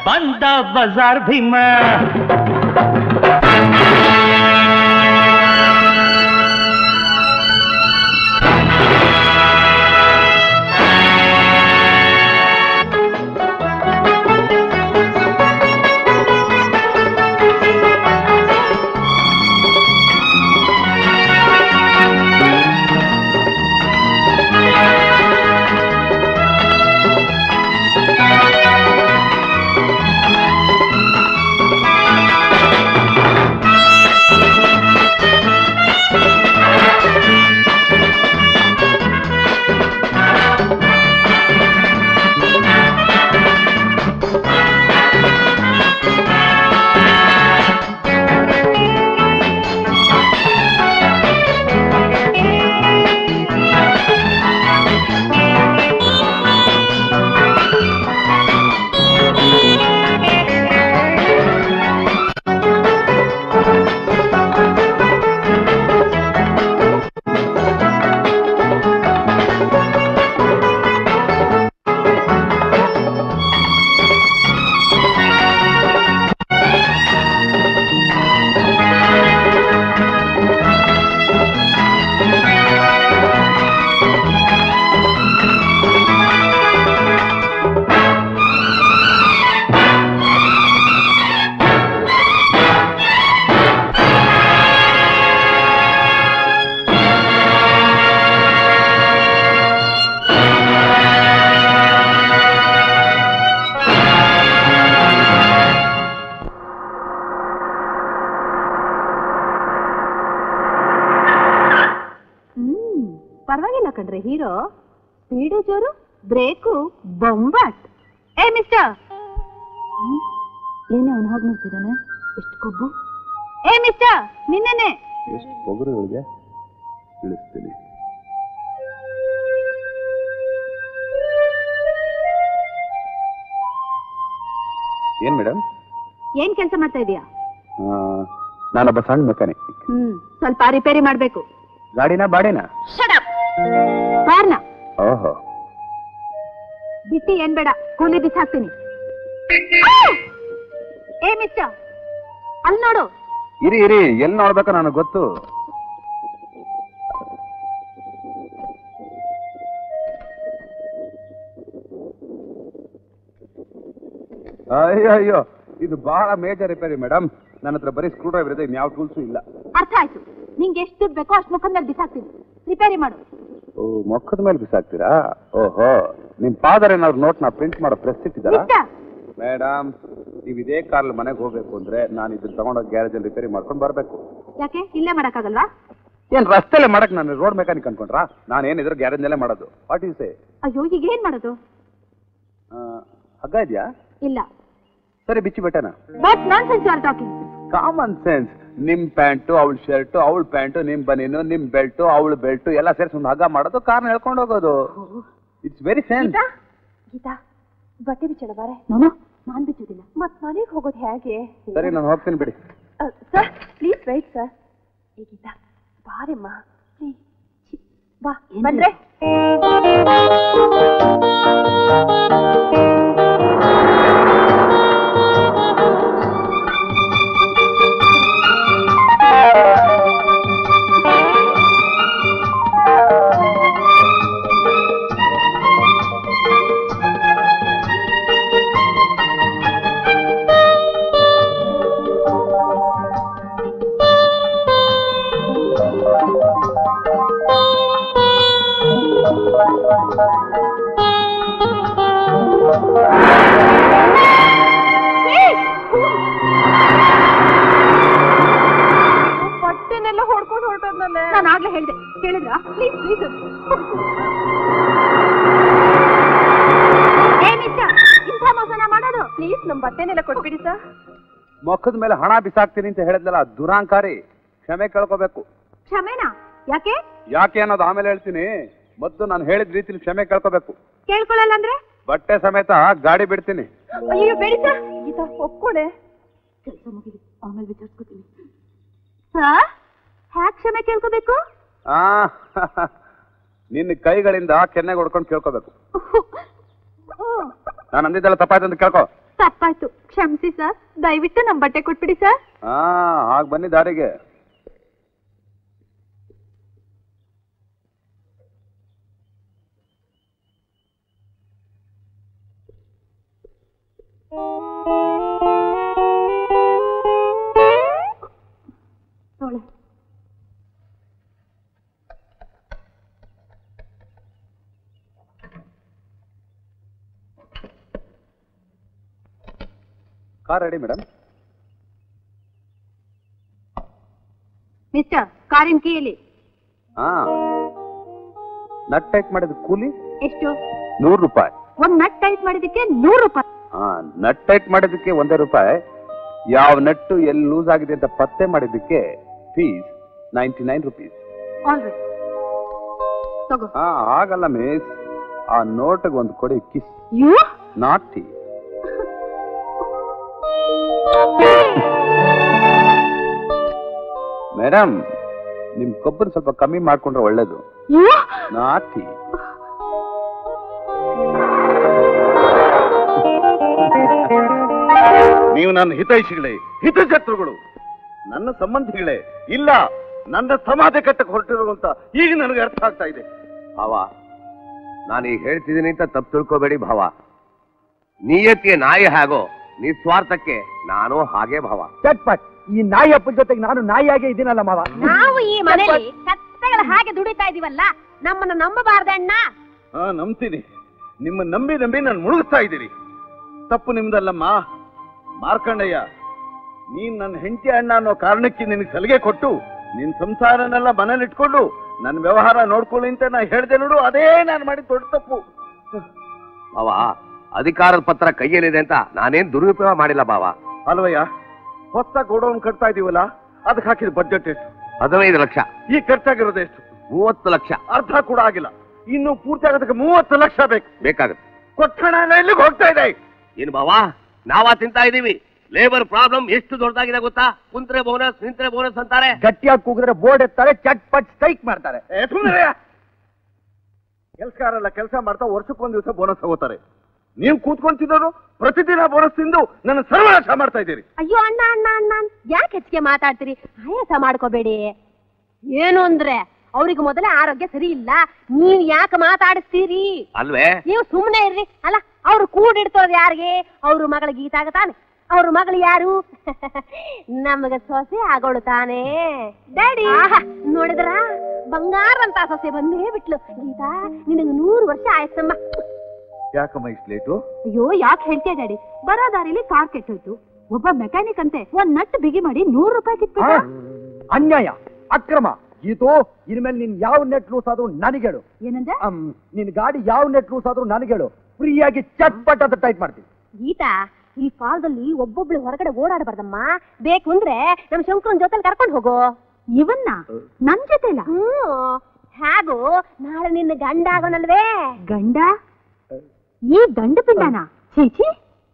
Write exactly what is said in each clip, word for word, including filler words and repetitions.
ಬಂದ ಬಜಾರ್ Bhima. Hero speed ಜೋರು, ಬ್ರೇಕು ಬೊಂಬಾಟ್. ಏ ಮಿಸ್ಟರ್, ಏನೇ ಅವನು ಹಾಗೆ ಮಾಡ್ತಿದ್ದಾನೆ? ಎಷ್ಟು ಕೊಬ್ಬು! ಏ ಮಿಸ್ಟರ್, ನಿನ್ನೆ ಎಷ್ಟು ಪೊಗರುಗಳಿಗೆ ಇಳಿಸ್ತೀನಿ. ಏನ್ ಮೇಡಮ್? ಏನ್ ಕೆಲಸ ಮಾಡ್ತಾ ಇದೀಯಾ? ನಾನೊಬ್ಬ ಸಣ್ಣ ಮೆಕ್ಯಾನಿಕ್. ಹ್ಮ್ ಸ್ವಲ್ಪ ರಿಪೇರಿ ಮಾಡ್ಬೇಕು. ಗಾಡಿನ ಬಾಡಿನ? Shut up. ಕಾರ್ನ. ಓಹೋ. ಬಿಟ್ಟಿ ಏನ್ ಬೇಡ, ಕೂಲಿ ಬಿಸಿ ಹಾಕ್ತೀನಿ. ಏ ಮಿಸ್ಟರ್, ಅಲ್ಲಿ ನೋಡು. ಇರಿ ಇರಿ, ಎಲ್ಲಿ ನೋಡ್ಬೇಕ ನನಗೆ ಗೊತ್ತು. ಅಯ್ಯೋ ಅಯ್ಯೋ, ಇದು ಬಹಳ ಮೇಜರ್ ರಿಪೇರಿ ಮೇಡಮ್. ನನ್ನ ಹತ್ರ ಬರೀ ಸ್ಕ್ರೂ ಡ್ರೈವರ್ ಇದೆ, ಇನ್ಯಾವ ಟೂಲ್ಸು ಇಲ್ಲ. ಅರ್ಥ ಆಯ್ತು. ನಿಂಗೆ ಎಷ್ಟು ದುಡ್ಡು ಬೇಕೋ ಅಷ್ಟು ಮುಖದ ಮೇಲೆ ಬಿಸಾಕ್ತೀನಿ, ರಿಪೇರಿ ಮಾಡು. ಓ, ಮುಖದ ಮೇಲೆ ಬಿಸಾಕ್ತೀರಾ? ಓಹೋ, ನಿಮ್ ಫಾದರ್ ಏನಾದ್ರು ನೋಟ್ ನಾ ಪ್ರಿಂಟ್ ಮಾಡೋ ಪ್ರೆಸ್ ಇಟ್ಟಿದ್ದಾರಾ? ಮೇಡಮ್, ನೀವು ಇದೇ ಕಾರಲ್ಲಿ ಮನೆಗೆ ಹೋಗ್ಬೇಕು ಅಂದ್ರೆ ನಾನು ಇದನ್ನ ತಗೊಂಡೋಗಿ ಗ್ಯಾರೇಜ್ ಅಲ್ಲಿ ರಿಪೇರಿ ಮಾಡ್ಕೊಂಡು ಬರ್ಬೇಕು. ಯಾಕೆ ಇಲ್ಲೇ ಮಾಡಕ್ಕಾಗಲ್ವಾ? ಏನ್ ರಸ್ತೆಲೆ ಮಾಡಕ್ ನಾನು ರೋಡ್ ಮೆಕ್ಯಾನಿಕ್ ಅನ್ಕೊಂಡ್ರಾ? ನಾನು ಏನಿದ್ರು ಗ್ಯಾರೇಜ್ ನಲ್ಲೇ ಮಾಡೋದು. What you say? ಅಯ್ಯೋ, ಈಗ ಏನ್ ಮಾಡೋದು? ಹಗ್ಗ ಇದೆಯಾ? ಇಲ್ಲ. ಸರಿ, ಬಿಚ್ಚಿ ಬಿಟ್ಟೆನಾ? But nonsense you are talking. Common sense. ನಿಮ್ ಪ್ಯಾಂಟು ಅವಳ ಶರ್ಟು, ಅವಳ ಪ್ಯಾಂಟು ನಿಮ್ ಬನೀನು, ನಿಮ್ ಬೆಲ್ಟು ಅವಳ ಬೆಲ್ಟು ಎಲ್ಲ ಸೇರಿಸಿ ಒಂದು ಹಗ್ಗ ಮಾಡೋದು, ಕಾರ್ನ ಹೇಳ್ಕೊಂಡು ಹೋಗೋದು. It's very sense. ಗೀತಾ, ಬಟ್ಟೆ ಬಿಚ್ಚೋಣ ಬಾರೆ. ನಾನು ನಾನ್ ಬಿಚ್ಚೋದಿಲ್ಲ. ಮತ್ ಮನೆಗೆ ಹೋಗೋದು ಹೇಗೆ? ಸರಿ, ನಾನು ಹೋಗ್ತೀನಿ ಬಿಡಿ. Sir please wait sir. ಏ ಗೀತಾ, ಬಾರಮ್ಮ ಪ್ಲೀಸ್. ಬಾ. ಬಂದ್ರೆ ಬಟ್ಟೆನೆಲ್ಲ ಹೊಡ್ಕೊಂಡು ಹೊರಟೋದ್ನಲ್ಲೇ. ನಾನು ಆಗ್ಲೇ ಹೇಳ್ದೆ, ಕೇಳಿದ್ರಾ? Please please. ಇಂಥ ಮೋಸನ ಮಾಡೋದು? ಪ್ಲೀಸ್ ನಮ್ ಬಟ್ಟೆನೆಲ್ಲ ಕೊಟ್ಬಿಡಿ ಸರ್. ಮುಖದ ಮೇಲೆ ಹಣ ಬಿಸಾಕ್ತೀನಿ ಅಂತ ಹೇಳಿದ್ನಲ್ಲ, ದುರಾಂಕಾರಿ. ಕ್ಷಮೆ ಕೇಳ್ಕೋಬೇಕು. ಕ್ಷಮೆನಾ? ಯಾಕೆ? ಯಾಕೆ ಅನ್ನೋದು ಆಮೇಲೆ ಹೇಳ್ತೀನಿ. ಮೊದಲು ನಾನು ಹೇಳಿದ ರೀತಿಲಿ ಕ್ಷಮೆ ಕೇಳ್ಕೋಬೇಕು. ಕೇಳ್ಕೊಳ್ಳಲ್ಲ ಅಂದ್ರೆ ಬಟ್ಟೆ ಸಮೇತ ಗಾಡಿ ಬಿಡ್ತೀನಿ. ಅಯ್ಯೋ ಬೇಡಿ ಸರ್. ಗೀತಾ ಒಪ್ಕೊಡೆ. ಕೆಲಸ ಮುಗಿದು ಆಮೇಲೆ ವಿಚಾರಿಸ್ಕೊತೀನಿ. ಸರ್, ಹ್ಯಾಕ್ ಕ್ಷಮೆ ಕೇಳ್ಕೋಬೇಕು? ಆ ನಿನ್ನ ಕೈಗಳಿಂದ ಕೆನ್ನೆಗೆ ಹೊಡ್ಕೊಂಡು ಕೇಳ್ಕೋಬೇಕು. ನಾನು ಅಂದಿದ್ದೆಲ್ಲ ತಪ್ಪಾಯ್ತು ಅಂತ ಕೇಳ್ಕೊ. ತಪ್ಪಾಯ್ತು, ಕ್ಷಮಿಸಿ ಸರ್. ದಯವಿಟ್ಟು ನಮ್ ಬಟ್ಟೆ ಕೊಟ್ಬಿಡಿ ಸರ್. ಹಾ ಹಾಗೆ ಬನ್ನಿ ದಾರಿಗೆ. Car ready madam. ಮಿಸ್ಟರ್, ಕಾರಿನ ಕೀಲಿ. ಹಾ, ನಟ್ ಟೈಟ್ ಮಾಡಿದ ಕೂಲಿ ಎಷ್ಟು? ನೂರು ರೂಪಾಯಿ. ಒಂದ್ ನಟ್ ಟೈಟ್ ಮಾಡಿದಕ್ಕೆ ನೂರು ರೂಪಾಯಿ? ಹಾ, ನಟ್ ಟೈಟ್ ಮಾಡಿದಕ್ಕೆ ಒಂದೇ ರೂಪಾಯಿ. ಯಾವ ನಟ್ಟು ಎಲ್ಲಿ ಲೂಸ್ ಆಗಿದೆ ಅಂತ ಪತ್ತೆ ಮಾಡಿದ್ದಕ್ಕೆ ಫೀಸ್ ನೈಂಟಿ ನೈನ್ ರುಪೀಸ್. ಹಾ, ಹಾಗಲ್ಲ ಮಿಸ್, ಆ ನೋಟಿಗೆ ಒಂದು ಕೊಡಿ ಕಿಸ್. ನಾಟಿ. ಮೇಡಮ್, ನಿಮ್ ಕೊಬ್ಬರಿ ಸ್ವಲ್ಪ ಕಮ್ಮಿ ಮಾಡ್ಕೊಂಡ್ರೆ ಒಳ್ಳೇದು. ನಾಟಿ. ನೀವು ನನ್ನ ಹಿತೈಷಿಗಳೇ, ಹಿತಶತ್ರುಗಳು, ನನ್ನ ಸಂಬಂಧಿಗಳೇ, ಇಲ್ಲ ನನ್ನ ಸಮಾಧಿ ಕಟ್ಟಕ್ಕೆ ಹೊರಟಿರುವಂತ ಈಗ ನನಗೆ ಅರ್ಥ ಆಗ್ತಾ ಇದೆ. ಭಾವ, ನಾನೀಗ ಹೇಳ್ತಿದ್ದೀನಿ ಅಂತ ತಪ್ಪು ತಿಳ್ಕೋಬೇಡಿ ಭಾವ. ನಿಯತಿಯ ನಾಯಿ ಹಾಗೋ ನಿಸ್ವಾರ್ಥಕ್ಕೆ ನಾನು ಹಾಗೆ ಭಾವ. ಚಟ್ಪಟ್, ಈ ನಾಯಿ ಅಪ್ಪನ ಜೊತೆಗೆ ನಾನು ನಾಯಿಯಾಗೆ ಇದ್ದೀನಲ್ಲ ಮಾವ. ನಾವು ಈ ಮನೆಯಲ್ಲಿ ಕತ್ತೆಗಳ ಹಾಗೆ ದುಡಿತಾ ಇದೀವಲ್ಲ, ನಮ್ಮನ್ನ ನಂಬಬಾರ್ದೆ ಅಣ್ಣ. ಹಾ, ನಂಬ್ತೀನಿ. ನಿಮ್ಮ ನಂಬಿ ನಂಬಿ ನಾನು ಮುಳುಗಿಸ್ತಾ ಇದ್ದೀರಿ. ತಪ್ಪು ನಿಮ್ದಲ್ಲಮ್ಮ ಮಾರ್ಕಂಡಯ್ಯ. ನೀನ್ ನನ್ನ ಹೆಂಡತಿ ಅಣ್ಣ ಅನ್ನೋ ಕಾರಣಕ್ಕೆ ನಿನಗೆ ಸಲಿಗೆ ಕೊಟ್ಟು ನಿನ್ ಸಂಸಾರನೆಲ್ಲ ಮನೇಲಿಟ್ಕೊಂಡು ನನ್ನ ವ್ಯವಹಾರ ನೋಡ್ಕೊಳ್ಳಿ ಅಂತ ನಾ ಹೇಳ್ದೆ ನೋಡು, ಅದೇ ನಾನು ಮಾಡಿದ ದೊಡ್ಡ ತಪ್ಪು. ಭಾವ, ಅಧಿಕಾರದ ಪತ್ರ ಕೈಯಲ್ಲಿದೆ ಅಂತ ನಾನೇನ್ ದುರುಪಯೋಗ ಮಾಡಿಲ್ಲ ಭಾವ. ಅಲ್ವಯ್ಯ, ಹೊಸ ಗೋಡೌನ್ ಕಟ್ತಾ ಇದೀವಲ್ಲ, ಅದಕ್ಕೆ ಹಾಕಿದ ಬಜೆಟ್ ಎಷ್ಟು? ಹದಿನೈದು ಲಕ್ಷ. ಈ ಖರ್ಚಾಗಿರೋದು ಎಷ್ಟು? ಮೂವತ್ತು ಲಕ್ಷ. ಅರ್ಧ ಕೂಡ ಆಗಿಲ್ಲ. ಇನ್ನು ಪೂರ್ತಿ ಆಗೋದಕ್ಕೆ ಮೂವತ್ತು ಲಕ್ಷ ಬೇಕು. ಬೇಕಾಗುತ್ತೆ. ಕೊಟ್ಟಣ ಎಲ್ಲಿಗೆ ಹೋಗ್ತಾ ಇದೆ? ಏನು ಭಾವ, ನಾವಾ ತಿಂತಾ ಇದೀವಿ. ಲೇಬರ್ ಪ್ರಾಬ್ಲಮ್ ಎಷ್ಟು ದೊಡ್ಡದಾಗಿದೆ ಗೊತ್ತಾ? ಕುಂತ್ರೆ ಬೋನಸ್, ನಿಂತ್ರೆ ಬೋನಸ್ ಅಂತಾರೆ. ಗಟ್ಟಿಯಾಗಿ ಕೂಗಿದ್ರೆ ಬೋರ್ಡ್ ಎತ್ತಾರೆ, ಚಟ್ ಪಟ್ ಸ್ಟ್ರೈಕ್ ಮಾಡ್ತಾರೆ. ಕೆಲಸಗಾರಲ್ಲ ಕೆಲಸ ಮಾಡ್ತಾ ವರ್ಷಕ್ಕೊಂದ್ ದಿವಸ ಬೋನಸ್ ತಗೋತಾರೆ. ನೀವು ಕೂತ್ಕೊಂತಿದ್ದವರು ಪ್ರತಿದಿನ ಬೋನಸ್ ತಿಂದು ನನ್ನ ಸರ್ವನಾಶ ಮಾಡ್ತಾ ಇದ್ದೀರಿ. ಅಯ್ಯೋ ಅಣ್ಣ ಅಣ್ಣ ಅಣ್ಣ, ಯಾಕೆ ಹೆಚ್ಚಿಗೆ ಮಾತಾಡ್ತೀರಿ? ಆಯಾಸ ಮಾಡ್ಕೋಬೇಡಿ. ಏನು ಅಂದ್ರೆ ಅವ್ರಿಗೆ ಮೊದಲೇ ಆರೋಗ್ಯ ಸರಿ ಇಲ್ಲ, ನೀವ್ ಯಾಕೆ ಮಾತಾಡಿಸ್ತೀರಿ? ಅಲ್ವೇ, ನೀವು ಸುಮ್ಮನೆ ಇರ್ರಿ. ಅಲ್ಲ, ಅವ್ರು ಕೂಡಿಡ್ತೋದು ಯಾರಿಗೆ? ಅವ್ರ ಮಗಳ ಗೀತಾಗ ತಾನೆ. ಅವ್ರ ಮಗಳು ಯಾರು? ನಮಗ ಸೊಸೆ ಆಗೋಳು ತಾನೆ. ಡ್ಯಾಡಿ ನೋಡಿದ್ರ, ಬಂಗಾರ ಅಂತ ಸೊಸೆ ಬಂದೇ ಬಿಟ್ಲು. ಗೀತಾ, ನಿನಗೆ ನೂರು ವರ್ಷ ಆಯ್ತಮ್ಮ. ಯಾಕಮ್ಮ ಇಷ್ಟು ಲೇಟು? ಅಯ್ಯೋ, ಯಾಕೆ ಹೇಳ್ತೀಯ ಡ್ಯಾಡಿ? ಬರೋ ದಾರಿಲಿ ಕಾರ್ ಕೆಟ್ಟೋಯ್ತು. ಒಬ್ಬ ಮೆಕ್ಯಾನಿಕ್ ಅಂತೆ ಒಂದ್ ನಟ್ ಬಿಗಿ ಮಾಡಿ ನೂರು ರೂಪಾಯಿ ಕಿತ್ಬಿಟ್ಟ. ಅನ್ಯಾಯ, ಅಕ್ರಮ. ಗೀತು, ಇನ್ಮೇಲೆ ನಿನ್ ಯಾವ ನೆಟ್ ಲೂಸ್ ಆದ್ರೂ ನನಗೇಳು. ಏನಂದ್ರೆ? ನಿನ್ ಗಾಡಿ ಯಾವ ನೆಟ್ ಲೂಸ್ ಆದ್ರೂ ನನಗೇಳು. ಫ್ರೀಯಾಗಿ ಚಟ್ಪಟ್ ಅಂತ ಟೈಟ್ ಮಾಡ್ತೀನಿ. ಗೀತಾ, ಈ ಕಾಲದಲ್ಲಿ ಒಬ್ಬೊಬ್ಳು ಹೊರಗಡೆ ಓಡಾಡಬಾರ್ದಮ್ಮ. ಬೇಕು ಅಂದ್ರೆ ನಮ್ ಶಂಕರನ್ ಜೊತೆ ಕರ್ಕೊಂಡು ಹೋಗೋ. ಇವನ್ನ ನನ್ ಜೊತೆ ಇಲ್ಲ. ಹ್ಮ್, ಹೇಗೋ ನಾಳೆ ನಿನ್ನ ಗಂಡ ಆಗೋನಲ್ವೇ? ಗಂಡ? ಈ ಗಂಡ ಪಿಂಡನ? ಚೀಚಿ,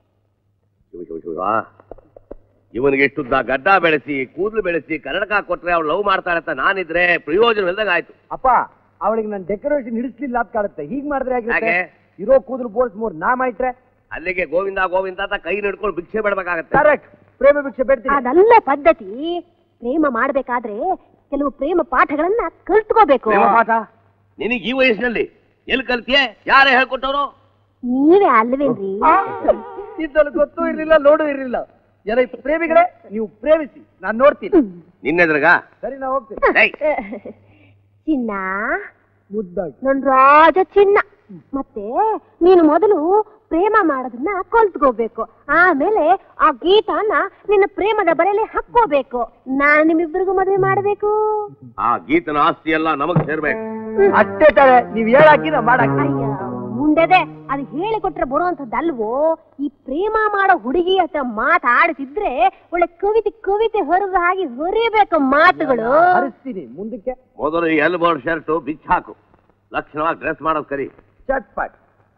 ಇವನಿಗೆ ಇಷ್ಟುದ್ದ ಗಡ್ಡ ಬೆಳೆಸಿ ಕೂದಲು ಬೆಳೆಸಿ ಕನ್ನಡಕ ಕೊಟ್ರೆ ಅವ್ಳು ಲವ್ ಮಾಡ್ತಾಳೆ ಅಂತ ನಾನಿದ್ರೆ ಪ್ರಯೋಜನವಿಲ್ದಂಗ ಆಯ್ತು. ಅಪ್ಪ, ಅವಳಿಗೆ ನಾನು ಡೆಕೋರೇಷನ್ ಹಿಡಿಸ್ಲಿಲ್ಲ ಅಂತ ಕಾಣುತ್ತೆ. ಹೀಗ್ ಮಾಡಿದ್ರೆ ಆಗಿರುತ್ತೆ. ಇರೋ ಕೂದಲು ಬೋರ್ಸ್ ಮೂರ್ ನಾಮ ಇಟ್ರೆ ಅಲ್ಲಿಗೆ ಗೋವಿಂದ ಗೋವಿಂದ ಅಂತ ಕೈ ನಡ್ಕೊಂಡು ಭಿಕ್ಷೆ ಬೇಡಬೇಕಾಗತ್ತೆ. ಕರೆಕ್ಟ್, ಪ್ರೇಮ ಭಿಕ್ಷೆ ಬೇಡ್ತೀನಿ. ಅದಲ್ಲ ಪದ್ಧತಿ. ಪ್ರೇಮ ಮಾಡ್ಬೇಕಾದ್ರೆ ಕೆಲವು ಪ್ರೇಮ ಪಾಠಗಳನ್ನ ಕಲ್ತ್ಕೋಬೇಕು. ಪಾಠ ನಿನಗೆ ಈ ವಯಸ್ಸಿನಲ್ಲಿ ಎಲ್ಲಿ ಕಲ್ತಿಯೇ? ಯಾರೇ ಹೇಳ್ಕೊಟ್ಟವ್ರು? ನೀವೇ ಅಲ್ವೇನ್ರಿ? ಇದ್ದಲ್ಲಿ ಗೊತ್ತೂ ಇರ್ಲಿಲ್ಲ, ನೋಡೂ ಇರ್ಲಿಲ್ಲ. ಎಲ್ಲ ಪ್ರೇಮಿಗಳೇ, ನೀವು ಪ್ರೇಮಿಸಿ, ನಾನ್ ನೋಡ್ತೀನಿ. ನಿನ್ನೆದ್ರಗ ಸರಿ, ನಾ ಹೋಗ್ತೀನಿ. ಚಿನ್ನ, ಮುದ್ದಾಗಿ ನನ್ ರಾಜ ಚಿನ್ನ. ಮತ್ತೆ ನೀನು ಮೊದಲು ಪ್ರೇಮ ಮಾಡೋದನ್ನ ಕಲ್ತ್ಕೋಬೇಕು. ಆಮೇಲೆ ಆ ಗೀತಾನ ನಿನ್ನ ಪ್ರೇಮದ ಬಲೆಯಲ್ಲಿ ಹಾಕೋಬೇಕು. ನಾನು ನಿಮ್ಮಿಬ್ಬರಿಗೂ ಮದುವೆ ಮಾಡಬೇಕು. ಆ ಗೀತನ ಆಸ್ತಿ ಎಲ್ಲ ನಮಗ್ ಸೇರ್ಬೇಕು. ಅಷ್ಟೇ ತಾರೆ, ನೀವ್ ಹೇಳಾಕಿ ನಾ ಮಾಡಾಕಿ. ಅಯ್ಯ ಮುಂಡೆದೆ, ಅದು ಹೇಳಿಕೊಟ್ರೆ ಬರುವಂತದ್ದಲ್ವೋ. ಈ ಪ್ರೇಮ ಮಾಡೋ ಹುಡುಗಿ ಹತ್ರ ಮಾತಾಡ್ತಿದ್ರೆ ಒಳ್ಳೆ ಕವಿತೆ ಕವಿತೆ ಹೊರದ ಹಾಗೆ ಹೊರಿಬೇಕು ಮಾತುಗಳು. ಹರಿಸ್ತೀನಿ ಮುಂದಕ್ಕೆ. ಮೊದಲು ಎಲ್ ಬೋರ್ಡ್ ಶರ್ಟ್ ಬಿಚ್ಚ ಹಾಕು, ಲಕ್ಷಣವಾಗಿ ಡ್ರೆಸ್ ಮಾಡೋದು ಕರಿ. ಚಟ್ಪಟ್.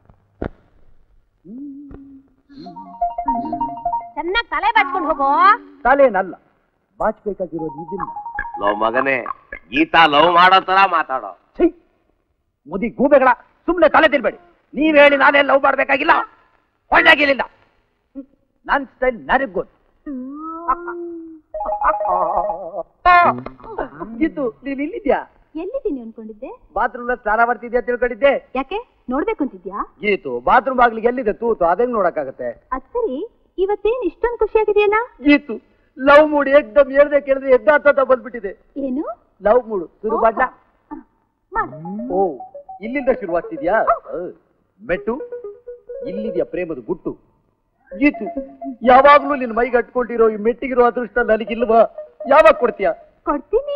ಚೆನ್ನಾಗಿ ತಲೆ ಬಾಚ್ಕೊಂಡು ಹೋಗೋ. ತಲೆನಲ್ಲ, ಬಾಚ್ಬೇಕಾಗಿರೋದು ಇದನ್ನ. ಲವ್ ಮಗನೇ, ಗೀತಾ ಲವ್ ಮಾಡೋ ತರ ಮಾತಾಡೋ. ಛೀ, ಮುದಿ ಗೂಬೆಗಳ, ಸುಮ್ನೆ ತಲೆ ತಿರ್ಬೇಡಿ. ನೀವ್ ಹೇಳಿ ನಾನೇ ಲವ್ ಮಾಡ್ಬೇಕಾಗಿಲ್ಲ. ಒಳ್ಳೆಗಿಲ್ಲ. ನನ್ ಸ್ಟೈಲ್ ನನಗ್ ಗೊತ್ತು. ಗೀತು ನೀನ್ ಇಲ್ಲಿದ್ಯಾ? ಎಲ್ಲಿದ್ದೀನಿ ಅನ್ಕೊಂಡಿದ್ದೆ? ಬಾತ್ರೂಮ್ ಸ್ನಾನ ಮಾಡ್ತಿದ್ಯಾ ತಿಳ್ಕೊಂಡಿದ್ದೆ. ಯಾಕೆ ನೋಡ್ಬೇಕು ಅಂತಿದ್ಯಾ? ಗೀತು ಬಾತ್ರೂಮ್ ಬಾಗ್ಲಿಗೆ ಎಲ್ಲಿದೆ ತೂತು ಅದಂಗ್ ನೋಡಕ್ಕಾಗತ್ತೆ? ಅದ್ ಸರಿ, ಇವತ್ತೇನ್ ಇಷ್ಟೊಂದು ಖುಷಿಯಾಗಿದೆಯಲ್ಲ? ಗೀತು ಲವ್ ಮೂಡ್ ಏಕ್ದಮ್ ಹೇಳ್ದೆ ಕೇಳಿದ್ರೆ ಎದ್ದಾತ ಬಂದ್ಬಿಟ್ಟಿದೆ. ಏನು ಲವ್ ಮೂಡ್ ಶುರು ಮಾಡ್ಲಾ? ಮಾಡು. ಓ ಇಲ್ಲಿಂದ ಶುರುವಾಗ್ತಿದ್ಯಾ? ಮೆಟ್ಟು ಇಲ್ಲಿದ್ಯಾ ಪ್ರೇಮದ ಗುಟ್ಟು. ಗೀತು ಯಾವಾಗ್ಲೂ ನಿನ್ ಮೈಗೆ ಅಟ್ಕೊಂಡಿರೋ ಈ ಮೆಟ್ಟಿಗಿರೋ ಅದೃಷ್ಟ ನನಗಿಲ್ವಾ? ಯಾವಾಗ ಕೊಡ್ತೀಯಾ? ಕೊಡ್ತೀನಿ.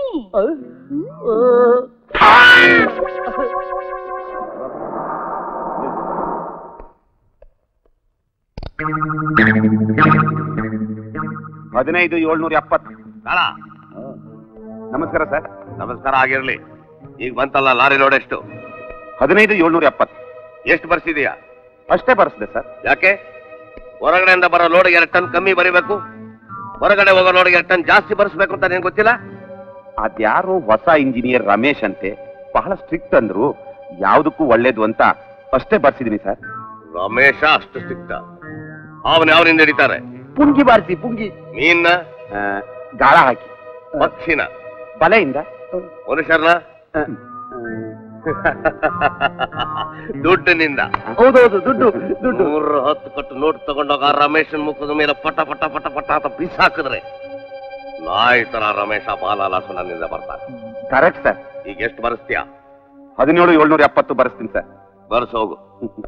ಹದಿನೈದು ಏಳ್ನೂರ ಎಪ್ಪತ್ತು. ನಮಸ್ಕಾರ ಸರ್. ನಮಸ್ಕಾರ ಆಗಿರ್ಲಿ. ಈಗ ಬಂತಲ್ಲ ಲಾರಿ ಲೋಡ್ ಎಷ್ಟು? ಹದಿನೈದು ಏಳ್ನೂರ ಎಪ್ಪತ್ತು. ಎಷ್ಟು ಬರ್ಸಿದೀಯಾ? ಅಷ್ಟೇ ಬರ್ಸಿದೆ ಸರ್. ಯಾಕೆ? ಹೊರಗಡೆಯಿಂದ ಬರೋ ಲೋಡ್ಗೆ ಎರಡು ಟನ್ ಕಮ್ಮಿ ಬರೀಬೇಕು, ಹೊರಗಡೆ ಹೋಗೋ ಲೋಡ್ಗೆ ಎರಡು ಟನ್ ಜಾಸ್ತಿ ಬರ್ಸ್ಬೇಕು ಅಂತ ನಿನ್ ಗೊತ್ತಿಲ್ಲ? ಅದ್ಯಾರೋ ಹೊಸ ಇಂಜಿನಿಯರ್ ರಮೇಶ್ ಅಂತೆ, ಬಹಳ ಸ್ಟ್ರಿಕ್ಟ್ ಅಂದ್ರು, ಯಾವ್ದಕ್ಕೂ ಒಳ್ಳೇದು ಅಂತ ಅಷ್ಟೇ ಬರ್ಸಿದೀನಿ ಸರ್. ರಮೇಶ ಅಷ್ಟು ಸ್ಟ್ರಿಕ್ಟ್? ಅವನ್ ಯಾವನಿಂದ ಹಿಡಿತಾರೆ? ಪುಂಗಿ ಬಾರಿಸಿ ಪುಂಗಿ. ಮೀನ್ನ ಗಾಳ ಹಾಕಿ. ಪಕ್ಷಿನ ಬಲೆಯಿಂದ. ಮನುಷ್ಯರ್ನ ದುಡ್ಡಿನಿಂದ. ಹೌದೌದು ದುಡ್ಡು ದುಡ್ಡು. ಮೂರು ಹತ್ತು ಕಟ್ಟು ನೋಟ್ ತಗೊಂಡೋಗ ರಮೇಶನ್ ಮುಖದ ಮೇಲೆ ಪಟ ಪಟ ಪಟ ಪಟ ಅಂತ ಬಿಸಾಕಿದ್ರೆ ನಾಯಿ ತರ ರಮೇಶ ಬಾಲಾಲಾಸು ನನ್ನಿಂದ ಬರ್ತಾರೆ. Correct sir. ಈಗ ಎಷ್ಟು ಬರೆಸ್ತೀಯಾ? ಹದಿನೇಳು ಏಳ್ನೂರ ಎಪ್ಪತ್ತು ಬರ್ಸ್ತೀನಿ ಸರ್. ಬರ್ಸ್ ಹೋಗು.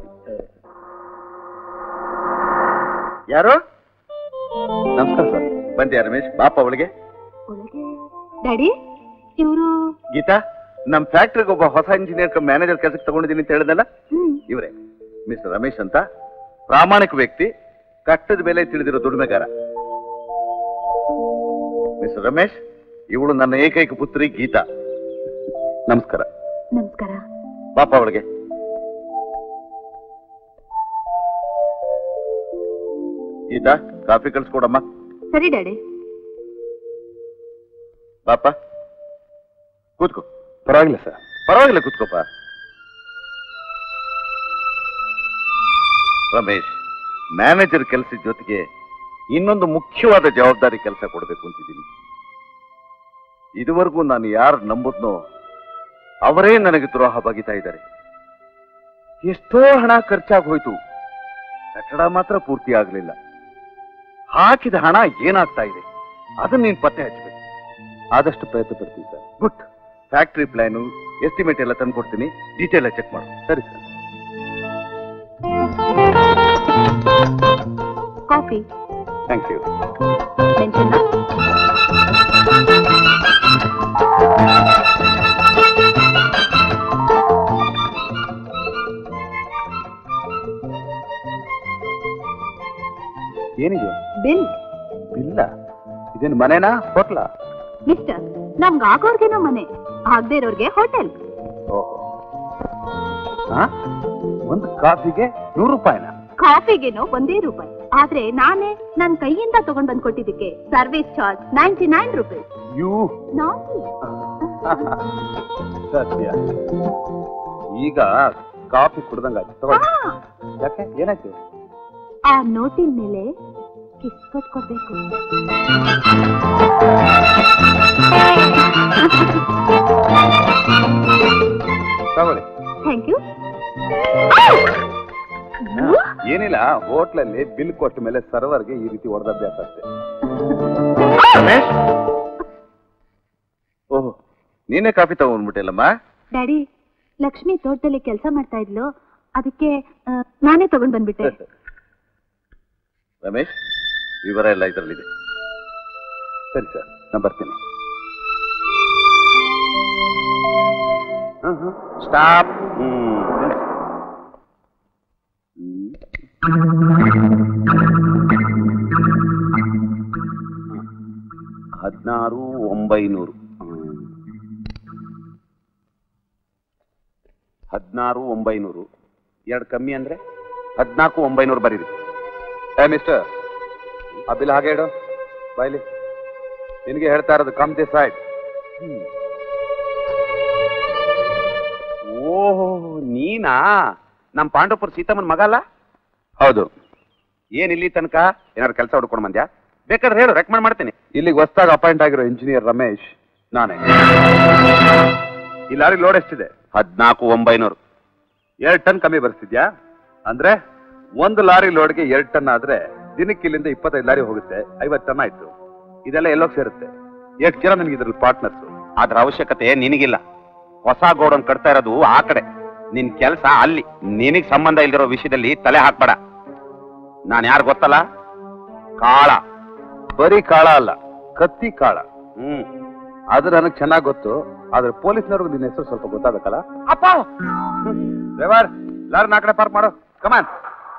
ಯಾರು? ನಮಸ್ಕಾರ ಸರ್. ಬಂದ್ಯಾ ರಮೇಶ್? ಬಾಪ ಒಳಗೆ. ಡ್ಯಾಡಿ ಇವರು ಗೀತಾ, ನಮ್ ಫ್ಯಾಕ್ಟ್ರಿಗೆ ಒಬ್ಬ ಹೊಸ ಇಂಜಿನಿಯರ್ ಕಮ್ ಮ್ಯಾನೇಜರ್ ಕೆಲಸಕ್ಕೆ ತಗೊಂಡಿದ್ದೀನಿ ಅಂತ ಹೇಳಿದಲ್ಲ, ಇವರೇ ಮಿಸ್ಟರ್ ರಮೇಶ್ ಅಂತ. ಪ್ರಾಮಾಣಿಕ ವ್ಯಕ್ತಿ, ಕಟ್ಟದ ಬೆಲೆ ತಿಳಿದಿರೋ ದುಡಿಮೆಗಾರ. ಮಿಸ್ಟರ್ ರಮೇಶ್, ಇವಳು ನನ್ನ ಏಕೈಕ ಪುತ್ರಿ ಗೀತಾ. ನಮಸ್ಕಾರ. ನಮಸ್ಕಾರ. ಬಾಪ ಒಳಗೆ. ಗೀತಾ, ಕಾಫಿ ಕಳ್ಸ್ಕೊಡಮ್ಮ. ಸರಿ ಡ್ಯಾಡಿ. ಬಾಪ ಕೂತ್ಕೋ. ಪರವಾಗಿಲ್ಲ ಸರ್. ಪರವಾಗಿಲ್ಲ ಕೂತ್ಕೋಪ. ರಮೇಶ್, ಮ್ಯಾನೇಜರ್ ಕೆಲಸದ ಜೊತೆಗೆ ಇನ್ನೊಂದು ಮುಖ್ಯವಾದ ಜವಾಬ್ದಾರಿ ಕೆಲಸ ಕೊಡಬೇಕು ಅಂತಿದ್ದೀನಿ. ಇದುವರೆಗೂ ನಾನು ಯಾರು ನಂಬುದ್ನೋ ಅವರೇ ನನಗೆ ದ್ರೋಹ ಬಗಿತಾ ಇದ್ದಾರೆ. ಎಷ್ಟೋ ಹಣ ಖರ್ಚಾಗಿ ಹೋಯ್ತು, ಕಟ್ಟಡ ಮಾತ್ರ ಪೂರ್ತಿ ಆಗಲಿಲ್ಲ. ಹಾಕಿದ ಹಣ ಏನಾಗ್ತಾ ಇದೆ ಅದನ್ನ ನೀನ್ ಪತ್ತೆ ಹಚ್ಚಬೇಕು. ಆದಷ್ಟು ಪ್ರಯತ್ನ ಪಡ್ತೀನಿ sir. Good. Factory plan estimate ಎಲ್ಲ ತಂದು ಕೊಡ್ತೀನಿ, ಡೀಟೇಲ್ ಚೆಕ್ ಮಾಡು. ಸರಿ ಸರ್. ಕಾಫಿ. Thank you. ಏನಿದೆ? ಬಿಲ್. ಇಲ್ಲ, ಇದೇನು ಮನೆನಾ ಹೋಟ್ಲಾ? ಮಿಸ್ಟರ್, ನಮ್ಗೆ ಆಗೋರ್ಗೇನೋ ಮನೆ, ಆಗದೆ ಇರೋರ್ಗೆ ಹೋಟೆಲ್. ಓಹೋ, ಒಂದು ಕಾಫಿಗೆ ನೂರು ರೂಪಾಯಿನ? ಕಾಫಿಗೇನೋ ಒಂದೇ ರೂಪಾಯಿ, ಆದ್ರೆ ನಾನೇ ನನ್ ಕೈಯಿಂದ ತಗೊಂಡ್ ಬಂದ್ ಕೊಟ್ಟಿದ್ದಕ್ಕೆ service charge ninety nine rupees. You Satya, ಈಗ ಕಾಫಿ ಕುಡ್ದಂಗಾಯ್ತು. ತಗೊಳ್ಳಿ. ಯಾಕೆ, ಏನಾಯ್ತು? ಆ ನೋಟಿನ ಮೇಲೆ ಕಿಸ್ ಕೊಟ್ಕೊಡ್ಬೇಕು. ತಗೊಳ್ಳಿ. Thank you. ಏನಿಲ್ಲ, ಹೋಟ್ಲಲ್ಲಿ ಬಿಲ್ ಕೊಟ್ಟ ಮೇಲೆ ಸರ್ವರ್ಗೆ ಈ ರೀತಿ ಹೊಡೆದಭ್ಯಾಸ ಅಷ್ಟೇ. ರಮೇಶ್, ಓಹೋ, ನೀನೇ ಕಾಫಿ ತಗೊಂಡ್ಬಿಟ್ಟಿಲ್ಲಮ್ಮ? ಡ್ಯಾಡಿ, ಲಕ್ಷ್ಮಿ ತೋಟದಲ್ಲಿ ಕೆಲಸ ಮಾಡ್ತಾ ಇದ್ಲು, ಅದಕ್ಕೆ ನಾನೇ ತಗೊಂಡ್ ಬಂದ್ಬಿಟ್ಟೆ. ರಮೇಶ್, ವಿವರ ಎಲ್ಲ ಇದರಲ್ಲಿದೆ. ಸರಿ ಸರ್, ನಾನು ಬರ್ತೀನಿ. ಸ್ಟಾಪ್. ಹದಿನಾರು ಒಂಬೈನೂರು ಹದಿನಾರು ಒಂಬೈನೂರು ಎರಡು ಕಮ್ಮಿ ಅಂದ್ರೆ ಹದಿನಾಲ್ಕು ಒಂಬೈನೂರು ಬರೀರಿ. ಏ ಮಿಸ್ಟರ್, ಆ ಬಿಲ್ ಹಾಗೆ ಇಡು ಬಾಯ್ಲಿ. ನಿನಗೆ ಹೇಳ್ತಾ ಇರೋದು ಕಮ್ ದಿಸ್ ಆಯ್ತು. ಓಹೋ, ನೀನಾ ನಮ್ಮ ಪಾಂಡವಪುರ ಸೀತಮ್ಮನ ಮಗ ಅಲ್ಲ? ಹೌದು. ಏನ್ ಇಲ್ಲಿ ತನಕ ಏನಾದ್ರು ಕೆಲಸ ಹುಡ್ಕೊಂಡು ಬಂದ್ಯಾ? ಬೇಕಾದ್ರೆ ಹೇಳು, ರೆಕಮೆಂಡ್ ಮಾಡ್ತೀನಿ. ಇಲ್ಲಿಗೆ ಹೊಸದಾಗಿ ಅಪಾಯಿಂಟ್ ಆಗಿರೋ ಇಂಜಿನಿಯರ್ ರಮೇಶ್ ನಾನೇ. ಈ ಲಾರಿ ಲೋಡ್ ಎಷ್ಟಿದೆ? ಹದಿನಾಲ್ಕು ಒಂಬೈನೂರು. ಎರಡು ಟನ್ ಕಮ್ಮಿ ಬರ್ತಿದ್ಯಾ? ಅಂದ್ರೆ ಒಂದು ಲಾರಿ ಲೋಡ್ಗೆ ಎರಡು ಟನ್ ಆದ್ರೆ ದಿನಕ್ಕೆ ಇಲ್ಲಿಂದ ಇಪ್ಪತ್ತೈದು ಲಾರಿ ಹೋಗುತ್ತೆ, ಐವತ್ತು ಟನ್ ಆಯ್ತು. ಇದೆಲ್ಲ ಎಲ್ಲೋಗಿ ಸೇರುತ್ತೆ? ಎಷ್ಟು ಜನ ನಿನ್ಗೆ ಇದ್ರಲ್ಲಿ ಪಾರ್ಟ್ನರ್ಸ್? ಅದ್ರ ಅವಶ್ಯಕತೆ ನಿನಗಿಲ್ಲ. ಹೊಸ ಗೋಡನ್ ಕಟ್ತಾ ಇರೋದು ಆ ಕಡೆ, ನಿನ್ ಕೆಲಸ ಅಲ್ಲಿ. ನಿನಗ್ ಸಂಬಂಧ ಇಲ್ದಿರೋ ವಿಷಯದಲ್ಲಿ ತಲೆ ಹಾಕ್ಬೇಡ. ನಾನ್ ಯಾರು ಗೊತ್ತಲ್ಲ? ಕಾಳ. ಬರೀ ಕಾಳ ಅಲ್ಲ, ಕತ್ತಿ ಕಾಳ. ಹ್ಮ್, ಅದು ನನಗ್ ಚೆನ್ನಾಗ್ ಗೊತ್ತು. ಆದ್ರೆ ಪೊಲೀಸ್ನವ್ರಿಗೆ ನಿನ್ನ ಹೆಸರು ಸ್ವಲ್ಪ ಗೊತ್ತಾಗಬೇಕಲ್ಲ. ಅಪ್ಪ ಡ್ರೈವರ್, ಲಾರಿನ ಆ ಕಡೆ ಪಾರ್ಕ್ ಮಾಡು. ಕಮಾನ್.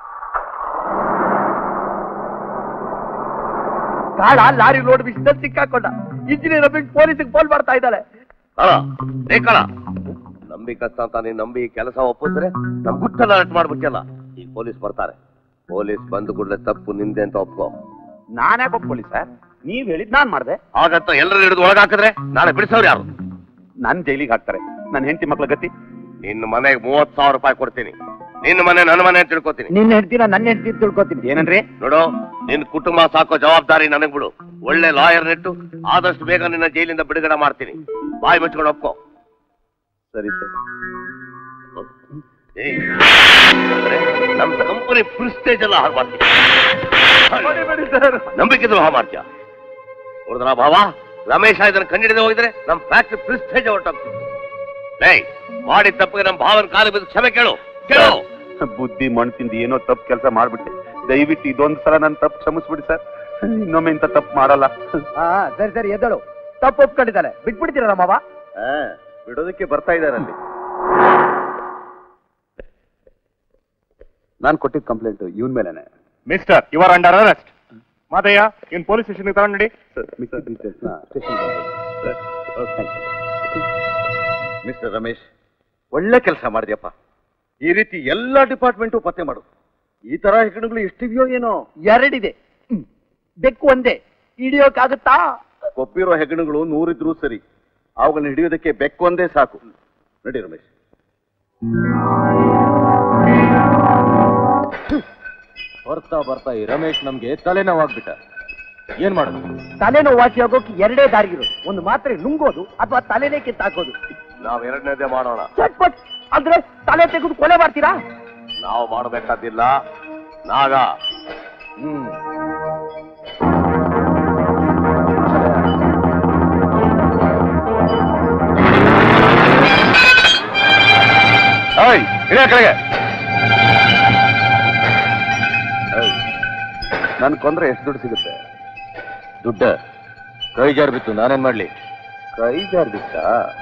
ಕಾಳ ಲಾರಿ ಲೋಡ್ ವಿಷಯದಲ್ಲಿ ಸಿಕ್ಕಾಕೊಂಡ. ಇಂಜಿನಿಯರ್ ರಮೇಶ್ ಪೊಲೀಸಿಗೆ ಫೋನ್ ಮಾಡ್ತಾ ಇದ್ದಾಳೆ. ಕಾಳ ನಂಬಿಕಸ್ತ ಅಂತ ನೀನ್ ನಂಬಿ ಕೆಲಸ ಒಪ್ಪಿದ್ರೆ ನಮ್ ಗುಟ್ಟೆಲ್ಲ ಅರೆಸ್ಟ್ ಮಾಡ್ಬಿಟ್ಟಲ್ಲ. ಈಗ ಪೊಲೀಸ್ ಬರ್ತಾರೆ. ಪೊಲೀಸ್ ಬಂದು ಕೂಡಲೇ ತಪ್ಪು ನಿಂದೆ ಅಂತ ಒಪ್ಕೋ. ನಾನೇ ಒಪ್ಕೊಳ್ಳಿ ಸರ್, ನೀವ್ ಹೇಳಿದ್ ನಾನ್ ಮಾಡ್ದೆ. ಹಾಗಂತ ಎಲ್ಲರೂ ಹಿಡಿದು ಒಳಗಾಕಿದ್ರೆ ನಾಳೆ ಬಿಡಿಸೋರು ಯಾರು? ನನ್ ಜೈಲಿಗೆ ಹಾಕ್ತಾರೆ. ನನ್ನ ಹೆಂಡತಿ ಮಕ್ಳ ಗತಿ? ನಿನ್ನ ಮನೆಗೆ ಮೂವತ್ ಸಾವಿರ ರೂಪಾಯಿ ಕೊಡ್ತೀನಿ. ನಿನ್ನ ಮನೆ ನನ್ನ ಮನೆ ಅಂತ ತಿಳ್ಕೊತೀನಿ. ನಿನ್ನ ಹೆಂಡ್ತಿನ ನನ್ನ ಹೆಂಡ್ತಿ ತಿಳ್ಕೊತೀನಿ. ಏನನ್ರಿ? ನೋಡು, ನಿನ್ ಕುಟುಂಬ ಸಾಕೋ ಜವಾಬ್ದಾರಿ ನನಗ್ ಬಿಡು. ಒಳ್ಳೆ ಲಾಯರ್ ನೆಟ್ಟು ಆದಷ್ಟು ಬೇಗ ನಿನ್ನ ಜೈಲಿಂದ ಬಿಡುಗಡೆ ಮಾಡ್ತೀನಿ. ಬಾಯಿ ಮುಚ್ಕೊಂಡು ಒಪ್ಕೋ. ಸರಿ ಸರ್. ನಮ್ ಕಂಪನಿ ಪ್ರಿಸ್ಟೇಜ್ ಎಲ್ಲ ಹಾಳು ಮಾಡ್ತೀಯ, ನಂಬಿಕೆ ದ್ರೋಹ ಮಾಡ್ತೀಯ. ನೋಡಿದ್ರ ಭಾವ, ರಮೇಶ್ ಇದನ್ನ ಕಂಡಿಡಿದ ಹೋಗಿದ್ರೆ ನಮ್ ಫ್ಯಾಕ್ಟ್ರಿ ಪ್ರಿಸ್ಟೇಜ್ ಹೊರಟೋಗ್ತೀವಿ. ಏಯ್, ಮಾಡಿದ ತಪ್ಪಿಗೆ ನಮ್ ಭಾವನ ಕಾಲು ಬಿದ್ದು ಕ್ಷಮೆ ಕೇಳು ಕೇಳು. ಬುದ್ಧಿ ಮಣ್ತಿಂದ ಏನೋ ತಪ್ಪು ಕೆಲಸ ಮಾಡ್ಬಿಟ್ಟೆ. ದಯವಿಟ್ಟು ಇದೊಂದ್ ಸಲ ನನ್ ತಪ್ಪು ಕ್ಷಮಿಸ್ಬಿಡಿ ಸರ್. ಇನ್ನೊಮ್ಮೆ ಇಂತ ತಪ್ಪು ಮಾಡಲ್ಲ. ಹಾ ಸರಿ ಸರಿ, ಎದ್ದಳು. ತಪ್ಪು ಒಪ್ಕೊಂಡಿದ್ದಾಳೆ, ಬಿಟ್ಬಿಡ್ತೀರ ಮಾವ? ಬಿಡೋದಕ್ಕೆ ಬರ್ತಾ ಇದ್ದಾರೆ ಅಲ್ಲಿ. ನಾನು ಕೊಟ್ಟಿದ್ದ ಕಂಪ್ಲೇಂಟ್ ಇವನ್ ಮೇಲೆನೆ. Mister, you are under arrest. Madayya, ಇನ್ ಪೊಲೀಸ್ ಸ್ಟೇಷನ್ಗೆ ತಗೊಂಡು ನಡಿ. ಮಿಸ್ಟರ್ ರಮೇಶ್, ಒಳ್ಳೆ ಕೆಲಸ ಮಾಡಿದ್ಯಪ್ಪ. ಈ ರೀತಿ ಎಲ್ಲಾ ಡಿಪಾರ್ಟ್ಮೆಂಟು ಪತ್ತೆ ಮಾಡು. ಈ ತರ ಹೆಗಣಗಳು ಎಷ್ಟಿದೆಯೋ ಏನೋ? ಎರಡಿದೆ. ಬೆಕ್ಕು ಒಂದೇ, ಹಿಡಿಯೋಕಾಗುತ್ತಾ? ಕೊಪ್ಪಿರೋ ಹೆಗಣಗಳು ನೂರಿದ್ರೂ ಸರಿ, ಅವುಗಳನ್ನ ಹಿಡಿಯೋದಕ್ಕೆ ಬೆಕ್ಕೊಂದೇ ಸಾಕು. ನಡಿ ರಮೇಶ್. ಬರ್ತಾ ಬರ್ತಾ ಈ ರಮೇಶ್ ನಮ್ಗೆ ತಲೆನೋವಾಗ್ಬಿಟ್ಟ. ಏನ್ ಮಾಡೋದು? ತಲೆನೋವು ವಾಸಿ ಆಗೋಕೆ ಎರಡೇ ದಾರಿ ಇರೋದು. ಒಂದು ಮಾತ್ರೆ ನುಂಗೋದು ಅಥವಾ ತಲೆನೇ ಕಿತ್ತಾಕೋದು. ನಾವ್ ಎರಡನೇದೇ ಮಾಡೋಣ. ಚಟ್ಪಟ್ ಅಂದ್ರೆ ತಲೆ ತೆಗೆದು ಕೊಲೆ ಮಾಡ್ತೀರಾ? ನಾವು ಮಾಡಬೇಕಾದಿಲ್ಲ, ನಾಗ. ಹ್ಮ್ ಕೆಳಗೆ ನನ್ ಕೊಂದ್ರೆ ಎಷ್ಟು ದುಡ್ಡು ಸಿಗುತ್ತೆ? ದುಡ್ಡ ಕೈ ಜಾರ್ ಬಿತ್ತು, ನಾನೇನ್ ಮಾಡ್ಲಿ? ಕೈ ಜಾರ್ ಬಿತ್ತ?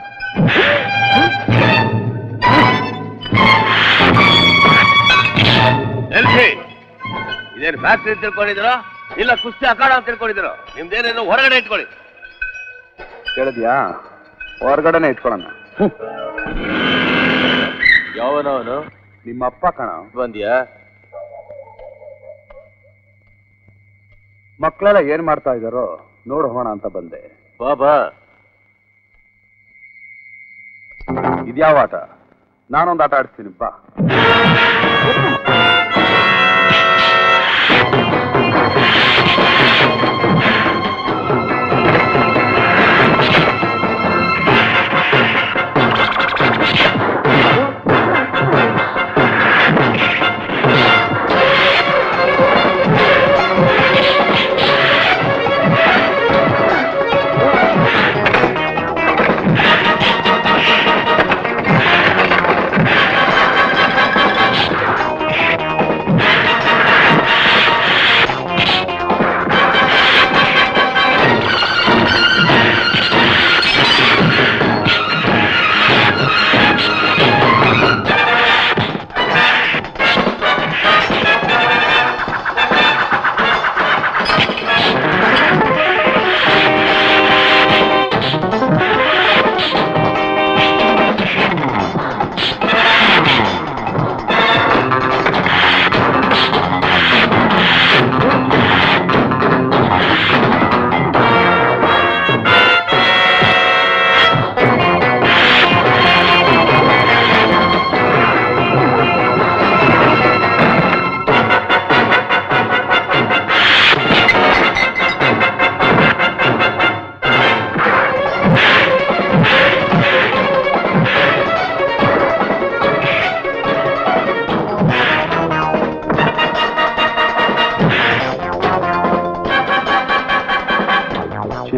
ಇದೇನು ಫ್ಯಾಕ್ಟ್ರಿ ತಿಳ್ಕೊಂಡಿದ್ದೀರೋ ಇಲ್ಲ ಕುಸ್ತಿ ಅಖಾಡ ಅಂತ ತಿಳ್ಕೊಂಡಿದ್ದೀರೋ? ನಿಮ್ದೇನೇನು ಹೊರಗಡೆ ಇಟ್ಕೊಳ್ಳಿ. ಕೇಳಿದ್ಯಾ? ಹೊರಗಡೆನೆ ಇಟ್ಕೊಳ್ಳೋಣ. ಯಾವನವನು? ನಿಮ್ಮ ಅಪ್ಪ ಕಣ. ಬಂದ್ಯಾ? ಮಕ್ಕಳೆಲ್ಲ ಏನ್ ಮಾಡ್ತಾ ಇದ್ದಾರೋ ನೋಡು ಹೋಣ ಅಂತ ಬಂದೆ. ಬಾಬಾ, ಇದ್ಯಾವ ಆಟ? ನಾನೊಂದು ಆಟ ಆಡಿಸ್ತೀನಿ ಬಾ.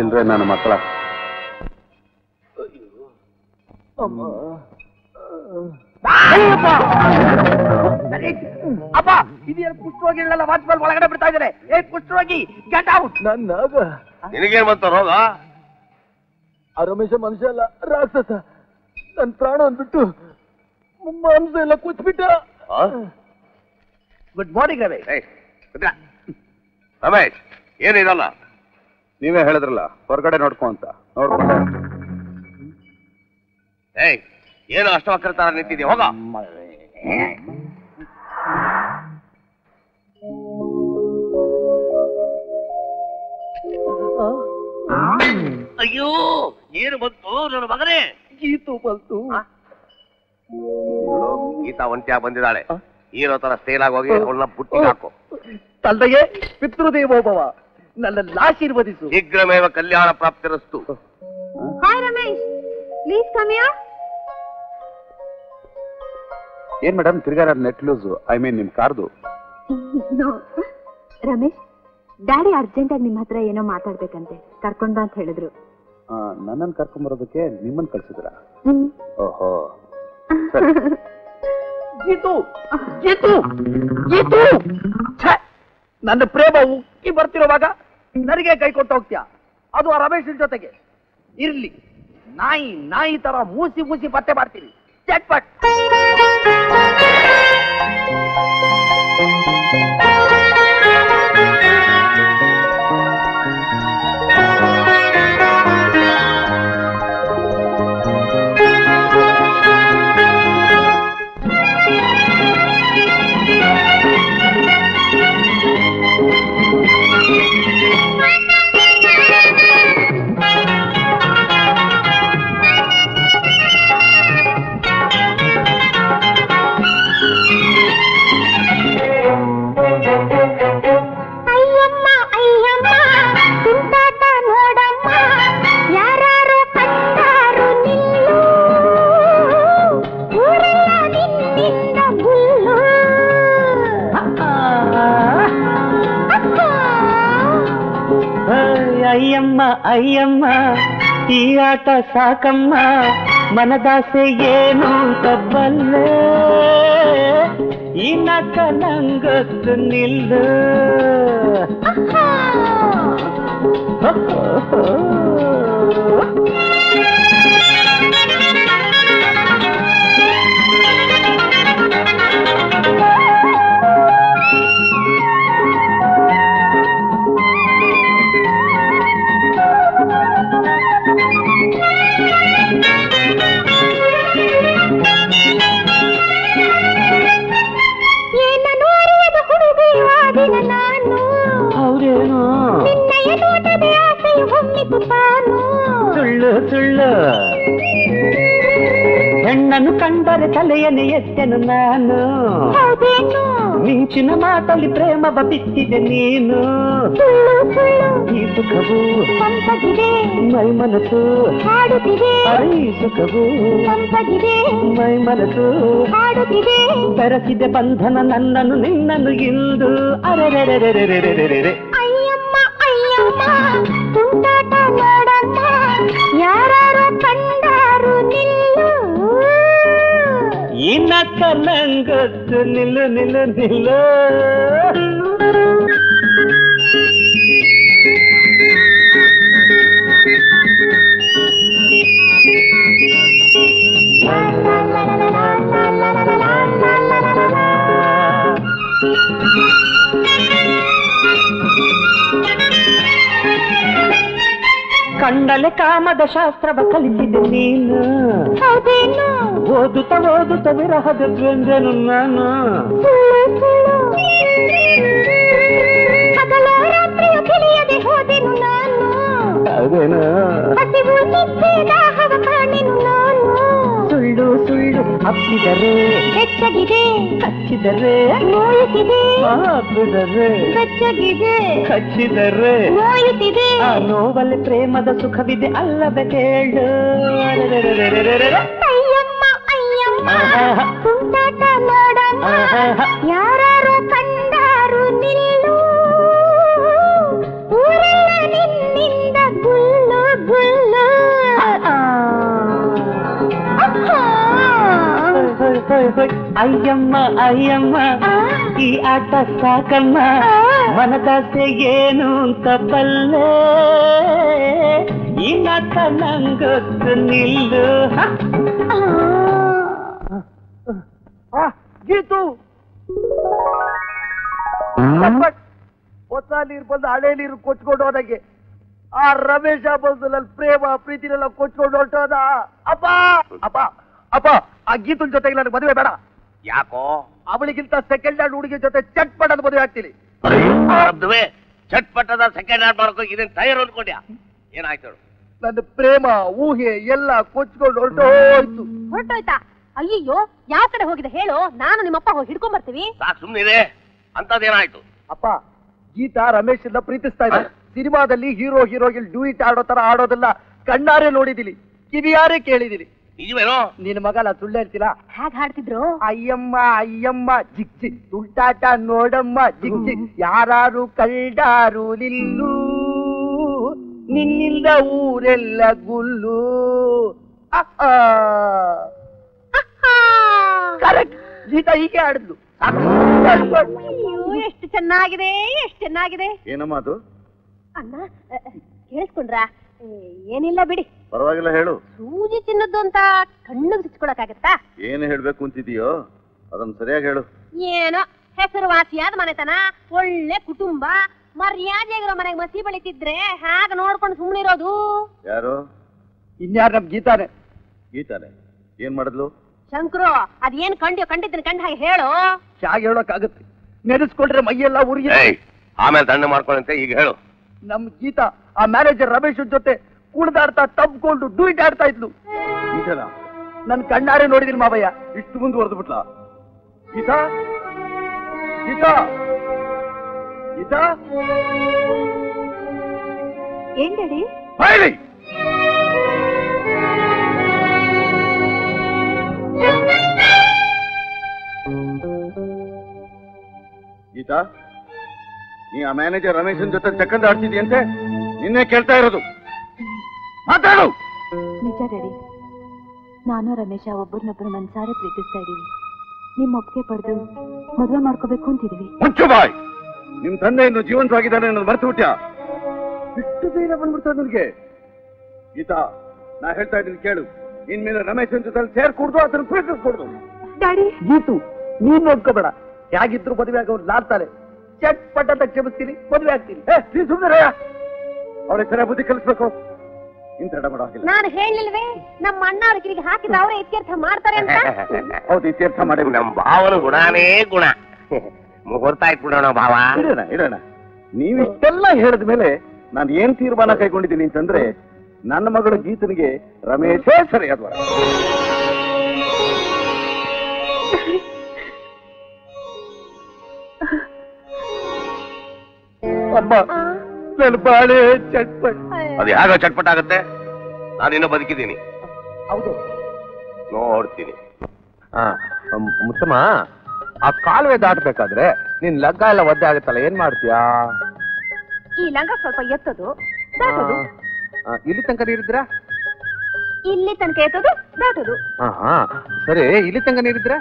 ಏನ್ರೆ ನನ್ನ ಮಕ್ಕಳ ಅಪ್ಪ ಇದೇನು ಕುಷ್ಠರೋಗಿಗಳೆಲ್ಲ ವಾಚ್ಮನ್ ಒಳಗಡೆ ಬಿಡ್ತಾ ಇದ್ದಾರೆ. ಏ ಕುಷ್ಠರೋಗಿ ಗೆಟ್ ಔಟ್. ನನ್ನ ನಿನಗೇನ್ ಬಂತ ರೋಗ? ಆ ರಮೇಶ ಮನುಷ್ಯ ಅಲ್ಲ, ರಾಕ್ಷಸ. ನನ್ನ ಪ್ರಾಣ ಅಂದ್ಬಿಟ್ಟು ಮಾಂಸ ಎಲ್ಲ ಕುಚ್ಬಿಟ್ಟ. Good morning Ramesh. ರಮೇಶ್ ಏನಿರಲ್ಲ, ನೀವೇ ಹೇಳಿದ್ರಲ್ಲ ಹೊರಗಡೆ ನೋಡ್ಕೊ ಅಂತ. ನೋಡ್ಕೊಂಡೆ. ಏಯ್ ಏನು ಅಷ್ಟು ಅಕ್ರತಾರ ನಿಂತಿದ್ಯಾ? ಹೋಗ. ಅಯ್ಯೋ ಏನು ಬಂತು ನನ್ನ ಮಗನೇ? ಗೀತು ಬಂತು. ಗೀತಾ ಒಂಟಿಯಾಗಿ ಬಂದಿದ್ದಾಳೆ. ಹೀರೋ ತರ ಸ್ಟೈಲ್ ಆಗಿ ಹೋಗಿ ಅವಳನ್ನ ಬುಟ್ಟಿಗೆ ಹಾಕು. ತಂದೆಗೆ ಪಿತೃದೇವೋಭವ, ನನ್ನೆಲ್ಲ ಆಶೀರ್ವದಿಸು. ಶೀಘ್ರಮೇವ ಕಲ್ಯಾಣ ಪ್ರಾಪ್ತಿರಸ್ತು. Hi Ramesh, please come here. ಏನ್ ಮೇಡಮ್ ತಿರ್ಗಾರ ನೆಟ್ ಲೂಸು? ಐ ಮೀನ್ ನಿಮ್ ಕಾರ್ದು. ರಮೇಶ್, ಡ್ಯಾಡಿ ಅರ್ಜೆಂಟ್ ಆಗಿ ನಿಮ್ಮ ಹತ್ರ ಏನೋ ಮಾತಾಡ್ಬೇಕಂತೆ, ಕರ್ಕೊಂಡ್ ಬಾ ಅಂತ ಹೇಳಿದ್ರು. ನನ್ನನ್ನು ಕರ್ಕೊಂಡ್ ಬರೋದಕ್ಕೆ ನಿಮ್ಮನ್ನ ಕಳ್ಸಿದ್ರ? ಹ್ಮ್. ಓಹೋ. ಗೀತು ಗೀತು ಗೀತು, ನನ್ನ ಪ್ರೇಮ ಉಕ್ಕಿ ಬರ್ತಿರೋವಾಗ ನನಗೆ ಕೈ ಕೊಟ್ಟು ಹೋಗ್ತೀಯ, ಅದು ಆ ರಮೇಶ್ ಜೊತೆಗೆ. ಇರ್ಲಿ, ನಾಯಿ ನಾಯಿ ತರ ಮೂಸಿ ಮೂಸಿ ಪತ್ತೆ ಮಾಡ್ತೀನಿ. ಚಟ್ಪಟ್. ಅಯ್ಯಮ್ಮ ಅಯ್ಯಮ್ಮ ಈ ಆಟ ಸಾಕಮ್ಮ, ಮನದಾಸೆ ಏನು ತಬ್ಬಲ್ಲೆ, ಈ ನಕ ನಂಗೊತ್ತು ನಿಲ್ಲು. ಸುಳ್ಳು ಸುಳ್ಳು, ಹೆಣ್ಣನ್ನು ಕಂಡರೆ ತಲೆಯನ್ನು ಎತ್ತೆನು ನಾನು, ಮಿಂಚಿನ ಮಾತಲ್ಲಿ ಪ್ರೇಮ ಬಿತ್ತಿದೆ ನೀನು. ಈ ಸುಖವು ಮೈ ಮನಸ್ಸು ಈ ಸುಖವು ಮೈ ಮನಸ್ಸು ಬೆರೆಸಿದೆ ಬಂಧನ ನನ್ನನ್ನು ನಿನ್ನನ್ನು ಇಂದು. ಅರೆರೆರೆರೆರೆರೆರೆರೆ ಅಯ್ಯಮ್ಮ ಅಯ್ಯಮ್ಮ ತುಂಟಾಟ ನೋಡಮ್ಮ, ಯಾರು ಕಂಡಾರು ನಿಲ್ಲು. ಈ ನಕ್ಕ ನಂಗೊತ್ತು ನಿಲ್ಲು ನಿಲ್ಲು ನಿಲ್ಲು. ಕಂಡಲೆ ಕಾಮದ ಶಾಸ್ತ್ರವ ಕಲಿಸಿದೆ ನೀನು, ಓದುತ್ತ ಓದುತ್ತ ವಿರಹದ ದ್ವಂದ್ವನು ನಾನು. ರಾತ್ರಿಯು ತಿಳಿಯದೆ ಹೋದೆನು ನಾನು, ಅದೇನು ಹಸಿವು ನಿದ್ದೆ ದಾಹವ ಕಾಣೆನು ನಾನು. ಸುಳ್ಳು ಸುಳ್ಳು ಅಪ್ಪಿದರೆ ಹೆಚ್ಚಗಿದೆ, ಹಚ್ಚಿದರೆ ನೋಯುತ್ತಿದೆ, ಹಾಕಿದರೆ ಬೆಚ್ಚಗಿದೆ, ಹಚ್ಚಿದರೆ ನೋಯುತ್ತಿದೆ. ಆ ನೋವಲ್ಲಿ ಪ್ರೇಮದ ಸುಖವಿದೆ ಅಲ್ಲವೇ ಕೇಳು. ಅಯ್ಯಮ್ಮ ಅಯ್ಯಮ್ಮ ತುಂಟಾಟ ನೋಡಮ್ಮ, ಯಾರು ಕಂಡಾರು ನಿಲ್ಲು, ಊರೆಲ್ಲ ನಿನ್ನಿಂದ ಗುಲ್ಲು. ಅಯ್ಯಮ್ಮ ಅಯ್ಯಮ್ಮ ಈ ಆಟ ಸಾಕಮ್ಮ ಮನದಾಸೆ ಏನು ಅಂತ ಬಲ್ಲೆ ಈ ನಾಟ ನಂಗೊತ್ತು ನಿಲ್ಲು. ಗೀತು ಹೊಸ ನೀರು ಬಂದು ಹಳೆ ನೀರು ಕೊಚ್ಕೊಂಡು ಹೋದಂಗೆ ಆ ರಮೇಶ ಬಂದಲ್ಲಿ ಪ್ರೇಮ ಪ್ರೀತಿನೆಲ್ಲ ಕೊಚ್ಕೊಂಡು ಹೊರಟೋದ. ಅಪ್ಪ ಅಪ್ಪ ಅಪ್ಪ ಆ ಗೀತನ್ ಜೊತೆಗೆ ನನಗೆ ಮದುವೆ ಬೇಡ. ಯಾಕೋ? ಅವಳಿಗಿಂತ ಸೆಕೆಂಡ್ ಹ್ಯಾಂಡ್ ಹುಡುಗಿ ಜೊತೆ ಚಟ್ಪಟದ ಮದುವೆ ಆಗ್ತೀನಿ. ಚಟ್ಪಟದ ಸೆಕೆಂಡ್ ಹ್ಯಾಂಡ್ ಮಾಡ್ಕೋ ಇದನ್ ಟೈರ್ ಅನ್ಕೊಂಡ್ಯಾ? ಏನಾಯ್ತು? ನನ್ನ ಪ್ರೇಮ ಊಹೆ ಎಲ್ಲ ಕೊಚ್ಕೊಂಡು ಹೊರಟೋಯ್ತು. ಹೊರಟೋಯ್ತಾ? ಅಯ್ಯೋ ಯಾವ ಕಡೆ ಹೋಗಿದೆ ಹೇಳು, ನಾನು ನಿಮ್ಮಪ್ಪ ಹೋಗಿ ಹಿಡ್ಕೊಂಡ್ ಬರ್ತೀವಿ. ಸಾಕು ಸುಮ್ನಿದೆ. ಅಂತದೇನಾಯ್ತು? ಅಪ್ಪ ಗೀತಾ ರಮೇಶ್ ಎಲ್ಲ ಪ್ರೀತಿಸ್ತಾ ಇದ್ದ. ಸಿನಿಮಾದಲ್ಲಿ ಹೀರೋ ಹೀರೋಗಿಲ್ ಡ್ಯೂಯಿಟ್ ಆಡೋ ತರ ಆಡೋದೆಲ್ಲ ಕಣ್ಣಾರೆ ನೋಡಿದಿನಿ, ಕಿವಿಯಾರೆ ಕೇಳಿದಿನಿ. ನಿಜವೇನೋ? ನಿನ್ ಮಗ ನಾ ಸುಳ್ಳು ಹೇಳ್ತಿಲ್ಲ. ಹೇಗ್ ಹಾಡ್ತಿದ್ರು? ಅಯ್ಯಮ್ಮ ಅಯ್ಯಮ್ಮ ಜಿಗ್ ಜಿಗ್ ತುಂಟಾಟ ನೋಡಮ್ಮ ಜಿಗ್ ಜಿಗ್ ಯಾರು ಕಳ್ದಾರು ನಿಲ್ಲು ನಿನ್ನಿಂದ ಊರೆಲ್ಲ ಗುಲ್ಲು. ಕರೆಕ್ಟ್, ಗೀತಾ ಹೀಗೆ ಆಡಿದ್ಲು. ಎಷ್ಟು ಚೆನ್ನಾಗಿದೆ, ಎಷ್ಟು ಚೆನ್ನಾಗಿದೆ. ಏನಮ್ಮ ಅದು? ಅಣ್ಣ ಕೇಳಿಸ್ಕೊಂಡ್ರ? ಏನಿಲ್ಲ ಬಿಡಿ. ಪರವಾಗಿಲ್ಲ ಹೇಳು. ಸೂಜಿ ಚಿನ್ನದ್ದು ಅಂತ ಕಣ್ಣಿಗೆ ಸಿಚ್ಕೊಳಕಾಗತ್ತಾ? ಏನು ಹೇಳ್ಬೇಕು ಅಂತಿದೀಯೋ ಅದನ್ನ ಸರಿಯಾಗಿ ಹೇಳು. ಏನೋ ಹೆಸರುವಾಸಿಯಾದ ಮನೆತನ, ಒಳ್ಳೆ ಕುಟುಂಬ, ಮರ್ಯಾದೆಗಿರೋ ಮನೆಗೆ ಮಸಿ ಬೆಳಿತಿದ್ರೆ ಹಾಗ ನೋಡ್ಕೊಂಡು ಸುಮ್ಮನಿರೋದು. ಯಾರು? ಇನ್ಯಾರು? ನಮ್ ಗೀತಾನೆ. ಗೀತಾನೆ ಏನ್ ಮಾಡಿದ್ಲು? ಶಂಕರು ಅದೇನ್ ಕಂಡ್ಯೋ ಕಂಡಿದ್ದನ್ ಕಂಡ ಹಾಗೆ ಹೇಳು. ಹೇಗೆ ಹೇಳೋಕ್ಕಾಗತ್ತೆ? ನೆನೆಸ್ಕೊಂಡ್ರೆ ಮೈಯೆಲ್ಲ ಉರಿ. ಆಮೇಲೆ ದಂಡ ಮಾಡ್ಕೊಂಡಂತೆ ಈಗ ಹೇಳು. ನಮ್ ಗೀತಾ ಆ ಮ್ಯಾನೇಜರ್ ರಮೇಶ್ ಜೊತೆ ಕುಣಿದಾಡ್ತಾ ತಬ್ಕೊಂಡು ಡೂಯಿಟ್ ಆಡ್ತಾ ಇದ್ಲು. ಗೀತನ ನನ್ ಕಣ್ಣಾರೆ ನೋಡಿದಿನಿ ಮಾವಯ್ಯ. ಇಷ್ಟು ಮುಂದುವರೆದು ಬಿಟ್ಲ? ಗೀತಾ ಗೀತಾ ಗೀತಾ ಏನ್ ಡ್ಯಾಡಿ? ಹೇಳಿ. ಗೀತಾ ನೀ ಆ ಮ್ಯಾನೇಜರ್ ರಮೇಶನ್ ಜೊತೆ ಚಕ್ಕಂದ ಆಡ್ತಿದ್ಯಂತೆ, ನಿನ್ನೆ ಕೇಳ್ತಾ ಇರೋದು. ಮಾತಾಡು. ನಿಜ ಡ್ಯಾಡಿ, ನಾನು ರಮೇಶ ಒಬ್ಬರನ್ನೊಬ್ಬರು ಮನ್ಸಾರೆ ಪ್ರೀತಿಸ್ತಾ ಇದೀವಿ. ನಿಮ್ ಒಪ್ಪಿಗೆ ಪಡೆದು ಮದುವೆ ಮಾಡ್ಕೋಬೇಕು ಅಂತಿದೀವಿ. ಮುಚ್ಚು ಬಾಯ್. ನಿಮ್ ತಂದೆ ಇನ್ನು ಜೀವಂತವಾಗಿದ್ದಾನೆ ಅನ್ನೋದು ಮರ್ತು ಬಿಟ್ಯಾ? ಇಷ್ಟು ಧೈರ್ಯ ಬಂದ್ಬಿಡ್ತದೆ ನನಗೆ. ಗೀತಾ ನಾ ಹೇಳ್ತಾ ಇದ್ದೀನಿ ಕೇಳು. ಇನ್ಮೇಲೆ ರಮೇಶನ್ ಜೊತೆ ಸೇರ್ಕೂಡ್ದು, ಅದನ್ನ ಪ್ರೀತಿಸ್ಕೊಡ್ದು. ಡ್ಯಾಡಿ ಗೀತು ನೀನ್ ನೋಡ್ಕೋಬೇಡ. ಹೇಗಿದ್ರು ಮದುವೆ ಆಗೋರು ನಾಡ್ತಾರೆ. ಚಟ್ ಪಟ್ಟ ಅಂತ ಕ್ಷಮಿಸ್ತೀನಿ, ಮದುವೆ ಆಗ್ತೀನಿ. ನೀ ಸುಮ್ಮನೆ ಅವಳಿಗೆ ಸರಿಯಾಗಿ ಬುದ್ಧಿ ಕಲಿಸ್ಬೇಕು. ಇಂತ ಮಾಡೋ ಹಾಗಿಲ್ಲ. ನಾನು ಹೇಳಿಲ್ವೇ ನಮ್ಮ ಅಣ್ಣ ಅವ್ರ ಕಿರಿಗೆ ಹಾಕಿದ ಅವರೇ ಇತ್ಯರ್ಥ ಮಾಡ್ತಾರೆ ಅಂತ? ಹೌದು, ಇತ್ಯರ್ಥ ಮಾಡಿ. ನಮ್ ಭಾವನ ಗುಣನೇ ಗುಣ. ಮುಹೂರ್ತ ಆಯ್ತು ಬಿಡೋಣ ಭಾವ. ಇಡೋಣ ಇಡೋಣ. ನೀವಿಷ್ಟೆಲ್ಲ ಹೇಳಿದ ಮೇಲೆ ನಾನು ಏನ್ ತೀರ್ಮಾನ ಕೈಗೊಂಡಿದ್ದೀನಿ ಅಂತಂದ್ರೆ, ನನ್ನ ಮಗಳು ಗೀತನಿಗೆ ರಮೇಶೇ ಸರಿಯಾದ. ಅಮ್ಮ ನನ್ನ ಬಾಳೆ ಚಟ್ಪಟ್. ಅದು ಹೇಗ ಚಟ್ಪಟ ಆಗುತ್ತೆ? ನಾನಿನ್ನೂ ಬದುಕಿದ್ದೀನಿ. ಹೌದು ನೋಡ್ತೀನಿ. ಮುತ್ತಮ್ಮ, ಆ ಕಾಲುವೆ ದಾಟಬೇಕಾದ್ರೆ ನಿನ್ ಲಗ್ಗ ಎಲ್ಲ ಒದ್ದೆ ಆಗುತ್ತಲ್ಲ, ಏನ್ ಮಾಡ್ತೀಯಾ? ಈ ಲಂಗ ಸ್ವಲ್ಪ ಎತ್ತದು ದಾಟೋದು. ಇಲ್ಲಿ ತನಕ ನೀರಿದ್ರ? ಇಲ್ಲಿ ತನಕ ಎತ್ತದು ದಾಟೋದು. ಹಾ ಹಾ ಸರಿ, ಇಲ್ಲಿ ತನಕ ನೀರಿದ್ರ?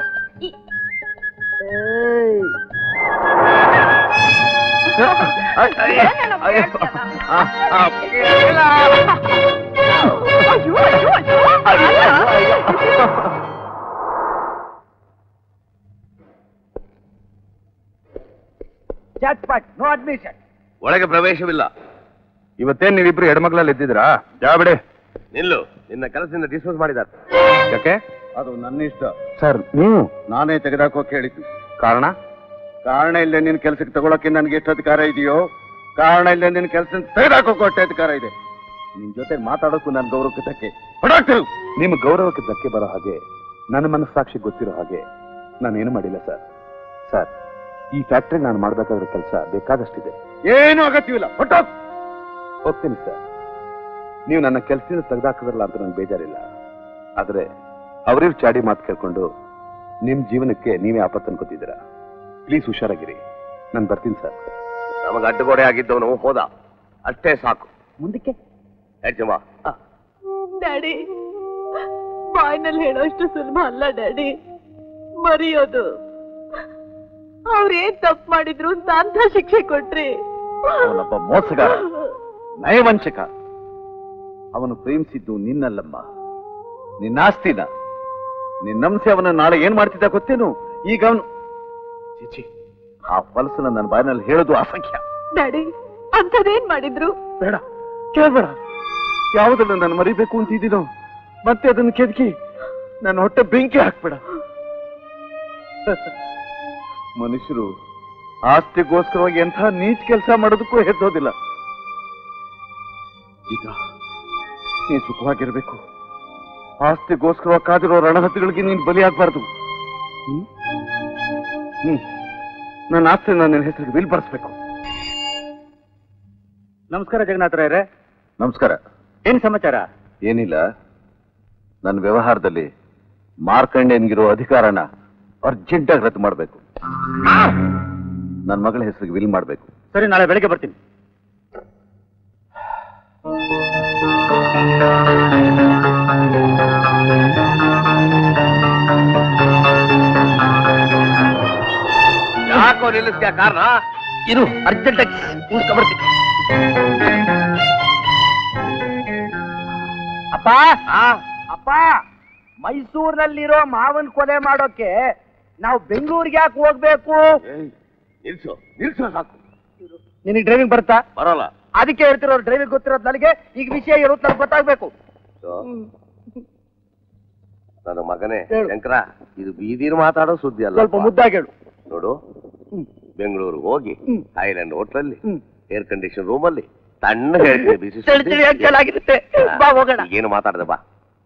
ಚಟ್ಪಟ್, ನೋ ಅಡ್ಮಿಷನ್. ಒಳಗೆ ಪ್ರವೇಶವಿಲ್ಲ. ಇವತ್ತೇನ್ ನೀವಿಬ್ರು ಎಡಮಗ್ಲಲ್ಲಿ ಇದ್ದಿದ್ರಾ? ಯಾವ ಬಿಡಿ. ನಿಲ್ಲು, ನಿನ್ನ ಕೆಲಸದಿಂದ ಡಿಸ್ಮಿಸ್ ಮಾಡಿದ್ದಾರೆ. ಯಾಕೆ? ಅದು ನನ್ನ ಇಷ್ಟ ಸರ್. ನೀವು ನಾನೇ ತೆಗೆದಾಕೋಕೆ ಹೇಳಿದ್ದು. ಕಾರಣ? ಕಾರಣ ಇಲ್ಲದೆ ನಿನ್ ಕೆಲಸಕ್ಕೆ ತಗೊಳಕ್ಕೆ ನನ್ಗೆ ಎಷ್ಟು ಅಧಿಕಾರ ಇದೆಯೋ, ಕಾರಣ ಇಲ್ಲದೆ ನಿನ್ ಕೆಲಸ ತೆಗೆದಾಕೋಕೆ ಅಷ್ಟೇ ಅಧಿಕಾರ ಇದೆ. ನಿನ್ ಜೊತೆ ಮಾತಾಡೋಕ್ಕೂ ನನ್ನ ಗೌರವಕ್ಕೆ ಧಕ್ಕೆ ಹೊಡಾಕ್ತಿರು. ನಿಮ್ಮ ಗೌರವಕ್ಕೆ ಧಕ್ಕೆ ಬರೋ ಹಾಗೆ, ನನ್ನ ಮನಸ್ಸಾಕ್ಷಿ ಗೊತ್ತಿರೋ ಹಾಗೆ ನಾನೇನು ಮಾಡಿಲ್ಲ ಸರ್. ಸರ್, ಈ ಫ್ಯಾಕ್ಟ್ರಿ ನಾನು ಮಾಡ್ಬೇಕಾಗಿರೋ ಕೆಲಸ ಬೇಕಾದಷ್ಟಿದೆ. ಏನು ಅಗತ್ಯವಿಲ್ಲ, ಹೊಟ್ಟೋಗ್. ಹೋಗ್ತೀನಿ ಸರ್. ನೀವು ನನ್ನ ಕೆಲಸದಿಂದ ತೆಗೆದಾಕಿದ್ರಲ್ಲ ಅಂತ ನಂಗೆ ಬೇಜಾರಿಲ್ಲ. ಆದ್ರೆ ಅವ್ರಿವ್ ಚಾಡಿ ಮಾತು ಕೇಳ್ಕೊಂಡು ನಿಮ್ ಜೀವನಕ್ಕೆ ನೀವೇ ಆಪತ್ತು ಅನ್ಕೋತಿದ್ದೀರಾ. ಪ್ಲೀಸ್ ಹುಷಾರಾಗಿರಿ. ನಾನು ಬರ್ತೀನಿ ಸರ್. ನಮಗೆ ಅಡ್ಡಗೋಡೆ ಆಗಿದ್ದವನು ಹೋದ, ಅಷ್ಟೇ ಸಾಕು. ಮುಂದಕ್ಕೆ ಹೆಚ್ಚಮ್ಮ. ಡ್ಯಾಡಿ, ಬಾಯ್ನಲ್ಲಿ ಹೇಳೋಷ್ಟು ಸುಲಭ ಅಲ್ಲ ಡ್ಯಾಡಿ. ಮರೆಯೋದು? ಅವ್ರೇನ್ ತಪ್ಪು ಮಾಡಿದ್ರು ಅಂತ ಅಂತ ಶಿಕ್ಷೆ ಕೊಟ್ರಿ? ಅವನೊಬ್ಬ ಮೋಸಗಾರ, ನಯವಂಚಕ. ಅವನು ಪ್ರೇಮಿಸಿದ್ದು ನಿನ್ನಲ್ಲಮ್ಮ, ನಿನ್ನ ಆಸ್ತಿನ. ನಿನ್ನಂಸೆ ಅವನ ನಾಳೆ ಏನ್ ಮಾಡ್ತಿದ್ದ ಗೊತ್ತೇನು? ಈಗ ಅವನು ಚಿಚಿ, ಆ ಫಲಸನ ನನ್ನ ಬಾಯಿನಲ್ಲಿ ಹೇಳೋದು ಅಸಂಖ್ಯ. ಡ್ಯಾಡಿ, ಅಂಥದ್ದೇನ್ ಮಾಡಿದ್ರು? ಬೇಡ, ಕೇಳ್ಬೇಡ. ಯಾವುದನ್ನು ನಾನು ಮರಿಬೇಕು ಅಂತಿದ್ದೀನೋ ಮತ್ತೆ ಅದನ್ನು ಕೆದಕಿ ನನ್ನ ಹೊಟ್ಟೆ ಬೆಂಕಿ ಹಾಕ್ಬೇಡ. ಮನುಷ್ಯರು ಆಸ್ತಿಗೋಸ್ಕರವಾಗಿ ಎಂಥ ನೀಚ್ ಕೆಲಸ ಮಾಡೋದಕ್ಕೂ ಹೆದರೋದಿಲ್ಲ. ಈಗ ನೀ ಸುಖವಾಗಿರ್ಬೇಕು. ಆಸ್ತಿಗೋಸ್ಕರ ಕಾದಿರೋ ರಣಹದ್ದುಗಳಿಗೆ ನೀನು ಬಲಿಯಾಗಬಾರ್ದು. ಹ್ಮ್ ಹ್ಮ್ ನನ್ನ ಆಸ್ತಿ ನಾನು ನಿನ್ನ ಹೆಸರಿಗೆ ಬಿಲ್ ಬರ್ಸ್ಬೇಕು. ನಮಸ್ಕಾರ ಜಗನ್ನಾಥರಾಯರೇ. ನಮಸ್ಕಾರ. ಏನ್ ಸಮಾಚಾರ? ಏನಿಲ್ಲ, ನನ್ನ ವ್ಯವಹಾರದಲ್ಲಿ ಮಾರ್ಕಂಡೇನ್ಗಿರೋ ಅಧಿಕಾರನ ಅರ್ಜೆಂಟಾಗಿ ರದ್ದು ಮಾಡಬೇಕು. ನನ್ನ ಮಗಳ ಹೆಸರಿಗೆ ವಿಲ್ ಮಾಡಬೇಕು. ಸರಿ, ನಾಳೆ ಬೆಳಿಗ್ಗೆ ಬರ್ತೀನಿ. ಯಾಕೋ ನಿಲ್ಲಿಸ್ತೀಯ ಕಾರಣ? ಇದು ಅರ್ಜೆಂಟಾಗಿ ಬರ್ತೀನಿ. ಅಪ್ಪ ಅಪ್ಪ, ಮೈಸೂರಿನಲ್ಲಿರೋ ಮಾವನ್ ಕೊಲೆ ಮಾಡೋಕೆ ನಾವು ಬೆಂಗಳೂರಿಗೆ ಯಾಕೆ ಹೋಗ್ಬೇಕು? ನಿಲ್ಸು ನಿಲ್ಸು ಸಾಕು. ನಿನಗೆ ಡ್ರೈವಿಂಗ್ ಬರ್ತಾ? ಬರೋಲ್ಲ. ಅದಕ್ಕೆ ಹೇಳ್ತಿರೋ ಡ್ರೈವಿಂಗ್ ಗೊತ್ತಿರೋದು ನನಗೆ. ಈಗ ವಿಷಯ ಇರೋದು ನನಗೆ ಗೊತ್ತಾಗ್ಬೇಕು. ನನ್ನ ಮಗನೇ ಶಂಕರ, ಇದು ಬೀದಿನ ಮಾತಾಡೋ ಸುದ್ದಿ ಅಲ್ಲ. ಸ್ವಲ್ಪ ಮುದ್ದಾಗಿ ಹೇಳು. ನೋಡು, ಬೆಂಗಳೂರು ಹೋಗಿ ಐಲ್ಯಾಂಡ್ ಹೋಟ್ಲಲ್ಲಿ ಏರ್ ಕಂಡೀಷನ್ ರೂಮಲ್ಲಿ ತಣ್ಣ ಹೇಳ್ತೀನಿ. ಏನು ಮಾತಾಡ್ದೆ ಬಾ.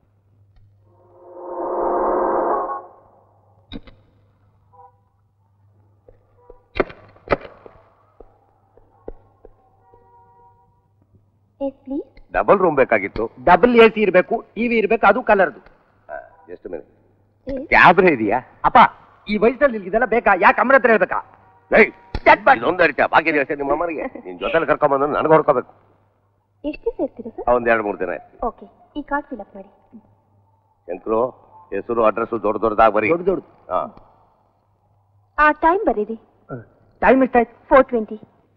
ಡಬಲ್ ರೂಮ್ ಬೇಕಾಗಿತ್ತು. ಡಬಲ್ ಎ ಸಿ ಇರ್ಬೇಕು, ಟಿವಿ ಇರ್ಬೇಕು, ಅದು ಕಲರ್ದು. ಎಷ್ಟು ಮೇಲೆ ಕ್ಯಾಬ್ರೆ ಇದೆಯಾ? ಅಪ್ಪ, ಈ ವಯಸ್ಸಲ್ಲಿ ಇದೆಲ್ಲ ಬೇಕಾ? ಯಾಕೆ ಅಮ್ಮನ ಹತ್ರ ಹೇಳ್ಬೇಕಾ? ಇದೊಂದು ಅಡಿತ ಬಾಕಿ ಅಷ್ಟೇ. ನಿಮ್ಮ ಅಮ್ಮನಿಗೆ ನಿನ್ ಜೊತೆಲಿ ಕರ್ಕೊಂಡ್ಬಂದು ನನಗೆ ಹೊಡ್ಕೋಬೇಕು. ಎಷ್ಟು ದಿವಸ ಇರ್ತೀರಾ ಸರ್? ಒಂದ್ ಎರಡು ಮೂರು ದಿನ. ಓಕೆ, ಈ ಕಾರ್ಡ್ ಫಿಲ್ ಅಪ್ ಮಾಡಿ. ಶಂಕರು, ಹೆಸರು ಅಡ್ರೆಸ್ ದೊಡ್ಡ ದೊಡ್ಡದಾಗಿ ಬರೀ. ದೊಡ್ಡ ದೊಡ್ಡ. ಹಾ, ಆ ಟೈಮ್ ಬರೀರಿ. ಟೈಮ್ ಎಷ್ಟಾಯ್ತು? Four twenty.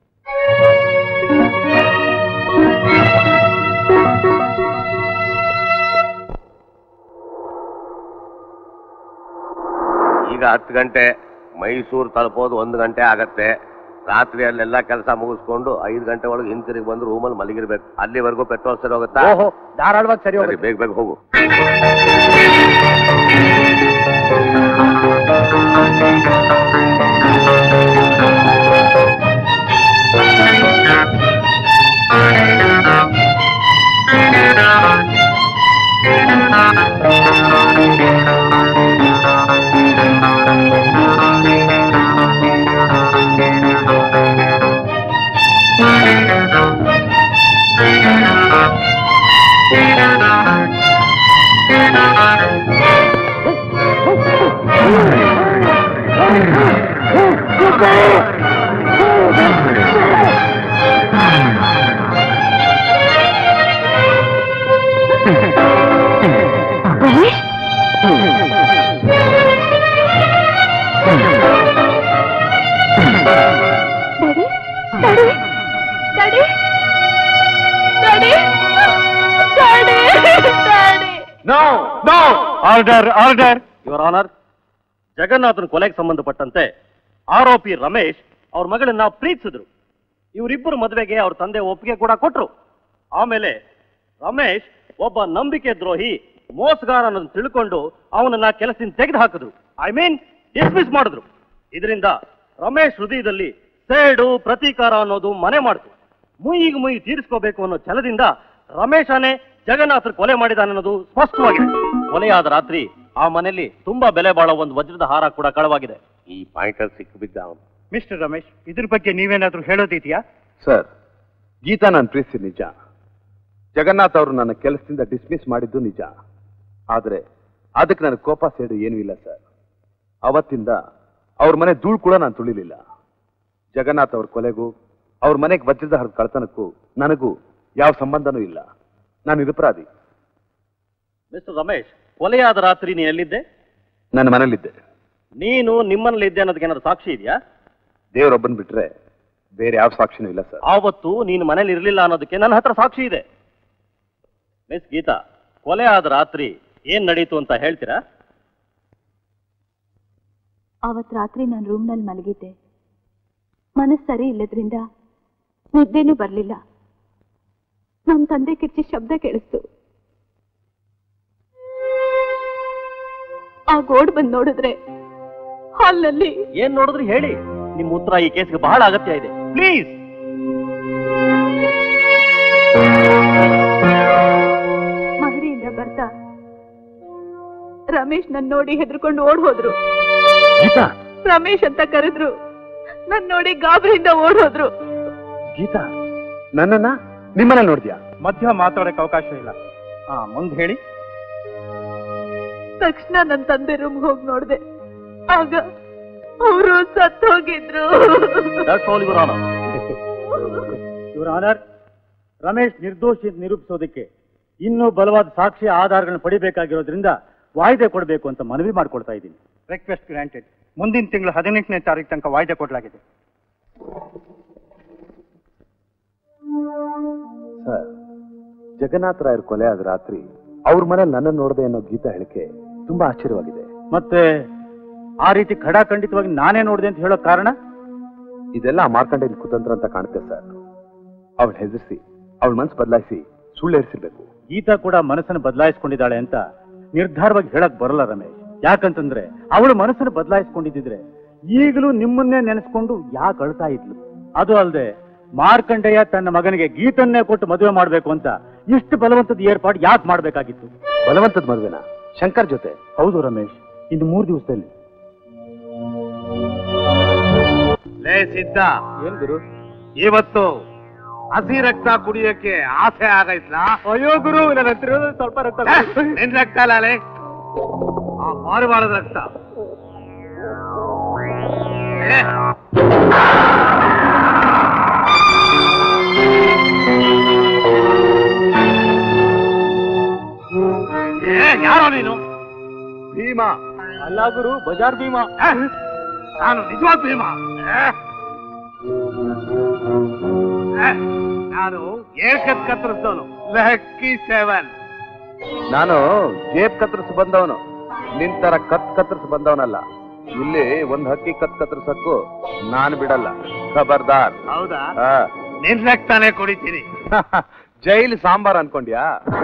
ಈಗ ಹತ್ತು ಗಂಟೆ, ಮೈಸೂರು ತಲುಪೋದು ಒಂದು ಗಂಟೆ ಆಗತ್ತೆ. ರಾತ್ರಿ ಅಲ್ಲೆಲ್ಲ ಕೆಲಸ ಮುಗಿಸ್ಕೊಂಡು ಐದು ಗಂಟೆ ಒಳಗೆ ಹಿಂತಿರುಗಿ ಬಂದು ರೂಮಲ್ಲಿ ಮಲಗಿರ್ಬೇಕು. ಅಲ್ಲಿವರೆಗೂ ಪೆಟ್ರೋಲ್ ಸರಿ ಹೋಗುತ್ತಾ? ಓಹೋ, ಧಾರಾಳವಾಗಿ ಸರಿ ಹೋಗಿ. ಬೇಗ ಬೇಗ ಹೋಗು. Order order your honour. Jagannathan ಕೊಲೆಗೆ ಸಂಬಂಧಪಟ್ಟಂತೆ ಆರೋಪಿ ರಮೇಶ್ ಅವ್ರ ಮಗಳನ್ನ ಪ್ರೀತಿಸಿದ್ರು. ಇವರಿಬ್ಬರು ಮದುವೆಗೆ ಅವ್ರ ತಂದೆ ಒಪ್ಪಿಗೆ ಕೂಡ ಕೊಟ್ರು. ಆಮೇಲೆ ರಮೇಶ್ ಒಬ್ಬ ನಂಬಿಕೆ ದ್ರೋಹಿ, ಮೋಸಗಾರ ಅನ್ನೋದನ್ನ ತಿಳ್ಕೊಂಡು ಅವನನ್ನ ಕೆಲಸದಿಂದ ತೆಗೆದು ಹಾಕಿದ್ರು. ಐ ಮೀನ್ ಡಿಸ್ಮಿಸ್ ಮಾಡಿದ್ರು. ಇದರಿಂದ ರಮೇಶ್ ಹೃದಯದಲ್ಲಿ ಸೇಡು, ಪ್ರತೀಕಾರ ಅನ್ನೋದು ಮನೆ ಮಾಡಿತು. ಮುಯಿಗೆ ಮುಯಿ ತೀರಿಸ್ಕೋಬೇಕು ಅನ್ನೋ ಛಲದಿಂದ ರಮೇಶನೇ ಜಗನ್ನಾಥ್ ಕೊಲೆ ಮಾಡಿದಾನೆ ಅನ್ನೋದು ಸ್ಪಷ್ಟವಾಗಿದೆ. ಕೊಲೆಯಾದ ರಾತ್ರಿ ಆ ಮನೆಯಲ್ಲಿ ತುಂಬಾ ಬೆಲೆ ಬಾಳೋ ಒಂದು ವಜ್ರದ ಹಾರ ಕೂಡ ಕಳವಾಗಿದೆ. ಈ ಪಾಯಿಂಟರ್ ಸಿಕ್ಕು ಬಿದ್ದ. ಮಿಸ್ಟರ್ ರಮೇಶ್, ಇದ್ರ ಬಗ್ಗೆ ನೀವೇನಾದ್ರೂ ಹೇಳೋದಿದೆಯಾ? ಸರ್, ಗೀತಾ ನಾನು ಪ್ರೀತಿಸಿ ನಿಜ. ಜಗನ್ನಾಥ್ ಅವರು ನನ್ನ ಕೆಲಸದಿಂದ ಡಿಸ್ಮಿಸ್ ಮಾಡಿದ್ದು ನಿಜ. ಆದರೆ ಅದಕ್ಕೆ ನನಗೆ ಕೋಪ ಸೇಡು ಏನೂ ಇಲ್ಲ ಸರ್. ಅವತ್ತಿಂದ ಅವ್ರ ಮನೆ ಧೂಳು ಕೂಡ ನಾನು ತುಳಿಲಿಲ್ಲ. ಜಗನ್ನಾಥ್ ಅವ್ರ ಕೊಲೆಗೂ ಅವ್ರ ಮನೆಗೆ ವಜ್ರದ ಹರಿದ ಕಳ್ತನಕ್ಕೂ ನನಗೂ ಯಾವ ಸಂಬಂಧನೂ ಇಲ್ಲ. ನಾನು ನಿರಪರಾಧಿ. ಮಿಸ್ಟರ್ ರಮೇಶ್, ಕೊಲೆಯಾದ ರಾತ್ರಿ ನೀ ಎಲ್ಲಿದ್ದೆ? ನನ್ನ ಮನೇಲಿದ್ದೆ. ನೀನು ನಿಮ್ಮನೇಲಿದ್ದೆ ಅನ್ನೋದಕ್ಕೆ ಏನಾದ್ರು ಸಾಕ್ಷಿ ಇದೆಯಾ? ದೇವರೊಬ್ಬನ್ ಬಿಟ್ರೆ ಬೇರೆ ಯಾವ ಸಾಕ್ಷಿನೂ ಇಲ್ಲ ಸರ್. ಆವತ್ತು ನೀನು ಮನೇಲಿ ಇರ್ಲಿಲ್ಲ ಅನ್ನೋದಕ್ಕೆ ನನ್ನ ಹತ್ರ ಸಾಕ್ಷಿ ಇದೆ. ಮಿಸ್ ಗೀತಾ, ಕೊಲೆ ಆದ ರಾತ್ರಿ ಏನ್ ನಡೀತು ಅಂತ ಹೇಳ್ತೀರಾ? ಅವತ್ ರಾತ್ರಿ ನಾನು ರೂಮ್ನಲ್ಲಿ ಮಲಗಿದ್ದೆ. ಮನಸ್ಸು ಸರಿ ಇಲ್ಲದ್ರಿಂದ ನಿದ್ದೆನೂ ಬರ್ಲಿಲ್ಲ. ನಮ್ಮ ತಂದೆ ಕಿರ್ಚಿ ಶಬ್ದ ಕೇಳಿಸ್ತು. ಆ ಗೋಡ್ ಬಂದ್ ನೋಡಿದ್ರೆ ಹಾಲ್ನಲ್ಲಿ ಏನ್ ನೋಡಿದ್ರಿ ಹೇಳಿ. ನಿಮ್ ಉತ್ತರ ಈ ಕೇಸ್ಗೆ ಬಹಳ ಅಗತ್ಯ ಇದೆ. ಪ್ಲೀಸ್. ಮಹಡಿಯಿಂದ ಬರ್ತಾ ರಮೇಶ್ ನನ್ ನೋಡಿ ಹೆದರ್ಕೊಂಡು ಓಡ್ ಹೋದ್ರು. ರಮೇಶ್ ಅಂತ ಕರೆದ್ರು. ನನ್ ನೋಡಿ ಗಾಬರಿಯಿಂದ ಓಡ್ ಹೋದ್ರು. ಗೀತಾ, ನನ್ನನ್ನ ನಿಮ್ಮನ್ನ ನೋಡ್ದ್ಯಾ? ಮಧ್ಯ ಮಾತಾಡಕ್ಕೆ ಅವಕಾಶ ಇಲ್ಲ. ಹಾ, ಮುಂದೆ ಹೇಳಿ. ತಕ್ಷಣ ನನ್ ತಂದೆ ರೂಮ್ ಹೋಗಿ ನೋಡ್ದೆ. ಆಗ ಅವರು ಸತ್ ಹೋಗಿದ್ರು. ಇವರ ಆನರ್, ರಮೇಶ್ ನಿರ್ದೋಷಿ ನಿರೂಪಿಸೋದಕ್ಕೆ ಇನ್ನೂ ಬಲವಾದ ಸಾಕ್ಷಿ ಆಧಾರಗಳನ್ನು ಪಡಿಬೇಕಾಗಿರೋದ್ರಿಂದ ವಾಯ್ದೆ ಕೊಡಬೇಕು ಅಂತ ಮನವಿ ಮಾಡ್ಕೊಳ್ತಾ ಇದ್ದೀನಿ. Request granted. ಮುಂದಿನ ತಿಂಗಳು ಹದಿನೆಂಟನೇ ತಾರೀಕು ತನಕ ವಾಯ್ದೆ ಕೊಡಲಾಗಿದೆ. ಸರ್, ಜಗನ್ನಾಥ ರಾಯರ್ ಕೊಲೆ ಆದ ರಾತ್ರಿ ಅವ್ರ ಮನೇಲಿ ನನ್ನ ನೋಡದೆ ಅನ್ನೋ ಗೀತಾ ಹೇಳಿಕೆ ತುಂಬಾ ಆಶ್ಚರ್ಯವಾಗಿದೆ. ಮತ್ತೆ ಆ ರೀತಿ ಖಡಾಖಂಡಿತವಾಗಿ ನಾನೇ ನೋಡಿದೆ ಅಂತ ಹೇಳೋ ಕಾರಣ? ಇದೆಲ್ಲ ಮಾರ್ಕಂಡೇಯನ ಕುತಂತ್ರ ಅಂತ ಕಾಣುತ್ತೆ ಸರ್. ಅವಳು ಹೆದರ್ಸಿ ಅವಳ ಮನಸ್ಸು ಬದಲಾಯಿಸಿ ಸುಳ್ಳು ಹೇರಿಸಿರ್ಬೇಕು. ಗೀತಾ ಕೂಡ ಮನಸ್ಸನ್ನು ಬದಲಾಯಿಸ್ಕೊಂಡಿದ್ದಾಳೆ ಅಂತ ನಿರ್ಧಾರವಾಗಿ ಹೇಳಕ್ ಬರಲ್ಲ ರಮೇಶ್. ಯಾಕಂತಂದ್ರೆ ಅವಳು ಮನಸ್ಸನ್ನು ಬದಲಾಯಿಸ್ಕೊಂಡಿದ್ರೆ ಈಗಲೂ ನಿಮ್ಮನ್ನೇ ನೆನೆಸ್ಕೊಂಡು ಯಾಕೆ ಅಳ್ತಾ ಇದ್ಲು? ಅದು ಅಲ್ಲದೆ ಮಾರ್ಕಂಡೇಯ ತನ್ನ ಮಗನಿಗೆ ಗೀತನ್ನೇ ಕೊಟ್ಟು ಮದುವೆ ಮಾಡ್ಬೇಕು ಅಂತ ಇಷ್ಟು ಬಲವಂತದ ಏರ್ಪಾಡು ಯಾಕೆ ಮಾಡ್ಬೇಕಾಗಿತ್ತು? ಬಲವಂತದ ಮದುವೆನಾ? ಶಂಕರ್ ಜೊತೆ? ಹೌದು ರಮೇಶ್, ಇನ್ನು ಮೂರು ದಿವಸದಲ್ಲಿ. ಲೇ ಸಿದ್ಧ, ಏನ್ ಗುರು? ಇವತ್ತು ಹಸಿ ರಕ್ತ ಕುಡಿಯಕ್ಕೆ ಆಸೆ ಆಗೈತ್ಲಾ? ಅಯ್ಯೋ ಗುರು, ನನ್ನ ಹತ್ರ ಸ್ವಲ್ಪ ರಕ್ತ. ನಿನ್ ರಕ್ತ ಅಲ್ಲ ಲೇ, ಆ ಪಾರಿವಾಳದ ರಕ್ತ. ಯಾರೋ ನೀನು? ಭೀಮಾ ಅಲ್ಲ ಗುರು, ಬಜಾರ್ ಭೀಮಾ. ನಾನು ನಿಜವಾದ ಭೀಮಾ. ನಾನು ಏಕತ್ ಕತ್ತರಿಸಿದವನು, ಲಕ್ಕಿ ಸೆವೆನ್. ನಾನು ಜೇಬ್ ಕತ್ತರಿಸಿ ಬಂದವನು, ನಿಂತರ ಕತ್ ಕತ್ತರಿಸಿ ಬಂದವನಲ್ಲ. ಇಲ್ಲಿ ಒಂದ್ ಹಕ್ಕಿ ಕತ್ ಕತ್ತರಿಸಕ್ಕೂ ನಾನು ಬಿಡಲ್ಲ, ಖಬರ್ದಾರ್. ಹೌದಾ? ಹಾ. ನಿನ್ ರಕ್ತಾನೆ ಕುಡಿತೀನಿ. ಜೈಲು ಸಾಂಬಾರ್ ಅನ್ಕೊಂಡ್ಯಾ?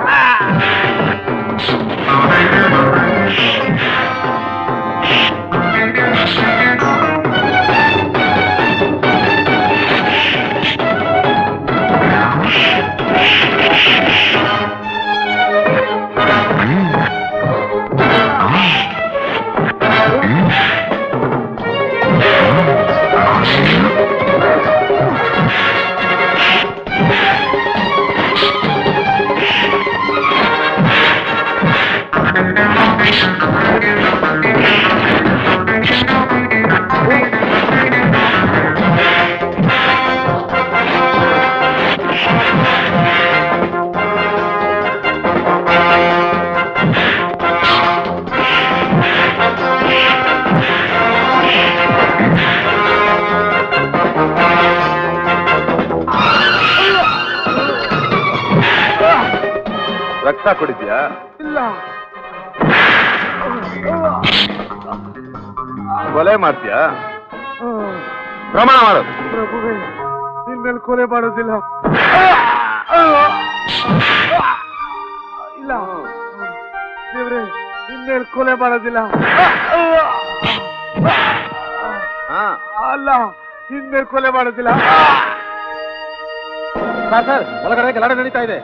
ರಕ್ತ ಕುಡಿದ್ಯಾ? ಇಲ್ಲ. ಕೊಲೆ ಮಾಡ್ತೀಯಾ? ಪ್ರಮಾಣ ಮಾಡು. ಪ್ರಭುವೇ, ನಿನ್ನಲ್ಲಿ ಕೊಲೆ ಮಾಡೋದಿಲ್ಲ. ಇಲ್ಲ ದೇವ್ರೆ, ನಿನ್ನಲ್ಲಿ ಕೊಲೆ ಮಾಡೋದಿಲ್ಲ. ಅಲ್ಲ, ನಿನ್ಮೇಲೆ ಕೊಲೆ ಮಾಡೋದಿಲ್ಲ. ಸರ್ ಸರ್, ಒಳಗಡೆ ಗಲಾಟೆ ನಡೀತಾ ಇದೆ.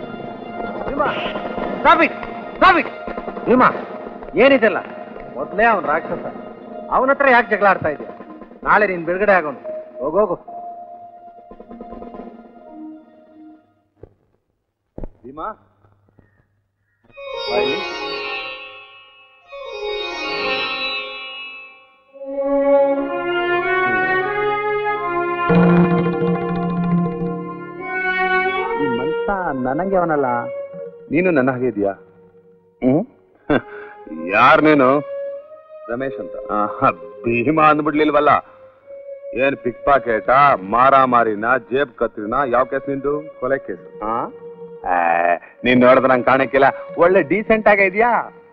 ಭೀಮಾ, ಏನಿದೆಲ್ಲ? ಮೊದಲೇ ಅವನ್ ರಾಕ್ಷಸ, ಅವನ ಹತ್ರ ಯಾಕೆ ಜಗಳ ಆಡ್ತಾ ಇದೆಯಾ? ನಾಳೆ ನೀನ್ ಬಿಡುಗಡೆ ಆಗೋನು. ಹೋಗೋಗು. ಭೀಮಾ, ಈ ಮನ್ಸ ನನಗೆ ಅವನಲ್ಲ. ನೀನು ನನ್ನ ಹಾಗೆ ಇದೆಯಾ? ಹ್ಮ್. ಯಾರ್ ನೀನು? ರಮೇಶ್ ಅಂತ ಭೀಮಾ ಅಂದ್ಬಿಡ್ಲಿಲ್ವಲ್ಲ. ಏನ್ ಪಿಕ್ ಪಾಕೆಟ, ಮಾರಾಮಾರಿನ, ಜೇಬ್ ಕತ್ರಿನ, ಯಾವ ಕೇಸ್ ನಿಂದು? ಕೊಲೆ ಕೇಸ್. ನೀನ್ ನೋಡಿದ್ರೆ ನಂಗೆ ಕಾಣಕ್ಕಿಲ್ಲ, ಒಳ್ಳೆ ಡೀಸೆಂಟ್ ಆಗ ಇದೆಯಾ?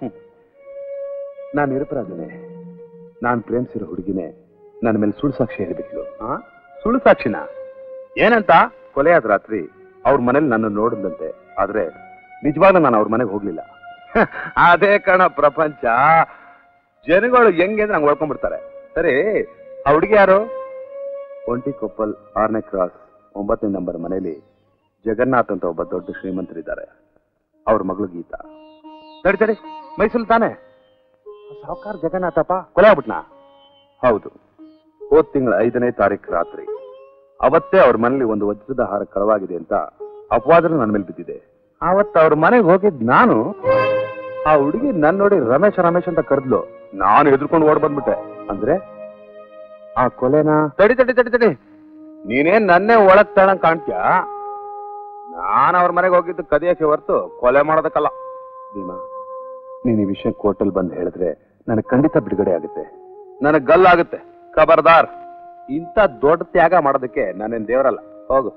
ನಾನು ನಿರಪರಾಧನೆ. ನಾನ್ ಪ್ರೇಮಿಸಿರೋ ಹುಡುಗಿನೇ ನನ್ನ ಮೇಲೆ ಸುಳ್ಳು ಸಾಕ್ಷಿ ಹೇಳಿಬಿಟ್ಲು. ಸುಳ್ಳು ಸಾಕ್ಷಿನ? ಏನಂತ? ಕೊಲೆ ಆದ ರಾತ್ರಿ ಅವ್ರ ಮನೇಲಿ ನನ್ನ ನೋಡಿದಂತೆ, ಆದ್ರೆ ನಿಜವಾಗ್ಲೂ ನಾನು ಅವ್ರ ಮನೆಗೆ ಹೋಗ್ಲಿಲ್ಲ. ಅದೇ ಕಣ ಪ್ರಪಂಚ. ಜನಗಳು ಹೆಂಗೆ ಅಂದ್ರೆ ನಂಗೆ ಹೊಳ್ಕೊಂಡ್ಬಿಡ್ತಾರೆ. ಸರಿ, ಆ ಹುಡುಗಿ ಯಾರು? ಒಂಟಿ ಕೊಪ್ಪಲ್, ಆರನೇ ಕ್ರಾಸ್, ಒಂಬತ್ತನೇ ನಂಬರ್ ಮನೇಲಿ ಜಗನ್ನಾಥ್ ಅಂತ ಒಬ್ಬ ದೊಡ್ಡ ಶ್ರೀಮಂತರಿದ್ದಾರೆ. ಅವ್ರ ಮಗಳು ಗೀತಾ. ತಡಿ ತಡಿ, ಮೈಸೂರು ತಾನೆ? ಸಾವುಕಾರ ಜಗನ್ನಾಥಪ್ಪ ಕೊಲೆ ಆಗ್ಬಿಟ್ನಾ? ಹೌದು. ಹೋದ್ ತಿಂಗಳ ಐದನೇ ತಾರೀಕು ರಾತ್ರಿ ಅವತ್ತೇ ಅವ್ರ ಮನೇಲಿ ಒಂದು ವಜ್ರದ ಹಾರ ಕಳವಾಗಿದೆ ಅಂತ ಅಪವಾದನ ನನ್ನ ಮೇಲೆ ಬಿದ್ದಿದೆ. ಅವತ್ತು ಅವ್ರ ಮನೆಗೆ ಹೋಗಿದ್ ನಾನು. ಆ ಹುಡುಗಿ ನನ್ ನೋಡಿ ರಮೇಶ್ ರಮೇಶ್ ಅಂತ ಕರೆದ್ಲು. ನಾನು ಹೆದರ್ಕೊಂಡು ಓಡ್ ಬಂದ್ಬಿಟ್ಟೆ. ಅಂದ್ರೆ ಆ ಕೊಲೆನ? ತಡಿ ತಡಿ ತಡಿ ತಡಿ, ನೀನೇನ್ ನನ್ನೇ ಒಳಗ್ ತಳಂಗ್ ಕಾಣ್ತೀಯ? ನಾನು ಅವ್ರ ಮನೆಗೆ ಹೋಗಿದ್ದು ಕದಿಯಕ್ಕೆ ಹೊರತು ಕೊಲೆ ಮಾಡೋದಕ್ಕಲ್ಲ. ಭೀಮಾ, ನೀನ್ ಈ ವಿಷಯ ಕೋರ್ಟಲ್ ಬಂದು ಹೇಳಿದ್ರೆ ನನಗೆ ಖಂಡಿತ ಬಿಡುಗಡೆ ಆಗುತ್ತೆ. ನನಗ್ ಗಲ್ಲಾಗುತ್ತೆ. ಖಬರ್ದಾರ್, ಇಂಥ ದೊಡ್ಡ ತ್ಯಾಗ ಮಾಡೋದಕ್ಕೆ ನಾನೇನ್ ದೇವರಲ್ಲ. ಹೋಗು.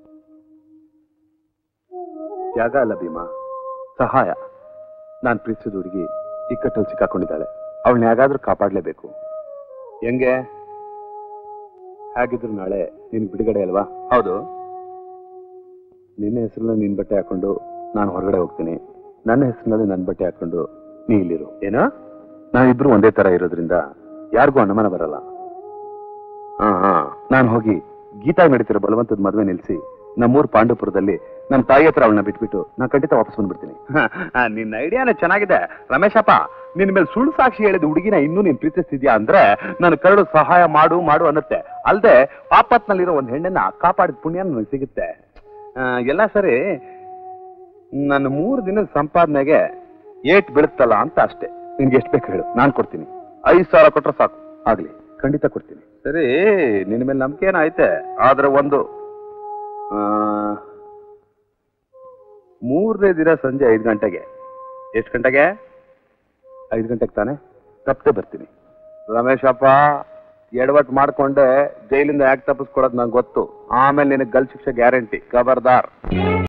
ತ್ಯಾಗ ಅಲ್ಲ ಭೀಮಾ, ಸಹಾಯ. ನಾನ್ ಪ್ರೀತಿಸಿದ ಹುಡುಗಿ ಇಕ್ಕಟ್ಟಲ್ಲಿ ಸಿಕ್ಕಾಕೊಂಡಿದ್ದಾಳೆ. ಅವಳನ್ನ ಹೇಗಾದ್ರೂ ಕಾಪಾಡ್ಲೇಬೇಕು. ಹೆಂಗೆ? ಹೇಗಿದ್ರು ನಾಳೆ ನಿನ್ ಬಿಡುಗಡೆ ಅಲ್ವಾ? ಹೌದು. ನಿನ್ನ ಹೆಸರಲ್ಲಿ ನಿನ್ ಬಟ್ಟೆ ಹಾಕೊಂಡು ನಾನು ಹೊರಗಡೆ ಹೋಗ್ತೀನಿ. ನನ್ನ ಹೆಸರಿನಲ್ಲಿ ನನ್ನ ಬಟ್ಟೆ ಹಾಕೊಂಡು ನೀ ಇಲ್ಲಿರು. ಏನ? ನಾವಿಬ್ರು ಒಂದೇ ತರ ಇರೋದ್ರಿಂದ ಯಾರಿಗೂ ಅನುಮಾನ ಬರಲ್ಲ. ಹಾ ಹಾ ನಾನು ಹೋಗಿ ಗೀತಾ ನಡೀತಿರೋ ಬಲವಂತದ ಮದುವೆ ನಿಲ್ಸಿ ನಮ್ಮೂರ್ ಪಾಂಡುಪುರದಲ್ಲಿ ನನ್ನ ತಾಯಿ ಹತ್ರ ಅವಳನ್ನ ಬಿಟ್ಬಿಟ್ಟು ನಾನು ಖಂಡಿತ ವಾಪಸ್ ಬಂದ್ಬಿಡ್ತೀನಿ. ನಿನ್ನ ಐಡಿಯಾನೇ ಚೆನ್ನಾಗಿದೆ ರಮೇಶಪ್ಪ. ನಿನ್ ಮೇಲೆ ಸುಳ್ಳು ಸಾಕ್ಷಿ ಹೇಳಿದ ಹುಡುಗಿನ ಇನ್ನೂ ನೀನ್ ಪ್ರೀತಿಸ್ತಿದ್ಯಾ ಅಂದ್ರೆ ನಾನು ಕರಡು ಸಹಾಯ ಮಾಡು ಮಾಡು ಅನ್ನತ್ತೆ. ಅಲ್ದೆ ಪಾಪತ್ನಲ್ಲಿರೋ ಒಂದ್ ಹೆಣ್ಣನ್ನ ಕಾಪಾಡಿದ ಪುಣ್ಯ ನನಗೆ ಸಿಗುತ್ತೆ. ಎಲ್ಲ ಸರಿ, ನನ್ನ ಮೂರು ದಿನದ ಸಂಪಾದನೆಗೆ ಏಟ್ ಬೀಳುತ್ತಲ್ಲ ಅಂತ ಅಷ್ಟೇ. ನಿನ್ಗೆ ಎಷ್ಟು ಬೇಕು ಹೇಳು, ನಾನ್ ಕೊಡ್ತೀನಿ. ಐದು ಸಾವಿರ ಕೊಟ್ರೆ ಸಾಕು. ಆಗ್ಲಿ, ಖಂಡಿತ ಕೊಡ್ತೀನಿ. ಸರಿ, ನಿನ್ನ ಮೇಲೆ ನಂಬಿಕೆ ಏನೈತೆ. ಆದ್ರೆ ಒಂದು ಆ ಮೂರನೇ ದಿನ ಸಂಜೆ ಐದು ಗಂಟೆಗೆ. ಎಷ್ಟು ಗಂಟೆಗೆ? ಐದು ಗಂಟೆಗೆ ತಾನೆ? ತಪ್ಪದೆ ಬರ್ತೀನಿ. ರಮೇಶಪ್ಪ, ಎಡವಟ್ ಮಾಡ್ಕೊಂಡೆ ಜೈಲಿಂದ ಯಾಕೆ ತಪ್ಪಿಸ್ಕೊಡೋದು ನಂಗೆ ಗೊತ್ತು. ಆಮೇಲೆ ನಿನಗೆ ಗಲ್ ಶಿಕ್ಷೆ ಗ್ಯಾರಂಟಿ. ಖಬರ್ದಾರ್.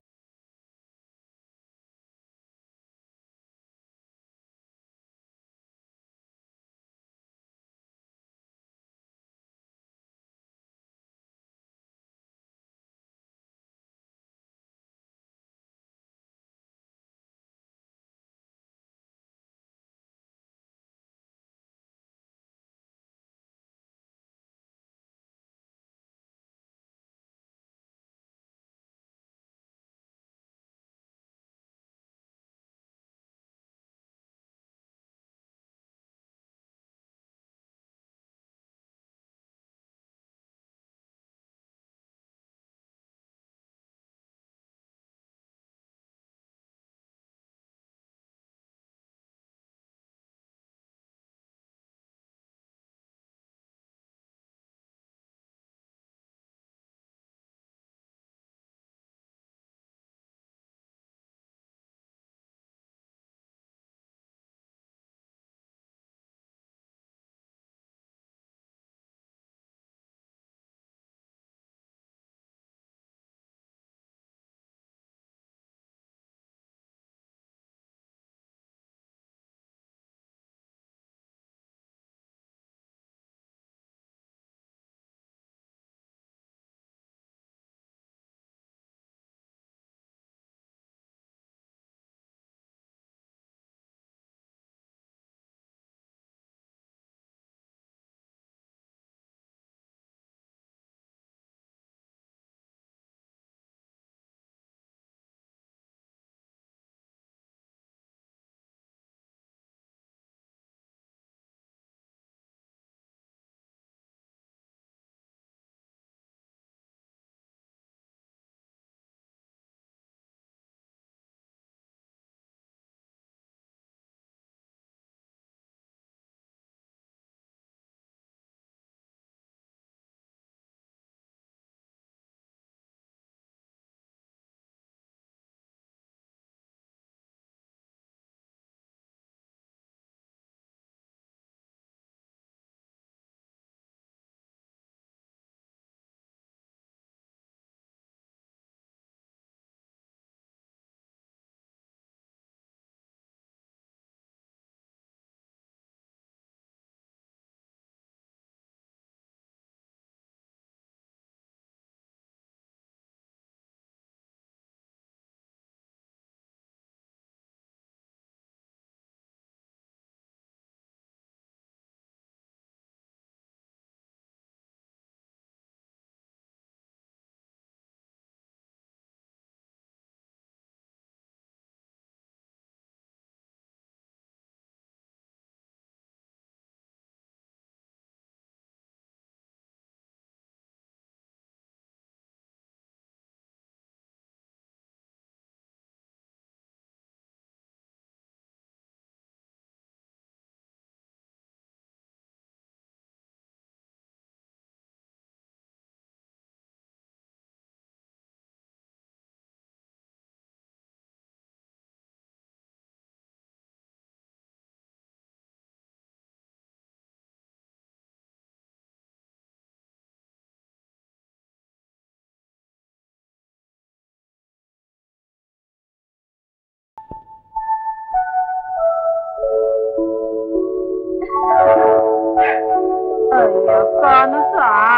ಕನಸ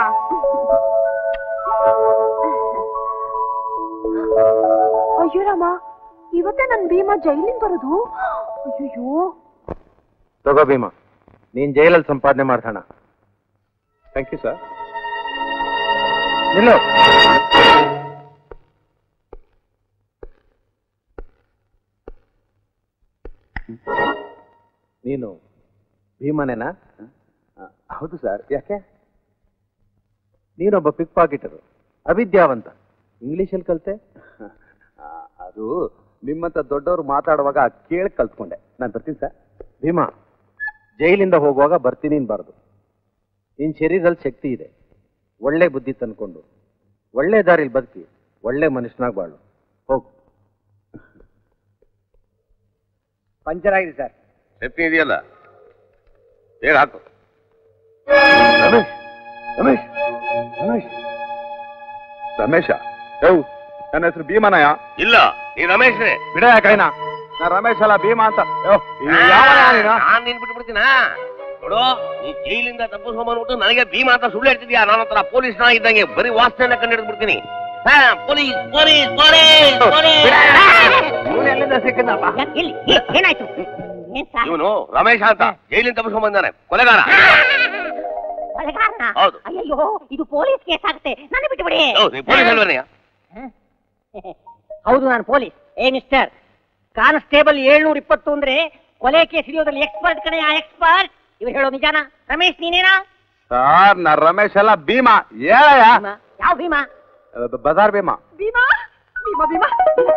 ಅಯ್ಯೋ ರಾಮ, ಇವತ್ತೇ ನನ್ ಭೀಮಾ ಜೈಲಿಂದ ಬರೋದು. ಅಯ್ಯೋ ತಗೋ ಭೀಮಾ, ನೀನ್ ಜೈಲಲ್ಲಿ ಸಂಪಾದನೆ ಮಾಡ್ತಾಣ. Thank you sir. ನಿಲ್ಲು. ನೀನು ಭೀಮನೇನಾ? ಹೌದು ಸರ್. ಯಾಕೆ? ನೀನೊಬ್ಬ ಪಿಕ್ ಪಾಕೆಟರು, ಅವಿದ್ಯಾವಂತ. ಇಂಗ್ಲಿಷಲ್ಲಿ ಕಲ್ತೆ? ಅದು ನಿಮ್ಮಂತ ದೊಡ್ಡವರು ಮಾತಾಡುವಾಗ ಕೇಳಿ ಕಲ್ತ್ಕೊಂಡೆ. ನಾನು ಬರ್ತೀನಿ ಸರ್. ಭೀಮಾ, ಜೈಲಿಂದ ಹೋಗುವಾಗ ಬರ್ತೀನಿ ಅನ್ಬಾರ್ದು. ನಿನ್ ಶರೀರದಲ್ಲಿ ಶಕ್ತಿ ಇದೆ. ಒಳ್ಳೆ ಬುದ್ಧಿ ತಂದ್ಕೊಂಡು ಒಳ್ಳೆ ದಾರಿಲಿ ಬದುಕಿ ಒಳ್ಳೆ ಮನುಷ್ಯನಾಗಿ ಬಾಳು. ಹೋಗು. ಪಂಚರ್ ಆಗಿದೆ ಸರ್. ಶಕ್ತಿ ಇದೆಯಲ್ಲ, ಬೇಗ ಹಾಕು. ರಮೇಶ್ ರಮೇಶ್ ರಮೇಶ್ ರಮೇಶ, ನನ್ನ ಹೆಸರು ಭೀಮನಯ್ಯ. ಇಲ್ಲ, ನೀ ರಮೇಶ್ನೇ. ಬಿಡ ಯಾಕೈನಾ, ನಾ ರಮೇಶ್ ಅಲ್ಲ ಭೀಮಾ ಅಂತ. ನಾನ್ ನೀನ್ ಬಿಟ್ಬಿಡ್ತೀನ ನೋಡು. ನೀ ಜೈಲಿಂದ ತಪ್ಪಿಸ್ಕೊಂಡ್ಬಿಟ್ಟು ನನಗೆ ಭೀಮಾ ಅಂತ ಸುಳ್ಳು ಹೇಳ್ತಿದ್ಯಾ? ನಾನು ಒಂಥರ ಪೊಲೀಸ್ ನಾ ಇದ್ದಂಗೆ ಬರೀ ವಾಸನೆಯನ್ನ ಕಂಡು ಹಿಡಿದು ಬಿಡ್ತೀನಿ. ಪೊಲೀಸ್ ಪೊಲೀಸ್ ಏನಾಯ್ತು? ಇವನು ರಮೇಶ ಅಂತ ಜೈಲಿಂದ ತಪ್ಪಿಸ್ಕೊಂಡ್ ಬಂದಾನೆ, ಕೊಲೆಗಾರ. ಹೌದು. ಅಯ್ಯೋ, ಇದು ಪೊಲೀಸ್ ಕೇಸ್ ಆಗುತ್ತೆ, ನನ್ನ ಬಿಟ್ಟುಬಿಡಿ. ಪೊಲೀಸ್ ಅಲ್ವೇ? ಹೌದು, ನಾನು ಪೊಲೀಸ್. ಏ ಮಿಸ್ಟರ್ ಕಾನ್ಸ್ಟೇಬಲ್ ಏಳ್ನೂರ ಇಪ್ಪತ್ತು ಅಂದ್ರೆ ಕೊಲೆ ಕೇಸ್ ಹಿಡಿಯೋದ್ರಲ್ಲಿ ಎಕ್ಸ್ಪರ್ಟ್ ಕಡೆ. ಆ ಎಕ್ಸ್ಪರ್ಟ್ ಇವ್ರು ಹೇಳೋ ನಿಜಾನ? ರಮೇಶ್ ನೀನೇನಾ? ಸರ್, ನಾ ರಮೇಶ್ ಅಲ್ಲ ಭೀಮಾ. ಹೇಳಯ್ಯ. ಯಾವ ಭೀಮಾ? ಬಜಾರ್ ಭೀಮಾ. ಭೀಮಾ ಭೀಮಾ ಭೀಮಾ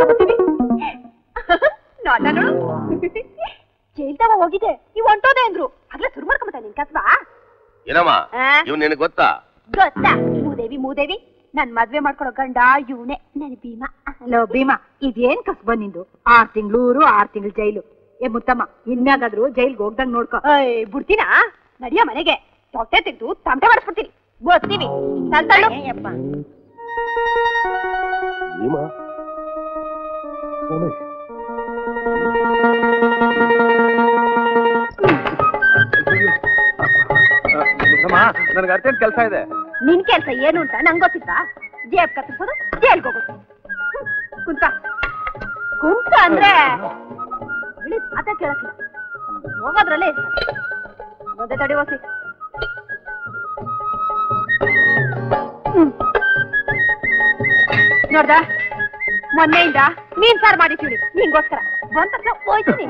ನಾನು ಜೈಲ್ದಾಗ ಹೋಗಿದೆ, ನೀವು ಹೊಂಟೋದೆ ಅಂದ್ರು. ಆಗ್ಲೇ ಶುರು ಮಾಡ್ಕೊಂಬಿಟ್ಟ ನಿನ್ ಕಸ್ಬಾ. ಏನಮ್ಮ ಇವ್ ನಿನಗೆ ಗೊತ್ತಾ? ಗೊತ್ತಾ? ಮೂದೇವಿ ಮೂದೇವಿ, ನನ್ ಮದ್ವೆ ಮಾಡ್ಕೊಳೋ ಗಂಡ ಇವನೇ, ನನ್ ಭೀಮಾ. ಲೋ ಭೀಮಾ, ಇದೇನ್ ಕಸ್ಬ ನಿಂದು? ಆರ್ ತಿಂಗ್ಳೂರು ಆರ್ ತಿಂಗಳು ಜೈಲು. ಏ ಮುತ್ತಮ್ಮ, ಇನ್ಯಾಗಾದ್ರೂ ಜೈಲ್ಗೆ ಹೋಗ್ದಂಗ್ ನೋಡ್ಕೊ. ಬಿಡ್ತೀನಾ? ನಡಿಯ ಮನೆಗೆ, ತೊಟ್ಟೆ ತೆಗೆದು ತಮಟೆ ಮಾಡಿಸ್ಬಿಡ್ತೀನಿ. ಬರ್ತೀವಿ. ನನಗೆ ಅರ್ಜೆಂಟ್ ಕೆಲಸ ಇದೆ. ನಿನ್ ಕೆಲ್ಸ ಏನು ಅಂತ ನಂಗೆ ಗೊತ್ತಿತ್ತಾ? ಜೇಬ್ ಕತ್ತಿಸೋದು, ಜೈಲ್ಗೆ ಹೋಗೋದು. ಕುಂತ ಕುಂತ ಅಂದ್ರೆ ಮಾತಾ ಕೇಳಕ್ಕಿಲ್ಲ, ಹೋಗೋದ್ರಲ್ಲೇ ಇರ್ತಾರೆ. ಮೊದಲ ತಡಿ ಹೋಸಿ. ನೋಡ್ದ, ಮೊನ್ನೆಯಿಂದ ಮೀನ್ ಸಾರು ಮಾಡಿರ್ತೀವಿ ನಿಂಗೋಸ್ಕರ. ಬಂದ ತಕ್ಷಣ ಹೋಯ್ತೀನಿ.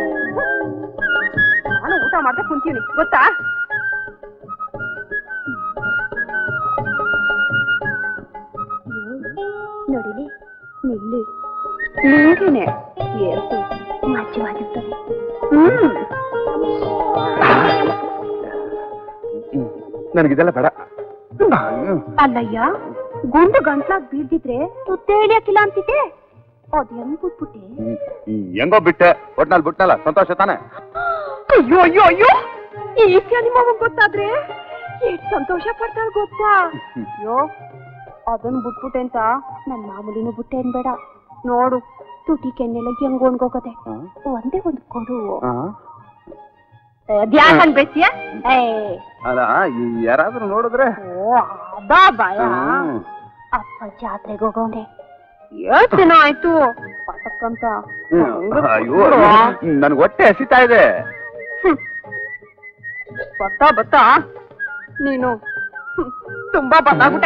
ನಾನು ಊಟ ಮಾಡ್ದೆ ಕುಂತೀವಿ, ಗೊತ್ತಾ? ನೋಡಿಲಿ, ನಿಲ್ಲಿ, ನೀರಿನೇ ಏರ್ಸು ಮಜ್ಜವಾಗಿರ್ತದೆ. ಹ್ಮ್, ನನಗಿದೆಲ್ಲ ಬೇಡ. ಅಲ್ಲಯ್ಯ, ಗುಂಡು ಗಂಟ್ಲಾಗ್ ಬೀಳ್ದಿದ್ರೆ ತುತ್ತೇಳಿಯಕ್ಕಿಲ್ಲ ಅಂತಿದ್ದೆ. ಅದ್ ಹೆಂಗ್ ಬಿಟ್ಬಿಟ್ಟೆ? ಹೆಂಗೋ ಬಿಟ್ಟೆ, ಒಟ್ನಲ್ಲಿ ಬಿಟ್ನಲ್ಲ, ಸಂತೋಷ ತಾನೆ? ಅಯ್ಯೋ ಅಯ್ಯೋ ಅಯ್ಯೋ, ಈ ವಿಷಯ ನಿಮ್ಮ ಗೊತ್ತಾದ್ರೆ ಎಷ್ಟು ಸಂತೋಷ ಪಡ್ತಾಳ ಗೊತ್ತಾ? ಅಯ್ಯೋ, ಅದನ್ನ ಬಿಟ್ಬಿಟ್ಟೆ ಅಂತ ನನ್ ಮಾಮೂಲಿನೂ ಬಿಟ್ಟೆ ಅನ್ಬೇಡ. ನೋಡು, ತುಟಿ ಕೆನ್ನೆಲ್ಲ ಹೆಂಗ್ ಒಣ್ಗೋಗದೆ. ಒಂದೇ ಒಂದು ಕೊಡು. ದ್ಯಾಕಂಗ್ ಬೇಸಿಯ? ಅಲ್ಲ, ಯಾರಾದ್ರೂ ನೋಡಿದ್ರೆ? ಓ, ಅದಾ ಭಯ. ಅಪ್ಪ ಜಾತ್ರೆಗೆ ಹೋಗೋನೆ ಎಷ್ಟು ದಿನ ಆಯ್ತು ಪಟಕ್ಕಂತ. ಅಯ್ಯೋ, ನನ್ಗೆ ಹೊಟ್ಟೆ ಹಸಿತಾ ಇದೆ. ಬತ್ತಾ ಬತ್ತಾ ನೀನು ತುಂಬಾ ಬತ್ತಾಗ್ಬಿಟ್ಟೆ.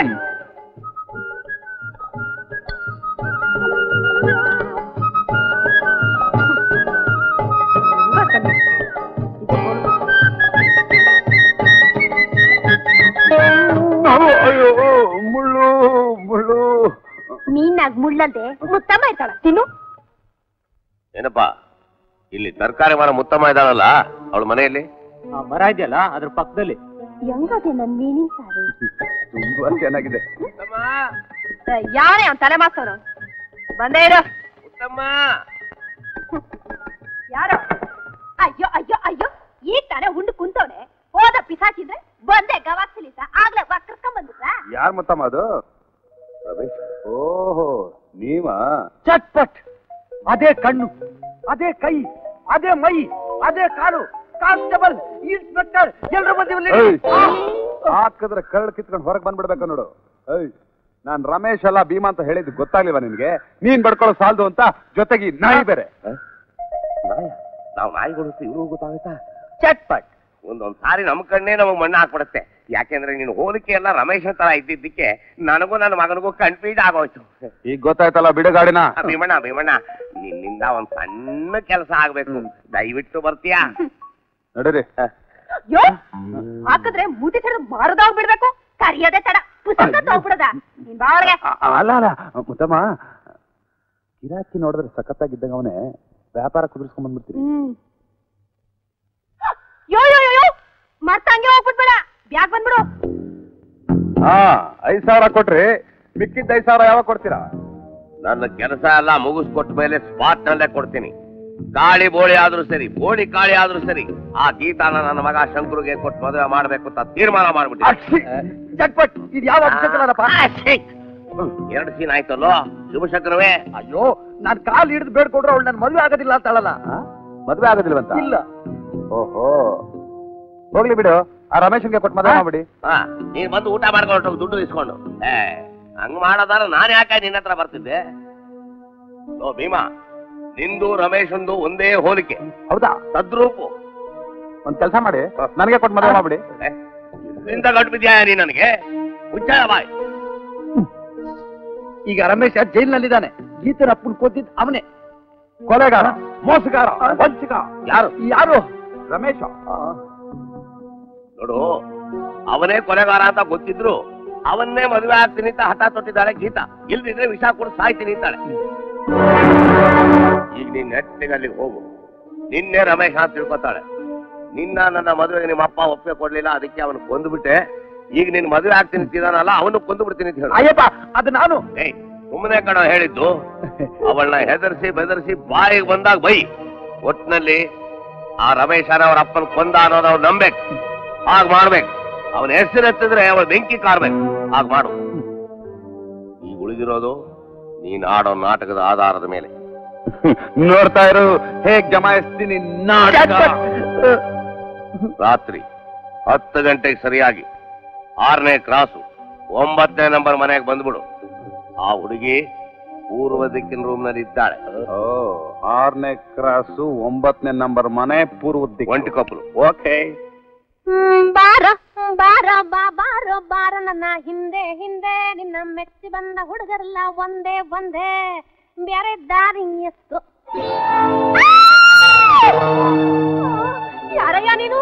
ಅಯ್ಯೋ, ಮುಳ್ಳು ಮುಳ್ಳು. ಮೀನಾಗ್ ಮುಳ್ಳಂತೆ ಮುತ್ತಮ್ಮ ಇರ್ತಾಳ, ತಿನ್ನು. ಏನಪ್ಪಾ, ಇಲ್ಲಿ ತರಕಾರಿ ಮರ ಮುತ್ತಮ್ಮ ಇದ್ದಾಳಲ್ಲ, ಅವಳ ಮನೆಯಲ್ಲಿ? ಮರ ಇದೆಯಲ್ಲ, ಅದ್ರ ಪಕ್ಕದಲ್ಲಿ. ಹೆಂಗದೆ ನನ್ ಮೀನಿನ ಸಾರು? ತುಂಬಾ ಚೆನ್ನಾಗಿದೆ. ಯಾರೇ ಅವ್ನ್ ತಲೆ ಮಾಸ್ತವನು? ಬಂದೇ ಇರೋ. ಯಾರೋ? ಅಯ್ಯೋ ಅಯ್ಯೋ ಅಯ್ಯೋ, ಈಗ ತಾನೇ ಉಂಡು ಕುಂತವನೆ. ಹೋದ ಪಿಸಾಚಿದ್ರೆ ಬಂದೆ ಗವಾಕ್ಸಿಲಿಸ, ಆಗ್ಲೇ ಕರ್ಕೊಂಡ್ ಬಂದ್ಬಿಟ್ರ? ಯಾರ್ ಮುತ್ತಮ್ಮ ಅದು? ಓಹೋ, ನೀವಾ? ಚಟ್ಪಟ್. ಅದೇ ಕಣ್ಣು, ಅದೇ ಕೈ, ಅದೇ ಮೈ, ಅದೇ ಕಾಲು. ಕಾನ್ಸ್ಟೇಬಲ್, ಇನ್ಸ್ಪೆಕ್ಟರ್, ಎಲ್ಲರೂ ಬಂದಿವಲ್ಲಿ. ಹಾಕಿದ್ರೆ ಕರಳು ಕಿತ್ಕೊಂಡು ಹೊರಗೆ ಬಂದ್ಬಿಡ್ಬೇಕು ನೋಡು. ಏಯ್ ನಾನ್ ರಮೇಶ್ ಅಲ್ಲ ಭೀಮಾ ಅಂತ ಹೇಳಿದ್ದು ಗೊತ್ತಾಗ್ಲಿವ ನಿನ್ಗೆ? ನೀನ್ ಬಡ್ಕೊಳ್ಳೋ ಸಾಲದು ಅಂತ ಜೊತೆಗೆ ನಾಯಿ ಬೇರೆ. ನಾವು ನಾಯಿ ಕೊಡುತ್ತೆ ಇವ್ರಿಗೂ ಗೊತ್ತಾಗುತ್ತಾ? ಚಟ್ಪಟ್ ಒಂದೊಂದ್ ಸಾರಿ ನಮ್ ಕಣ್ಣೇ ನಮಗ್ ಮಣ್ಣು ಹಾಕ್ಬಿಡುತ್ತೆ. ಯಾಕೆಂದ್ರೆ ನೀನು ಹೋಲಿಕೆ ಎಲ್ಲ ರಮೇಶ್ ತರ ಇದ್ದಿದ್ದಕ್ಕೆ ನನಗೂ ನನ್ನ ಮಗನಿಗೂ ಕನ್ಫ್ಯೂಸ್ ಆಗೋಯ್ತು. ಈಗ ಗೊತ್ತಾಯ್ತಲ್ಲ ಬಿಡುಗಾಡಿನ. ಭೀಮಣ್ಣ ಭೀಮಣ್ಣ ನಿನ್ನಿಂದ ಒಂದ್ ಸಣ್ಣ ಕೆಲಸ ಆಗ್ಬೇಕು, ದಯವಿಟ್ಟು ಬರ್ತೀಯಾ? ನಡೀರಿ. ಯೋ ಹಾಕಿದ್ರೆ ಮೂತಿ ಕಡೆ ಮಾರದಾಗ ಬಿಡ್ಬೇಕು, ಕರಿಯದೆ ತಡ ಪುಸ್ತಕ ತಗೋಬಿಡದ ನಿನ್ ಬಾವಳಿಗೆ. ಅಲ್ಲ ಅಲ್ಲ ಮುತ್ತಮ್ಮ, ಗಿರಾಕಿ ನೋಡಿದ್ರೆ ಸಖತ್ತಾಗಿದ್ದಾಗ ಅವನೇ ವ್ಯಾಪಾರ ಕುದುರಿಸ್ಕೊಂಡ್ ಬಂದ್ಬಿಡ್ತೀರಿ. ಯೋ ಯೋ ಯೋ ಮರ್ತ ಹಂಗೆ ಹೋಗ್ಬಿಡ್ಬೇಡ, ಬ್ಯಾಗ್ ಬಂದ್ಬಿಡು. ಹಾ ಐದ್ ಸಾವಿರ ಕೊಟ್ರಿ, ಮಿಕ್ಕಿದ್ದ ಐದ್ ಸಾವಿರ ಯಾವಾಗ ಕೊಡ್ತೀರಾ? ನನ್ನ ಕೆಲಸ ಎಲ್ಲ ಮುಗಿಸ್ಕೊಟ್ಟ ಮೇಲೆ ಸ್ಪಾಟ್ ನಲ್ಲೇ ಕೊಡ್ತೀನಿ. ಗಾಳಿ ಬೋಳಿ ಆದ್ರೂ ಸರಿ, ಬೋಳಿ ಕಾಳಿ ಆದ್ರೂ ಸರಿ, ಆ ಗೀತಾನ ನನ್ನ ಮಗ ಶಂಕರುಗೆ ಕೊಟ್ಟು ಮದುವೆ ಮಾಡ್ಬೇಕು ಅಂತ ತೀರ್ಮಾನ ಮಾಡ್ಬಿಟ್ಟು. ಚಟ್ಪಟ್ ಇದು ಯಾವ ಅಭಿಷೇಕನಪ್ಪ? ಎರಡು ಸೀನ್ ಆಯ್ತಲ್ಲೋ ಶುಭಶಂಕರವೇ. ಅಯ್ಯೋ ನಾನ್ ಕಾಲ್ ಹಿಡಿದು ಬೇಡ್ಕೊಡ್ರೆ ಅವಳು ನನ್ ಮದುವೆ ಆಗೋದಿಲ್ಲ ಅಂತ ಹೇಳಲ್ಲ. ಮದುವೆ ಆಗೋದಿಲ್ವಂತ? ಇಲ್ಲ. ಓಹೋ ಹೋಗ್ಲಿ ಬಿಡು, ಆ ರಮೇಶನ್ಗೆ ಕೊಟ್ಟು ಮದುವೆ ಮಾಡ್ಬಿಡಿ. ಹಾ ನೀನ್ ಬಂದು ಊಟ ಮಾಡ್ಕೊಂಡು ದುಡ್ಡು ಇಸ್ಕೊಂಡು. ಏ ಹಂಗ್ ಮಾಡೋದಾರ ನಾನ್ ಯಾಕೆ ನಿನ್ನ ಹತ್ರ ಬರ್ತಿದ್ದೆ? ಓ ಭೀಮಾ, ನಿಂದು ರಮೇಶಂದು ಒಂದೇ ಹೋಲಿಕೆ. ಹೌದಾ? ತದ್ರೂಪು. ಒಂದ್ ಕೆಲಸ ಮಾಡಿ, ನನಗೆ ಕೊಟ್ಟು ಮದುವೆ ಮಾಡ್ಬಿಡಿ. ನಿಂದ ಗಟ್ಟು ಬಿದ್ಯಾ ನೀ ನನಗೆ? ಮುಚ್ಚಾಯ ಬಾಯ್. ಈಗ ರಮೇಶ ಜೈಲಿನಲ್ಲಿದ್ದಾನೆ. ಗೀತನ ಅಪ್ಪನ ಕೊದ್ದಿದ್ ಅವನೇ. ಕೊಲೆಗಾರ, ಮೋಸಗಾರ, ವಂಚಕ. ಯಾರು ಯಾರು? ರಮೇಶ. ನೋಡು, ಅವನೇ ಕೊಲೆಗಾರ ಅಂತ ಗೊತ್ತಿದ್ರು ಅವನ್ನೇ ಮದುವೆ ಆಗ್ತೀನಿ ಅಂತ ಹಠ ತೊಟ್ಟಿದ್ದಾಳೆ ಗೀತಾ. ಇಲ್ದಿದ್ರೆ ವಿಷ ಕೊಡು ಸಾಯ್ತೀನಿ ಅಂತಾಳೆ. ಈಗ ನೀನ್ ನೆಟ್ಟಿಗೆ ಅಲ್ಲಿಗೆ ಹೋಗು. ನಿನ್ನೆ ರಮೇಶ್ ಅಂತ ತಿಳ್ಕೊತಾಳೆ. ನಿನ್ನ ನನ್ನ ಮದುವೆಗೆ ನಿಮ್ಮ ಅಪ್ಪ ಒಪ್ಪಿಗೆ ಕೊಡ್ಲಿಲ್ಲ, ಅದಕ್ಕೆ ಅವನು ಕೊಂದುಬಿಟ್ಟೆ. ಈಗ ನಿನ್ ಮದುವೆ ಆಗ್ತೀನಿ ಅಂತಿದಾನಲ್ಲ, ಅವನು ಕೊಂದು ಬಿಡ್ತೀನಿ ಅಂತ ಹೇಳಿ. ಅಯ್ಯಪ್ಪ ಅದು ನಾನು. ಏಯ್ ಸುಮ್ಮನೆ ಕಣ ಹೇಳಿದ್ದು. ಅವಳನ್ನ ಹೆದರ್ಸಿ ಬೆದರ್ಸಿ ಬಾಯಿಗೆ ಬಂದಾಗ ಬೈ. ಒಟ್ಟಿನಲ್ಲಿ ಆ ರಮೇಶನ ಅವ್ರ ಅಪ್ಪನ ಕೊಂದ ಅನ್ನೋದು ಅವ್ರು ನಂಬೇಕು. ಹಾಗೆ ಮಾಡ್ಬೇಕು. ಅವನ ಹೆಸರು ಎತ್ತಿದ್ರೆ ಅವಳ ಬೆಂಕಿ ಕಾರ್ಬೇಕು. ಹಾಗೆ ಮಾಡು. ಈಗ ಉಳಿದಿರೋದು ನೀನ್ ಆಡೋ ನಾಟಕದ ಆಧಾರದ ಮೇಲೆ. ನೋಡ್ತಾ ಇರು ಹೇಗ್ ಜಮಾಯಿಸ್ತೀನಿ ನಾಟಕ. ರಾತ್ರಿ ಹತ್ತು ಗಂಟೆಗೆ ಸರಿಯಾಗಿ ಆರನೇ ಕ್ರಾಸು ಒಂಬತ್ತನೇ ನಂಬರ್ ಮನೆಗೆ ಬಂದ್ಬಿಡು. ಆ ಹುಡುಗಿ ಪೂರ್ವ ದಿಕ್ಕಿನ ರೂಮ್ ನಲ್ಲಿ ಇದ್ದಾಳೆ. ಓ ಆರನೇ ಕ್ರಾಸು ಒಂಬತ್ತನೇ ನಂಬರ್ ಮನೆ, ಪೂರ್ವ ದಿಕ್ಕು, ಒಂಟಿ ಕೊಪ್ಪಲು. ಓಕೆ ಬಾರ ಬಾರ ಬಾ ಬಾರೋ ಬಾರ ನನ್ನ ಹಿಂದೆ ಹಿಂದೆ, ನಿನ್ನ ಮೆಚ್ಚಿ ಬಂದ ಹುಡುಗರೆಲ್ಲ ಒಂದೇ ಒಂದೇ, ಬೇರೆ ದಾರಿ ಎಷ್ಟು. ಯಾರಯ್ಯ ನೀನು?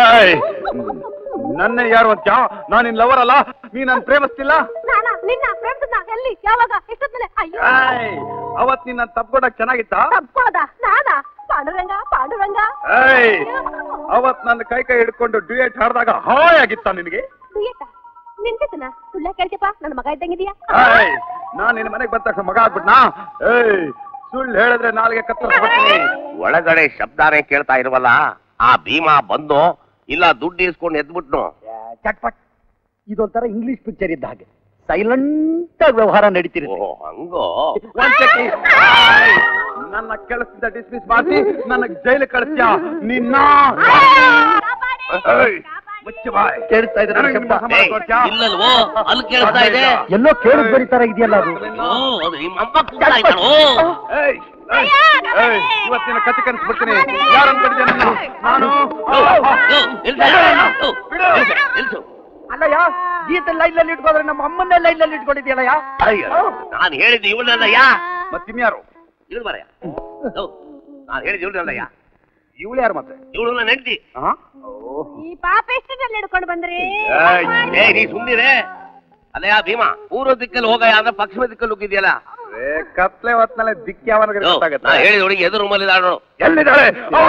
ನನ್ನ ಯಾರು ಅಂತ? ನಾನು ನಿನ್ ಲವರ್ ಅಲ್ಲ, ನೀ ನನ್ ಪ್ರೇಮಿಸ್ತಿಲ್ಲ. ನಾನಾ ನಿನ್ನ ಫ್ರೆಂಡ್ಸ್ ಎಲ್ಲಿ ಯಾವಾಗ ಎಷ್ಟೊತ್ತಲೆ? ಅಯ್ಯೋ ಅವತ್ ನಿನ್ನ ತಪ್ಕೊಡಕ್ ಚೆನ್ನಾಗಿತ್ತ? ತಪ್ಕೋದ ನಾನಾ? ಪಾಂಡುರಂಗ ಪಾಂಡುರಂಗ. ಅವತ್ ನನ್ನ ಕೈ ಕೈ ಹಿಡ್ಕೊಂಡು ಡ್ಯೂಯೇಟ್ ಹಾಡ್ದಾಗ ಹಾಯ್ ಆಗಿತ್ತ ನಿನಗೆ? ಡ್ಯೂಯೇಟ ನಿನ್ಗೆತನ ಸುಳ್ಳ ಕೇಳ್ತಿಪ್ಪ, ನನ್ನ ಮಗ ಇದ್ದಂಗಿದೀಯಾ? ನಾನ್ ನಿನ್ನ ಮನೆಗ್ ಬಂದ ತಕ್ಷಣ ಮಗ ಆಗ್ಬಿಟ್ನಾ? ಏಯ್ ಸುಳ್ಳು ಹೇಳಿದ್ರೆ ನಾಲ್ಗೆ ಕತ್ತರಿಸ್ಬಿಡ್ತೀನಿ. ಒಳಗಡೆ ಶಬ್ದಾನೇ ಕೇಳ್ತಾ ಇರುವಲ್ಲ, ಆ ಭೀಮಾ ಬಂದು ಇಲ್ಲ ದುಡ್ಡು ಇಸ್ಕೊಂಡು ಎದ್ಬಿಟ್ನು. ಚಟ್ಪಟ್ ಇದೊಂಥರ ಇಂಗ್ಲಿಷ್ ಪಿಕ್ಚರ್ ಇದ್ದ ಹಾಗೆ ಸೈಲೆಂಟ್ ಆಗಿ ವ್ಯವಹಾರ ನಡೀತಿರುತ್ತೆ. ಓ ಹಂಗೋ. ನನ್ನ ಕೆಲಸದಿಂದ ಡಿಸ್ಮಿಸ್ ಮಾಡಿ ನನಗ್ ಜೈಲು ಕಳಿಸ್ತೀಯ ನಿನ್ನ? ಕೇಳಿಸ್ತಾ ಇದೆ ಇಲ್ಲಲ್ವೋ? ಅಲ್ಲಿ ಕೇಳ್ತಾ ಇದೆ. ಎಲ್ಲೋ ಕೇಳಿದ್ ಬರೀತಾರ ಇದೆಯಲ್ಲ ಅದು. ಅದು ನಿಮ್ಮ ಅಮ್ಮ ಕೂಗ್ತಾ ಇದ್ದಾಳೋ? ಇವತ್ತಿನ ಕತೆ ಕನ್ಸ್ಬಿಡ್ತೀನಿ. ಯಾರನ್ನು ಕಡಿದೆ ನಾನು? ಅಲ್ಲಯ್ಯ, ಗೀತ ಲೈನ್ನಲ್ಲಿ ಇಟ್ಕೋದ್ರೆ ನಮ್ಮ ಅಮ್ಮನ್ನೇ ಲೈನ್ನಲ್ಲಿ ಇಟ್ಕೊಂಡಿದ್ಯಲ್ಲಯ್ಯ. ನಾನು ಹೇಳಿದ್ದು ಇವಳಲ್ಲಯ್ಯ. ಮತ್ತಿನ್ಯಾರು? ಇಳು ಬರಯ್ಯ. ನಾನು ಹೇಳಿದ್ದು ಇವಳಲ್ಲಯ್ಯ. ಇವಳು ಯಾರು ಮತ್ತೆ? ಇವಳು ನನ್ನ ಹೆಂಡತಿ. ಈ ಪಾಪ ಎಷ್ಟರಲ್ಲಿ ಹಿಡ್ಕೊಂಡು ಬಂದ್ರಿ? ಏ ನೀ ಸುಂದಿರೆ. ಅಲ್ಲಯ್ಯ ಭೀಮಾ, ಪೂರ್ವ ದಿಕ್ಕಲ್ಲಿ ಹೋಗಯ್ಯ ಅಂದ್ರೆ ಪಶ್ಚಿಮ ದಿಕ್ಕಲ್ಲಿ ಹೋಗಿದ್ಯಲ್ಲ. ಕತ್ಲೆ ಹೊತ್ನಲ್ಲೇ ದಿಕ್ಕಿ ಯಾವನಿಗೆ ಗೊತ್ತಾಗತ್ತೆ? ನಾ ಹೇಳಿದ ಹುಡುಗಿ ಎದುರು ರೂಮಲ್ಲಿ ಇದ್ದಾಳು. ಎಲ್ಲಿದ್ದಾಳೆ?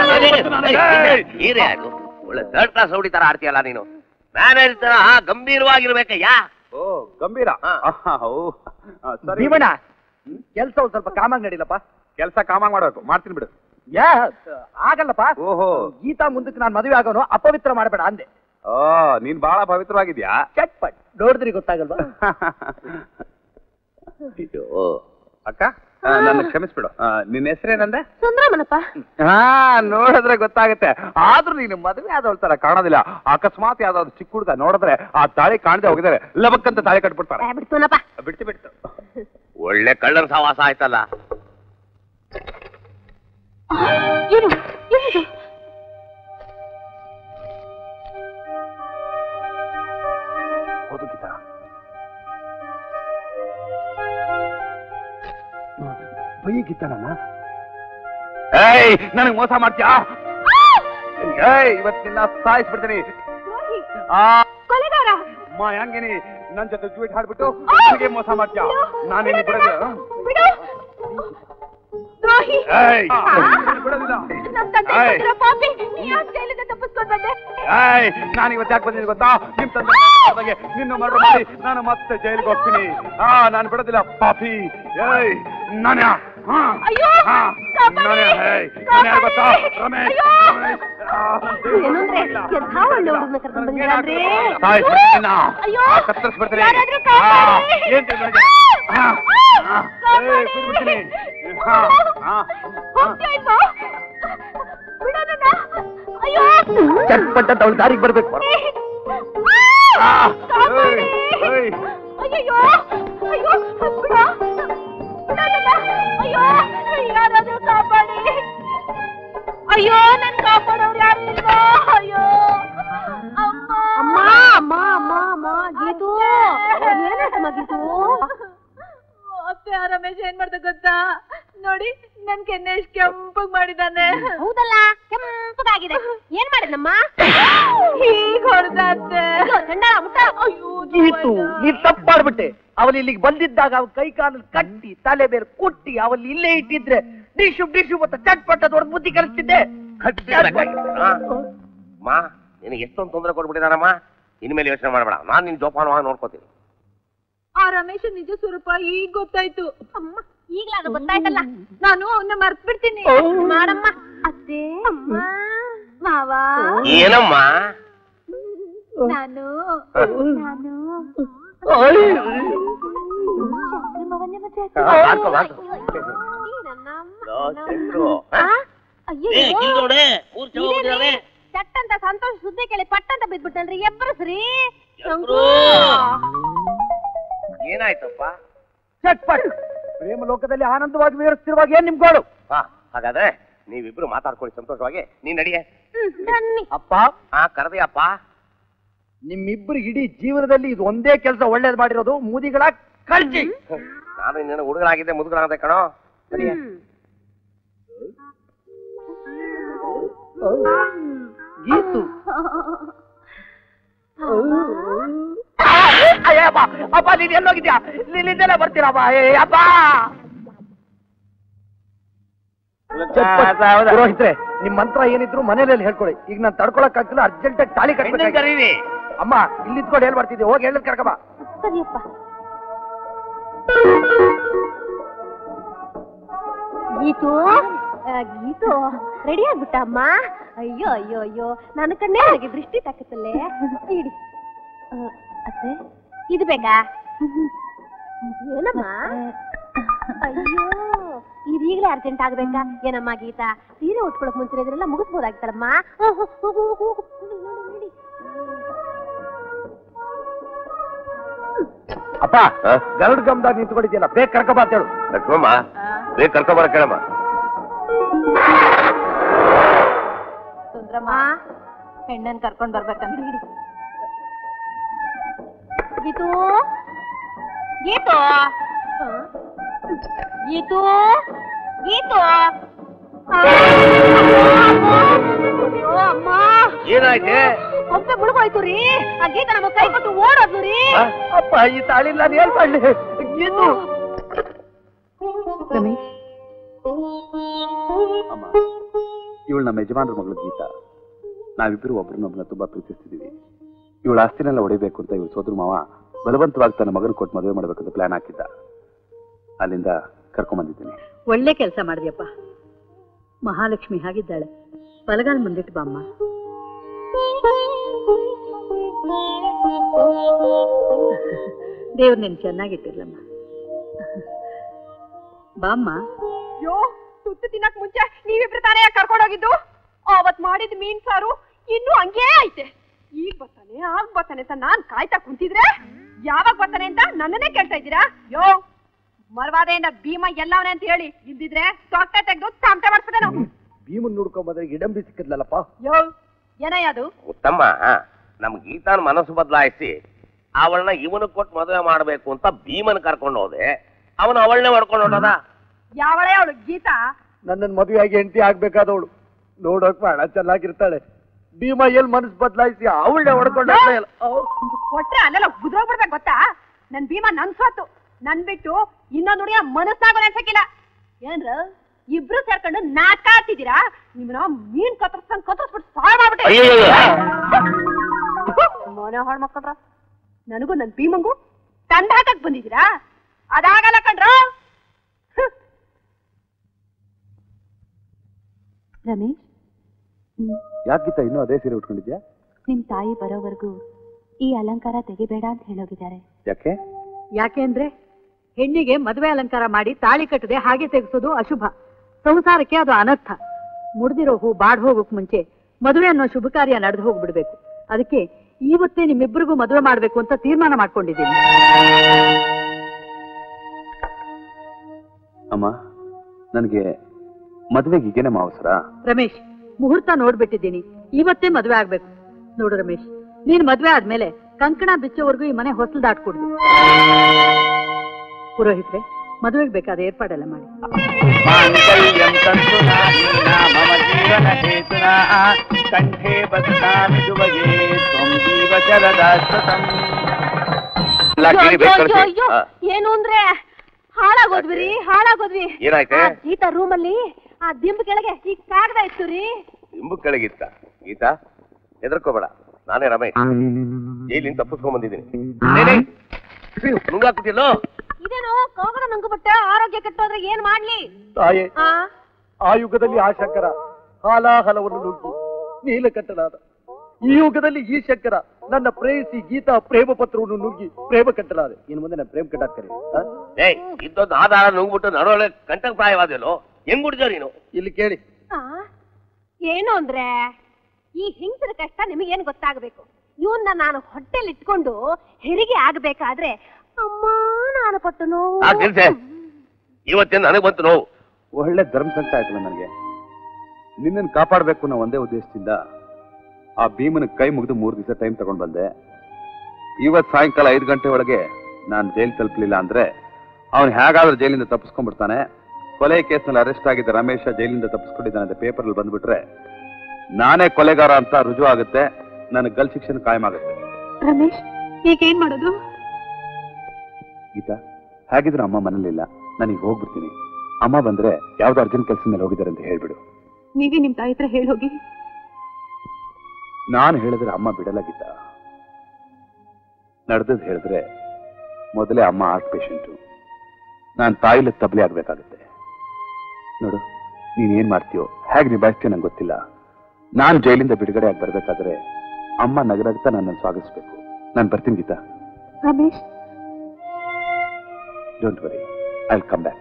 ಹೀರೆ ಅದು ಒಳ್ಳೆ ಥರ್ಡ್ ಕ್ಲಾಸ್ ರೌಡಿ ತರ ಆಡ್ತೀಯಲ್ಲ ನೀನು. ಮ್ಯಾನೇಜ್ ತರ ಗಂಭೀರವಾಗಿರ್ಬೇಕಯ್ಯ. ಓ ಗಂಭೀರ. ಭೀಮಣ್ಣ, ಕೆಲ್ಸ ಒಂದ್ ಸ್ವಲ್ಪ ಕಾಮಾಗಿ ನಡಿಲಪ್ಪ. ಕೆಲಸ ಕಾಮಾಗಿ ಮಾಡ್ಬೇಕು. ಮಾಡ್ತೀನಿ ಬಿಡು. ಯಾ ಆಗಲ್ಲಪ್ಪ. ಓಹೋ, ಗೀತಾ ಮುಂದಕ್ಕೆ ನಾನು ಮದುವೆ ಆಗೋನು ಅಪವಿತ್ರ ಮಾಡಬೇಡ ಅಂದೆ. ಓ ನೀನ್ ಬಹಳ ಪವಿತ್ರವಾಗಿದ್ಯಾ? ಚಟ್ಪಟ್ ನೋಡಿದ್ರಿ ಗೊತ್ತಾಗಲ್ವಾ? ಅಕ್ಕ ನನ್ನ ಕ್ಷಮಿಸ್ಬಿಡು. ನಿನ್ನ ಹೆಸರೇನಂದೆ? ಸುಂದ್ರಮನಪ್ಪ. ಹಾ, ನೋಡಿದ್ರೆ ಗೊತ್ತಾಗುತ್ತೆ. ಆದ್ರೂ ನೀನು ಮದುವೆ ಆದವಳ ತರ ಕಾಣೋದಿಲ್ಲ. ಅಕಸ್ಮಾತ್ ಯಾವ್ದಾದ್ರು ಚಿಕ್ಕ ಹುಡುಗ ನೋಡಿದ್ರೆ ಆ ತಾಳಿ ಕಾಣದೆ ಹೋಗಿದ್ದಾರೆ, ಲಬಕ್ಕಂತ ತಾಳಿ ಕಟ್ಬಿಡ್ತಾರೆ. ಬಿಡ್ತುನಪ್ಪ. ಬಿಡ್ತು ಬಿಡ್ತು. ಒಳ್ಳೆ ಕಳ್ಳರ ಸವಾಸ ಆಯ್ತಲ್ಲ. ಏನು ಏನಿದು? ಹೌದು ಗೀತಾ, ಬೈ ಗೀತಾ, ನನ್ನ ಏಯ್ ನನಗೆ ಮೋಸ ಮಾಡ್ತೀಯಾ? ಏಯ್ ಇವತ್ತಿನ ಸಾಯಿಸ್ಬಿಡ್ತೀನಿ. ಕೊಲೆಗಾರ ಅಮ್ಮ ಹೆಂಗೇನಿ ನನ್ ಜೊತೆ ಜೂಟ್ ಹಾಡ್ಬಿಟ್ಟು ನನಗೆ ಮೋಸ ಮಾಡ್ತೀಯಾ? ನಾನೇನು ಬಿಡೋದಿಲ್ಲ. ದ್ರೋಹಿ. ಏಯ್ ಬಿಡೋದಿಲ್ಲ. ನಮ್ಮ ತಂದೆ ಪಾಪಿ, ನೀ ಯಾಕೆ ಜೈಲಿಂದ ತಪ್ಪಿಸ್ಕೊಂಡು ಬಂದೆ? ಏಯ್ ನಾನು ಇವತ್ತು ಯಾಕೆ ಬಂದಿದ್ದೀನಿ ಗೊತ್ತಾ? ನಿಮ್ ತಂದೆ ನಿನ್ನ ಮರ್ಡರ್ ಮಾಡಿ ನಾನು ಮತ್ತೆ ಜೈಲಿಗೆ ಹೋಗ್ತೀನಿ. ಆ ನಾನು ಬಿಡೋದಿಲ್ಲ ಪಾಪಿ. ಏಯ್ ನಾನೇ ಅಯ್ಯೋ ಗೊತ್ತಾ ರಮೇಶ್? ಏನಂದ್ರೆ ಎಂಥ ಒಳ್ಳೆ ಹುಡುಗನ ಕರ್ಕೊಂಡು ಬಂದಿದ್ದಾನ್ರಿ. ಕತ್ತರಿಸ್ಬಿಡ್ತೀನಿ. ಚಟ್ಪಟ್ಟ ಅವಳು ದಾರಿಗೆ ಬರ್ಬೇಕು. ಅಯ್ಯೋ ಅಯ್ಯೋ ಅಯ್ಯೋ ಯಾರಾದ್ರೂ ಕಾಪಾಡಿ. ಅಯ್ಯೋ ನನ್ ಕಾಪಾಡೋರು ಯಾರು ಇಲ್ವಾ? ಅಯ್ಯೋ ಅಮ್ಮ ಅಮ್ಮ ಅಮ್ಮ ಅಮ್ಮ ಅಮ್ಮ ಗೀತು, ಏನಾಯ್ತಮ್ಮ ಗೀತು? ಅತ್ತೆ ಆ ರಮೇಶ್ ಏನ್ ಮಾಡ್ದ ಗೊತ್ತಾ? ನೋಡಿ ನನ್ ಕೆನ್ನೆ ಎಷ್ಟು ಕೆಂಪಗ್ ಮಾಡಿದಾನೆ. ಹೌದಲ್ಲ, ಕೆಂಪಗಾಗಿದೆ. ಏನ್ ಮಾಡಿದ್ನಮ್ಮ? ಹೀಗ್ ಹೊಡೆದ ಅತ್ತೆ. ಗೀತು, ನೀನ್ ತಪ್ಪು ಮಾಡ್ಬಿಟ್ಟೆ. ಅವನು ಇಲ್ಲಿಗೆ ಬಂದಿದ್ದಾಗ ಅವನ ಕೈ ಕಾಲು ಕಟ್ಟಿ ತಲೆ ಬೇರೆ ಕೊಟ್ಟಿ ಅವಲ್ಲಿ ಇಲ್ಲೇ ಇಟ್ಟಿದ್ರೆ ಡಿಶು ಡಿಶು ಮತ್ತೆ ಚಟ್ಪಟ್ಟ ದೊಡ್ಡ ಬುದ್ಧಿ ಕಲಿಸ್ತಿದ್ದೆ. ಮಾ ನಿನಗೆ ಎಷ್ಟೊಂದು ತೊಂದರೆ ಕೊಟ್ಬಿಟ್ಟಿದಾನಮ್ಮ. ಇನ್ಮೇಲೆ ಯೋಚನೆ ಮಾಡಬೇಡ, ನಾನ್ ನಿನ್ ಜೋಪಾನವಾಗಿ ನೋಡ್ಕೋತೀನಿ. ಆ ರಮೇಶ್ ನಿಜ ಸ್ವರೂಪ ಈಗ ಗೊತ್ತಾಯ್ತು. ಅಮ್ಮ ಈಗ್ಲಾಗ ಗೊತ್ತಾಯ್ತಲ್ಲ, ನಾನು ಅವನ್ನ ಮರ್ತ್ ಬಿಡ್ತೀನಿ. ಮಾಡಮ್ಮ. ಅತ್ತೆ ಅಮ್ಮ ಮಾವ, ಏನಮ್ಮ? ನಾನು ನಾನು ಚಟ್ಟಂತ ಸಂತೋಷ ಸುದ್ದಿ ಕೇಳಿ ಪಟ್ಟಂತ ಬಿದ್ಬಿಟ್ಟನ್ರಿ. ಎಬ್ಬರಸ್ರಿ. ಏನಾಯ್ತಪ್ಪ? ಚಟ್ಪಟ್ ಪ್ರೇಮ ಲೋಕದಲ್ಲಿ ಆನಂದವಾಗಿ ವಿವರಿಸ್ತಿರುವಾಗ ಏನ್ ನಿಮ್ಗೋಳು? ಹಾ, ಹಾಗಾದ್ರೆ ನೀವಿಬ್ರು ಮಾತಾಡ್ಕೊಳ್ಳಿ ಸಂತೋಷವಾಗಿ. ನೀನ್ ನಡಿಯೇ. ಅಪ್ಪ. ಹಾ ಕರದಿ ಅಪ್ಪ. ನಿಮ್ಮಿಬ್ರು ಇಡೀ ಜೀವನದಲ್ಲಿ ಇದು ಒಂದೇ ಕೆಲಸ ಒಳ್ಳೇದ್ ಮಾಡಿರೋದು, ಮುದಿಗಳ ಕಳ್ಸಿ. ನಾನು ಇನ್ನೇನು ಹುಡುಗರಾಗಿದ್ದೆ ಮುದುಗರಾಗದೆ ಕಣೋ. ನಡಿಯೇ. ಗೀತು, ಅಪ್ಪ ನೀನ್ ಎಲ್ಲೋಗಿದ್ಯಾ? ನೀನಿಂದಲೇ ಬರ್ತೀರಪ್ಪ. ಅಪ್ಪ ಪುರೋಹಿತ್ರೆ, ನಿಮ್ ಮಂತ್ರ ಏನಿದ್ರು ಮನೇಲಿ ಹೇಳ್ಕೊಳ್ಳಿ. ಈಗ ನಾನು ತಡ್ಕೊಳಕ್ ಆಗ್ತಿಲ್ಲ, ಅರ್ಜೆಂಟ್ ಆಗಿ ತಾಳಿ ಕಟ್ಬೇಕು. ಅಮ್ಮ ಇಲ್ಲಿ ಇದ್ಕೊಂಡು ಹೇಳ್ ಬರ್ತಿದ್ದೆ, ಹೋಗಿ ಹೇಳ ಕರ್ಕಬಾ. ಸರಿಯಪ್ಪ. ಗೀತು ಗೀತು ರೆಡಿ ಆಗ್ಬಿಟ್ಟ ಅಮ್ಮ? ಅಯ್ಯೋ ಅಯ್ಯೋ ಅಯ್ಯೋ, ನನ್ನ ಕಣ್ಣೇ ನನಗೆ ದೃಷ್ಟಿ ತಾಕತ್ತಲ್ಲೇ. ಇಡಿ ಅತ್ತೆ, ಇದು ಬೇಕಾ? ಏನಮ್ಮ? ಅಯ್ಯೋ ಇದೀಗ್ಲೇ ಅರ್ಜೆಂಟ್ ಆಗ್ಬೇಕಾ? ಏನಮ್ಮ ಗೀತಾ, ಸೀರೆ ಉಟ್ಕೊಳಕ್ ಮುಂಚೆ ಇದೆಲ್ಲ ಮುಗಿಸ್ಬೋದಾಗಿತ್ತಲ್ಲಮ್ಮ. ಅಪ್ಪ ಗರುಡ್ ಗಮ್ದಾಗ ನಿಂತ್ಕೊಂಡಿದ್ಯಲ್ಲ, ಬೇಗ ಕರ್ಕಬಾ ಅಂತ ಹೇಳು. ಲಕ್ಷ್ಮಮ್ಮ ಬೇಗ ಕರ್ಕೊಬರ ಕೇಳಮ್ಮ. ಸುಂದ್ರಮ್ಮ ಹೆಣ್ಣನ್ ಕರ್ಕೊಂಡ್ ಬರ್ಬೇಕಂತ. ಗೀತು ಗೀತು ಗೀತು ಗೀತು ಅಮ್ಮ, ಏನಾಯ್ತೆ? ಒಬ್ಬೆ ಮುಳುಗೋಯ್ತು ರೀ. ಆ ಗೀತ ನಮ್ಮ ಕೈ ಕೊಟ್ಟು ಓಡೋದ್ಲು ರೀ. ಅಪ್ಪ ಈ ತಾಳಿ ನಾನು ಏನ್ ಮಾಡ್ಲಿ? ಗೀತು. ರಮೇಶ್, ಅಮ್ಮ ಇವಳು ನಮ್ಮ ಯಜಮಾನ್ರ ಮಗಳು ಗೀತಾ. ನಾವಿಬ್ರು ಒಬ್ರನ್ನೊಬ್ನ ತುಂಬಾ ಪ್ರೀತಿಸ್ತಿದೀವಿ. ಇವಳ ಆಸ್ತಿನೆಲ್ಲ ಹೊಡಿಬೇಕು ಅಂತ ಇವಳು ಸೋದರ ಮಾವ ಬಲವಂತವಾಗಿ ತನ್ನ ಮಗನ ಕೊಟ್ಟು ಮದುವೆ ಮಾಡ್ಬೇಕಂತ ಪ್ಲಾನ್ ಹಾಕಿದ್ದ. ಅಲ್ಲಿಂದ ಕರ್ಕೊಂಡ್ ಬಂದಿದ್ದೀನಿ. ಒಳ್ಳೆ ಕೆಲಸ ಮಾಡಿದ್ಯಪ್ಪ. ಮಹಾಲಕ್ಷ್ಮಿ ಹಾಗಿದ್ದಾಳೆ. ಬಲಗಾಲ್ ಮುಂದಿಟ್ಟು ಬಾಮ್ಮ. ದೇವ್ರು ನಿನ್ ಚೆನ್ನಾಗಿಟ್ಟಿರ್ಲಮ್ಮ. ಬಾಮ್ಮ. ಯೋ ತುತ್ತು ತಿನ್ನಕ್ ಮುಂಚೆ ನೀವಿಬ್ರು ತಾನೇ ಕರ್ಕೊಂಡೋಗಿದ್ದು. ಅವತ್ ಮಾಡಿದ ಮೀನ್ ಸಾರು ಇನ್ನೂ ಹಂಗೇ ಐತೆ. ಈಗ ಬರ್ತಾನೆ ಆಗ ಬರ್ತಾನೆ ಅಂತ ನಾನ್ ಕಾಯ್ತಾ ಕುಂತಿದ್ರೆ ಯಾವಾಗ ಬರ್ತಾನೆ ಅಂತ ನನ್ನನ್ನೇ ಕೇಳ್ತಾ ಇದ್ದೀರಾ? ಯೋ ಮರವಾದೆಯಿಂದ ಭೀಮ ಎಲ್ಲವನೇ ಅಂತ ಹೇಳಿ ಇಲ್ದಿದ್ರೆ ತೊಟ್ಟೆ ತೆಗೆದು ತಮಟೆ ಮಾಡ್ಬಿಟ್ಟೆ ನಾವು. ಭೀಮನ್ ನೋಡ್ಕೊಂಡ್ ಬಂದ್ರೆ ಇಡಂಬಿ ಸಿಕ್ಕದ್ಲಲ್ಲಪ್ಪ. ಯೋ ಏನಯ್ಯದು? ಉತ್ತಮ್ಮ ನಮ್ ಗೀತಾನ ಮನಸ್ಸು ಬದಲಾಯಿಸಿ ಅವಳನ್ನ ಇವನು ಕೊಟ್ಟು ಮದುವೆ ಮಾಡ್ಬೇಕು ಅಂತ ಭೀಮನ್ ಕರ್ಕೊಂಡು ಹೋದೆ. ಅವನು ಅವಳನ್ನೇ ಮಾಡ್ಕೊಂಡು ಹೊಟ್ಟದ. ಯಾವಳೇ ಅವಳು ಗೀತಾ? ನನ್ನನ್ ಮದುವೆ ಆಗಿ ಹೆಂಡತಿ ಆಗ್ಬೇಕಾದವಳು. ನೋಡೋಕ್ ಬಹಳ ಚೆನ್ನಾಗಿರ್ತಾಳೆ. ಭೀಮ ಎಲ್ ಮನಸ್ಸು ಬದಲಾಯಿಸಿ ಅವಳನ್ನೇ ಹೊಡ್ಕೊಂಡ ಕೊಟ್ರೆ ಅಲ್ಲೆಲ್ಲ ಗುದ್ರೋಗ್ಬಿಡ್ಬೇಕು ಗೊತ್ತಾ? ನನ್ ಭೀಮ ನನ್ ಸ್ವತ್ತು. ನನ್ ಬಿಟ್ಟು ಇನ್ನೊಂದು ಹುಡುಗಿಯ ಮನಸ್ಸಾಗ ನೆನ್ಸಕ್ಕಿಲ್ಲ. ಏನ್ರ ಇಬ್ರು ಸೇರ್ಕೊಂಡು ನಾಟಕ ಆಡ್ತಿದ್ದೀರಾ? ನಿಮ್ಮನ್ನ ಮೀನ್ ಕತ್ತರ್ಸ್ಕೊಂಡ್ ಕತ್ತರಿಸ್ಬಿಟ್ಟು ಸಾಯ ಮಾಡ್ಬಿಟ್ಟೆ. ಮನೆ ಹಾಳು ಮಕ್ಕಳ್ರ, ನನಗೂ ನನ್ ಭೀಮಂಗೂ ತಂಡ ಹಾಕಕ್ ಬಂದಿದ್ದೀರಾ? ಅದಾಗಲ್ಲ ಕಣ್ರ. ರಮೇಶ್, ಯಾಕಿತ್ತ ಇನ್ನೂ ಅದೇ ಸೀರೆ ಉಟ್ಕೊಂಡಿದ್ಯಾ? ನಿಮ್ ತಾಯಿ ಬರೋವರೆಗೂ ಈ ಅಲಂಕಾರ ತೆಗಿಬೇಡ ಅಂತ ಹೇಳೋಗಿದ್ದಾರೆ. ಯಾಕೆ? ಯಾಕೆ ಅಂದ್ರೆ ಹೆಣ್ಣಿಗೆ ಮದುವೆ ಅಲಂಕಾರ ಮಾಡಿ ತಾಳಿ ಕಟ್ಟದೆ ಹಾಗೆ ತೆಗೆಸೋದು ಅಶುಭ. ಸಂಸಾರಕ್ಕೆ ಅದು ಅನರ್ಥ. ಮುಡ್ದಿರೋ ಹೂ ಬಾಡ್ ಹೋಗೋಕ್ ಮುಂಚೆ ಮದುವೆ ಅನ್ನೋ ಶುಭ ಕಾರ್ಯ ನಡೆದು ಹೋಗ್ಬಿಡ್ಬೇಕು. ಅದಕ್ಕೆ ಇವತ್ತೇ ನಿಮ್ಮಿಬ್ಬರಿಗೂ ಮದುವೆ ಮಾಡ್ಬೇಕು ಅಂತ ತೀರ್ಮಾನ ಮಾಡ್ಕೊಂಡಿದ್ದೀನಿ. ಅಮ್ಮ, ನನಗೆ ಮದುವೆಗೆ ಈಗೇನೆ ಅವಸರ. ರಮೇಶ್, ಮುಹೂರ್ತ ನೋಡ್ಬಿಟ್ಟಿದ್ದೀನಿ. ಇವತ್ತೇ ಮದುವೆ ಆಗ್ಬೇಕು. ನೋಡು ರಮೇಶ್, ನೀನ್ ಮದ್ವೆ ಆದ್ಮೇಲೆ ಕಂಕಣ ಬಿಚ್ಚೋವರೆಗೂ ಈ ಮನೆ ಹೊಸಲು ದಾಟ್ಕೊಡ್ದು. ಪುರೋಹಿತ್ರೆ, ಮದುವೆಗೆ ಬೇಕಾದ ಏರ್ಪಾಡೆಲ್ಲ ಮಾಡಿ. ಏನು ಅಂದ್ರೆ ಹಾಳಾಗೋದ್ವಿ ಹಾಳಾಗೋದ್ವಿ. ಗೀತಾ ರೂಮ್ ಅಲ್ಲಿ ಆ ದಿಂಬು ಕೆಳಗೆ ಈ ಕಾಗದ ಇತ್ತು ರೀ. ದಿಂಬು ಕೆಳಗಿತ್ತ? ಗೀತಾ ಹೆದರ್ಕೋಬೇಡ, ನಾನೇ ರಮೇಶ್. ಜೈಲಿಂದ ತಪ್ಪಿಸ್ಕೊಂಡ್ ಬಂದಿದ್ದೀನಿ. ನುಂಗಾಕ್ಬಿಟ್ಟಿಲ್ಲೋ? ಇದೇನು ಕಾಗದ ನಂಗು ಬಿಟ್ಟ ಆರೋಗ್ಯ ಕೆಟ್ಟೋದ್ರೆ ಏನ್ ಮಾಡ್ಲಿ? ತಾಯೇ, ಆ ಯುಗದಲ್ಲಿ ಆ ಶಂಕರ ಹಾಲಾಹಲವನ್ನು ನುಗ್ಗಿ ನೀಲಕಂಠನಾದ. ಈ ಯುಗದಲ್ಲಿ ಈ ಶಂಕರ ನನ್ನ ಪ್ರೇಯಸಿ ಗೀತಾ ಪ್ರೇಮ ಪತ್ರವನ್ನು ನುಗ್ಗಿ ಪ್ರೇಮ ಕಂಠನಾದ. ಇನ್ನು ಮುಂದೆ ನನ್ನ ಪ್ರೇಮ ಕಂಠ ಕರೀ. ಏಯ್, ಇದ್ದೊಂದು ಆಧಾರ ನುಂಗ್ಬಿಟ್ಟು ನಡೋಳೆ ಕಂಠಕ್ ಪ್ರಾಯವಾದೇನೋ? ಹೆಂಗ್ ಹುಡ್ಜೋ ನೀನು? ಇಲ್ಲಿ ಕೇಳಿ. ಏನು ಅಂದ್ರೆ ಈ ಹಿಂಸದ ಕಷ್ಟ ನಿಮಗೇನು ಗೊತ್ತಾಗಬೇಕು. ಇವನ್ನ ನಾನು ಹೊಟ್ಟೆಲಿ ಇಟ್ಕೊಂಡು ಹೆರಿಗೆ ಆಗ್ಬೇಕಾದ್ರೆ ಅಮ್ಮ ನಾನು ಪಟ್ಟು ನೋವು. ಇವತ್ತೇನು ನನಗೆ ಬಂತು ನೋವು. ಒಳ್ಳೆ ಧರ್ಮ ಸಂಕಟ ಆಯ್ತಲ್ಲ ನನಗೆ. ನಿನ್ನನ್ನು ಕಾಪಾಡಬೇಕು ಅನ್ನೋ ಒಂದೇ ಉದ್ದೇಶದಿಂದ ಆ ಭೀಮನ ಕೈ ಮುಗಿದು ಮೂರು ದಿವಸ ಟೈಮ್ ತಗೊಂಡ್ ಬಂದೆ. ಇವತ್ ಸಾಯಂಕಾಲ ಐದು ಗಂಟೆ ಒಳಗೆ ನಾನು ಜೈಲ್ ತಲುಪಲಿಲ್ಲ ಅಂದ್ರೆ ಅವನು ಹೇಗಾದ್ರೂ ಜೈಲಿಂದ ತಪ್ಪಿಸ್ಕೊಂಡ್ಬಿಡ್ತಾನೆ. ಕೊಲೆ ಕೇಸ್ನಲ್ಲಿ ಅರೆಸ್ಟ್ ಆಗಿದ್ದ ರಮೇಶ ಜೈಲಿಂದ ತಪ್ಪಿಸ್ಕೊಂಡಿದ್ದಾನೆ ಅಂತ ಪೇಪರ್ ಅಲ್ಲಿ ಬಂದ್ಬಿಟ್ರೆ ನಾನೇ ಕೊಲೆಗಾರ ಅಂತ ರುಜುವು ಆಗುತ್ತೆ. ನನಗೆ ಗಲ್ ಶಿಕ್ಷಣ ಕಾಯಂ ಆಗುತ್ತೆ. ರಮೇಶ್, ಈಗ ಏನ್ ಮಾಡೋದು? ಗೀತಾ, ಹಾಗಿದ್ರೆ ಅಮ್ಮ ಮನೇಲಿಲ್ಲ, ನನಗೆ ಹೋಗ್ಬಿಡ್ತೀನಿ. ಅಮ್ಮ ಬಂದ್ರೆ ಯಾವ್ದು ಅರ್ಜೆಂಟ್ ಕೆಲಸ ಮೇಲೆ ಹೋಗಿದ್ದಾರೆ ಅಂತ ಹೇಳ್ಬಿಡು. ನೀವೇ ನಿಮ್ ತಾಯಿ ಹತ್ರ ಹೇಳೋಗಿ. ನಾನು ಹೇಳಿದ್ರೆ ಅಮ್ಮ ಬಿಡಲ್ಲ ಗೀತಾ. ನಡೆದದ್ದು ಹೇಳಿದ್ರೆ ಮೊದಲೇ ಅಮ್ಮ ಹಾರ್ಟ್ ಪೇಷಂಟು, ನಾನು ತಾಯಿಲ ತಬ್ಲಿ ಆಗ್ಬೇಕಾಗುತ್ತೆ. ನೋಡು, ನೀನೇನ್ ಮಾಡ್ತೀಯೋ ಹೇಗೆ ನಿಭಾಯಿಸ್ತೀಯೋ ನಂಗೆ ಗೊತ್ತಿಲ್ಲ. ನಾನು ಜೈಲಿಂದ ಬಿಡುಗಡೆ ಆಗಿ ಬರ್ಬೇಕಾದ್ರೆ ಅಮ್ಮ ನಗರಗ್ತಾ ನನ್ನನ್ನು ಸ್ವಾಗತಿಸ್ಬೇಕು. ನಾನು ಬರ್ತೀನಿ Geeta. Ramesh, don't worry, I will come back.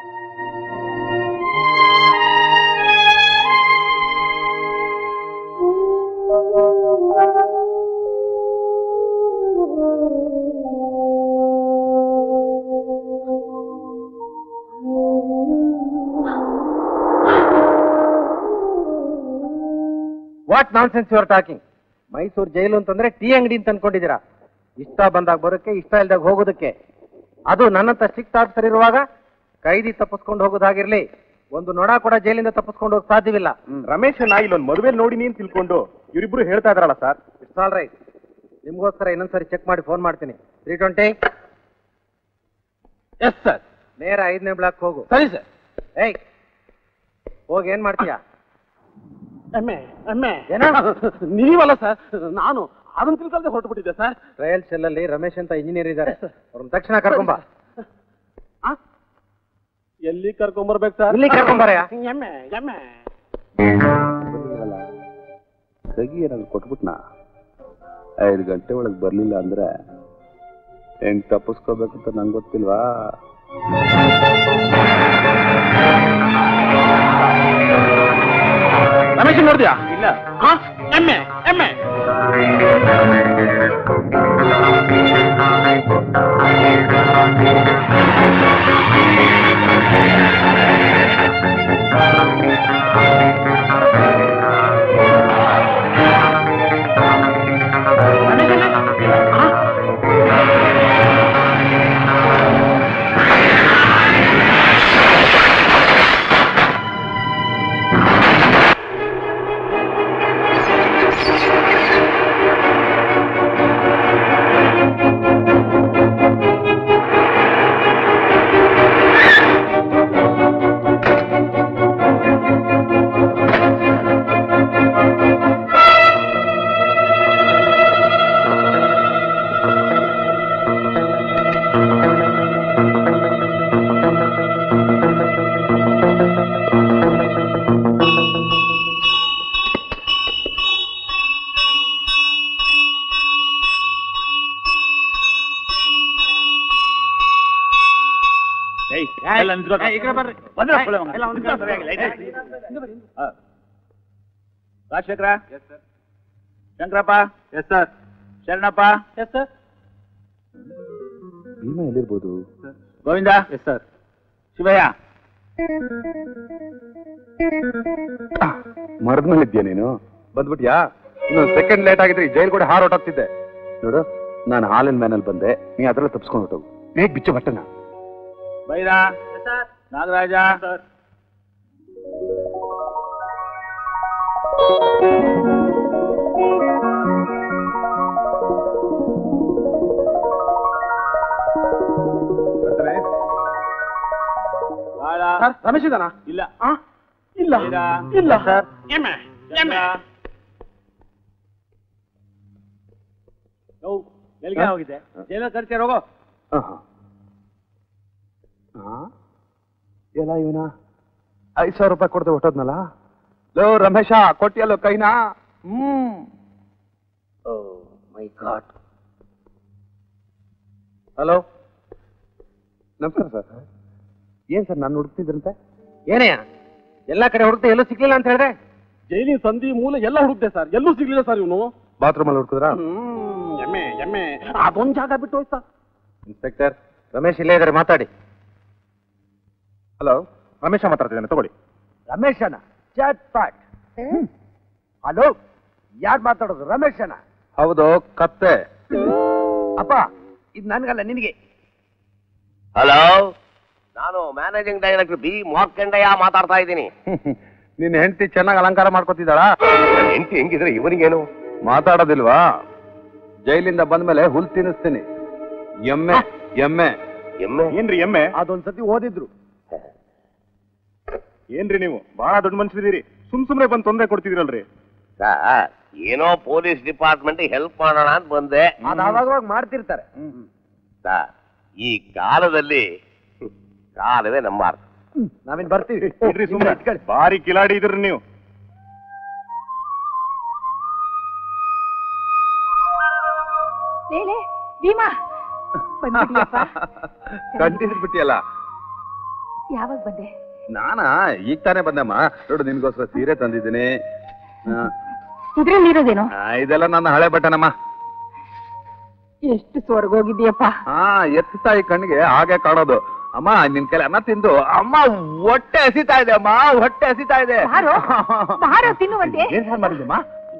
What nonsense you are talking? Mysuru jail ಅಂತಂದ್ರೆ ಟೀ ಅಂಗಡಿ ಅಂತ ಅನ್ಕೊಂಡಿದ್ದೀರಾ? ಇಷ್ಟ ಬಂದಾಗ ಬರೋಕ್ಕೆ, ಇಷ್ಟ ಇಲ್ದಾಗ ಹೋಗೋದಕ್ಕೆ. ಅದು ನನ್ನಂತ ಸ್ಟ್ರಿಕ್ಟ್ ಆಫೀಸರ್ ಇರುವಾಗ ಕೈದಿ ತಪ್ಪಿಸ್ಕೊಂಡು ಹೋಗೋದಾಗಿರ್ಲಿ, ಒಂದು ನೊಣ ಕೂಡ ಜೈಲಿಂದ ತಪ್ಪಿಸ್ಕೊಂಡು ಹೋಗಕ್ ಸಾಧ್ಯವಿಲ್ಲ. ರಮೇಶ್ ನಾ ಇಲ್ಲೊಂದು ಮದುವೆ ನೋಡಿ ನೀನ್ ತಿಳ್ಕೊಂಡು ಇವರಿಬ್ರು ಹೇಳ್ತಾ ಇದ್ರಲ್ಲ ಸರ್. It's all right. ನಿಮ್ಗೋಸ್ಕರ ಇನ್ನೊಂದ್ಸರಿ ಚೆಕ್ ಮಾಡಿ ಫೋನ್ ಮಾಡ್ತೀನಿ. Three twenty. Yes sir. ನೇರ ಐದನೇ ಬ್ಲಾಕ್ ಹೋಗು. ಸರಿ ಸರ್. ಏಯ್, ಹೋಗಿ ಏನ್ ಮಾಡ್ತೀಯಾ? ಎಮ್ಮೆ ಎಮ್ಮೆ ನೀವಲ್ಲ ಸರ್, ನಾನು ಅದನ್ನ ತಿಳ್ಕೊಳ್ದೆ ಹೊರಟು ಬಿಟ್ಟಿದ್ದೆ ಸರ್. ಟ್ರಯಲ್ ಸೆಲ್ ಅಲ್ಲಿ ರಮೇಶ್ ಅಂತ ಇಂಜಿನಿಯರ್ ಇದ್ದಾರೆ, ಅವ್ರನ್ನ ತಕ್ಷಣ ಕರ್ಕೊಂಬ. ಎಲ್ಲಿ ಕರ್ಕೊಂಬರ್ಬೇಕು ಸರ್? ಇಲ್ಲಿ ಕರ್ಕೊಂಬರಯ್ಯ. ಎಮ್ಮೆ ಎಮ್ಮೆ ಕಗಿ ಏನಾದ್ರು ಕೊಟ್ಬಿಟ್ನಾ? ಐದು ಗಂಟೆ ಒಳಗೆ ಬರ್ಲಿಲ್ಲ ಅಂದ್ರೆ ಹೆಂಗ್ ತಪ್ಪಿಸ್ಕೋಬೇಕು ಅಂತ ನಂಗೆ ಗೊತ್ತಿಲ್ವಾ? ರಮೇಶ್ ನೋಡಿದ್ಯಾ? ಇಲ್ಲ. ಎಮ್ಮೆ ಎಮ್ಮೆ Rajashekara, Shankarappa, yes sir. Sharanappa, yes sir. Bhima ಎಲ್ಲಿರ್ಬೋದು? Govinda, yes sir. ಶಿವಯ್ಯ, ಮರದ ಮೇಲೆ ಇದ್ಯಾ ನೀನು? ಬಂದ್ಬಿಟ್ಯಾ? ಇನ್ನೊಂದು ಸೆಕೆಂಡ್ ಲೇಟ್ ಆಗಿದ್ರೆ ಈ ಜೈಲ್ ಕೂಡ ಹಾರ್ ಹೊಟ್ಟೋಗ್ತಿದ್ದೆ. ನೋಡು, ನಾನು ಹಾಲಿನ ಮ್ಯಾನಲ್ಲಿ ಬಂದೆ, ನೀ ಅದರಲ್ಲ ತಪ್ಸ್ಕೊಂಡು ಹೊಟ್ಟೋಗು. ಬೇಗ ಬಿಚ್ಚು ಬಟ್ಟನ. ಬೈರ, ನಾಗರಾಜ, ರಮೇಶ್ ಇದಾನ? ಇಲ್ಲ ಇಲ್ಲ ಇಲ್ಲ ಸರ್. ಎಮ್ಮೆ ಎಮ್ಮೆ ಎಲ್ಲಿಗೆ ಹೋಗಿದೆ? ಜೈಲ ಕರ್ತೀರ ಹೋಗೋ. ಎಲ್ಲ ಇವನ ಐದ್ ಸಾವಿರ ರೂಪಾಯಿ ಕೊಡ್ದೆ ಹೊಟ್ಟೋದ್ನಲ್ಲ. ಲೋ ರಮೇಶ, ಕೊಟ್ಟಿಯಲ್ಲೋ ಕೈನಾ? ಹ್ಮ್. My god. ಹಲೋ, ನಮಸ್ಕಾರ ಸರ್. ಏನ್ ಸರ್ ನಾನು ಹುಡುಕ್ತಿದ್ರಂತೆ? ಏನೇ ಎಲ್ಲಾ ಕಡೆ ಹುಡುಕ್ತೆ, ಎಲ್ಲೂ ಸಿಗ್ಲಿಲ್ಲ ಅಂತ ಹೇಳಿದ್ರೆ? ಜೈಲಿನ ಸಂಧಿ ಮೂಲ ಎಲ್ಲ ಹುಡುಕ್ತೆ ಸರ್, ಎಲ್ಲೂ ಸಿಗ್ಲಿಲ್ಲ ಸರ್. ಇವನು ಬಾತ್ರೂಮ್ ಅಲ್ಲಿ ಹುಡುಕಿದ್ರ? ಎಮ್ಮೆ ಎಮ್ಮೆ ಅದೊಂದ್ ಜಾಗ ಬಿಟ್ಟು ಹೋಯ್ತಾ? ಇನ್ಸ್ಪೆಕ್ಟರ್ ರಮೇಶ್ ಇಲ್ಲೇ ಇದಾರೆ, ಮಾತಾಡಿ. ಹಲೋ, ರಮೇಶ ಮಾತಾಡ್ತಿದ್ದಾನೆ, ತಗೊಳ್ಳಿ. ರಮೇಶನ ಚಾಟ್ ಪಾಟ್. ಹಲೋ, ಯಾರು ಮಾತಾಡೋದು? ರಮೇಶನ? ಹೌದು, ಕತ್ತೆ. ಅಪ್ಪ, ಇದು ನನ್ಗಲ್ಲ, ನಿನಗೆ. ಹಲೋ, ನಾನು ಮ್ಯಾನೇಜಿಂಗ್ ಡೈರೆಕ್ಟರ್ ಬಿ ಮಾರ್ಕಂಡಯ್ಯ ಮಾತಾಡ್ತಾ ಇದ್ದೀನಿ. ನಿನ್ನ ಹೆಂಡತಿ ಚೆನ್ನಾಗಿ ಅಲಂಕಾರ ಮಾಡ್ಕೊತಿದ್ದಾಳ? ಹೆಂಡತಿ ಹೆಂಗಿದ್ರೆ ಇವನಿಗೇನು? ಮಾತಾಡೋದಿಲ್ವಾ? ಜೈಲಿಂದ ಬಂದ್ಮೇಲೆ ಹುಲ್ ತಿನ್ನಿಸ್ತೀನಿ. ಎಮ್ಮೆ ಎಮ್ಮೆ ಎಮ್ಮೆ ಏನ್ರಿ ಎಮ್ಮೆ? ಅದೊಂದ್ಸತಿ ಓದಿದ್ರು. ಏನ್ರಿ ನೀವು ಬಹಳ ದೊಡ್ಡ ಮನುಷ್ಯರಿದ್ದೀರಿ, ಸುಮ್ ಸುಮ್ನೆ ಬಂದು ತೊಂದರೆ ಕೊಡ್ತಿದ್ದೀರಲ್ರಿ. ಏನೋ ಪೊಲೀಸ್ ಡಿಪಾರ್ಟ್ಮೆಂಟ್ ಹೆಲ್ಪ್ ಮಾಡೋಣ ಅಂತ ಬಂದೆ. ಅದಾವಾಗ ಮಾಡ್ತಿರ್ತಾರೆ. ಈ ಕಾಲದಲ್ಲಿ ಕಾಲವೇ ನಮ್ಮ ಅರ್ಥ. ನಾವೇನ್ ಬರ್ತೀವಿ. ಭಾರಿ ಕಿಲಾಡಿ ಇದ್ರಿ ನೀವು. ಭೀಮಾ ಬಂದ್ಬಿಟ್ಟಿಯಪ್ಪ. ಕಂಡಿದ್ಬಿಟ್ಟಿಯಲ್ಲ. ಯಾವಾಗ ಬಂದೆ? ನಾನಾ ಈಗ ತಾನೇ ಬಂದಮ್ಮ. ನೋಡು, ನಿನ್ಗೋಸ್ಕರ ಸೀರೆ ತಂದಿದ್ದೀನಿ. ಇದ್ರಲ್ಲಿ ಇರೋದೇನು? ಇದೆಲ್ಲ ನನ್ನ ಹಳೆ ಬಟ್ಟನಮ್ಮ. ಎಷ್ಟು ಸ್ವರ್ಗೋಗಿದ್ಯಪ್ಪ. ಹಾ, ಎತ್ತು ತಾಯಿ ಕಣ್ಣಿಗೆ ಹಾಗೆ ಕಾಣೋದು. ಅಮ್ಮ, ನಿನ್ ಕೈಲಿ ಅನ್ನ ತಿಂದು ಅಮ್ಮ ಹೊಟ್ಟೆ ಹಸಿತಾ ಇದೆ. ಅಮ್ಮ ಹೊಟ್ಟೆ ಹಸಿತಾ ಇದೆ. ತಿನ್ನುವಂತೆ ಏನ್ ಸಾರ್ ಮಾಡಿದ್ದಮ್ಮ?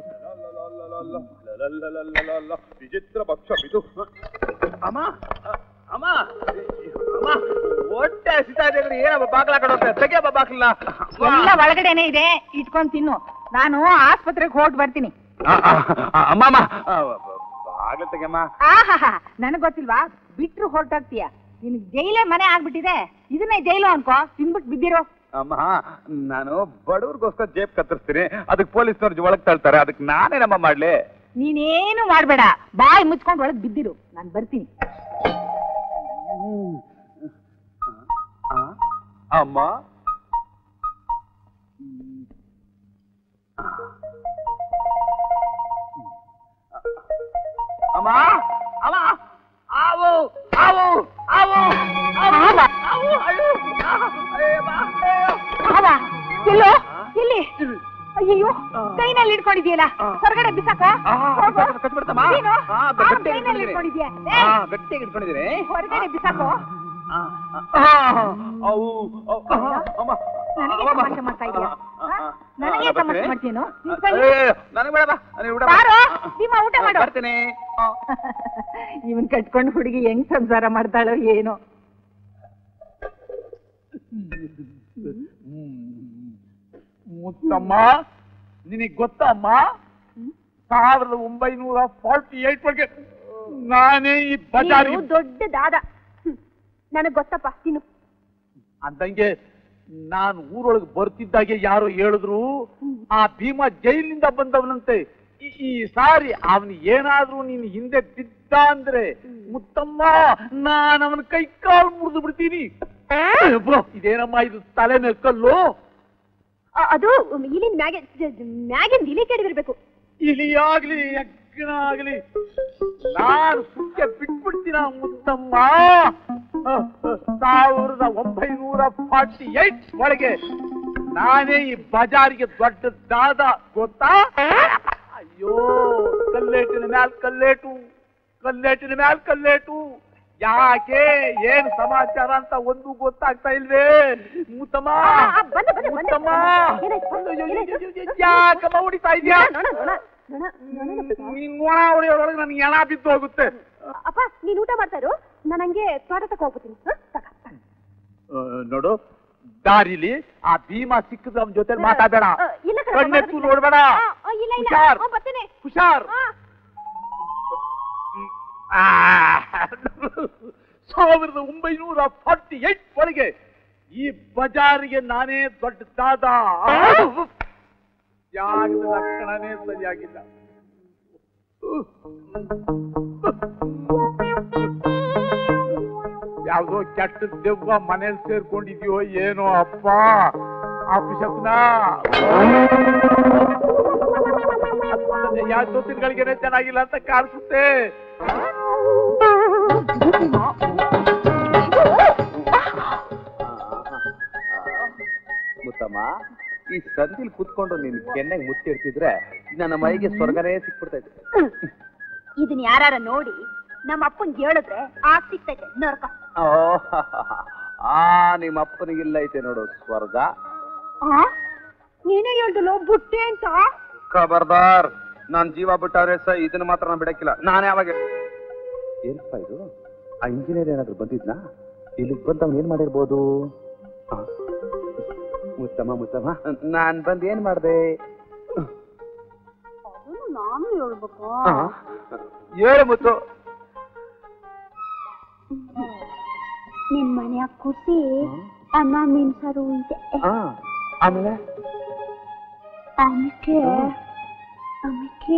ವಿಚಿತ್ರ ಭಕ್ಷ ಇದು. ಅಮ್ಮ ಅಮ್ಮ ಅಮ್ಮ ಹೊಟ್ಟೆ ಹಸಿತಾ ಇದೆ ಅಂದ್ರೆ ಏನಮ್ಮ ಬಾಗ್ಲ ಕಡೆ ತೆಗಿಯಮ್ಮ ಬಾಗ್ಲ. ಎಲ್ಲ ಒಳಗಡೆನೆ ಇದೆ, ಇಟ್ಕೊಂಡ್ ತಿನ್ನು. ನಾನು ಆಸ್ಪತ್ರೆಗೆ ಹೋಗಿ ಬರ್ತೀನಿ. ಅಮ್ಮ ಅಮ್ಮ ಬಾಗ್ಲ ತೆಗಿಯಮ್ಮ. ಆಹಾ, ನನಗ್ ಗೊತ್ತಿಲ್ವಾ? ಬಿಟ್ರು ಹೊರಟಾಗ್ತೀಯ. ನಿನಗ್ ಜೈಲೇ ಮನೆ ಆಗ್ಬಿಟ್ಟಿದೆ, ಇದನ್ನೇ ಜೈಲು ಅನ್ಕೋ. ತಿನ್ಬಿಟ್ಟು ಬಿದ್ದಿರೋ. ಅಮ್ಮ, ನಾನು ಬಡವ್ರಿಗೋಸ್ಕರ ಜೇಬ್ ಕತ್ತರಿಸ್ತೀನಿ, ಅದಕ್ಕೆ ಪೊಲೀಸ್ನವ್ರು ಒಳಗ್ ತಳ್ತಾರೆ. ಅದಕ್ಕೆ ನಾನೇನಮ್ಮ ಮಾಡ್ಲಿ? ನೀನೇನು ಮಾಡ್ಬೇಡ, ಬಾಯಿ ಮುಚ್ಕೊಂಡು ಒಳಗ್ ಬಿದ್ದಿರು. ನಾನ್ ಬರ್ತೀನಿ. ಅಮ್ಮ, ಅಮ್ಮ ಅಮ್ಮ ಆವು ಆವು ಆವು ಎಲ್ಲೋ ಎಲ್ಲಿ? ಅಯ್ಯೋ, ಹಿಡ್ಕೊಂಡಿದ್ಯಲ್ಲ ಹೊರಗಡೆ ಬಿಸಾಕೋ. ಗಟ್ಟಿಗೆ ಇಟ್ಕೊಂಡಿದ್ದೀರಿ ಹೊರಗಡೆ ಬಿಸಾಕೋ. ನನಗೆ ತಮಾಷೆ ಮಾಡ್ತಾ ಇದೀಯ? ನನಗೆ ತಮಾಷೆ ಮಾಡ್ತೀನೋ? ಭೀಮಾ ಊಟ ಮಾಡು. ಇವನ್ ಕಟ್ಕೊಂಡು ಹುಡುಗಿ ಹೆಂಗ್ ಸಂಸಾರ ಮಾಡ್ತಾಳೋ ಏನೋ. ಮುತ್ತಮ್ಮ, ನಿನಗ್ ಗೊತ್ತಮ್ಮ, ಸಾವಿರದ ಒಂಬೈನೂರ ಫಾರ್ಟಿ ಏಟ್ ಒಳಗೆ ನಾನೇ ಈ ಬಜಾರ್ ದೊಡ್ಡ ದಾದ. ನನಗ್ ಗೊತ್ತಪ್ಪ, ತಿನ್ನು. ಅಂದಂಗೆ ನಾನು ಊರೊಳಗೆ ಬರ್ತಿದ್ದಾಗೆ ಯಾರೋ ಹೇಳಿದ್ರು ಆ ಭೀಮಾ ಜೈಲಿನಿಂದ ಬಂದವನಂತೆ. ಈ ಸಾರಿ ಅವನು ಏನಾದ್ರೂ ನೀನು ಹಿಂದೆ ಬಿದ್ದ ಅಂದ್ರೆ ಮುತ್ತಮ್ಮ ನಾನು ಅವನ ಕೈ ಕಾಲು ಮುರಿದು ಬಿಡ್ತೀನಿ. ಇದೇನಮ್ಮ ಇದು ತಲೆ ಮೇಲೆ ಕಲ್ಲು? ಅದು ಇಲಿನ ಮ್ಯಾಗೆ ಮ್ಯಾಗಿಂದ ಇಲಿ ಕೆಡವಿರ್ಬೇಕು. ಇಲಿಯಾಗ್ಲಿ ಯಜ್ಞಾಗ್ಲಿ ನಾನು ಸುಕ್ಕೆ ಬಿಟ್ಬಿಡ್ತೀನ ಮುತ್ತಮ್ಮ. ಸಾವಿರದ ಒಂಬೈನೂರ ಫಾರ್ಟಿ ಏಟ್ ಒಳಗೆ ನಾನೇ ಈ ಬಜಾರಿಗೆ ದೊಡ್ಡ ದಾದ, ಗೊತ್ತಾ? ಅಯ್ಯೋ, ಕಲ್ಲೇಟಿನ ಮ್ಯಾಲ್ ಕಲ್ಲೇಟು, ಕಲ್ಲೇಟಿನ ಮ್ಯಾಲ್ ಕಲ್ಲೇಟು. ಯಾಕೆ, ಏನ್ ಸಮಾಚಾರ ಅಂತ ಒಂದು ಗೊತ್ತಾಗ್ತಾ ಇಲ್ವೇ ಮುತ್ತಮ್ಮ? ಮುತ್ತಮ್ಮ, ಯಾಕಮ್ಮ ಹೊಡಿತಾ ಇದ್ಯಾ? ನೀನ್ ನೋಣ ಹೊಡೆಯೋದ್ರೊಳಗೆ ನನ್ಗೆ ಎಣ ಬಿದ್ದು ಹೋಗುತ್ತೆ. ಅಪ್ಪ, ನೀನ್ ಊಟ ಮಾಡ್ತಾ ಇರು, ನಾನು ಹಂಗೆ ತೋಟ ತಕ ಹೋಗ್ತೀನಿ. ನೋಡು, ದಾರಿಲಿ ಆ ಭೀಮಾ ಸಿಕ್ಕದ ಅವನ ಜೊತೆ ಮಾತಾಡಬೇಡ, ಕಣ್ಣೆತ್ತು ನೋಡ್ಬೇಡ. ಹುಷಾರ್ ಹುಷಾರ್. ಸಾವಿರದ ಒಂಬೈನೂರ ಫಾರ್ಟಿ ಏಟ್ ಒಳಗೆ ಈ ಬಜಾರಿಗೆ ನಾನೇ ದೊಡ್ಡ ದಾದ. ಯಾಗದ ಲಕ್ಷಣನೇ ಸರಿಯಾಗಿಲ್ಲ. ಯಾವ್ದೋ ಕೆಟ್ಟ ದೆವ್ವ ಮನೇಲಿ ಸೇರ್ಕೊಂಡಿದ್ಯೋ ಏನೋ ಅಪ್ಪ. ಅಪಶಕುನ ಯಾವ ಜೊತೆಗಳಿಗೇನೆ ಚೆನ್ನಾಗಿಲ್ಲ ಅಂತ ಕಾಣಿಸುತ್ತೆ. ಮುತ್ತಮ್ಮ, ಈ ಸಂದಿಲ್ ಕುತ್ಕೊಂಡು ನೀನ್ ಕೆನ್ನೆಗೆ ಮುತ್ತಿಡ್ತಿದ್ರೆ ನನ್ನ ಮೈಗೆ ಸ್ವರ್ಗನೇ ಸಿಕ್ಬಿಡ್ತೈತೆ. ಇದನ್ ಯಾರ ನೋಡಿ ನಮ್ಮ ಅಪ್ಪನ್ ಹೇಳಿದ್ರೆ ಆ ಸಿಗ್ತೈತೆ ನರ್ಕ. ಆ ನಿಮ್ಮ ಅಪ್ಪನಿಗಿಲ್ಲ ಐತೆ ನೋಡು ಸ್ವರ್ಗ. ನೀನೇ ಹೇಳ್ದಲ್ಲ ಬುಟ್ಟೆ ಅಂತ. ಖಬರ್ದಾರ್, ನಾನ್ ಜೀವ ಬಿಟ್ಟಾದ್ರೆ ಸ ಇದನ್ನ ಮಾತ್ರ ನಾನು ಬಿಡಕ್ಕಿಲ್ಲ. ನಾನು ಯಾವಾಗ ಏನಪ್ಪ ಇದು, ಆ ಇಂಜಿನಿಯರ್ ಏನಾದ್ರು ಬಂದಿದ್ನಾ? ಇಲ್ಲಿಗೆ ಬಂದ ಅವ್ನು ಏನ್ ಮಾಡಿರ್ಬೋದು? ಮುತ್ತಮ್ಮ ಮುತ್ತಮ್ಮ, ನಾನ್ ಬಂದ್ ಏನ್ ಮಾಡ್ದೆ? ನಾನು ಹೇಳ್ಬೇಕು. ಹೇಳು ಮುತ್ತು. ನಿನ್ ಮನೆಯ ಕುಸಿ ಅನ್ನ ಮೀನ್ಸಾರು ಇದೆ. ಆಮೇಲೆ ಆಮೇಲೆ ಆಮೇಲೆ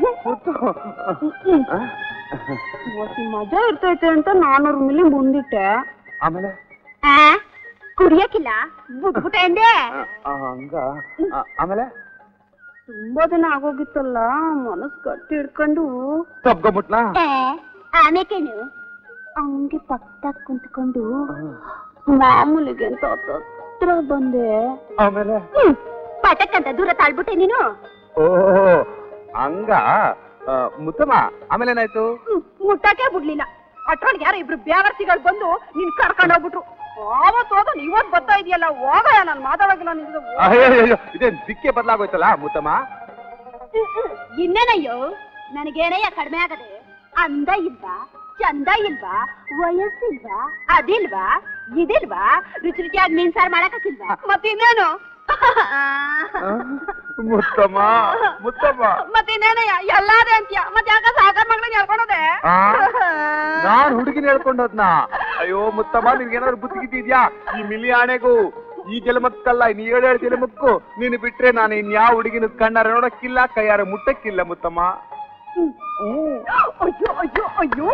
ಮಜಾ ಇರ್ತೈತೆ ಅಂತ ನಾನೂರು ಮಿಲಿ ಮುಂದಿಟ್ಟೆ. ಆಮೇಲೆ ಕುಡಿಯಕ್ಕಿಲ್ಲ ಬಿಟ್ಬಿಟ್ಟೆ ಅಂದೆ. ಹಂಗ ಆಮೇಲೆ ತುಂಬಾ ದಿನ ಆಗೋಗಿತ್ತಲ್ಲ, ಮನಸ್ ಗಟ್ಟಿ ಹಿಡ್ಕೊಂಡು ತಪ್ಕೊಂಬಿಟ್ಲಾ? ಆಮೇಕೇನು ಹಂಗೆ ಪಕ್ಕದಾಗ ಕುಂತ್ಕೊಂಡು ಮಾಮೂಲಿಗೆ ಅಂತ ಹತ್ರ ಬಂದೆ. ಆಮೇಲೆ ಪಟಕ್ಕಂತ ದೂರ ತಾಳ್ಬಿಟ್ಟೆ ನೀನು. ಓ ಹಂಗ ಮುತ್ತಮ್ಮ, ಆಮೇಲೆ ಏನಾಯ್ತು? ಮುಟ್ಟಕ್ಕೆ ಬಿಡ್ಲಿಲ್ಲ. ಅಟ್ರೊಳಗೆ ಯಾರೋ ಇಬ್ರು ಬ್ಯಾವರ್ಸಿಗಳು ಬಂದು ನಿನ್ ಕರ್ಕೊಂಡು ಹೋಗ್ಬಿಟ್ರು. ಆವತ್ತು ಹೋದ ಇವತ್ತು ಬರ್ತಾ ಇದೆಯಲ್ಲ, ಹೋಗಯ್ಯ, ನಾನು ಮಾತಾಡೋಗಿಲ್ಲ. ಇದೇನ್ ದಿಕ್ಕೆ ಬದಲಾಗೋಯ್ತಲ್ಲ ಮುತ್ತಮ್ಮ. ಇನ್ನೇನಯ್ಯೋ, ನನಗೇನಯ್ಯ ಕಡಿಮೆ ಆಗದೆ? ಅಂದ ಇಲ್ವಾ, ಚಂದ ಇಲ್ವಾ, ವಯಸ್ಸಿಲ್ವಾ, ಅದಿಲ್ವಾ, ಇದಿಲ್ವಾ, ರುಚಿ ರುಚಿಯಾಗಿ ಮೀನ್ ಸಾರು ಮಾಡಕ್ಕಿಲ್ವಾ? ಮತ್ತಿನ್ನೇನು ಮುತ್ತಮ್ಮ ಮುತ್ತಮ್ಮ, ಮತ್ತಿನ್ನೇನಯ್ಯ ಎಲ್ಲಾದೇ ಅಂತ್ಯ. ಮತ್ತೆ ಯಾಕ ಸಾಗರ್ ಮಗಳನ್ನ ಹೇಳ್ಕೊಂಡೋದೆ? ನಾನ್ ಹುಡುಗಿನ ಹೇಳ್ಕೊಂಡೋದ್ನಾ? ಅಯ್ಯೋ ಮುತ್ತಮ್ಮ, ನಿನ್ಗೇನಾದ್ರು ಬುದ್ಧಿಗಿದ್ಯಾ? ಈ ಮಿಲಿ ಆಣೆಗೂ ಈ ಜಲಮಕ್ಕಲ್ಲ, ಇನ್ ಏಳೇಳು ಜಲಮಕ್ಕು ನೀನು ಬಿಟ್ರೆ ನಾನು ಇನ್ಯಾವ ಹುಡುಗಿನ ಕಣ್ಣಾರ ನೋಡಕ್ಕಿಲ್ಲ, ಕೈಯಾರ ಮುಟ್ಟಕ್ಕಿಲ್ಲ ಮುತ್ತಮ್ಮ. ಅಯ್ಯೋ ಅಯ್ಯೋ ಅಯ್ಯೋ,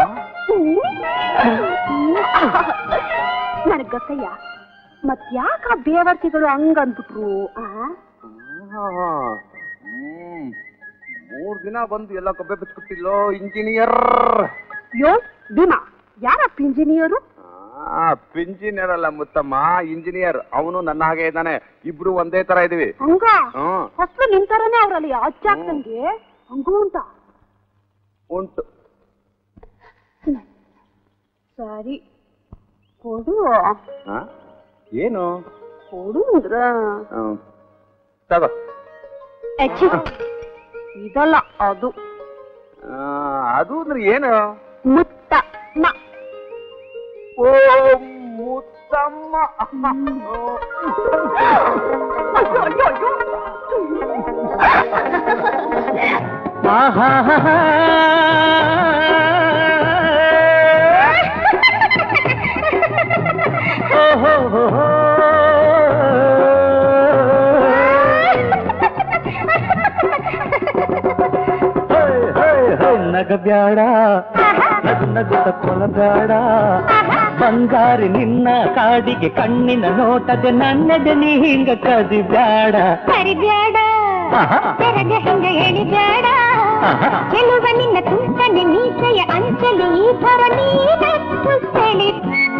ನನಗ್ ಗೊತ್ತಯ್ಯ, ಮತ್ ಯಾಕ ಬೇವರ್ತಿಗಳು ಹಂಗಂದ್ಬಿಟ್ರು? ಮೂರ್ ದಿನ ಬಂದು ಎಲ್ಲ ಕೊಬ್ಬೆ ಬಿಚ್ಬಿಟ್ಟಿಲ್ಲೋ ಇಂಜಿನಿಯರ್. ಯೋ ಭೀಮಾ, ಯಾರಪ್ಪ ಇಂಜಿನಿಯರು? ಇಂಜಿನಿಯರ್ ಅಲ್ಲ ಮುತ್ತಮ್ಮ, ಇಂಜಿನಿಯರ್. ಅವನು ನನ್ನ ಹಾಗೆ ಇದ್ದಾನೆ. ಇಬ್ರು ಒಂದೇ ತರ ಇದೀವಿ. ಹಂಗ ಫಸ್ಟ್ ನಿಂತಾರನೇ ಅವ್ರಲ್ಲಿ ಅಚ್ಚಾಕ್ತಂಗೆ ಹಂಗೂ ಅಂತ ಉಂಟು. ಸರಿ ಕೊಡು. ಏನು ಕೊಡು ಅಂದ್ರ ತಗೋ. ಇದಲ್ಲ ಅದು. ಅದು ಅಂದ್ರೆ ಏನು? ಮುತ್ತ ಓ ಮುತ್ತಮ್ಮ. ನಗಬ್ಯಾಡ ನಗು ನಗುತ್ತ ಕೊಲಬ್ಯಾಡ ಬಂಗಾರಿ ನಿನ್ನ ಕಾಡಿಗೆ ಕಣ್ಣಿನ ನೋಟದೆ ನನ್ನದೆ ನೀ ಹಿಂಗ ಕದಿಬ್ಯಾಡ ಕರಿಬ್ಯಾಡ ತೆರಗ ಹಿಂಗ ಹೇಳಿಬ್ಯಾಡ ಚೆಲುವ ನಿನ್ನ ತುಂಟನೆ ಮೀಸೆಯ ಅಂಚಲಿ ಈ ಥರ ನೀನತ್ತು ಸೆಳಿ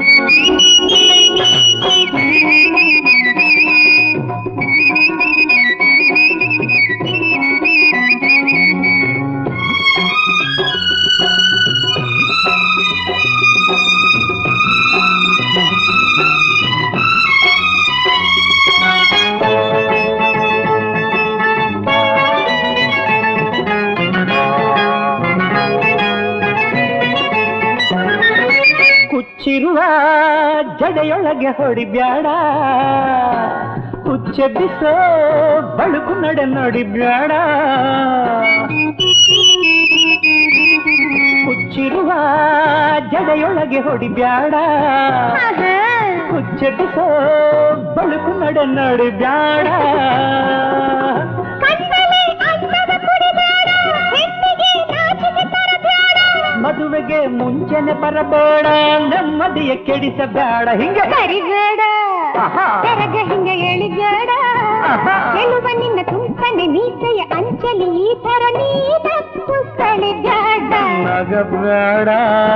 ಕುಚ್ಚಿರುವ ಜಡೆಯೊಳಗೆ ಹೊಡಿಬ್ಯಾಡ, ಕುಚ್ಚೆ ಬಿಸೋ ಬಳುಕು ನಡೆ ನೋಡಿಬ್ಯಾಡ. ಕುಚ್ಚಿರುವ ಜಡೆಯೊಳಗೆ ಹೊಡಿಬ್ಯಾಡ, ಕುಚ್ಚೆ ಬಿಸೋ ಬಳುಕು ನಡೆ ನೋಡಿಬ್ಯಾಡ. ಮದುವೆಗೆ ಮುಂಚೆನೆ ಬರಬೇಡ, ನೆಮ್ಮದಿಯ ಕೆಡಿಸಬೇಡ. ಹಿಂಗೆ ಕರಿಬೇಡ ತೆರಗ ಹಿಂಗ ಹೇಳಿಬೇಡ ಚೆಲುವ ನಿನ್ನ ತುಂಟನೆ ಮೀಸೆಯ ಅಂಚಲಿ ಈ ಥರ ನೀನತ್ತು ಸೆಳಿಬ್ಯಾಡ. ನಗಬೇಡ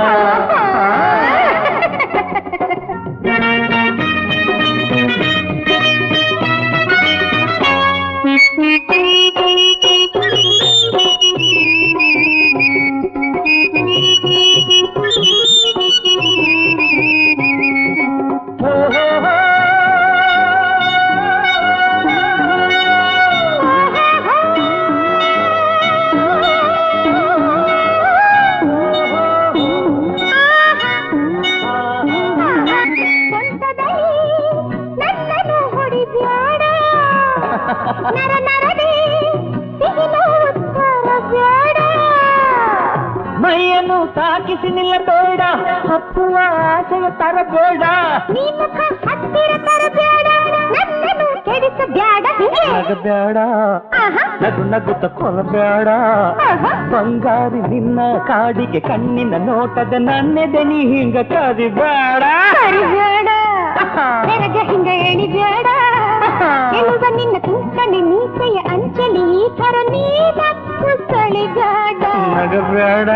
ಮೈಯನ್ನು ತಾಕಿಸಿ ನಿಲ್ಲಬೇಡ, ಹಪ್ಪುವ ಆಸೆಯ ತರಬೇಡ. ಹತ್ತಿರ ತರಬೇಡ, ನನ್ನನ್ನು ಕೆಡಿಸಬೇಡ. ನಗಬೇಡ ನಗು ನಗುತ್ತ ಕೊಲಬೇಡ, ಬಂಗಾರಿ ನಿನ್ನ ಕಾಡಿಗೆ ಕಣ್ಣಿನ ನೋಟದ ನನ್ನೆದೆ ನೀ ಹಿಂಗ ಕರಿಬೇಡ. ಕರಿಬೇಡ ತೆರಗ ಹಿಂಗ ಹೇಳಿಬೇಡ ಚೆಲುವ ನಿನ್ನ ತುಂಟನೆ ಮೀಸೆಯ ಅಂಚಲಿ ಈ ಥರ ನೀನತ್ತು ಸೆಳಿಬೇಡ. ನಗಬೇಡ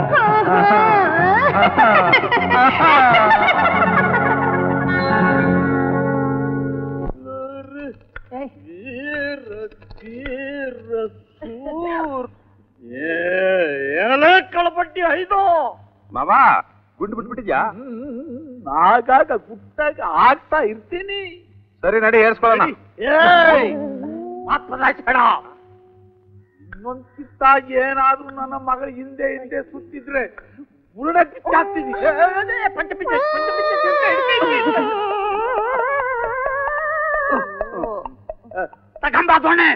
ಏನೇ ಕಳಪಟ್ಟಿ ಐದು ಮಾವ ಗುಂಡು ಬಿಟ್ಬಿಟ್ಟಿದ್ಯಾ? ಆಗಾಗ ಗುಟ್ಟಾಗ ಆಗ್ತಾ ಇರ್ತೀನಿ. ಸರಿ ನಡಿ ಏರ್ಸ್ಕೊಳ್ಳೋಣ. ಇನ್ನೊಂದ್ಕಿಂತ ಏನಾದ್ರೂ ನನ್ನ ಮಗಳ ಹಿಂದೆ ಹಿಂದೆ ಸುತ್ತಿದ್ರೆ ಬುರುಡ ಕಿತ್ತಾಗ್ತೀನಿ. ಪಂಚ ಪಿಚ್ಚ ಪಂಚ ಪಿಚ್ಚ ತಗೊಂಬ ದೊಣ್ಣೆ.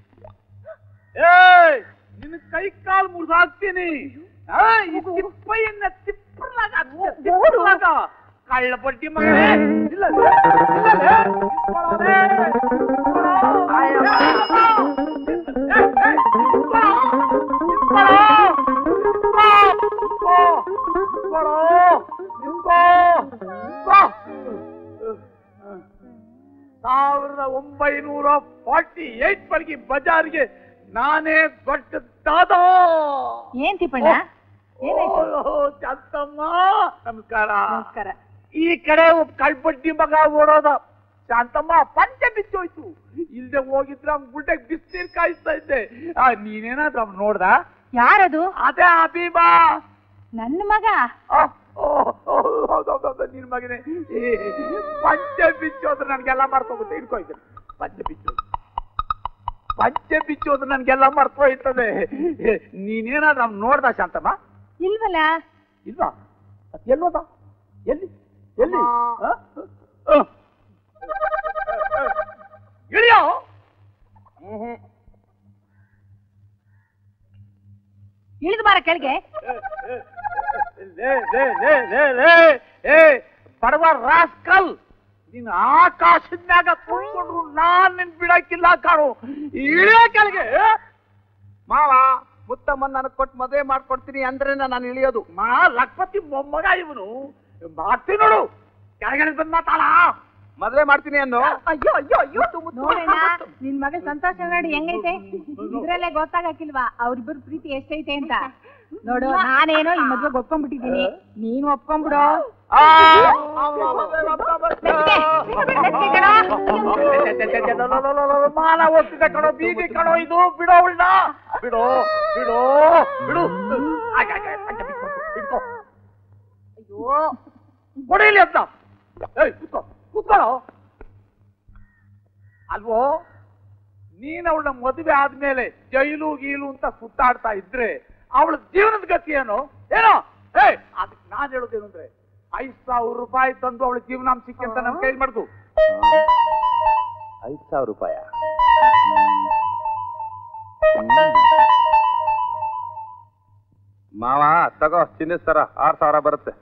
ಏಯ್ ನಿನ್ನ ಕೈ ಕಾಲು ಮುರಿದಾಕ್ತೀನಿ. ತಿಪ್ಪಯ್ಯನ್ನ ತಿಪ್ಪಲಾಗ ತಿಪ್ಪಲಾಗ ಕಳ್ಳ ಪಟ್ಟಿ ಮಗನೇ. ಇಲ್ಲ ಸಾವಿರದ ಒಂಬೈನೂರ ಫಾರ್ಟಿ ಏಟ್ ವರೆಗೆ ಬಜಾರ್ಗೆ ನಾನೇ ದೊಡ್ಡ ದಾದ. ಏನ್ ತಿಪ್ಪಣ್ಣ? ಚಂತಮ್ಮ ನಮಸ್ಕಾರ. ನಮಸ್ಕಾರ. ಈ ಕಡೆ ಒಬ್ಬ ಕಳ್ಪಟ್ಟಿ ಮಗ ಓಡೋದ. ಶಾಂತಮ್ಮ ಪಂಚೆ ಬಿಚ್ಚೋಯ್ತು. ಇಲ್ದೆ ಹೋಗಿದ್ರೆ ಅವ್ನ ಗುಡ್ಡೆಗೆ ಬಿಸ್ನೀರ್ ಕಾಯಿಸ್ತಾ ಇದ್ದೆ. ನೀನೇನಾದ್ರೂ ಅವ್ನು ನೋಡ್ದ? ಯಾರದು? ಅದೇ ಅಭಿಮಾ, ನನ್ನ ಮಗ. ಹೌದೌದೌದು, ನಿನ್ ಮಗನೇ. ಪಂಚೆ ಬಿಚ್ಚೋದ್ರೆ ನನ್ಗೆಲ್ಲ ಮರ್ತೋಗುತ್ತೆ. ಇಟ್ಕೋಯ್ತದೆ ಪಂಚೆ ಬಿಚ್ಚೋದು, ಪಂಚೆ ಬಿಚ್ಚೋದು ನನ್ಗೆಲ್ಲ ಮರ್ತೋಯ್ತದೆ. ನೀನೇನಾದ್ರೂ ಅವ್ನು ನೋಡ್ದ ಶಾಂತಮ್ಮ? ಇಲ್ವಲ್ಲ. ಇಲ್ವಾ? ಎಲ್ಲೋದ? ಎಲ್ಲಿ ಎಲ್ಲಿ ಇಳಿಯೋ? ಇಳಿದು ಬಾರ ಕೆಳಗೆ. ಬಡವ ರಾಸ್ಕಲ್, ನೀನ್ ಆಕಾಶದ್ನಾಗ ತುಂಬಿಕೊಂಡ್ರು ನಾನ್ ನಿನ್ ಬಿಡಕ್ಕಿಲ್ಲ ಕಾಣು. ಇಳಿಯೋ ಕೆಳಗೆ. ಮಾವ ಮುತ್ತಮ್ಮನ್ ನನಗ್ ಕೊಟ್ಟು ಮದುವೆ ಮಾಡ್ಕೊಡ್ತೀನಿ ಅಂದ್ರೆ ನಾನು ಇಳಿಯೋದು. ಮಾ ಲಕ್ಪತಿ ಮೊಮ್ಮಗ ಇವನು. ಮಾಡ್ತೀನಿ ನೋಡು. ಕೆಳಗಡೆ ಬಂದ್ ಮಾತಾಡ. ಮದುವೆ ಮಾಡ್ತೀನಿ ಅನ್ನೋ. ಅಯ್ಯೋ ಅಯ್ಯೋ ಅಯ್ಯೋ, ನೋಡೋಣ ನಿನ್ ಮಗ ಸಂತೋಷ ನೋಡಿ ಹೆಂಗೈತೆ. ಇದ್ರಲ್ಲೇ ಗೊತ್ತಾಗಕ್ಕಿಲ್ವಾ ಅವ್ರಿಬ್ಬರು ಪ್ರೀತಿ ಎಷ್ಟೈತೆ ಅಂತ. ನೋಡು, ನಾನೇನೋ ಈ ಮದ್ವೆಗೆ ಒಪ್ಕೊಂಡ್ಬಿಟ್ಟಿದ್ದೀನಿ, ನೀನು ಒಪ್ಕೊಂಡ್ಬಿಡು. ಮಾನ ಒಪ್ಪಿದ ಕಣೋ, ಬೀದಿ ಕಣೋ ಇದು. ಬಿಡೋ ಉಳ್ಳ, ಬಿಡೋ ಬಿಡೋ ಬಿಡು. ಅಯ್ಯೋ ಕೊಡಿಲಿ ಅಂತ. ಕೂತ್ಕೋ ಕೂತ್ಕೊಳ್ಳೋ. ಅಲ್ವೋ, ನೀನ್ ಅವಳ ಮದುವೆ ಆದ್ಮೇಲೆ ಜೈಲು ಗೀಲು ಅಂತ ಸುತ್ತಾಡ್ತಾ ಇದ್ರೆ ಅವಳ ಜೀವನದ ಗತಿ ಏನು ಏನೋ? ಏ ಅದಕ್ಕೆ ನಾನ್ ಹೇಳೋದೇನು ಅಂದ್ರೆ, ಐದ್ ಸಾವಿರ ರೂಪಾಯಿ ತಂದು ಅವಳ ಜೀವನಾಂಶಕ್ಕೆ ಅಂತ ನನ್ ಕೈ ಮಾಡ್ದು. ಐದ್ ಸಾವಿರ ರೂಪಾಯ ಮಾವ ತಗೋ, ಚಿನ್ನ ಸರ ಆರ್ ಸಾವಿರ ಬರುತ್ತೆ.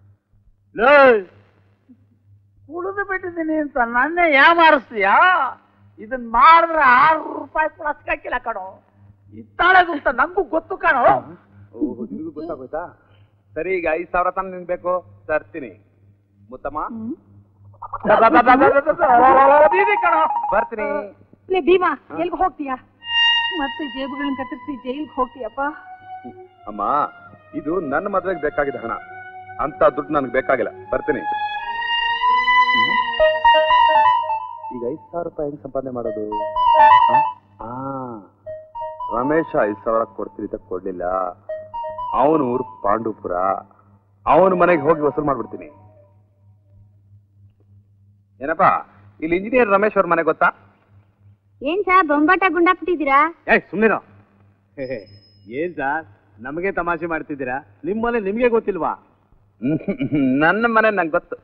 ಕುಡಿದು ಬಿಟ್ಟಿದ್ದೀನಿ ಅಂತ ನನ್ನೇ ಯಾಮಾರಿಸ್ತೀಯಾ? ಇದನ್ ಮಾಡಿದ್ರೆ ಆರು ರೂಪಾಯಿ ಪ್ಲಸ್ಕಾಕಿಲ್ಲ ಕಣೋ. ಇತ್ತಾಳದು ಅಂತ ನಂಗೂ ಗೊತ್ತು ಕಣೋ. ನಿನಗೂ ಗೊತ್ತಾಗೋಯ್ತಾ? ಸರಿ, ಈಗ ಐದ್ ಸಾವಿರ ತಾನು ನಿನ್ ಬೇಕು, ತರ್ತೀನಿ. ಮುತ್ತಮ್ಮ ಕಣೋ, ಬರ್ತೀನಿ. ಲೇ ಭೀಮಾ, ಎಲ್ಗ ಹೋಗ್ತೀಯಾ? ಮತ್ತೆ ಜೇಬುಗಳನ್ನ ಕತ್ತರಿಸಿ ಜೈಲ್ಗೆ ಹೋಗ್ತೀಯಪ್ಪ? ಅಮ್ಮ, ಇದು ನನ್ನ ಮದ್ವೆಗೆ ಬೇಕಾಗಿದ್ದ ಹಣ, ಅಂತ ದುಡ್ಡು ನನಗೆ ಬೇಕಾಗಿಲ್ಲ. ಬರ್ತೀನಿ. ಈಗ ಐದ್ ಸಾವಿರ ರೂಪಾಯಿ ಹೆಂಗ್ ಸಂಪಾದನೆ ಮಾಡೋದು? ಆ ರಮೇಶ ಐದ್ ಸಾವಿರ ಕೊಡ್ತೀನಿ ಅಂತ ಕೊಡ್ಲಿಲ್ಲ. ಅವನು ಊರು ಪಾಂಡುಪುರ, ಅವನ ಮನೆಗೆ ಹೋಗಿ ವಸೂಲ್ ಮಾಡ್ಬಿಡ್ತೀನಿ. ಏನಪ್ಪಾ, ಇಲ್ಲಿ ಇಂಜಿನಿಯರ್ ರಮೇಶ್ ಅವ್ರ ಮನೆ ಗೊತ್ತಾ? ಏನ್ ಸಾರ್ ಬೊಂಬಾಟ ಗುಂಡಾಕ್ಬಿಟ್ಟಿದ್ದೀರಾ? ಏ ಸುಮ್ಮನಿರೋ. ಏನ್ ಸಾರ್ ನಮಗೆ ತಮಾಷೆ ಮಾಡ್ತಿದ್ದೀರಾ? ನಿಮ್ಮ ಮನೆ ನಿಮ್ಗೆ ಗೊತ್ತಿಲ್ವಾ? ನನ್ನ ಮನೆ ನಂಗೆ ಗೊತ್ತು.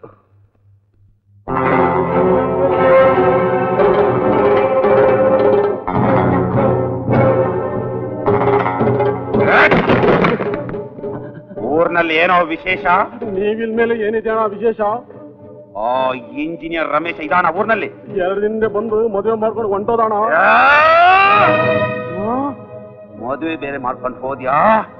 ಊರ್ನಲ್ಲಿ ಏನೋ ವಿಶೇಷ? ನೀವಿಲ್ ಮೇಲೆ ಏನಿದೆ ವಿಶೇಷ? ಆ ಇಂಜಿನಿಯರ್ ರಮೇಶ ಇದಾನ ಊರ್ನಲ್ಲಿ? ಎರಡು ದಿನದಿಂದ ಬಂದು ಮದುವೆ ಮಾಡ್ಕೊಂಡು ಹೊಂಟೋದಾಣ. ಮದುವೆ ಬೇರೆ ಮಾಡ್ಕೊಂಡು ಹೋದ್ಯಾ?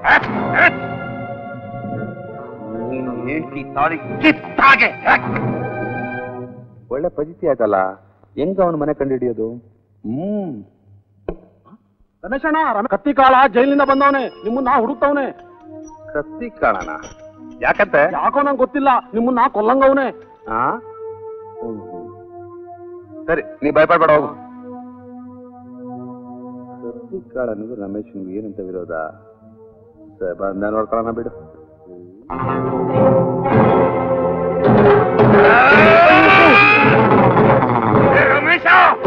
ನೀನು ಹೆಂಡತಿ ತಾಳಿ ಕಿತ್ತಾಗೆ. ಒಳ್ಳೆ ಪರಿಸ್ಥಿತಿ ಆಯ್ತಲ್ಲ, ಹೆಂಗ ಅವನ ಮನೆ ಕಂಡು ಹಿಡಿಯೋದು? ಹ್ಮ್ ರಮೇಶಣ್ಣ, ಕತ್ತಿ ಕಾಳ ಜೈಲಿಂದ ಬಂದವನೆ, ನಿಮ್ಮನ್ನ ಹುಡುಕ್ತವನೆ. ಕತ್ತಿ ಕಾಳನ? ಯಾಕಂತೆ? ಯಾಕೋ ನಂಗೆ ಗೊತ್ತಿಲ್ಲ, ನಿಮ್ಮನ್ನ ಕೊಲ್ಲಂಗವನೆ. ಆ ಸರಿ, ನೀ ಭಯಪಡ್ಬೇಡ, ಹೋಗು. ಕತ್ತಿ ಕಾಳನಿಗೂ ರಮೇಶನ್ಗೂ ಏನಂತ ವಿರೋಧ? ಬಂದ ನೋಡ್ಕೊಳ್ಳೋಣ ಬಿಡು. ರಮೇಶ,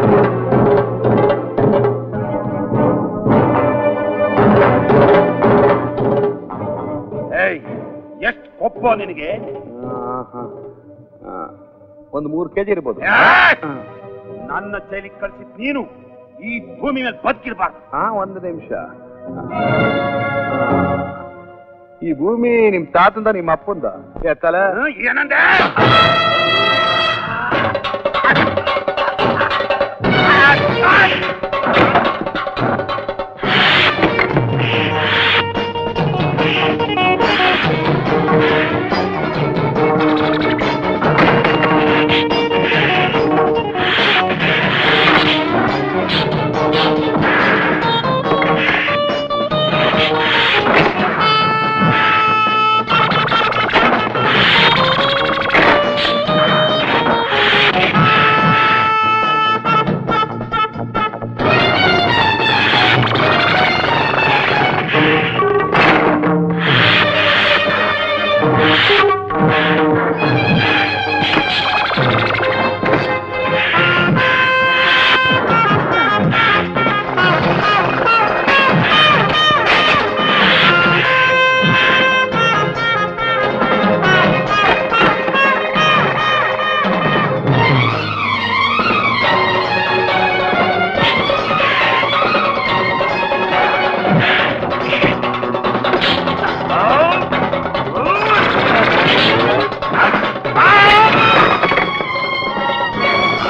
ಎಷ್ಟು ಕೊಪ್ಪ ನಿನಗೆ? ಒಂದು ಮೂರು ಕೆಜಿ ಇರ್ಬೋದು. ನನ್ನ ಜೈಲಿಗೆ ಕಳಿಸಿದ್ ನೀನು ಈ ಭೂಮಿ ಮೇಲೆ ಬದುಕಿರ್ಬಾರ್ದು. ಹಾ, ಒಂದು ನಿಮಿಷ. ಈ ಭೂಮಿ ನಿಮ್ ತಾತಂದ ನಿಮ್ಮ ಅಪ್ಪಂದ? ಎತ್ತಲ ಏನಂದೆ?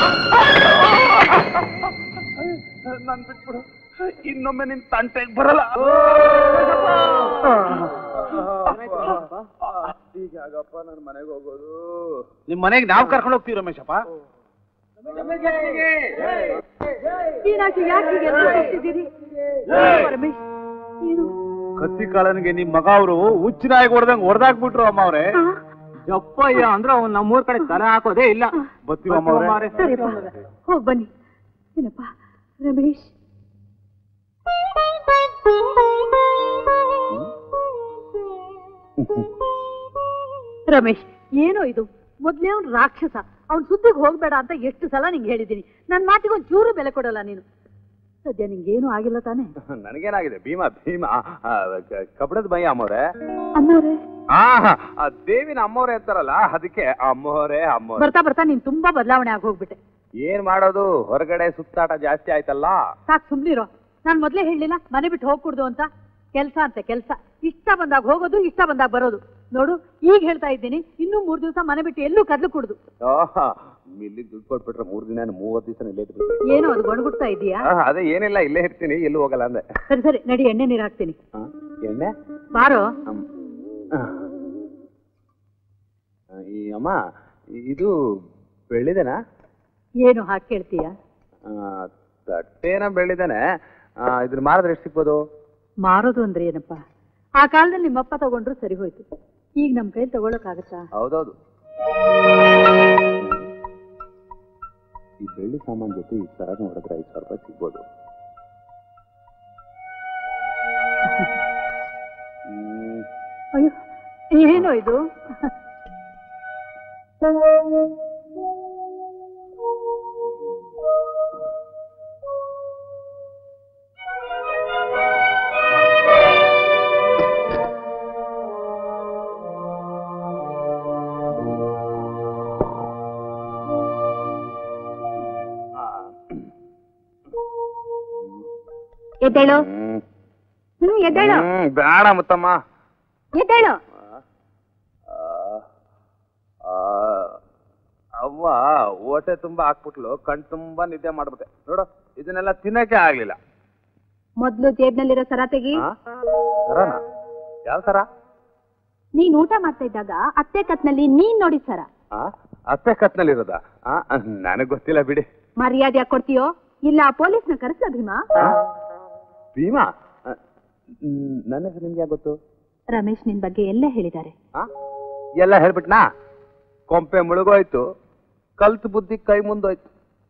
ನನ್ ಬಿಟ್ಬಿಡು, ಇನ್ನೊಮ್ಮೆ ನಿನ್ ತಂಟೆಗೆ ಬರಲ್ಲ. ಈಗ ಆಗಪ್ಪ ನನ್ ಮನೆಗೆ ಹೋಗೋದು. ನಿಮ್ ಮನೆಗೆ ನಾವ್ ಕರ್ಕೊಂಡು ಹೋಗ್ತೀವಿ ರಮೇಶಪ್ಪ. ಕತ್ತಿ ಕಾಳನಿಗೆ ನಿಮ್ ಮಗ ಅವರು ಹುಚ್ಚಿನಾಗಿ ಹೊಡೆದಂಗ್ ಹೊಡೆದಾಕ್ಬಿಟ್ರು ಅಮ್ಮ ಅವ್ರೆ. ಯಪ್ಪಯ್ಯ ಅಂದ್ರೆ ಅವ್ನು ನಮ್ಮೂರ್ ಕಡೆ ತಲೆ ಹಾಕೋದೇ ಇಲ್ಲ. ಬರ್ತೀವಿ ಅಮ್ಮ ಅವ್ರೆ. ಹೋಗ್ ಬನ್ನಿ. ಏನಪ್ಪ ರಮೇಶ್, ರಮೇಶ್ ಏನೋ ಇದು? ಮೊದ್ಲೇ ಅವ್ನು ರಾಕ್ಷಸ, ಅವ್ನ್ ಸುದ್ದಿಗೆ ಹೋಗ್ಬೇಡ ಅಂತ ಎಷ್ಟು ಸಲ ನಿಂಗೆ ಹೇಳಿದ್ದೀನಿ. ನನ್ ಮಾತಿಗೆ ಒಂದ್ ಚೂರು ಬೆಲೆ ಕೊಡಲ್ಲ ನೀನು. ಸದ್ಯ ನಿಂಗೇನು ಆಗಿಲ್ಲ ತಾನೆ? ನನಗೇನಾಗಿದೆ? ಭೀಮಾ ಭೀಮಾ ಕಬಡದ ಭಯ ಅಮ್ಮವ್ರೆ. ಅಮ್ಮವ್ರೆ? ಹಾ, ದೇವಿನ ಅಮ್ಮವ್ರೆ ಅಂತಾರಲ್ಲ, ಅದಕ್ಕೆ ಅಮ್ಮವ್ರೆ ಅಮ್ಮವ್ರೆ. ಬರ್ತಾ ಬರ್ತಾ ನೀನ್ ತುಂಬಾ ಬದಲಾವಣೆ ಆಗಿ ಹೋಗ್ಬಿಟ್ಟೆ. ಏನ್ ಮಾಡೋದು, ಹೊರಗಡೆ ಸುತ್ತಾಟ ಜಾಸ್ತಿ ಆಯ್ತಲ್ಲ. ಸಾಕ್ ಸುಮ್ನಿರೋ. ನಾನ್ ಮೊದ್ಲೇ ಹೇಳಲಿಲ್ಲ ಮನೆ ಬಿಟ್ಟು ಹೋಗ್ಕೂಡ್ದು ಅಂತ? ಕೆಲ್ಸ ಅಂತೆ ಕೆಲ್ಸ, ಇಷ್ಟ ಬಂದಾಗ ಹೋಗೋದು, ಇಷ್ಟ ಬಂದಾಗ ಬರೋದು. ನೋಡು ಈಗ ಹೇಳ್ತಾ ಇದ್ದೀನಿ, ಇನ್ನೂ ಮೂರ್ ದಿವಸ ಮನೆ ಬಿಟ್ಟು ಎಲ್ಲೂ ಕದ್ಲು ಕುಡ್ದು. ಇಲ್ಲಿಗೆ ದುಡ್ಡು ಕೊಟ್ಬಿಟ್ರೆ ಮೂರ್ ದಿನ ಮೂವತ್ ದಿವಸ ಇಲ್ಲೇ ಇರ್ತೀನಿ. ಏನೋ ಅದು ಗೊಣಗುಡ್ತಾ ಇದೀಯಾ? ಅದೇ ಏನಿಲ್ಲ, ಇಲ್ಲೇ ಇರ್ತೀನಿ, ಎಲ್ಲೂ ಹೋಗಲ್ಲ ಅಂದೆ. ಸರಿ ಸರಿ ನಡಿ, ಎಣ್ಣೆ ನೀರ್ ಹಾಕ್ತೀನಿ. ಎಣ್ಣೆ ಬಾರೋ. ಈ ಅಮ್ಮ ಇದು ಬೆಳ್ಳಿದೇನಾ? ಏನು ಹಾಕಿ ಕೇಳ್ತೀಯ? ತಟ್ಟೇನ ಬೆಳ್ಳಿದೇನೆ. ಇದ್ರ ಮಾರಿದ್ರೆ ಎಷ್ಟು ಸಿಗ್ಬೋದು? ಮಾರೋದು ಅಂದ್ರೆ ಏನಪ್ಪಾ, ಆ ಕಾಲದಲ್ಲಿ ನಿಮ್ಮಪ್ಪ ತಗೊಂಡ್ರು ಸರಿ ಹೋಯ್ತು. ಈಗ ನಮ್ ಕೈಲಿ ತಗೊಳಕ್ಕಾಗತ್ತಾ? ಹೌದೌದು. ಈ ಬೆಳ್ಳಿ ಸಾಮಾನ್ ಜೊತೆ ಈ ತರ ನೋಡಿದ್ರೆ ಐದು ಸಾವಿರ ರೂಪಾಯಿ ಸಿಗ್ಬೋದು. ಅಯ್ಯೋ ಏನೋ ಇದು? ಎದ್ದೇಳು. ಹ್ಮ್ ಎದ್ದೇಳು. ಬೇಡ ಮುತ್ತಮ್ಮ. ಎದ್ದೇಳು. ಅವ್ವ ಹೊಟ್ಟೆ ತುಂಬಾ ಹಾಕ್ಬಿಟ್ಲು, ಕಣ್ ತುಂಬಾ ನಿದ್ದೆ ಮಾಡ್ಬಿಟ್ಟೆ. ನೋಡು ಇದನ್ನೆಲ್ಲ ತಿನ್ನಕ್ಕೆ ಆಗ್ಲಿಲ್ಲ. ಮೊದ್ಲು ಜೇಬ್ನಲ್ಲಿರೋ ಸರ ತೆಗಿ. ಸರನಾ? ಯಾವ ಸರ? ನೀನ್ ಊಟ ಮಾಡ್ತಾ ಇದ್ದಾಗ ಅತ್ತೆ ಕತ್ನಲ್ಲಿ ನೀನ್ ನೋಡಿ ಸರ. ಅತ್ತೆ ಕತ್ನಲ್ಲಿರೋದ? ನನಗ್ ಗೊತ್ತಿಲ್ಲ ಬಿಡಿ. ಮರ್ಯಾದೆ ಯಾಕೆ ಕೊಡ್ತೀಯೋ? ಇಲ್ಲ ಪೊಲೀಸ್ನ ಕರೆಸ್ಲ ಭೀಮಾ? ಭೀಮಾ? ನನ್ನ ಹೆಸರು ನಿಮ್ಗೆ ಗೊತ್ತು? ರಮೇಶ್ ನಿನ್ ಬಗ್ಗೆ ಎಲ್ಲ ಹೇಳಿದ್ದಾರೆ. ಎಲ್ಲ ಹೇಳ್ಬಿಟ್ನಾ? ಕೊಂಪೆ ಮುಳುಗೋಯ್ತು, ಕಲ್ತು ಬುದ್ಧಿ ಕೈ ಮುಂದೋಯ್ತು.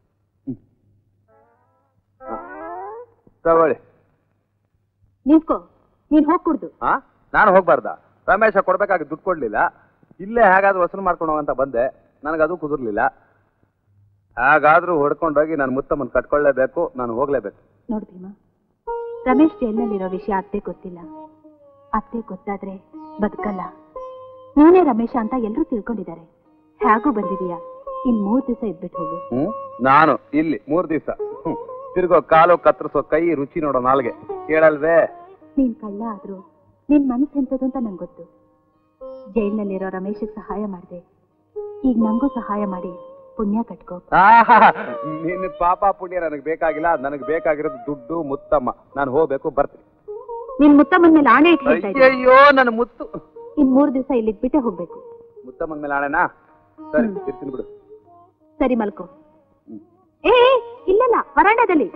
ತಗೊಳ್ಳಿ. ನಿಂತ್ಕೋ, ನೀನ್ ಹೋಗ್ಕೂಡ್ದು. ಹಾ, ನಾನು ಹೋಗ್ಬಾರ್ದ? ರಮೇಶ ಕೊಡ್ಬೇಕಾಗಿ ದುಡ್ಡು ಕೊಡ್ಲಿಲ್ಲ, ಇಲ್ಲೇ ಹೇಗಾದ್ರೂ ವಸೂಲು ಮಾಡ್ಕೊಂಡು ಹೋಗಂತ ಬಂದೆ. ನನಗದು ಕುದುರ್ಲಿಲ್ಲ. ಹಾಗಾದ್ರೂ ಹೊಡ್ಕೊಂಡೋಗಿ ನಾನು ಮುತ್ತಮ್ಮನ್ ಕಟ್ಕೊಳ್ಳೇಬೇಕು, ನಾನು ಹೋಗ್ಲೇಬೇಕು. ನೋಡ್ ಭೀಮಾ, ರಮೇಶ್ ಜೈಲ್ನಲ್ಲಿರೋ ವಿಷಯ ಅತ್ತೆ ಗೊತ್ತಿಲ್ಲ. ಅತ್ತೆ ಗೊತ್ತಾದ್ರೆ ಬದುಕಲ್ಲ. ನೀನೇ ರಮೇಶ ಅಂತ ಎಲ್ರೂ ತಿಳ್ಕೊಂಡಿದ್ದಾರೆ. ಹೇಗೂ ಬಂದಿದೀಯಾ, ಇನ್ ಮೂರ್ ದಿವಸ ಇದ್ಬಿಟ್ಟು ಹೋಗು. ಹ್ಮ್ ನಾನು ಇಲ್ಲಿ ಮೂರ್ ದಿವಸ ತಿರ್ಗೋ ಕಾಲು ಕತ್ತರಿಸೋ ಕೈ, ರುಚಿ ನೋಡೋ ನಾಲ್ಗೆ ಕೇಳಲ್ವೇ? ನೀನ್ ಕಳ್ಳ ಆದ್ರೂ ನಿನ್ ಮನಸ್ಸು ಎಂತದು ಅಂತ ನಂಗೆ ಗೊತ್ತು. ಜೈಲ್ನಲ್ಲಿರೋ ರಮೇಶಿಗೆ ಸಹಾಯ ಮಾಡಿದೆ, ಈಗ ನಂಗೂ ಸಹಾಯ ಮಾಡಿ ಪುಣ್ಯ ಕಟ್ಕೋ. ನಿನ್ನ ಪಾಪ ಪುಣ್ಯ ನನಗ್ ಬೇಕಾಗಿಲ್ಲ. ನನಗ್ ಬೇಕಾಗಿರೋದು ದುಡ್ಡು, ಮುತ್ತಮ್ಮ. ನಾನು ಹೋಗ್ಬೇಕು, ಬರ್ತೀನಿ. ನಿನ್ ಮುತ್ತಮ್ಮನ ಮೇಲೆ ಆಣೆ ಇಟ್ಟು ಹೇಳ್ತಾ ಇದ್ದೀನಿ. ಅಯ್ಯೋ ನನ್ನ ಮುತ್ತು. ಇನ್ ಮೂರ್ ದಿವಸ ಇಲ್ಲಿಗ್ ಬಿಟ್ಟೆ ಹೋಗ್ಬೇಕು. ಮುತ್ತಮ್ಮನ ಮೇಲೆ ಆಣೆನಾ? ಸರಿ ಇರ್ತೀನಿ ಬಿಡು. ಸರಿ ಮಲ್ಕೋ. ಏ ಇಲ್ಲಲ್ಲ, ವರಾಂಡದಲ್ಲಿ.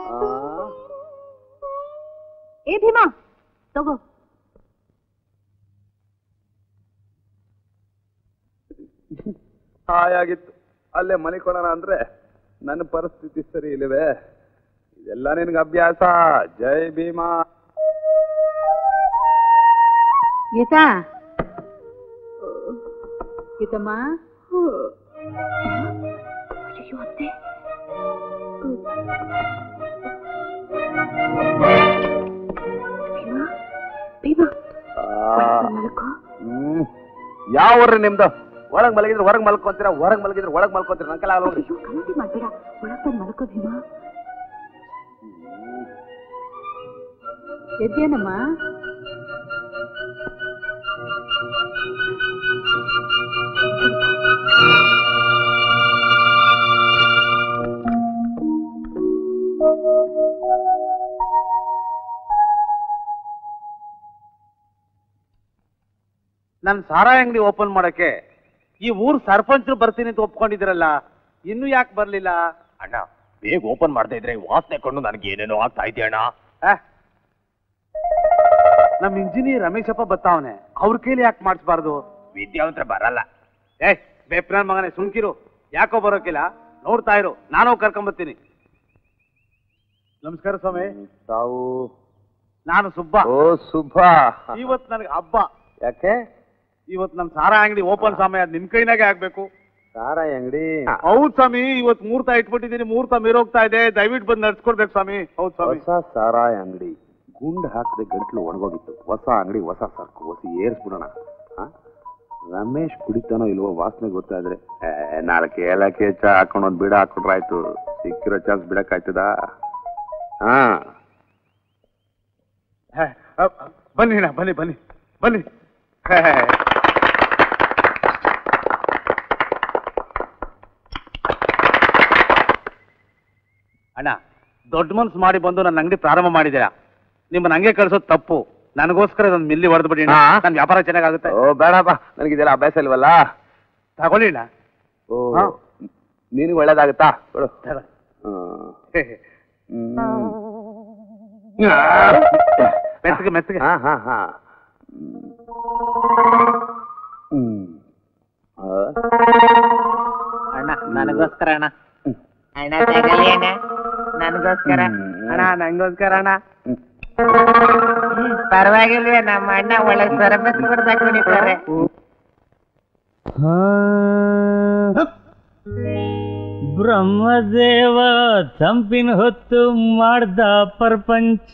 ಏ ಭೀಮಾ ತಗೋ. ಹಾಯಾಗಿತ್ತು, ಅಲ್ಲೇ ಮಲಿಕೊಳ್ಳೋಣ ಅಂದ್ರೆ ನನ್ನ ಪರಿಸ್ಥಿತಿ ಸರಿ ಇಲ್ಲವೇ? ಇದೆಲ್ಲ ನಿನ್ಗೆ ಅಭ್ಯಾಸ. ಜೈ ಭೀಮಾ. ಗೀತಾ, ಗೀತಮ್ಮ. ಅಯ್ಯೋ ಅತ್ತೆ, ಭೀಮಾ ಭೀಮಾ ಮಲ್ಕೋ. ಹ್ಮ್ ಯಾವ ಊರ್ರಿ ನಿಮ್ದು? ಒಳಗ್ ಮಲಗಿದ್ರೆ ಹೊರಗ್ ಮಲ್ಕೊಂತೀರ, ಹೊರಗ್ ಮಲಗಿದ್ರೆ ಒಳಗ್ ಮಲ್ಕೊಂತೀರ. ನಂಗೆಲ್ಲ ಹೋಗಿ ಗಲಾಟೆ ಮಾಡ್ಬೇಡ, ಒಳಗ್ ಬಂದ್ ಮಲ್ಕೋ ಭೀಮಾ. ಎದ್ದೇನಮ್ಮ? ನನ್ ಸಾರಾಯಿ ಅಂಗಡಿ ಓಪನ್ ಮಾಡಕ್ಕೆ ಈ ಊರ್ ಸರ್ಪಂಚರು ಬರ್ತೀನಿ ಅಂತ ಒಪ್ಕೊಂಡಿದ್ರಲ್ಲ, ಇನ್ನು ಯಾಕೆ ಬರ್ಲಿಲ್ಲ? ಅಣ್ಣ ಬೇಗ ಓಪನ್ ಮಾಡ್ತಾ ಇದ್ರೆ ವಾಸನೆ ಕೊಂಡು ನನಗೆ ಏನೇನೋ ಆಗ್ತಾ ಇದೆ ಅಣ್ಣ. ನಮ್ ಇಂಜಿನಿಯರ್ ರಮೇಶಪ್ಪ ಬತ್ತಾವನೆ, ಅವ್ರ ಕೈಲಿ ಯಾಕೆ ಮಾಡಿಸ್ಬಾರ್ದು? ವಿದ್ಯಾವಂತರ ಬರಲ್ಲ. ಏ ಬೇಪ್ರನ್ ಮಗನೇ ಸುಮ್ಕಿರು, ಯಾಕೋ ಬರೋಕಿಲ್ಲ, ನೋಡ್ತಾ ಇರು, ನಾನು ಕರ್ಕೊಂಬರ್ತೀನಿ. ನಮಸ್ಕಾರ ಸ್ವಾಮಿ. ತಾವು? ನಾನು ಸುಬ್ಬ. ಓ ಸುಬ್ಬ, ಇವತ್ ನನಗೆ ಹಬ್ಬ. ಯಾಕೆ? ಇವತ್ ನಮ್ ಸಾರಾ ಅಂಗಡಿ ಓಪನ್ ಸ್ವಾಮಿ, ಅದ್ ನಿಮ್ ಕೈನಾಗೆ ಆಗ್ಬೇಕು. ಸಾರಾಯಿ ಅಂಗಡಿ? ಹೌದ್ ಸ್ವಾಮಿ, ಇವತ್ ಮುಹೂರ್ತ ಇಟ್ಬಿಟ್ಟಿದೀನಿ, ಮುಹೂರ್ತ ಮೀರೋಗ್ತಾ ಇದೆ, ದಯವಿಟ್ಟು ಬಂದು ನಡ್ಸ್ಕೊಡ್ಬೇಕು ಸ್ವಾಮಿ. ಹೌದ್ ಸ್ವಾಮಿ. ಹೊಸ ಸಾರಾಯಿ ಅಂಗಡಿ, ಗುಂಡ್ ಹಾಕದೆ ಗಂಟ್ಲು ಒಣಗೋಗಿತ್ತು. ಹೊಸ ಅಂಗಡಿ, ಹೊಸ ಸರ್ಕು, ಹೊಸ ಏರ್ಸ್ಬಿಡೋಣ. ರಮೇಶ್ ಕುಡಿತಾನೋ ಇಲ್ವೋ ವಾಸನೆ ಗೊತ್ತಾದ್ರೆ ನಾಲ್ಕು ಏಲಕ್ಕಿ ಚಾ ಹಾಕೊಂಡು ಒಂದ್ ಬಿಡ ಹಾಕೊಂಡ್ರೆ ಆಯ್ತು. ಸಿಕ್ಕಿರೋ ಚಾನ್ಸ್ ಬಿಡಕ್ಕಾಯ್ತದ? ಹಾ ಬನ್ನಿ ಅಣ್ಣ, ಬನ್ನಿ ಬನ್ನಿ ಬನ್ನಿ. ಅಣ್ಣ, ದೊಡ್ಡ ಮನ್ಸು ಮಾಡಿ ಬಂದು ನನ್ನ ಅಂಗಡಿ ಪ್ರಾರಂಭ ಮಾಡಿದ್ದೀರಾ. ನಿಮ್ಮನ್ನ ಹಂಗೆ ಕಳ್ಸೋದು ತಪ್ಪು. ನನಗೋಸ್ಕರ ಒಂದು ಮಿಲ್ಲಿ ಹೊಡೆದು ಬಿಡಿ, ನನ್ನ ವ್ಯಾಪಾರ ಚೆನ್ನಾಗುತ್ತೆ. ಓ ಬೇಡಪ್ಪ, ನನಗಿದೆಲ್ಲ ಅಭ್ಯಾಸ ಇಲ್ವಲ್ಲ. ತಗೊಳ್ಳಿ ಅಣ್ಣ. ಓ ನಿನಗೆ ಒಳ್ಳೇದಾಗುತ್ತಾ? ಮೆತ್ತಗೆ ಮೆತ್ತಗೆ. ಹಾ ಹಾ ಹಾ ಹ್ಮ್ ಅಣ್ಣ ನನಗೋಸ್ಕರ ಅಣ್ಣ. ಅಣ್ಣ ತಗಲಿ ಅಣ್ಣ, ನನಗೋಸ್ಕರ ಅಣ್ಣ, ನಂಗೋಸ್ಕರ ಅಣ್ಣ. ಪರವಾಗಿಲ್ವೇ, ನಮ್ಮ ಅಣ್ಣ ಒಳ್ಳೆ ಸರಬತ್ತು ಬರ್ದಾಕ್ ಕುಣಿತಾರೆ. ಬ್ರಹ್ಮದೇವ ತಂಪಿನ ಹೊತ್ತು ಮಾಡ್ದ ಪ್ರಪಂಚ,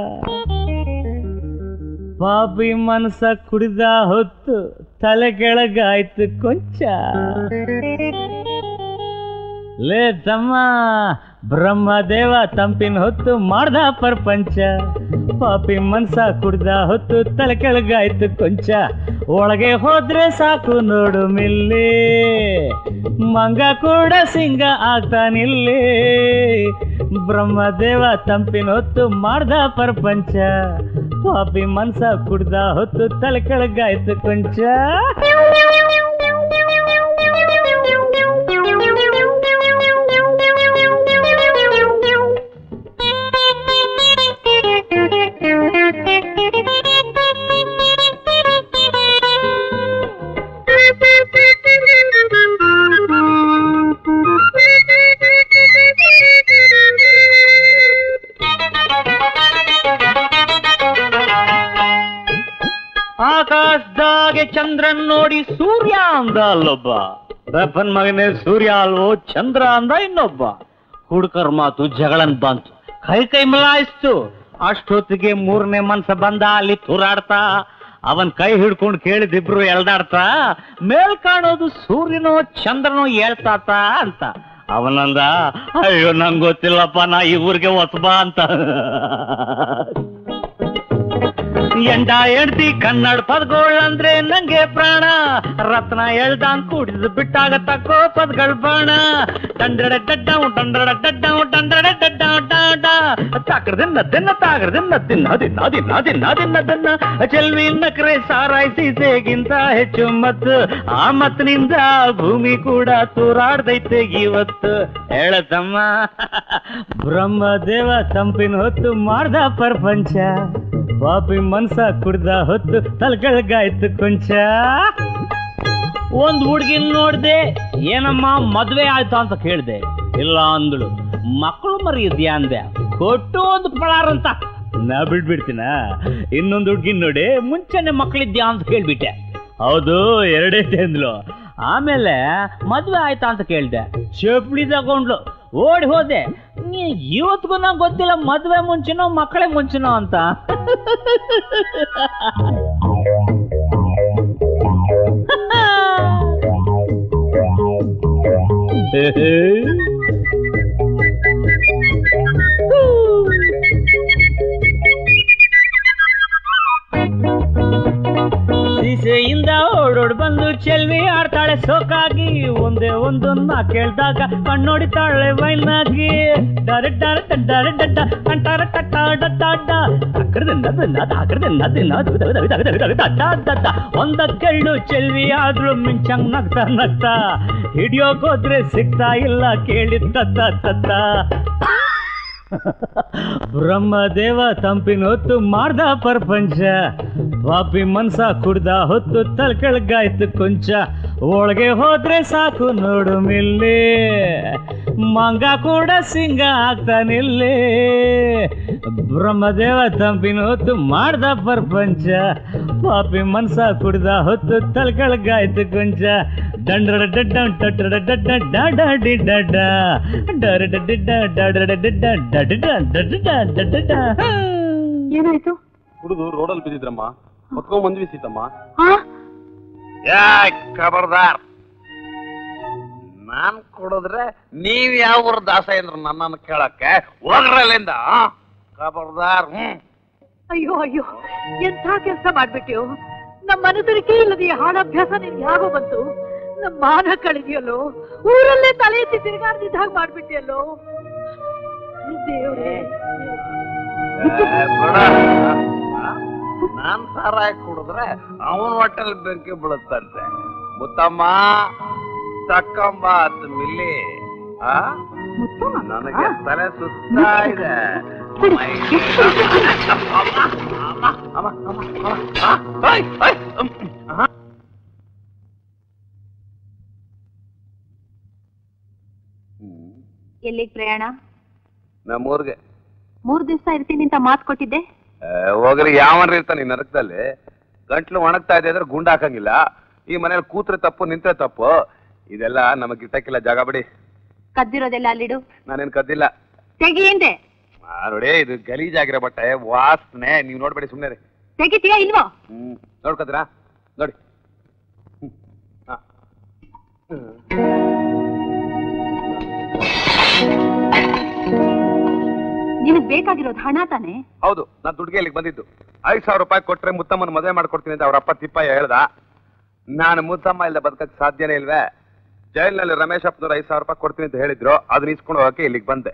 ಪಾಪಿ ಮನಸ ಕುಡಿದ ಹೊತ್ತು ತಲೆ ಕೆಳಗಾಯ್ತು ಕೊಂಚ. ಲೇ ತಮ್ಮ, ಬ್ರಹ್ಮದೇವ ತಂಪಿನ ಹೊತ್ತು ಮಾಡ್ದ ಪ್ರಪಂಚ, ಪಾಪಿ ಮನ್ಸ ಕುಡ್ದ ಹೊತ್ತು ತಲೆ ಕೆಳಗಾಯ್ತು ಕೊಂಚ. ಒಳಗೆ ಹೋದ್ರೆ ಸಾಕು ನೋಡು ಮಿಲ್ಲಿ, ಮಂಗ ಕೂಡ ಸಿಂಗ ಆಗ್ತಾನಿಲ್ಲಿ. ಬ್ರಹ್ಮದೇವ ತಂಪಿನ ಹೊತ್ತು ಮಾಡ್ದ ಪ್ರಪಂಚ, ಪಾಪಿ ಮನ್ಸ ಕುಡ್ದ ಹೊತ್ತು ತಲೆ ಕೆಳಗಾಯ್ತು ಕೊಂಚ. ಆಕಾಶದಾಗೆ ಚಂದ್ರನ್ ನೋಡಿ ಸೂರ್ಯ ಅಂದ ಅಲ್ಲೊಬ್ಬ, ರಪ್ಪನ್ ಮಗನೇ ಸೂರ್ಯ ಅಲ್ವೋ ಚಂದ್ರ ಅಂದ ಇನ್ನೊಬ್ಬ. ಹುಡುಕರ್ ಮಾತು ಜಗಳನ್ ಬಂತು, ಕೈ ಕೈ ಮಿಲಾಯಿಸ್ತು. ಅಷ್ಟೊತ್ತಿಗೆ ಮೂರನೇ ಮನ್ಸ ಬಂದ ಅಲ್ಲಿ ತೂರಾಡ್ತಾ. ಅವನ್ ಕೈ ಹಿಡ್ಕೊಂಡು ಕೇಳಿದಿಬ್ರು ಎಳ್ದಾಡ್ತಾ, ಮೇಲ್ ಕಾಣೋದು ಸೂರ್ಯನೋ ಚಂದ್ರನೋ ಹೇಳ್ತಾತ ಅಂತ. ಅವನಂದ, ಅಯ್ಯೋ ನಂಗೆ ಗೊತ್ತಿಲ್ಲಪ್ಪ, ನಾ ಈ ಊರಿಗೆ ಹೊಸಬಾ ಅಂತ. ಎಂಡ ಎಡ್ತಿ ಕನ್ನಡ ಪದಗಳಂದ್ರೆ ನಂಗೆ ಪ್ರಾಣ, ರತ್ನ ಎಳ್ದಾನ್ ಕುಡಿದು ಬಿಟ್ಟಾಗ ತಕ್ಕೋ ಪದಗಳ ಬಾಣ. ಡಂಡ್ರಡ ಡಡ್ಡಾವ್ ಡಂಡ್ರಡ ಡಡ್ಡಾವ್ ಡಂಡ್ರಡ ಡಡ್ಡಾವ್ ಡಾಡ ತಾಕಡ್ದಿನ್ನ ದಿನ್ನ ತಾಗಡ್ದಿನ್ನ ದಿನ್ನ ದಿನ್ನ ದಿನ್ನ ದಿನ್ನ ದಿನ್ನ ದಿನ್ನ. ಚೆಲ್ವಿ ನಕ್ರೆ ಸಾರಾಯಿ ಸೀಸೆಗಿಂತ ಹೆಚ್ಚು ಮತ್ತು, ಆ ಮತ್ತಿನಿಂದ ಭೂಮಿ ಕೂಡ ತೂರಾಡ್ದೈತೆ ಇವತ್ತು. ಹೇಳತಮ್ಮ, ಬ್ರಹ್ಮದೇವ ತಂಪಿನ ಹೊತ್ತು ಮಾಡ್ದ ಪ್ರಪಂಚ, ಪಾಪಿ ಮನ್ಸ ಕುಡ್ದ ಹೊತ್ತು ತಲೆಕೆಳಗಾಯ್ತು ಕೊಂಚ. ಒಂದ್ ಹುಡ್ಗಿನ್ ನೋಡ್ದೆ, ಏನಮ್ಮ ಮದ್ವೆ ಆಯ್ತು ಅಂತ ಕೇಳ್ದೆ. ಇಲ್ಲ ಅಂದಳು. ಮಕ್ಕಳು ಮರಿ ಇದ್ಯಾ ಅಂದೆ. ಕೊಟ್ಟು ಒಂದು ಪಳಾರಂತ. ನಾ ಬಿಡ್ಬಿಡ್ತೀನ. ಇನ್ನೊಂದು ಹುಡ್ಗಿನ್ ನೋಡಿ, ಮುಂಚೆನೆ ಮಕ್ಕಳಿದ್ಯಾ ಅಂತ ಕೇಳ್ಬಿಟ್ಟೆ. ಹೌದು, ಎರಡೈತೆ ಅಂದ್ಲು. ಆಮೇಲೆ ಮದ್ವೆ ಆಯ್ತಾ ಅಂತ ಕೇಳ್ದೆ. ಚಪ್ಪಲಿ ತಗೊಂಡ್ಲು. ಓಡಿ ಹೋದೆ. ಇವತ್ತಿಗೂ ನಂಗೆ ಗೊತ್ತಿಲ್ಲ ಮದ್ವೆ ಮುಂಚೆನೋ ಮಕ್ಕಳೇ ಮುಂಚೆನೋ ಅಂತ. ಸೀಸೆಯಿಂದ ಓಡೋಡ್ ಬಂದು ಚೆಲ್ವಿ ಆಡ್ತಾಳೆ ಸೋಕಾಗಿ ಒಂದೇ ಒಂದೊಂದ ಕೇಳ್ದಾಗ ಕಣ್ಣೊಡಿತಾಳೆ ವೈನಾಗಿ ಡರೆ ಡರೆ ಡರೆ ಡಡ್ಡ ಕಂಟಾರ ಕಟ್ಟ ಡಡ್ಡ ಒಂದ ಕೆಳ್ಳು ಚೆಲ್ವಿ ಆದ್ರೂ ಮಿಂಚಂಗ್ ನಗ್ತಾ ನಗ್ತಾ ಹಿಡಿಯೋಕೋದ್ರೆ ಸಿಗ್ತಾ ಇಲ್ಲ ಕೇಳಿದ್ದ ತತ್ತ ಬ್ರಹ್ಮದೇವ ತಂಪಿನ ಹೊತ್ತು ಮಾಡ್ದ ಪ್ರಪಂಚ ಪಾಪಿ ಮನ್ಸ ಕುಡ್ದ ಹೊತ್ತು ತಲ್ಕೆಳಗಾಯ್ತು ಕೊಂಚ ಒಳಗೆ ಹೋದ್ರೆ ಸಾಕು ನೋಡು ಮಿಲ್ಲಿ ಮಂಗ ಕೂಡ ಸಿಂಗ ಆಗ್ತಾನಿಲ್ಲಿ ಬ್ರಹ್ಮದೇವ ತಂಪಿನ ಹೊತ್ತು ಮಾಡ್ದ ಪ್ರಪಂಚ ಪಾಪಿ ಮನ್ಸ ಕುಡ್ದ ಹೊತ್ತು ತಲ್ಕೆಳಗಾಯ್ತು ಕೊಂಚ ದಂಡ್ರ ಡಡ್ಡ ಡಡ್ಡ ಡಡ್ಡ ಡಾಡ ಡಿ ಡಡ್ಡ ಡರ ಡಡ್ಡ ಡಾಡ ಡಡ್ಡ ಏನಾಯ್ತು? ಹುಡುಗ ರೋಡಲ್ಲಿ ಬಿದ್ದಿದ್ರಮ್ಮ, ಹೊತ್ಕೊಂಡ್ ಬಂದ್ವಿ ಸೀತಮ್ಮ. ಖಬರ್ದಾರ್, ನಾನ್ ಕೊಡಿದ್ರೆ ನೀವ್ ಯಾವ ಊರ ದಾಸ ಏನ್ರ ನನ್ನನ್ನು ಕೇಳಕ್ಕೆ ಹೋಗ್ರಲ್ಲಿಂದ. ಖಬರ್ದಾರ್. ಹ್ಮ್ ಅಯ್ಯೋ ಅಯ್ಯೋ, ಎಂಥ ಕೆಲಸ ಮಾಡ್ಬಿಟ್ಯೋ. ನಮ್ಮ ಮನದರಿಕೆ ಇಲ್ಲದ ಈ ಹಾಡಾಭ್ಯಾಸ ನಿನ್ಗೆ ಯಾಗೋ ಬಂತು? ನಮ್ಮ ಮಾನ ಕಳಿದೆಯಲ್ಲೋ, ಊರಲ್ಲೇ ತಲೆ ಎತ್ತಿ ತಿರುಗಾಡ್ದಿದ್ದ ಹಾಗೆ ಮಾಡ್ಬಿಟ್ಟಿಯಲ್ಲೋ ದೇವ್ರೇ. ನಾನ್ ಸಾರಾಯಿ ಕುಡಿದ್ರೆ ಅವನ್ ಹೊಟ್ಟೆಲ್ ಬೆಂಕಿ ಬೀಳುತ್ತಂತೆ. ಮುತ್ತಮ್ಮ ತಕ್ಕಂಬ ಹತ್ತು ಮಿಲ್ಲಿ. ಆ ನನಗೆ ತಲೆ ಸುತ್ತಾ ಇದೆ. ಎಲ್ಲಿಗೆ ಪ್ರಯಾಣ? ನಮ್ಮೂರ್ಗೆ. ಮೂರ್ ದಿವಸ ಇರ್ತೀನಿ ಅಂತ ಮಾತು ಕೊಟ್ಟಿದ್ದೆ. ಹೋಗ್ರಿ, ಯಾವನ್ರಿ ಇರ್ತಾನೆ ನರಕದಲ್ಲಿ. ಗಂಟ್ಲು ಒಣಗ್ತಾ ಇದೆ ಅಂದ್ರೆ ಗುಂಡ ಹಾಕಂಗಿಲ್ಲ. ಈ ಮನೇಲಿ ಕೂತ್ರೆ ತಪ್ಪು, ನಿಂತ್ರೆ ತಪ್ಪು. ಇದೆಲ್ಲ ನಮಗ್ ಗಿಟ್ಟಕ್ಕಿಲ್ಲ. ಜಾಗ ಬಿಡಿ. ಕದ್ದಿರೋದೆಲ್ಲ ಅಲ್ಲಿಡು. ನಾನೇನ್ ಕದ್ದಿಲ್ಲ. ತೆಗಿ ಹಿಂದೆ. ನೋಡಿ, ಇದು ಗಲೀಜಾಗಿರೋ ಬಟ್ಟೆ, ವಾಸನೆ. ನೀವ್ ನೋಡ್ಬೇಡಿ, ಸುಮ್ನೆ ರೀ. ತೆಗಿತೀಯಾ ಇಲ್ವೋ? ಹ್ಮ್ ನೋಡ್ಕದ್ರಾ? ನೋಡಿ. ನಿನಗ್ ಬೇಕಾಗಿರೋದು ಹಣ ತಾನೆ? ಹೌದು, ನಾನ್ ದುಡ್ಡಿಗೆ ಇಲ್ಲಿಗೆ ಬಂದಿದ್ದು. ಐದ್ ಸಾವಿರ ರೂಪಾಯಿ ಕೊಟ್ರೆ ಮುತ್ತಮ್ಮನ ಮದುವೆ ಮಾಡ್ಕೊಡ್ತೀನಿ ಅಂತ ಅವ್ರ ಅಪ್ಪ ತಿಪ್ಪಯ್ಯ ಹೇಳ್ದ. ನಾನು ಮುತ್ತಮ್ಮ ಇಲ್ಲದೆ ಬದುಕಕ್ ಸಾಧ್ಯನೇ ಇಲ್ವೇ. ಜೈಲ್ನಲ್ಲಿ ರಮೇಶ್ ಅಪ್ಪನವ್ರು ಐದ್ ಸಾವಿರ ರೂಪಾಯಿ ಕೊಡ್ತೀನಿ ಅಂತ ಹೇಳಿದ್ರು. ಅದನ್ನ ಇಸ್ಕೊಂಡು ಹೋಗಕ್ಕೆ ಇಲ್ಲಿಗೆ ಬಂದೆ.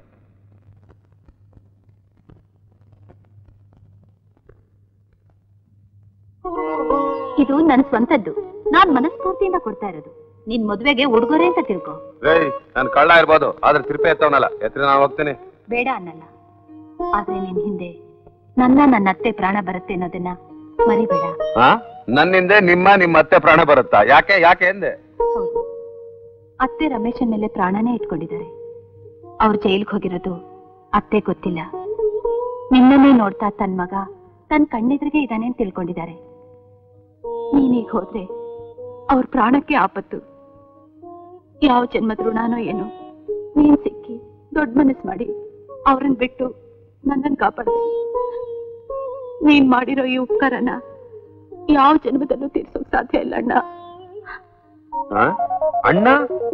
ಇದು ನನ್ ಸ್ವಂತದ್ದು. ನಾನ್ ಮನಸ್ಫೂರ್ತಿಯಿಂದ ಕೊಡ್ತಾ ಇರೋದು. ನಿನ್ ಮದ್ವೆಗೆ ಉಡುಗೊರೆ ಅಂತ ತಿಳ್ಕೊ. ಏಯ್, ನಾನು ಕಳ್ಳ ಇರ್ಬೋದು, ಆದ್ರೆ ತಿರುಪೆ ಎತ್ತವನಲ್ಲ. ಎತ್ತರ ನಾನು ಹೋಗ್ತೀನಿ. ಬೇಡ ಅನ್ನಲ್ಲ, ಆದ್ರೆ ನಿನ್ ಹಿಂದೆ ನನ್ನ ನನ್ನ ಅತ್ತೆ ಪ್ರಾಣ ಬರುತ್ತೆ ಅನ್ನೋದನ್ನ ಮರಿಬೇಡ. ನನ್ನಿಂದೆ ನಿಮ್ಮ ನಿಮ್ಮ ಅತ್ತೆ ಪ್ರಾಣ ಬರುತ್ತಾ? ಯಾಕೆ ಯಾಕೆ ಎಂದೆ? ಹೌದು, ಅತ್ತೆ ರಮೇಶನ್ ಮೇಲೆ ಪ್ರಾಣನೇ ಇಟ್ಕೊಂಡಿದ್ದಾರೆ. ಅವ್ರು ಜೈಲ್ಗೆ ಹೋಗಿರೋದು ಅತ್ತೆ ಗೊತ್ತಿಲ್ಲ. ನಿನ್ನನ್ನೇ ನೋಡ್ತಾ ತನ್ ಮಗ ತನ್ ಕಣ್ಣೆದುರಿಗೆ ಇದ್ದಾನೆ ಅಂತ ತಿಳ್ಕೊಂಡಿದ್ದಾರೆ. ನೀನೀಗ ಹೋದ್ರೆ ಅವ್ರ ಪ್ರಾಣಕ್ಕೆ ಆಪತ್ತು. ಯಾವ ಜನ್ಮದ ಋಣಾನೋ ಏನೋ, ನೀನ್ ಸಿಕ್ಕಿ ದೊಡ್ಡ ಮನಸ್ ಮಾಡಿ ಅವ್ರನ್ನ ಬಿಟ್ಟು ನನ್ನನ್ನು ಕಾಪಾಡ್ದೆ. ನೀನ್ ಮಾಡಿರೋ ಈ ಉಪಕಾರನ ಯಾವ ಜನ್ಮದಲ್ಲೂ ತೀರ್ಸೋಕ್ ಸಾಧ್ಯ ಇಲ್ಲ ಅಣ್ಣ. ಅಣ್ಣ?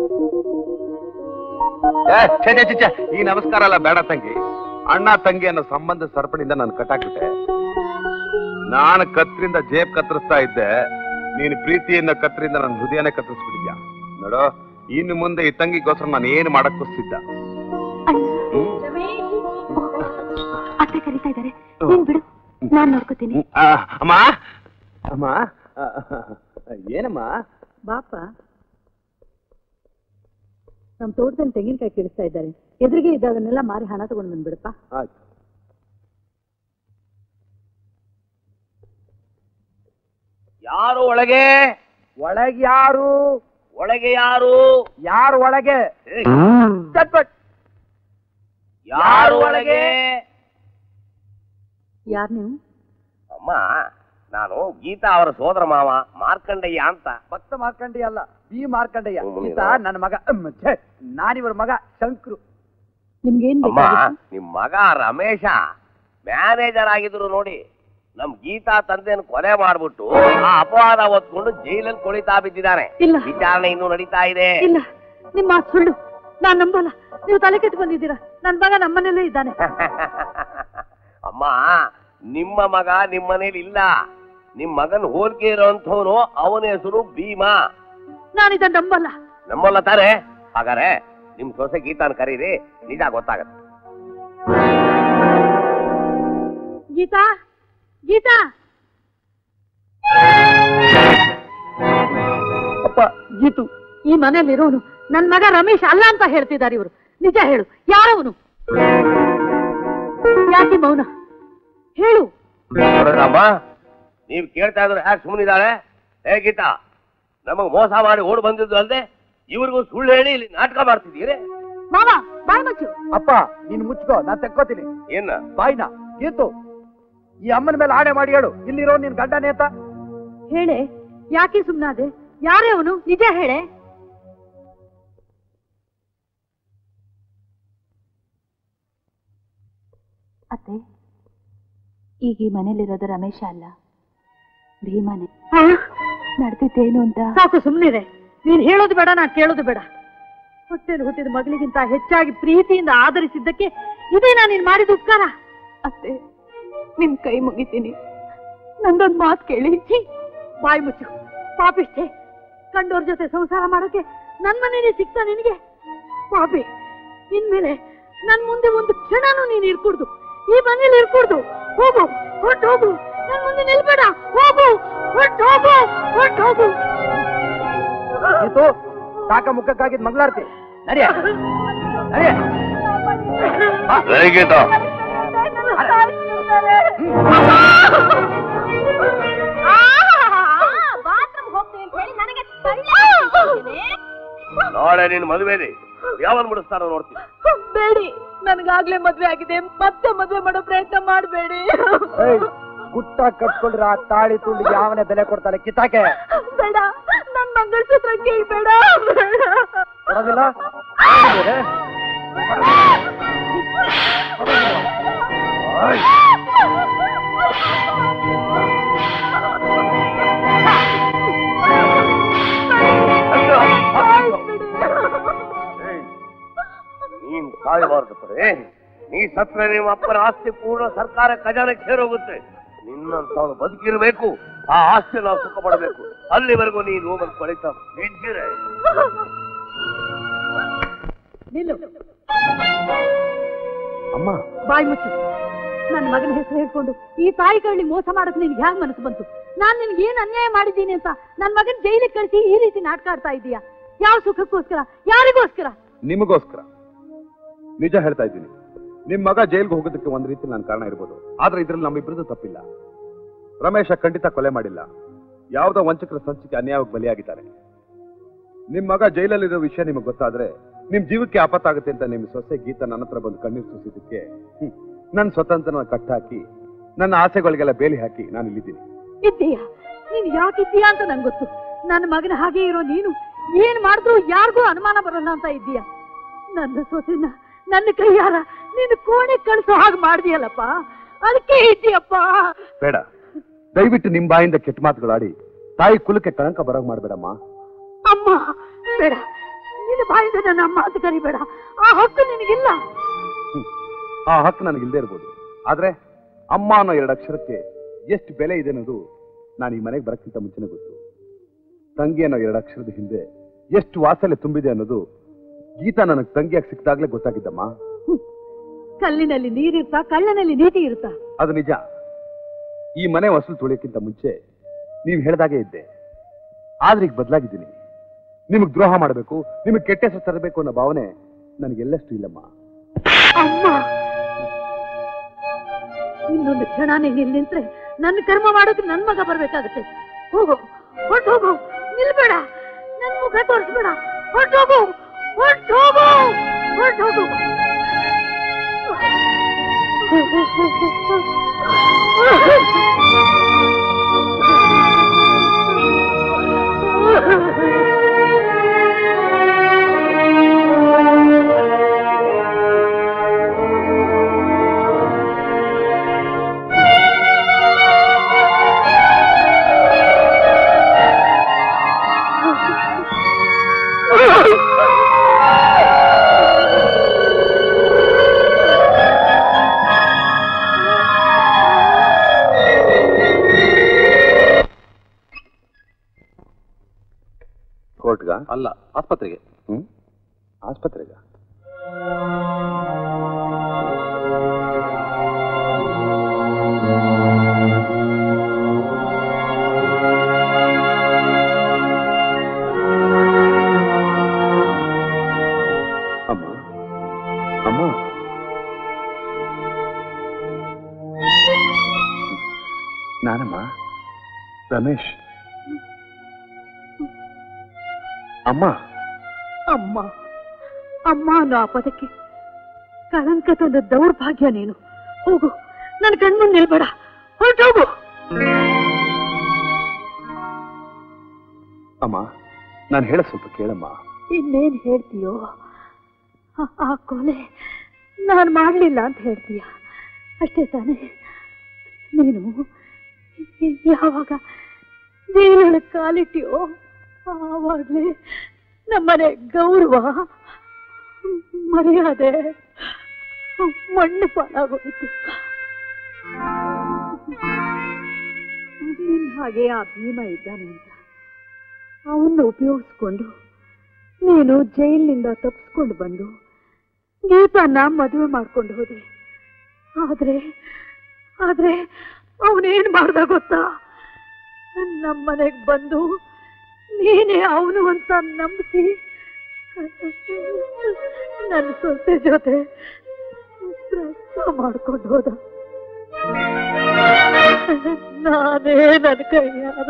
ಈ ನಮಸ್ಕಾರ ಅಲ್ಲ, ಬೇಡ ತಂಗಿ. ಅಣ್ಣ ತಂಗಿ ಅನ್ನೋ ಸಂಬಂಧ ಸರಪಳಿಯಿಂದ ನಾನು ಕಟ್ಟಾಕ್ಬಿಟ್ಟೆ. ನಾನು ಕತ್ರಿಂದ ಜೇಬ್ ಕತ್ತರಿಸ್ತಾ ಇದ್ದೆ, ನೀನು ಪ್ರೀತಿಯನ್ನ ಕತ್ತರಿಂದ ನನ್ನ ಹೃದಯನೇ ಕತ್ತರಿಸ್ಬಿಟ್ಟಿದ್ಯಾ. ನೋಡೋ, ಇನ್ನು ಮುಂದೆ ಈ ತಂಗಿಗೋಸ್ಕರ ನಾನು ಏನು ಮಾಡಕ್ ಕೂಸ್ತಿದ್ದ. ಅತ್ತೆ ಕರೀತಾ ಇದ್ದಾರೆ, ನೀನ್ ಬಿಡು, ನಾನ್ ನೋಡ್ಕೋತೀನಿ. ಅಮ್ಮ ಅಮ್ಮ, ಏನಮ್ಮ? ಬಾಪ, ನಮ್ ತೋಟದಲ್ಲಿ ತೆಂಗಿನಕಾಯಿ ಕೀಳಿಸ್ತಾ ಇದ್ದಾರೆ. ಎದುರಿಗೆ ಇದ್ದವನ್ನೆಲ್ಲ ಮಾರಿ ಹಣ ತಗೊಂಡು ಬಂದ್ಬಿಡಪ್ಪ. ಯಾರು ಒಳಗೆ? ಒಳಗೆ ಯಾರು? ಒಳಗೆ ಯಾರು? ಯಾರು ಒಳಗೆ? ಯಾರು ಒಳಗೆ? ಯಾರು ನೀವು? ಅಮ್ಮ, ನಾನು ಗೀತಾ ಅವರ ಸೋದರ ಮಾವ ಮಾರ್ಕಂಡಯ್ಯ ಅಂತ. ಭಕ್ತ ಮಾರ್ಕಂಡಯ್ಯ ಅಲ್ಲ, ಬಿ ಮಾರ್ಕಂಡಯ್ಯ. ಗೀತಾ ನನ್ನ ಮಗ. ನಾನಿವರ ಮಗ ಶಂಕ್ರು. ನಿಮ್ಗೇನ್ ಅಮ್ಮ, ನಿಮ್ ಮಗ ರಮೇಶ ಮ್ಯಾನೇಜರ್ ಆಗಿದ್ರು ನೋಡಿ. ನಮ್ ಗೀತಾ ತಂದೆಯನ್ನು ಕೊಲೆ ಮಾಡ್ಬಿಟ್ಟು ಆ ಅಪವಾದ ಹೊತ್ಕೊಂಡು ಜೈಲಲ್ಲಿ ಕೊಳಿತಾ ಬಿದ್ದಿದ್ದಾನೆ. ವಿಚಾರಣೆ ಇನ್ನೂ ನಡೀತಾ ಇದೆ. ಇಲ್ಲ, ನಿಮ್ಮ ಸುಳ್ಳು ನಾನ್ ನಂಬಲ್ಲ. ನೀವು ತಲೆ ಕೆಟ್ಟು ಬಂದಿದ್ದೀರಾ. ನನ್ ಮಗ ನಮ್ಮನೇಲೇ ಇದ್ದಾನೆ. ಅಮ್ಮ, ನಿಮ್ಮ ಮಗ ನಿಮ್ಮನೇಲಿ ಇಲ್ಲ. ನಿಮ್ ಮಗನ್ ಹೋಲಿಕೆ ಇರೋಂಥವನು, ಅವನ ಹೆಸರು ಭೀಮಾ. ನಾನಿದ ನಂಬಲ್ಲ. ನಮ್ಮಲ್ಲ ತಾನೆ? ಹಾಗಾರೆ ನಿಮ್ ಸೊಸೆ ಗೀತಾನ್ ಕರೀರಿ, ನಿಜ ಗೊತ್ತಾಗತ್ತೆ. ಗೀತಾ, ಗೀತಾ. ಅಪ್ಪ, ಗೀತು ಈ ಮನೇಲಿರೋನು ನನ್ ಮಗ ರಮೇಶ್ ಅಲ್ಲ ಅಂತ ಹೇಳ್ತಿದ್ದಾರೆ ಇವರು. ನಿಜ ಹೇಳು, ಯಾರವನು? ಯಾಕೆ ಮೌನ? ಹೇಳು. ರಾಮ, ನೀವ್ ಕೇಳ್ತಾ ಇದ್ರೆ ಯಾಕೆ ಸುಮ್ಮನಿದ್ದಾಳೆ? ಹೇ ಗೀತಾ, ನಮಗ್ ಮೋಸ ಮಾಡಿ ಓಡ್ ಬಂದಿದ್ದು ಅಲ್ದೆ ಇವ್ರಿಗೂ ಸುಳ್ಳು ಹೇಳಿ ಇಲ್ಲಿ ನಾಟಕ ಮಾಡ್ತಿದ್ದೀರಿ. ಮಾವ ಬಾಯ್ ಮುಚ್ಚು. ಅಪ್ಪ ನೀನ್ ಮುಚ್ಕೋ, ನಾನ್ ತೆಕ್ಕೋತೀನಿ. ಏನ ಬಾಯ್ನ? ಗೀತು, ಈ ಅಮ್ಮನ ಮೇಲೆ ಆಣೆ ಮಾಡಿ ಹೇಳು, ಇಲ್ಲಿರೋ ನಿನ್ ಗಂಡನೇ ಅಂತ ಹೇಳೆ. ಯಾಕೆ ಸುಮ್ನಾದೆ? ಯಾರೇ ಅವನು? ನಿಜ ಹೇಳೆ. ಅತ್ತೆ, ಈಗ ಈ ಮನೇಲಿರೋದು ರಮೇಶ ಅಲ್ಲ, ಭೀಮಾನೆ. ನಡೆದಿದ್ದೇನು ಅಂತ ಸಾಕು, ಸುಮ್ನಿರೆ. ನೀನ್ ಹೇಳೋದು ಬೇಡ, ನಾನ್ ಕೇಳೋದು ಬೇಡ. ಹೊಟ್ಟೆಲಿ ಹುಟ್ಟಿದ ಮಗಳಿಗಿಂತ ಹೆಚ್ಚಾಗಿ ಪ್ರೀತಿಯಿಂದ ಆಧರಿಸಿದ್ದಕ್ಕೆ ಇದೇ ನಾನು ನೀನ್ ಮಾಡಿದ ಉಪಕಾರ. ಅತ್ತೆ, ನಿಮ್ ಕೈ ಮುಗಿತೀನಿ, ನಂದೊಂದ್ ಮಾತು ಕೇಳಿ. ಬಾಯಿ ಮುಚ್ಚು ಪಾಪಿಷ್ಟೇ. ಕಂಡೋರ್ ಜೊತೆ ಸಂಸಾರ ಮಾಡೋಕೆ ನನ್ ಮನೇಲಿ ಸಿಗ್ತಾ ನಿನಗೆ? ಪಾಪಿ, ಇನ್ಮೇಲೆ ನನ್ ಮುಂದೆ ಒಂದು ಕ್ಷಣನೂ ನೀನ್ ಇರ್ಕೂಡ್ದು, ಈ ಮನೇಲಿ ಇರ್ಕೂಡ್ದು. ಹೋಗು, ಹೊಟ್ಟು ಹೋಗು, ನನ್ ಮುಂದೆ ನಿಲ್ಬೇಡ. ಹೋಗು, ಹೊಟ್ಟು ಹೋಗು, ಹೊಟ್ಟು ಹೋಗು. ಗೀತು, ಕಾಕ ಮುಖಕ್ಕಾಗಿದ್ ಮಂಗಳಾರತಿ ನಡಿಯ ನಡಿಯ. ನಾಳೆ ನಿನ್ ಮದುವೆ ಯಾವಾಗ ಮುಡಿಸ್ತಾರೋ ನೋಡ್ತೀನಿ. ಬೇಡಿ, ನನ್ಗಾಗ್ಲೇ ಮದ್ವೆ ಆಗಿದೆ, ಮತ್ತೆ ಮದ್ವೆ ಮಾಡೋ ಪ್ರಯತ್ನ ಮಾಡಬೇಡಿ. ಗುಟ್ಟ ಕಟ್ಕೊಂಡ್ರೆ ಆ ತಾಳಿ ತುಂಡಿಗೆ ಯಾವನೇ ಬೆಲೆ ಕೊಡ್ತಾನೆ? ಕಿತ್ತಾಕೆ ಬೇಡ, ನನ್ ಮಂಗಳ್ಸೂತ್ರಕ್ಕೆ ಬೇಡ. ಕೊಡೋದಿಲ್ಲ? ನೀನ್ ಸಾಯಬಾರ್ದು ಕಡೆ. ನೀ ಸತ್ರ ನಿಮ್ಮ ಅಪ್ಪನ ಆಸ್ತಿ ಪೂರ್ಣ ಸರ್ಕಾರ ಖಜಾನೆಗೆ ಸೇರೋಗುತ್ತೆ. ನಿನ್ನಂತವಳು ಬದುಕಿರ್ಬೇಕು, ಆ ಆಸ್ತಿ ನಾವು ಸುಖ ಪಡಬೇಕು. ಅಲ್ಲಿವರೆಗೂ ನೀನು ಹೋಗಲು ಪಡಿತ ನಿಂತಿರೆ. ಅಮ್ಮ ಬಾಯಿ ಮುಚ್ಚು. ನನ್ನ ಮಗನ ಹೆಸರು ಹೇಳ್ಕೊಂಡು ಈ ತಾಯಿ ಕಳ್ಳಿ ಮೋಸ ಮಾಡಕ್ ನಿನ್ಗೆ ಹ್ಯಾಂಗ್ ಮನಸ್ಸು ಬಂತು? ನಾನ್ ನಿನ್ಗೆ ಏನ್ ಅನ್ಯಾಯ ಮಾಡಿದ್ದೀನಿ ಅಂತ ನನ್ ಮಗನ್ ಜೈಲಿಗೆ ಕಳಿಸಿ ಈ ರೀತಿ ನಾಟಕ ಆಡ್ತಾ ಇದೀಯಾ? ಯಾವ ಸುಖಕ್ಕೋಸ್ಕರ? ಯಾರಿಗೋಸ್ಕರ? ನಿಮಗೋಸ್ಕರ. ನಿಜ ಹೇಳ್ತಾ ಇದ್ದೀನಿ, ನಿಮ್ ಮಗ ಜೈಲ್ಗೆ ಹೋಗೋದಕ್ಕೆ ಒಂದ್ ರೀತಿ ನನ್ನ ಕಾರಣ ಇರ್ಬೋದು, ಆದ್ರೆ ಇದ್ರಲ್ಲಿ ನಮ್ಮಿಬ್ರದ್ದು ತಪ್ಪಿಲ್ಲ. ರಮೇಶ ಖಂಡಿತ ಕೊಲೆ ಮಾಡಿಲ್ಲ, ಯಾವುದೋ ವಂಚಕರ ಸಂಚಿಕೆ ಅನ್ಯಾಯವಾಗಿ ಬಲಿಯಾಗಿದ್ದಾರೆ. ನಿಮ್ ಮಗ ಜೈಲಲ್ಲಿರೋ ವಿಷಯ ನಿಮಗೆ ಗೊತ್ತಾದ್ರೆ ನಿಮ್ ಜೀವಕ್ಕೆ ಆಪತ್ತಾಗುತ್ತೆ ಅಂತ ನಿಮ್ ಸೊಸೆ ಗೀತಾ ನನ್ನ ಹತ್ರ ಬಂದು ಕಣ್ಣೀರು ಸುರಿಸಿದ್ದಕ್ಕೆ ನನ್ನ ಸ್ವತಂತ್ರನ ಕಟ್ಟಾಕಿ ನನ್ನ ಆಸೆಗಳಿಗೆಲ್ಲ ಬೇಲಿ ಹಾಕಿ ನಾನು ಇಲ್ಲಿದ್ದೀನಿ. ಇದ್ದೀಯಾ? ನೀನ್ ಯಾಕಿದ್ದೀಯಾ ಅಂತ ನಂಗೆ ಗೊತ್ತು. ನನ್ನ ಮಗನ ಹಾಗೆ ಇರೋ ನೀನು ಏನ್ ಮಾಡಿದ್ರು ಯಾರಿಗೂ ಅನುಮಾನ ಬರಲ್ಲ ಅಂತ ಇದ್ದೀಯಾ? ನನ್ನ ಸೊಸೆನ ನನ್ನ ಕೈಯಾರ ನೀನು ಕೋಣೆ ಕಳಿಸೋ ಹಾಗೆ ಮಾಡಿದೀಯಲ್ಲಪ್ಪ, ಅದಕ್ಕೆ ಇದ್ದೀಯಪ್ಪ. ಬೇಡ, ದಯವಿಟ್ಟು ನಿಮ್ ಬಾಯಿಂದ ಕೆಟ್ಟ ಮಾತುಗಳಾಡಿ ತಾಯಿ ಕುಲಕ್ಕೆ ಕಳಂಕ ಬರೋಗ್ ಮಾಡ್ಬೇಡಮ್ಮ. ಅಮ್ಮ ಬೇಡ, ನಿನ್ನ ಬಾಯಿಂದ ನನ್ನ ಅಮ್ಮ ಅಂತ ಕರಿಬೇಡ. ಆ ಹಕ್ಕು ನಿನಗಿಲ್ಲ. ಆ ಹಕ್ಕು ನನಗಿಲ್ಲದೆ ಇರ್ಬೋದು, ಆದ್ರೆ ಅಮ್ಮ ಅನ್ನೋ ಎರಡು ಅಕ್ಷರಕ್ಕೆ ಎಷ್ಟು ಬೆಲೆ ಇದೆ ಅನ್ನೋದು ನಾನು ಈ ಮನೆಗೆ ಬರಕ್ಕಿಂತ ಮುಂಚೆನೆ ಗೊತ್ತು. ತಂಗಿ ಅನ್ನೋ ಎರಡು ಅಕ್ಷರದ ಹಿಂದೆ ಎಷ್ಟು ವಾತ್ಸಲ್ಯ ತುಂಬಿದೆ ಅನ್ನೋದು ಗೀತಾ ನನಗೆ ತಂಗಿಯಾಗಿ ಸಿಕ್ಕಿದಾಗ್ಲೇ ಗೊತ್ತಾಗಿದ್ದಮ್ಮ. ಕಲ್ಲಿನಲ್ಲಿ ನೀರಿರ್ತಾ, ಕಳ್ಳನಲ್ಲಿ ನೀತಿ ಇರುತ್ತಾ? ಅದು ನಿಜ. ಈ ಮನೆ ವಸೂಲು ತುಳಿಯಕ್ಕಿಂತ ಮುಂಚೆ ನೀವು ಹೇಳ್ದಾಗೆ ಇದ್ದೆ, ಆದ್ರೆ ಈಗ ಬದಲಾಗಿದ್ದೀನಿ. ನಿಮಗ್ ದ್ರೋಹ ಮಾಡಬೇಕು, ನಿಮಗ್ ಕೆಟ್ಟ ಹೆಸರು ತರಬೇಕು ಅನ್ನೋ ಭಾವನೆ ನನಗೆಲ್ಲಷ್ಟು ಇಲ್ಲಮ್ಮ. ಅಮ್ಮ, ಇನ್ನೊಂದು ಕ್ಷಣ ನೀನು ನಿಂತ್ರೆ ನನ್ನ ಕರ್ಮ ಮಾಡೋಕೆ ನನ್ ಮಗ ಬರ್ಬೇಕಾಗತ್ತೆ. ಹೋಗು, ಹೊಟ್ಟು ಹೋಗು, ನಿಲ್ಬೇಡ, ನನ್ ಮುಖ ತೋರಿಸ್ಬೇಡ. ಹೊಟ್ಟು ಹೋಗು, ಹೊಟ್ಟು ಹೋಗು, ಹೊಟ್ಟು ಹೋಗು. ಅಲ್ಲ, ಆಸ್ಪತ್ರೆಗೆ. ಹ್ಮ್ ಆಸ್ಪತ್ರೆಗ? ಅಮ್ಮ ಅಮ್ಮ ನಾನಮ್ಮ ರಮೇಶ್. ಅಮ್ಮ ಅಮ್ಮ ಅಮ್ಮ ಅನ್ನೋ ಆ ಪದಕ್ಕೆ ಕಳಂಕ ತಂದ ದೌರ್ಭಾಗ್ಯ ನೀನು. ಹೋಗು, ನನ್ನ ಕಣ್ಮುಂದೆ ನಿಲ್ಬೇಡ, ಹೊರಟೋಗು. ಅಮ್ಮ ನಾನು ಹೇಳ ಸ್ವಲ್ಪ ಕೇಳಮ್ಮ. ಇನ್ನೇನ್ ಹೇಳ್ತೀಯೋ? ಆ ಕೊಲೆ ನಾನು ಮಾಡ್ಲಿಲ್ಲ ಅಂತ ಹೇಳ್ತೀಯ ಅಷ್ಟೇ ತಾನೆ? ನೀನು ಯಾವಾಗ ಜೈಲೊಳಗೆ ಕಾಲಿಟ್ಟಿಯೋ ಆವಾಗ್ಲೇ ನಮ್ಮನೆ ಗೌರವ ಮರ್ಯಾದೆ ಮಣ್ಣು ಪಾಲಾಗೋಯಿತು. ನಿನ್ ಹಾಗೆ ಆ ಭೀಮ ಇದ್ದಾನೆ ಅಂತ ಅವನ್ನ ಉಪಯೋಗಿಸ್ಕೊಂಡು ನೀನು ಜೈಲಿನಿಂದ ತಪ್ಪಿಸ್ಕೊಂಡು ಬಂದು ಗೀತಾನ ಮದುವೆ ಮಾಡ್ಕೊಂಡು ಹೋದೆ. ಆದ್ರೆ ಆದ್ರೆ ಅವನೇನ್ ಮಾಡ್ದ ಗೊತ್ತಾ? ನಮ್ಮನೆಗ್ ಬಂದು ನೀನೇ ಅವನು ಅಂತ ನಂಬಿಸಿ ನನ್ನ ಸೊಸೆ ಜೊತೆ ಪ್ರಸ್ತಾವ ಮಾಡ್ಕೊಂಡು ಹೋದ. ನಾನೇ ನನ್ನ ಕೈಯಾದ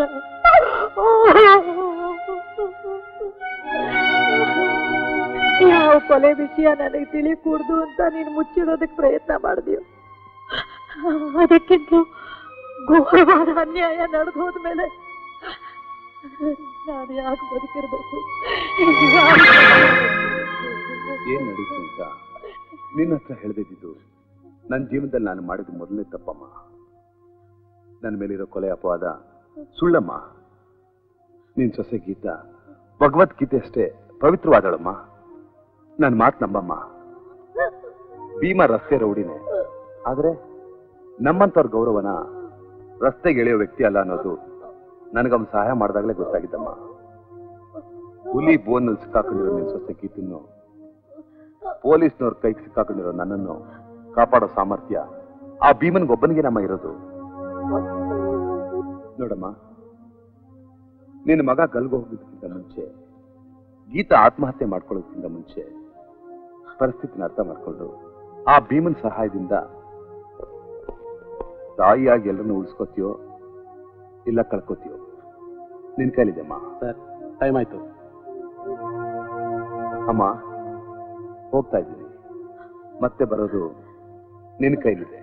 ಯಾವ ಕೊಲೆ ವಿಷಯ ನನಗೆ ತಿಳಿ ಕೂಡ್ದು ಅಂತ ನೀನು ಮುಚ್ಚಿಡೋದಕ್ಕೆ ಪ್ರಯತ್ನ ಮಾಡಿದ್ಯೋ ಅದಕ್ಕಿಂತ ಘೋರವಾದ ಅನ್ಯಾಯ ನಡೆದು ಹೋದ್ಮೇಲೆ ನಾನು ಯಾಕೆ ಬದುಕಿರ್ಬೇಕು? ಏನ್ ನಡೀತು ಅಂತ ನಿನ್ನ ಹತ್ರ ಹೇಳ್ದಿದ್ದು ನನ್ನ ಜೀವನದಲ್ಲಿ ನಾನು ಮಾಡಿದ ಮೊದಲನೇ ತಪ್ಪಮ್ಮ. ನನ್ನ ಮೇಲಿರೋ ಕೊಲೆ ಅಪವಾದ ಸುಳ್ಳಮ್ಮ. ನಿನ್ ಸೊಸೆ ಗೀತಾ ಭಗವದ್ಗೀತೆ ಅಷ್ಟೇ ಪವಿತ್ರವಾದಳಮ್ಮ. ನನ್ನ ಮಾತು ನಂಬಮ್ಮ. ಭೀಮಾ ರಸ್ತೆ ರೌಡಿನೇ, ಆದ್ರೆ ನಮ್ಮಂತವ್ರ ಗೌರವನ ರಸ್ತೆಗೆ ಎಳೆಯೋ ವ್ಯಕ್ತಿ ಅಲ್ಲ ಅನ್ನೋದು ನನಗವನು ಸಹಾಯ ಮಾಡಿದಾಗಲೇ ಗೊತ್ತಾಗಿದ್ದಮ್ಮ. ಹುಲಿ ಬೋನಲ್ಲಿ ಸಿಕ್ಕಾಕೊಂಡಿರೋ ನಿನ್ ಸೊಸೆ ಗೀತನ್ನು ಪೊಲೀಸ್ನವ್ರ ಕೈಗೆ ಸಿಕ್ಕಾಕೊಂಡಿರೋ ನನ್ನನ್ನು ಕಾಪಾಡೋ ಸಾಮರ್ಥ್ಯ ಆ ಭೀಮನ್ಗೊಬ್ಬನಿಗೆ ನಮ್ಮ ಇರೋದು. ನೋಡಮ್ಮ, ನಿನ್ನ ಮಗ ಗಲ್ಗೋ ಹೋಗೋದಕ್ಕಿಂತ ಮುಂಚೆ, ಗೀತಾ ಆತ್ಮಹತ್ಯೆ ಮಾಡ್ಕೊಳ್ಳೋದಕ್ಕಿಂತ ಮುಂಚೆ ಪರಿಸ್ಥಿತಿನ ಅರ್ಥ ಮಾಡ್ಕೊಂಡು ಆ ಭೀಮನ್ ಸಹಾಯದಿಂದ ತಾಯಿಯಾಗಿ ಎಲ್ಲರನ್ನು ಉಳಿಸ್ಕೋತೀಯೋ ಇಲ್ಲ ಕಳ್ಕೋತೀಯೋ ನಿನ್ ಕೈಲಿದೆಮ್ಮ. ಸರ್, ಟೈಮ್ ಆಯ್ತು. ಅಮ್ಮ, ಹೋಗ್ತಾ ಇದ್ದೀನಿ. ಮತ್ತೆ ಬರೋದು ನಿನ್ ಕೈಲಿದೆ.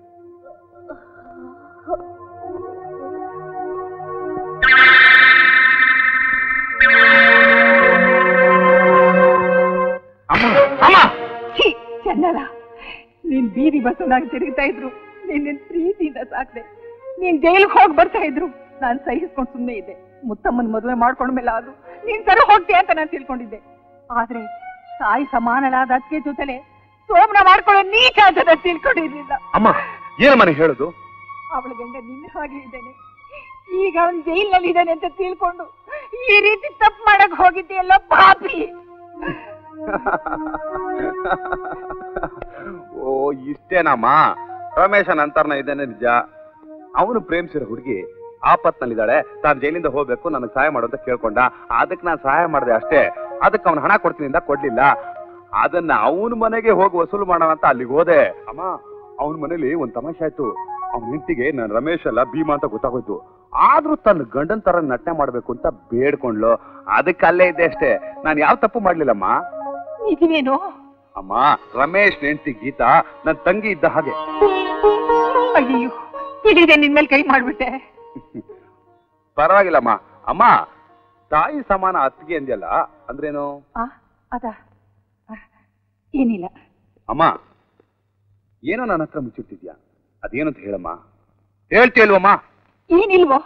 ಚನ್ನಲ್ಲ, ನೀನ್ ಬೀದಿ ಬಸ್ಸನ್ನಾಗಿ ತಿರುಗ್ತಾ ಇದ್ರು, ನಿನ್ನ ಪ್ರೀತಿಯಿಂದ ಸಾಕ್ದೆ. ನೀನ್ ಜೈಲಿಗೆ ಹೋಗಿ ಬರ್ತಾ ಇದ್ರು, ನಾನ್ ಸಹಿಸ್ಕೊಂಡು ಸುಮ್ಮನೆ ಇದ್ದೆ. ಮುತ್ತಮ್ಮನ್ ಮದುವೆ ಮಾಡ್ಕೊಂಡ್ಮೇಲೆ ಅದು ನೀನ್ ಸರಿ ಹೋಗ್ತೀಯ ಅಂತ ನಾನು ತಿಳ್ಕೊಂಡಿದ್ದೆ. ಆದ್ರೆ ತಾಯಿ ಸಮಾನಳಾದ ಅದಕ್ಕೆ ಜೊತೆಲೆ ಸೋಮನ ಮಾಡ್ಕೊಳ್ಳೋ ನೀಚ ಅಂತ ತಿಳ್ಕೊಂಡಿರ್ಲಿಲ್ಲ. ಅಮ್ಮ, ಏನಮ್ಮ ಹೇಳುದು? ಅವಳ ಗಂಡ ನಿನ್ನ ಹಾಗೆ ಇದ್ದಾನೆ, ಈಗ ಅವನ್ ಜೈಲಿನಲ್ಲಿ ಇದ್ದಾನೆ ಅಂತ ತಿಳ್ಕೊಂಡು ಈ ರೀತಿ ತಪ್ಪು ಮಾಡಕ್ ಹೋಗಿದ್ದೆಯಲ್ಲ ಪಾಪಿ. ಓ, ಇಷ್ಟೇನಮ್ಮ? ರಮೇಶನ್ ಅಂತರ್ನ ಇದ್ದೇನೆ ನಿಜ. ಅವನು ಪ್ರೇಮಿಸಿರೋ ಹುಡುಗಿ ಆಪತ್ನಲ್ಲಿದ್ದಾಳೆ, ತಾನು ಜೈಲಿಂದ ಹೋಗ್ಬೇಕು, ನನಗೆ ಸಹಾಯ ಮಾಡು ಅಂತ ಕೇಳ್ಕೊಂಡ. ಅದಕ್ಕೆ ನಾನು ಸಹಾಯ ಮಾಡಿದೆ ಅಷ್ಟೇ. ಅದಕ್ಕೆ ಅವನು ಹಣ ಕೊಡ್ತೀನಿ ಅಂತ ಕೊಡ್ಲಿಲ್ಲ. ಅದನ್ನ ಅವನ ಮನೆಗೆ ಹೋಗಿ ವಸೂಲು ಮಾಡೋಣ ಅಂತ ಅಲ್ಲಿಗೆ ಹೋದೆ. ಅಮ್ಮ, ಅವನ ಮನೇಲಿ ಒಂದ್ ತಮಾಷೆ ಆಯ್ತು. ಅವನ ಹೆಂಡತಿಗೆ ನಾನು ರಮೇಶ್ ಅಲ್ಲ ಭೀಮಾ ಅಂತ ಗೊತ್ತಾಗೋಯ್ತು. ಆದ್ರೂ ತನ್ನ ಗಂಡನ್ ತರ ನಟನೆ ಮಾಡ್ಬೇಕು ಅಂತ ಬೇಡ್ಕೊಂಡ್ಲು. ಅದಕ್ಕೆ ಅಲ್ಲೇ ಇದ್ದೆ ಅಷ್ಟೇ. ನಾನು ಯಾವ ತಪ್ಪು ಮಾಡ್ಲಿಲ್ಲಮ್ಮ. ಇದೇನು ಅಮ್ಮ, ರಮೇಶ್ ಹೆಂಡತಿ ಗೀತಾ ನನ್ ತಂಗಿ ಇದ್ದ ಹಾಗೆ. ಅಯ್ಯೋ, ತಿಳಿದೆ ನಿನ್ ಮೇಲೆ ಕೈ ಮಾಡ್ಬಿಟ್ಟೆ. ಪರವಾಗಿಲ್ಲಮ್ಮ. ಅಮ್ಮ, ತಾಯಿ ಸಮಾನ ಅತ್ತಿಗೆ ಅಂದ್ಯಲ್ಲ, ಅಂದ್ರೇನು? ಅದ ಏನಿಲ್ಲ. ಅಮ್ಮ, ಏನೋ ನನ್ನ ಹತ್ರ ಮುಚ್ಚಿಟ್ಟಿದ್ಯಾ? ಅದೇನು ಅಂತ ಹೇಳಮ್ಮ. ಹೇಳ್ತೀಯಲ್ವಮ್ಮ? ಏನಿಲ್ವೋ?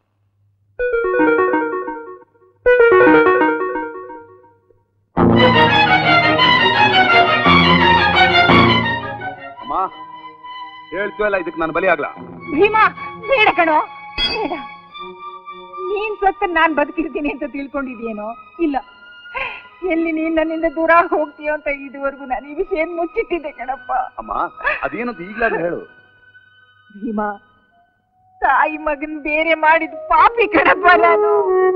ಅಮ್ಮ, ಹೇಳ್ತೀಯಲ್ಲ, ಇದಕ್ಕೆ ನಾನು ಬಲಿ ಆಗ್ಲಾ? ಭೀಮಾ, ಬೇಡ ಕಣೋ, ಬೇಡ. ನೀನ್ ಸತ್ತ ನಾನ್ ಬದುಕಿರ್ತೀನಿ ಅಂತ ತಿಳ್ಕೊಂಡಿದ್ಯೇನೋ? ಇಲ್ಲ, ಎಲ್ಲಿ ನೀನ್ ನನ್ನಿಂದ ದೂರ ಹೋಗ್ತೀಯೋ ಅಂತ ಇದುವರೆಗೂ ನಾನು ಈ ವಿಷಯ ಮುಚ್ಚಿಟ್ಟಿದ್ದೆ ಕಣಪ್ಪ. ಅಮ್ಮ ಅದೇನಂತ ಈಗ್ಲಾದ್ರೂ ಹೇಳು. ಭೀಮಾ, ತಾಯಿ ಮಗನ್ ಬೇರೆ ಮಾಡಿದ ಪಾಪಿ ಕಣಪ್ಪ ನಾನು.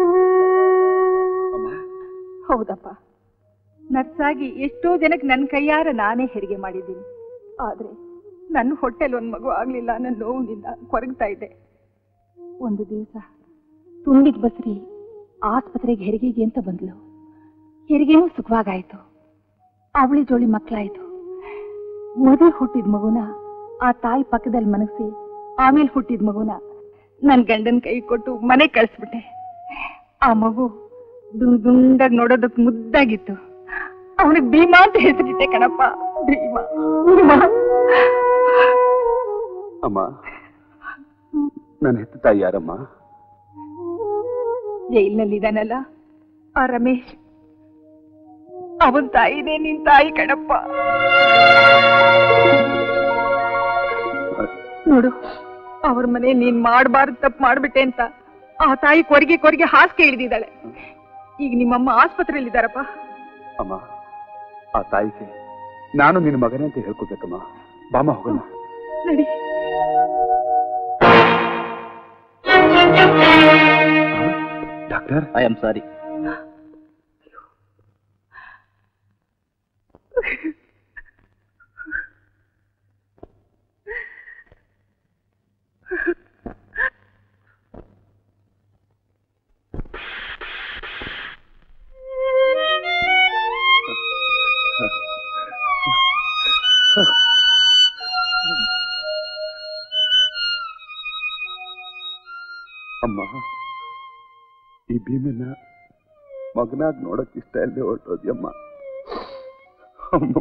ಹೌದಪ್ಪ, ನರ್ಸಾಗಿ ಎಷ್ಟೋ ಜನಕ್ಕೆ ನನ್ನ ಕೈಯಾರ ನಾನೇ ಹೆರಿಗೆ ಮಾಡಿದ್ದೀನಿ. ಆದ್ರೆ ನನ್ನ ಹೊಟ್ಟೆಲ್ ಒಂದ್ ಮಗು ಆಗ್ಲಿಲ್ಲ ನನ್ನ ನೋವಿನಿಂದ ಕೊರಗ್ತಾ ಇದ್ದೆ. ಒಂದು ದಿವಸ ತುಂಬಿದ ಬಸ್ರಿ ಆಸ್ಪತ್ರೆಗೆ ಹೆರಿಗೆಗೆ ಅಂತ ಬಂದ್ಲು. ಹೆರಿಗೆನೂ ಸುಖವಾಗಾಯ್ತು. ಅವಳಿ ಜೋಳಿ ಮಕ್ಕಳಾಯ್ತು. ಮೊದಲು ಹುಟ್ಟಿದ ಮಗುನ ಆ ತಾಯಿ ಪಕ್ಕದಲ್ಲಿ ಮನಗಿಸಿ ಆಮೇಲೆ ಹುಟ್ಟಿದ ಮಗುನ ನನ್ ಗಂಡನ ಕೈ ಕೊಟ್ಟು ಮನೆ ಕಳಿಸ್ಬಿಟ್ಟೆ. ಆ ಮಗು ದುಂಡ್ ದುಂಡಾಗಿ ನೋಡೋದಕ್ಕೆ ಮುದ್ದಾಗಿತ್ತು. ಅವನಿಗೆ ಭೀಮಾ ಅಂತ ಹೆಸರಿಟ್ಟೆ ಕಣಪ್ಪ. ಭೀಮಾ ಭೀಮಾ. ಅಮ್ಮ, ನನ್ನ ಹೆತ್ತ ತಾಯಿ ಯಾರಮ್ಮ? ಜೈಲಿನಲ್ಲಿದ್ದಾನಲ್ಲ ಆ ರಮೇಶ್, ಅವನ್ ತಾಯಿನೇ ನಿನ್ ತಾಯಿ ಕಣಪ್ಪ. ನೋಡು, ಅವ್ರ ಮನೆ ನೀನ್ ಮಾಡಬಾರ್ದು ತಪ್ಪು ಮಾಡ್ಬಿಟ್ಟೆ ಅಂತ ಆ ತಾಯಿ ಕೊರಗೆ ಕೊರಗೆ ಹಾಸಿಗೆ ಇಳಿದಿದ್ದಾಳೆ. ಈಗ ನಿಮ್ಮಮ್ಮ ಆಸ್ಪತ್ರೆಯಲ್ಲಿದ್ದಾರಪ್ಪ. ಅಮ್ಮ, ಆ ತಾಯಿಗೆ ನಾನು ನಿನ್ನ ಮಗನೇ ಅಂತ ಹೇಳ್ಕೊಬೇಕಮ್ಮ. ಬಾಮ ಹೋಗೋಣ. ನಡಿ. Doctor, I am sorry. ಅಮ್ಮ, ಈ ಭೀಮನ್ನ ಮಗನಾಗ್ ನೋಡಕ್ ಇಷ್ಟ ಇಲ್ಲದೆ ಹೊರಟೋದ್ಯಮ್ಮ. ಅಮ್ಮ,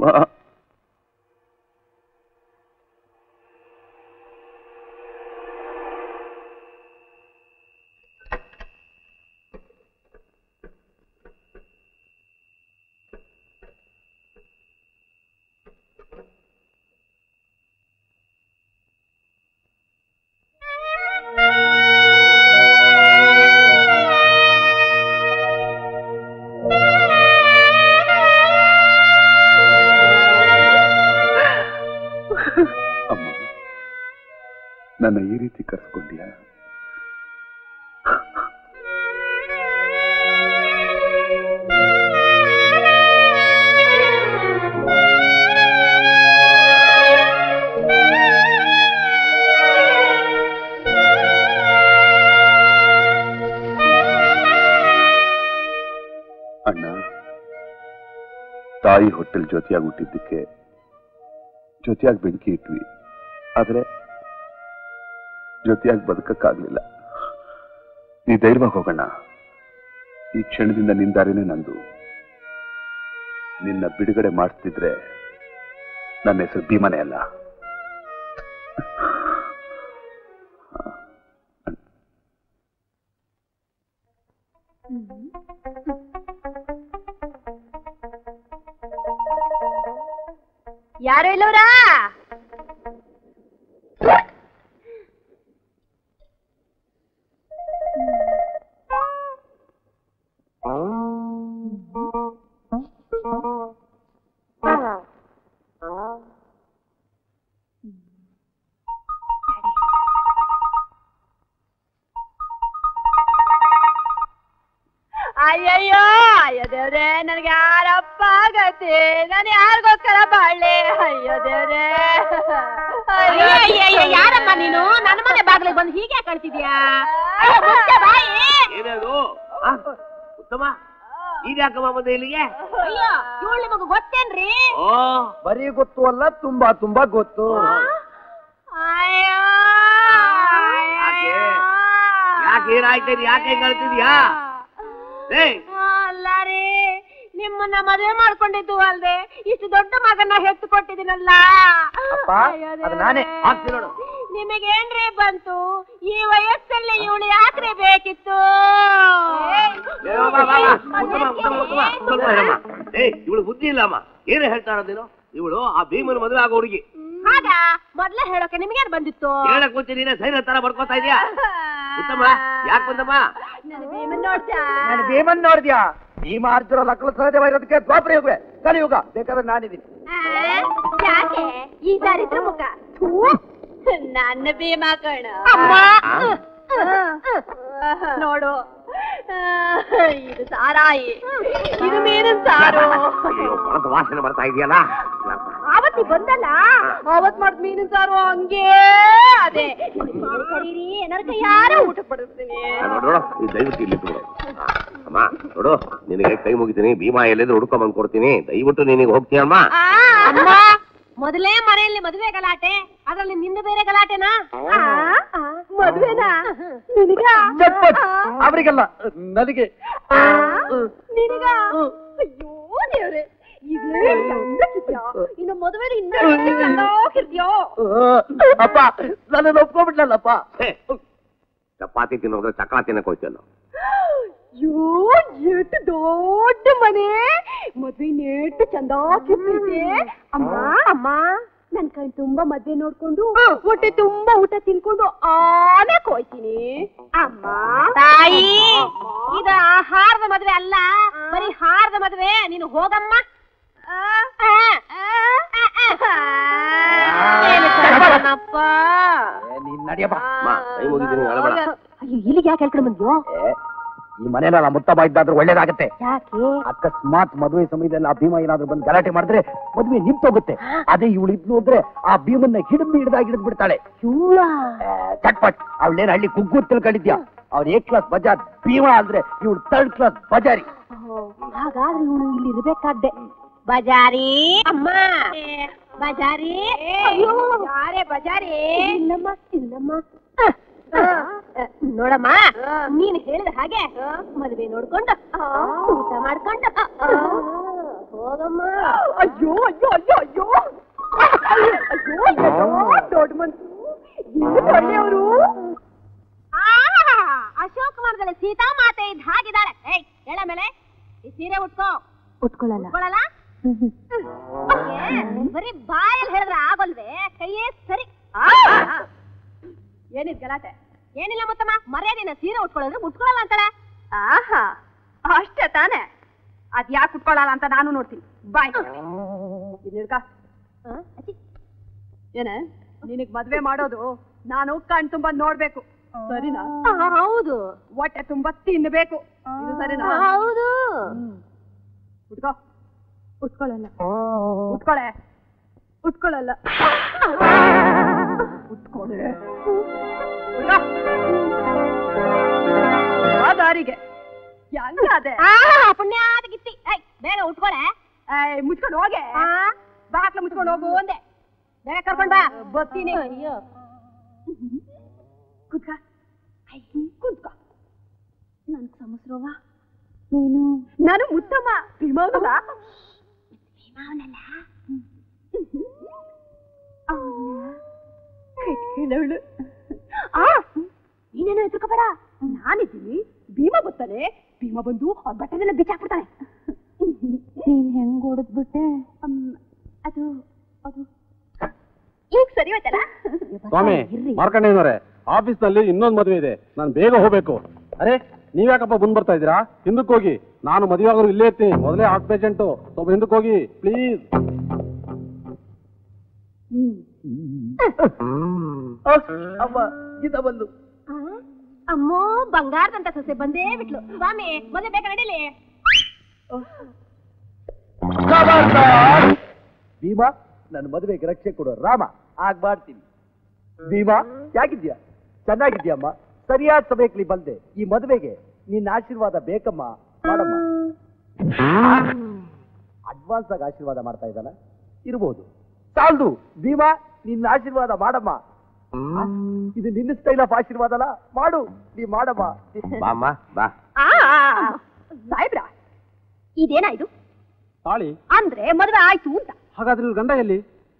ನನ್ನ ಈ ರೀತಿ ಕರ್ಸ್ಕೊಂಡ್ಯಾ? ಅಣ್ಣ, ತಾಯಿ ಹೊಟ್ಟೆಲ್ ಜೊತೆಯಾಗಿ ಹುಟ್ಟಿದ್ದಕ್ಕೆ ಜೊತೆಯಾಗಿ ಬೆಂಕಿ ಇಟ್ವಿ. ಆದ್ರೆ ಜೊತೆಯಾಗಿ ಬದುಕಕ್ಕಾಗ್ಲಿಲ್ಲ. ನೀ ಧೈರ್ಯವಾಗಿ ಹೋಗೋಣ. ಈ ಕ್ಷಣದಿಂದ ನಿನ್ ದಾರಿನೇ ನಂದು. ನಿನ್ನ ಬಿಡುಗಡೆ ಮಾಡಿಸ್ತಿದ್ರೆ ನನ್ನ ಹೆಸರು ಭೀಮನೇ ಅಲ್ಲ. ಯಾರು ಇಲ್ಲವ್ರಾ? ಅಯ್ಯಯ್ಯೋ, ಅಯ್ಯೋ ದೇವ್ರೆ, ನನ್ಗೆ ಯಾರಪ್ಪ ಆಗತ್ತೆ? ನಾನು ಯಾರಿಗೋಸ್ಕರ ಬಾಳ್ಳೆ? ಅಯ್ಯೋ ದೇವ್ರೆ. ಯಾರಮ್ಮ ನೀನು? ನನ್ನ ಮನೆ ಬಾಗಿಲಿಗೆ ಬಂದು ಹೀಗೆ ಕಳ್ತಿದ್ಯಾ? ಏನೇನು ಉತ್ತಮ, ಇದ್ಯಾಕಮ್ಮ ಬಂದೆ ಇಲ್ಲಿಗೆ? ಅಯ್ಯೋ, ಇವಳು ನಿಮಗ ಗೊತ್ತೇನ್ರಿ? ಬರೀ ಗೊತ್ತು ಅಲ್ಲ, ತುಂಬಾ ತುಂಬಾ ಗೊತ್ತು. ಅಯ್ಯೋ, ಯಾಕೆ ಯಾಕೆ ಏನಾಯ್ತೇನೆ? ಯಾಕೆ ಕಳ್ತಿದ್ಯಾ? ಅಲ್ಲ ರೀ, ನಿಮ್ಮನ್ನ ಮದುವೆ ಮಾಡ್ಕೊಂಡಿದ್ದು ಅಲ್ದೆ ಇಷ್ಟು ದೊಡ್ಡ ಮಗನ ಹೆತ್ತು ಕೊಟ್ಟಿದ್ದೀನಲ್ಲ. ನಿಮಗೇನ್ರಿ ಬಂತು? ಈ ವಯಸ್ಸಲ್ಲಿ ಇವಳು ಯಾಕ್ರೆ ಬೇಕಿತ್ತು? ಇವಳು ಬುದ್ಧಿ ಇಲ್ಲಮ್ಮ. ಏನು ಹೇಳ್ತಾ ಇರೋದೇನು? ಇವಳು ಆ ಭೀಮನ ಮದುವೆ ಆಗೋ ಹುಡುಗಿ. ಹಾಗ ಮೊದ್ಲೇ ಹೇಳೋಕೆ ನಿಮ್ಗೇನ್ ಬಂದಿತ್ತು? ಹೇಳಕ್ ಮುಂಚೆ ನೀನೇ ಸೈನ್ ತರ ಬಡ್ಕೋತಾ ಇದೀಯಾ? ಯಾಕೆ ಬಂದಮ್ಮ? ನಾನು ಭೀಮನ್ ನೋಡಿದ್ಯಾ? ಭೀಮ ಅರ್ಜುನ ಲಕ್ಕಲು ಸಹಜ ಇರೋದಕ್ಕೆ ದ್ವಾಪರ ಯುಗ ಕಲಿಯುಗ ಬೇಕಾದ್ರೆ ನಾನಿದ್ದೀನಿ. ಯಾಕೆ ಈ ದಾರಿದ್ರ ಮುಖ ನನ್ನ ಭೀಮಾ ಕಣ ನೋಡು, ಇದು ಸಾರಾಯಿ, ಇದು ಮೀನಿನ ಸಾರು. ವಾಸನೆ ಬರ್ತಾ ಇದೆಯಲ್ಲ. ಆವತ್ತಿ ಬಂದಲ್ಲ, ಆವತ್ ಮಾಡ್ದ ಮೀನಿನ ಸಾರು ಹಂಗೇ ಅದೇ. ಕರೀರಿ ಏನಾರ ಯಾರೋ ಊಟ ಪಡಿಸ್ತೀನಿ. ನೋಡು, ಈ ದಯವಿಟ್ಟು ಇಲ್ಲಿ ಅಮ್ಮ. ನೋಡು, ನಿನಗೆ ಕೈ ಮುಗಿತೀನಿ. ಭೀಮಾ ಎಲ್ಲಿದ್ರು ಹುಡ್ಕೊಂಡ್ ಬಂದ್ ಕೊಡ್ತೀನಿ. ದಯವಿಟ್ಟು ನಿನಗೆ ಹೋಗ್ತೀಯಮ್ಮ. ಮೊದಲೇ ಮನೆಯಲ್ಲಿ ಮದುವೆ ಗಲಾಟೆ, ಅದ್ರಲ್ಲಿ ನಿನ್ನ ಬೇರೆ ಗಲಾಟೆನಾ? ಮದುವೆನಾ ನಿನಗ? ಅವರಿಗೆಲ್ಲ ನನಗೆ. ನಿನಗ? ಅಯ್ಯೋ ದೇವ್ರೆ, ಇನ್ನು ಮದುವೆ ಇನ್ನೂ ಚಂದಾಗಿರ್ತೀಯೋ? ಅಪ್ಪ ನನ್ನ ಒಪ್ಕೊಂಡ್ಬಿಟ್ಲಲ್ಲಪ್ಪ. ಚಪಾತಿ ತಿನ್ನೋದ್ರೆ ಚಕ್ರ ತಿನ್ನಕ್ ಹೋಯ್ತಲ್ಲ. ಅಯ್ಯೋ ಎಷ್ಟು ದೊಡ್ಡ ಮನೆ, ಮದ್ವೆ ನೆಟ್ಟು ಚಂದಾಗಿರ್ತೈತೆ. ಅಮ್ಮ ಅಮ್ಮ, ನನ್ ಕಣ್ ತುಂಬಾ ಮದ್ವೆ ನೋಡ್ಕೊಂಡು ಹೊಟ್ಟೆ ತುಂಬಾ ಊಟ ತಿನ್ಕೊಂಡು ಆಮೇಲೆ ಹೋಯ್ತೀನಿ. ಅಮ್ಮ ತಾಯಿ, ಇದು ಆಹಾರದ ಮದ್ವೆ ಅಲ್ಲ, ಬರೀ ಹಾರದ ಮದ್ವೆ. ನೀನು ಹೋಗಮ್ಮ. ನೀನ್ ನಡಿಯಪ್ಪ. ಅಯ್ಯೋ, ಇಲ್ಲಿಗೆ ಯಾಕೆ ಹೇಳ್ಕೊಂಡು ಬಂದ್ಯೋ? ಈ ಮನೇಲಿ ಮುತ್ತಬ್ಬ ಇದ್ದಾದ್ರೂ ಒಳ್ಳೇದಾಗತ್ತೆ. ಯಾಕೆ? ಅಕಸ್ಮಾತ್ ಮದುವೆ ಸಮಯದಲ್ಲಿ ಆ ಭೀಮ ಏನಾದ್ರು ಬಂದು ಗಲಾಟೆ ಮಾಡಿದ್ರೆ ಮದುವೆ ನಿಂತೋಗುತ್ತೆ. ಅದೇ ಇವಳು ಇದ್ಲು ಅಂದ್ರೆ ಆ ಭೀಮನ್ನ ಹಿಡಿದು ಹಿಡಿದಾಗಿ ಹಿಡಿದು ಬಿಡ್ತಾಳೆ. ಚಟ್ಪಟ್. ಅವಳೇನ್ ಹಳ್ಳಿ ಕುಗ್ಗು ತಿಳ್ಕೊಂಡಿದ್ಯಾ? ಅವ್ರ ಏ ಕ್ಲಾಸ್ ಬಜಾರ್ ಭೀಮ ಅಂದ್ರೆ ಇವಳು ಥರ್ಡ್ ಕ್ಲಾಸ್ ಬಜಾರಿ. ಹಾಗಾದ್ರೆ ಇವಳು ಇಲ್ಲಿ ಇರ್ಬೇಕಾದ್ದೆ. ಬಜಾರಿ ಅಮ್ಮ, ಬಜಾರಿ. ಅಯ್ಯೋ ಯಾರೇ ಬಜಾರಿ? ಇಲ್ಲಮ್ಮ ಇಲ್ಲಮ್ಮ. ನೋಡಮ್ಮ, ನೀನ್ ಹೇಳಿದ ಹಾಗೆ ಮದುವೆ ನೋಡ್ಕೊಂಡು ಊಟ ಮಾಡ್ಕೊಂಡು ಹೋಗಮ್ಮ. ಅಯ್ಯೋ ಅಯ್ಯೋ ಅಯ್ಯೋ ಅಯ್ಯೋ ಅಯ್ಯೋ, ದೊಡ್ಡ ಮನ್ಸು, ಒಳ್ಳೆಯವರು. ಅಶೋಕ್ ಮರದಲ್ಲಿ ಸೀತಾ ಮಾತೆ ಇದ್ದ ಹಾಗಿದ್ದಾಳೆ. ಏಯ್ ಹೇಳ ಮೇಲೆ ಈ ಸೀರೆ ಉಟ್ಕೋ. ಉಟ್ಕೊಳ್ಳಲ್ಲ. ಉಟ್ಕೊಳ್ಳಲ್ಲ? ಬರೀ ಬಾಯಲ್ಲಿ ಹೇಳಿದ್ರೆ ಆಗೋಲ್ವೇ? ಕೈಯೇ ಸರಿ. ಏನಿದ್ ಗಲಾಟೆ? ಏನಿಲ್ಲ ಮುತ್ತಮ್ಮ, ಮರ್ಯಾದೆನ ಸೀರೆ ಉಟ್ಕೊಳ್ಳೋದ್ರೆ ಉಟ್ಕೊಳ್ಳಲ್ಲ ಅಂತಾಳೆ. ಆಹಾ, ಅಷ್ಟೇ ತಾನೆ? ಅದ್ ಯಾಕೆ ಉಟ್ಕೊಳ್ಳಲ್ಲ ಅಂತ ನಾನು ನೋಡ್ತೀನಿ. ಬಾಯ್ ಇದ್ಕ ಏನ ನಿನಗ್ ಮದ್ವೆ ಮಾಡೋದು ನಾನು ಕಣ್ ತುಂಬಾ ನೋಡ್ಬೇಕು, ಸರಿನಾ? ಹೌದು. ಹೊಟ್ಟೆ ತುಂಬಾ ತಿನ್ಬೇಕು, ಇದು ಸರಿನಾ? ಹೌದು. ಉಟ್ಕೋ. ಉಟ್ಕೊಳ್ಳಲ್ಲ. ಉಟ್ಕೊಳೆ. ಉಟ್ಕೊಳ್ಳಲ್ಲ. ಉಟ್ಕೊಳ್ಳೆ. ದಾರಿಗೆ ಪುಣ್ಯಾದ ಗಿತ್ತಿ. ಬೇಗ ಉಟ್ಕೊಳೆ. ಮುಚ್ಕೊಂಡು ಹೋಗೆ. ಬಾಕ್ಲ ಮುಚ್ಕೊಂಡು ಹೋಗು ಒಂದೇ. ಬೇಗ ಕರ್ಕೊಂಡ್ ಬಾ, ಬರ್ತೀನಿ. ಅಯ್ಯೋ ಕುತ್ಕ ಕುತ್ಕ. ನನ್ ಸಮಸ್ರವ ನೀನು. ನಾನು ಮುತ್ತಮ್ಮ. ಭೀಮಾವನಲ್ಲ. ಭೀಮಾವನಲ್ಲ ಅವಳು. ಆ ನೀನೇನು ಎದುರ್ಕೋಬೇಡ, ನಾನಿದ್ದೀನಿ. ಭೀಮ ಬರ್ತಾನೆ. ಭೀಮ ಬಂದು ಅವ್ರ ಬಟ್ಟೆನೆಲ್ಲ ಬಿಚ್ಚಾಕ್ಬಿಡ್ತಾನೆ. ನೀನ್ ಹೆಂಗ್ ಓಡಿದ್ಬಿಟ್ಟೆ? ಅದು ಅದು ಈಗ ಸರಿ ಹೋಯ್ತಲ್ಲ. ಸ್ವಾಮಿ ಮಾರ್ಕಂಡೇಯನವರೇ, ಆಫೀಸ್ ನಲ್ಲಿ ಇನ್ನೊಂದು ಮದುವೆ ಇದೆ, ನಾನು ಬೇಗ ಹೋಗ್ಬೇಕು. ಅರೆ ನೀವ್ಯಾಕಪ್ಪ ಬಂದ್ ಬರ್ತಾ ಇದ್ದೀರಾ? ಹಿಂದಕ್ಕೆ ಹೋಗಿ. ನಾನು ಮದುವೆ ಆಗೋರು ಇಲ್ಲೇ ಇರ್ತೀನಿ. ಮೊದಲೇ ಹಾರ್ಟ್ ಪೇಷಂಟು, ಸ್ವಲ್ಪ ಹಿಂದಕ್ಕೆ ಹೋಗಿ ಪ್ಲೀಸ್. ಅಮ್ಮ ಗೀತಾ ಬಂದು. ಅಮ್ಮೋ, ಬಂಗಾರದಂತ ಸೊಸೆ ಬಂದೇ ಬಿಟ್ಲು. ಸ್ವಾಮಿ ಮದುವೆ ಬೇಗ ನಡೀಲಿ. ಭೀಮಾ, ನನ್ನ ಮದುವೆಗೆ ರಕ್ಷೆ ಕೊಡು ರಾಮ. ಆಗ್ಬಾಡ್ತೀನಿ. ಭೀಮಾ ಯಾಕಿದ್ಯಾ? ಚೆನ್ನಾಗಿದ್ಯಮ್ಮ. ಸರಿಯಾದ ಸಮಯಕ್ಕೆ ಬಂದೆ. ಈ ಮದುವೆಗೆ ನಿನ್ನ ಆಶೀರ್ವಾದ ಬೇಕಮ್ಮ. ಮಾಡಮ್ಮ. ಅಡ್ವಾನ್ಸ್ ಆಗಿ ಆಶೀರ್ವಾದ ಮಾಡ್ತಾ ಇದ್ದಾನ ಇರ್ಬೋದು. ಸಾಲ್ದು ಭೀಮಾ, ನಿನ್ನ ಆಶೀರ್ವಾದ ಮಾಡಮ್ಮ. ಇದು ನಿನ್ನ ಸ್ಟೈಲ್ ಆಫ್ ಆಶೀರ್ವಾದ ಅಲ್ಲ, ಮಾಡು. ನೀ ಮಾಡಮ್ಮ. ಸಾಹೇಬ್ರ, ಇದೇನಾಯ್ತು? ತಾಳಿ ಅಂದ್ರೆ ಮದುವೆ ಆಯ್ತು ಅಂತ. ಹಾಗಾದ್ರೆ ಇವ್ರ ಗಂಡ ಎಲ್ಲಿ?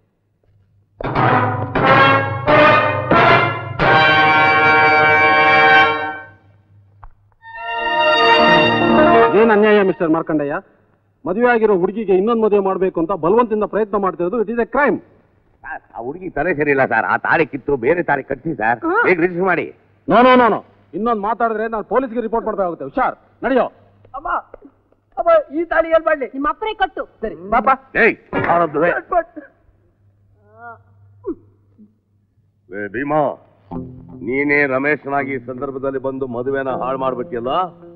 ಏನ್ ಅನ್ಯಾಯ ಮಿಸ್ಟರ್ ಮಾರ್ಕಂಡಯ್ಯ? ಮದುವೆ ಆಗಿರೋ ಹುಡುಗಿಗೆ ಇನ್ನೊಂದು ಮದುವೆ ಮಾಡಬೇಕು ಅಂತ ಬಲವಂತದಿಂದ ಪ್ರಯತ್ನ ಮಾಡ್ತಿರೋದು ಇಟ್ ಇಸ್ ಎ ಕ್ರೈಮ್. ಆ ಹುಡುಗಿ ತಲೆ ಸರಿ ಇಲ್ಲ ಸರ್. ಆ ತಾಳಿ ಕಿತ್ತು ಬೇರೆ ತಾಳಿ ಕಟ್ಟಿ ಸರ್. ಬೇಗ ರಿಜಿಸ್ಟರ್ ಮಾಡಿ. ನೋ ನೋ ನೋ ನೋ ಇನ್ನೊಂದು ಮಾತಾಡಿದ್ರೆ ನಾನು ಪೊಲೀಸ್ಗೆ ರಿಪೋರ್ಟ್ ಮಾಡಬೇಕಾಗುತ್ತೆ. ಹುಷಾರ್, ನಡೆಯೋ. ಅಮ್ಮ ಅಮ್ಮ ಈ ತಾಳಿ ಏನ್ ಮಾಡ್ಲಿ? ನಿಮ್ಮ ಅಪ್ಪರೇ ಕೊಟ್ಟು. ಸರಿ ಪಾಪ. ಭೀಮಾ, ನೀನೇ ರಮೇಶನಾಗಿ ಈ ಸಂದರ್ಭದಲ್ಲಿ ಬಂದು ಮದುವೆನ ಹಾಳು ಮಾಡ್ಬಿಟ್ಟಿಯಲ್ಲ,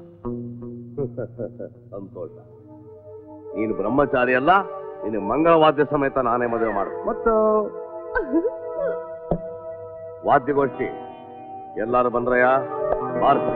ಸಂತೋಷ. ನೀನು ಬ್ರಹ್ಮಚಾರಿ ಅಲ್ಲ, ನೀನು ಮಂಗಳವಾದ್ಯ ಸಮೇತ ನಾನೇ ಮದುವೆ ಮಾಡು. ಮತ್ತು ವಾದ್ಯಗೋಷ್ಠಿ ಎಲ್ಲಾರು ಬಂದ್ರಯ್ಯ? ಬಾರ್ದು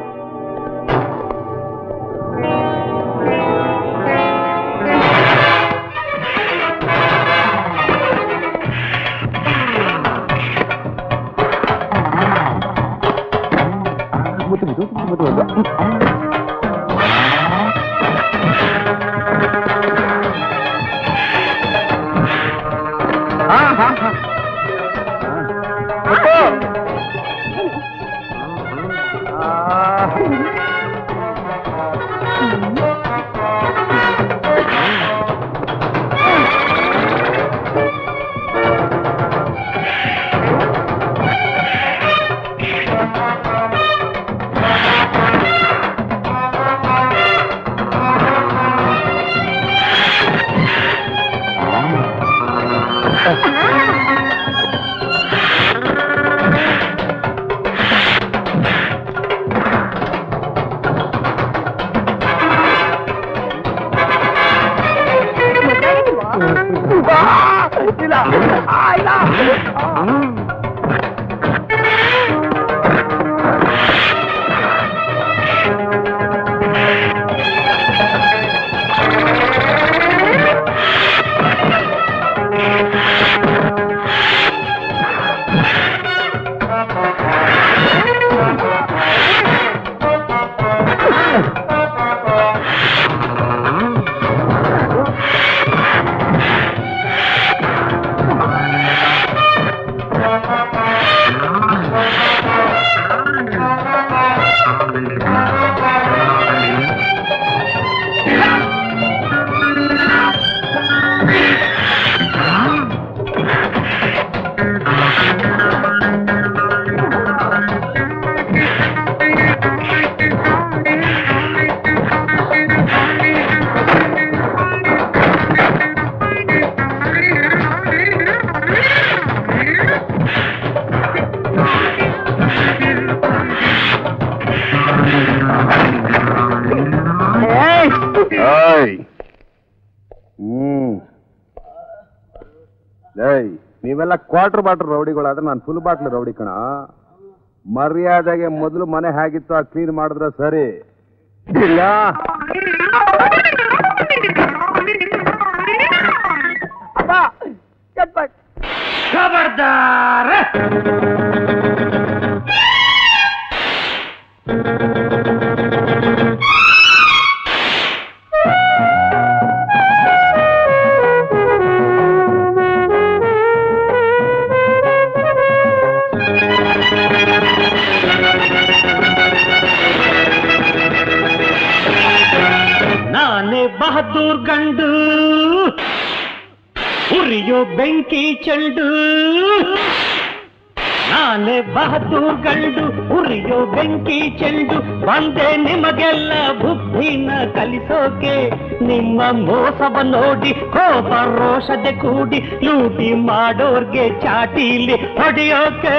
ನೀವೆಲ್ಲ ಕ್ವಾರ್ಟರ್ ಬಾಟಲ್ ರೌಡಿಗಳಾದ್ರೆ ನಾನು ಫುಲ್ ಬಾಟ್ಲ್ ರೌಡಿ ಕಣ. ಮರ್ಯಾದೆಗೆ ಮೊದಲು ಮನೆ ಹೇಗಿತ್ತು ಆ ಕ್ಲೀನ್ ಮಾಡಿದ್ರೆ ಸರಿ. ಇಲ್ಲ ಖಬರ್ದಾರ ನಾನೇ ಬಹದ್ದೂರ್ ಗಂಡು ಉರಿಯೋ ಬೆಂಕಿ ಚೆಂಡು. ನಾನೇ ಬಹದ್ದೂರ್ ಗಂಡು ಉರಿಯೋ ಬೆಂಕಿ ಚೆಂಡು. ಬಂದೆ ನಿಮಗೆಲ್ಲ ಬುದ್ಧಿನ ಕಲಿಸೋಕೆ. ನಿಮ್ಮ ಮೋಸವ ನೋಡಿ ಕೋಪ ರೋಷದೆ ಕೂಡಿ ಲೂಟಿ ಮಾಡೋರ್ಗೆ ಚಾಟೀಲಿ ಹೊಡೆಯೋಕೆ.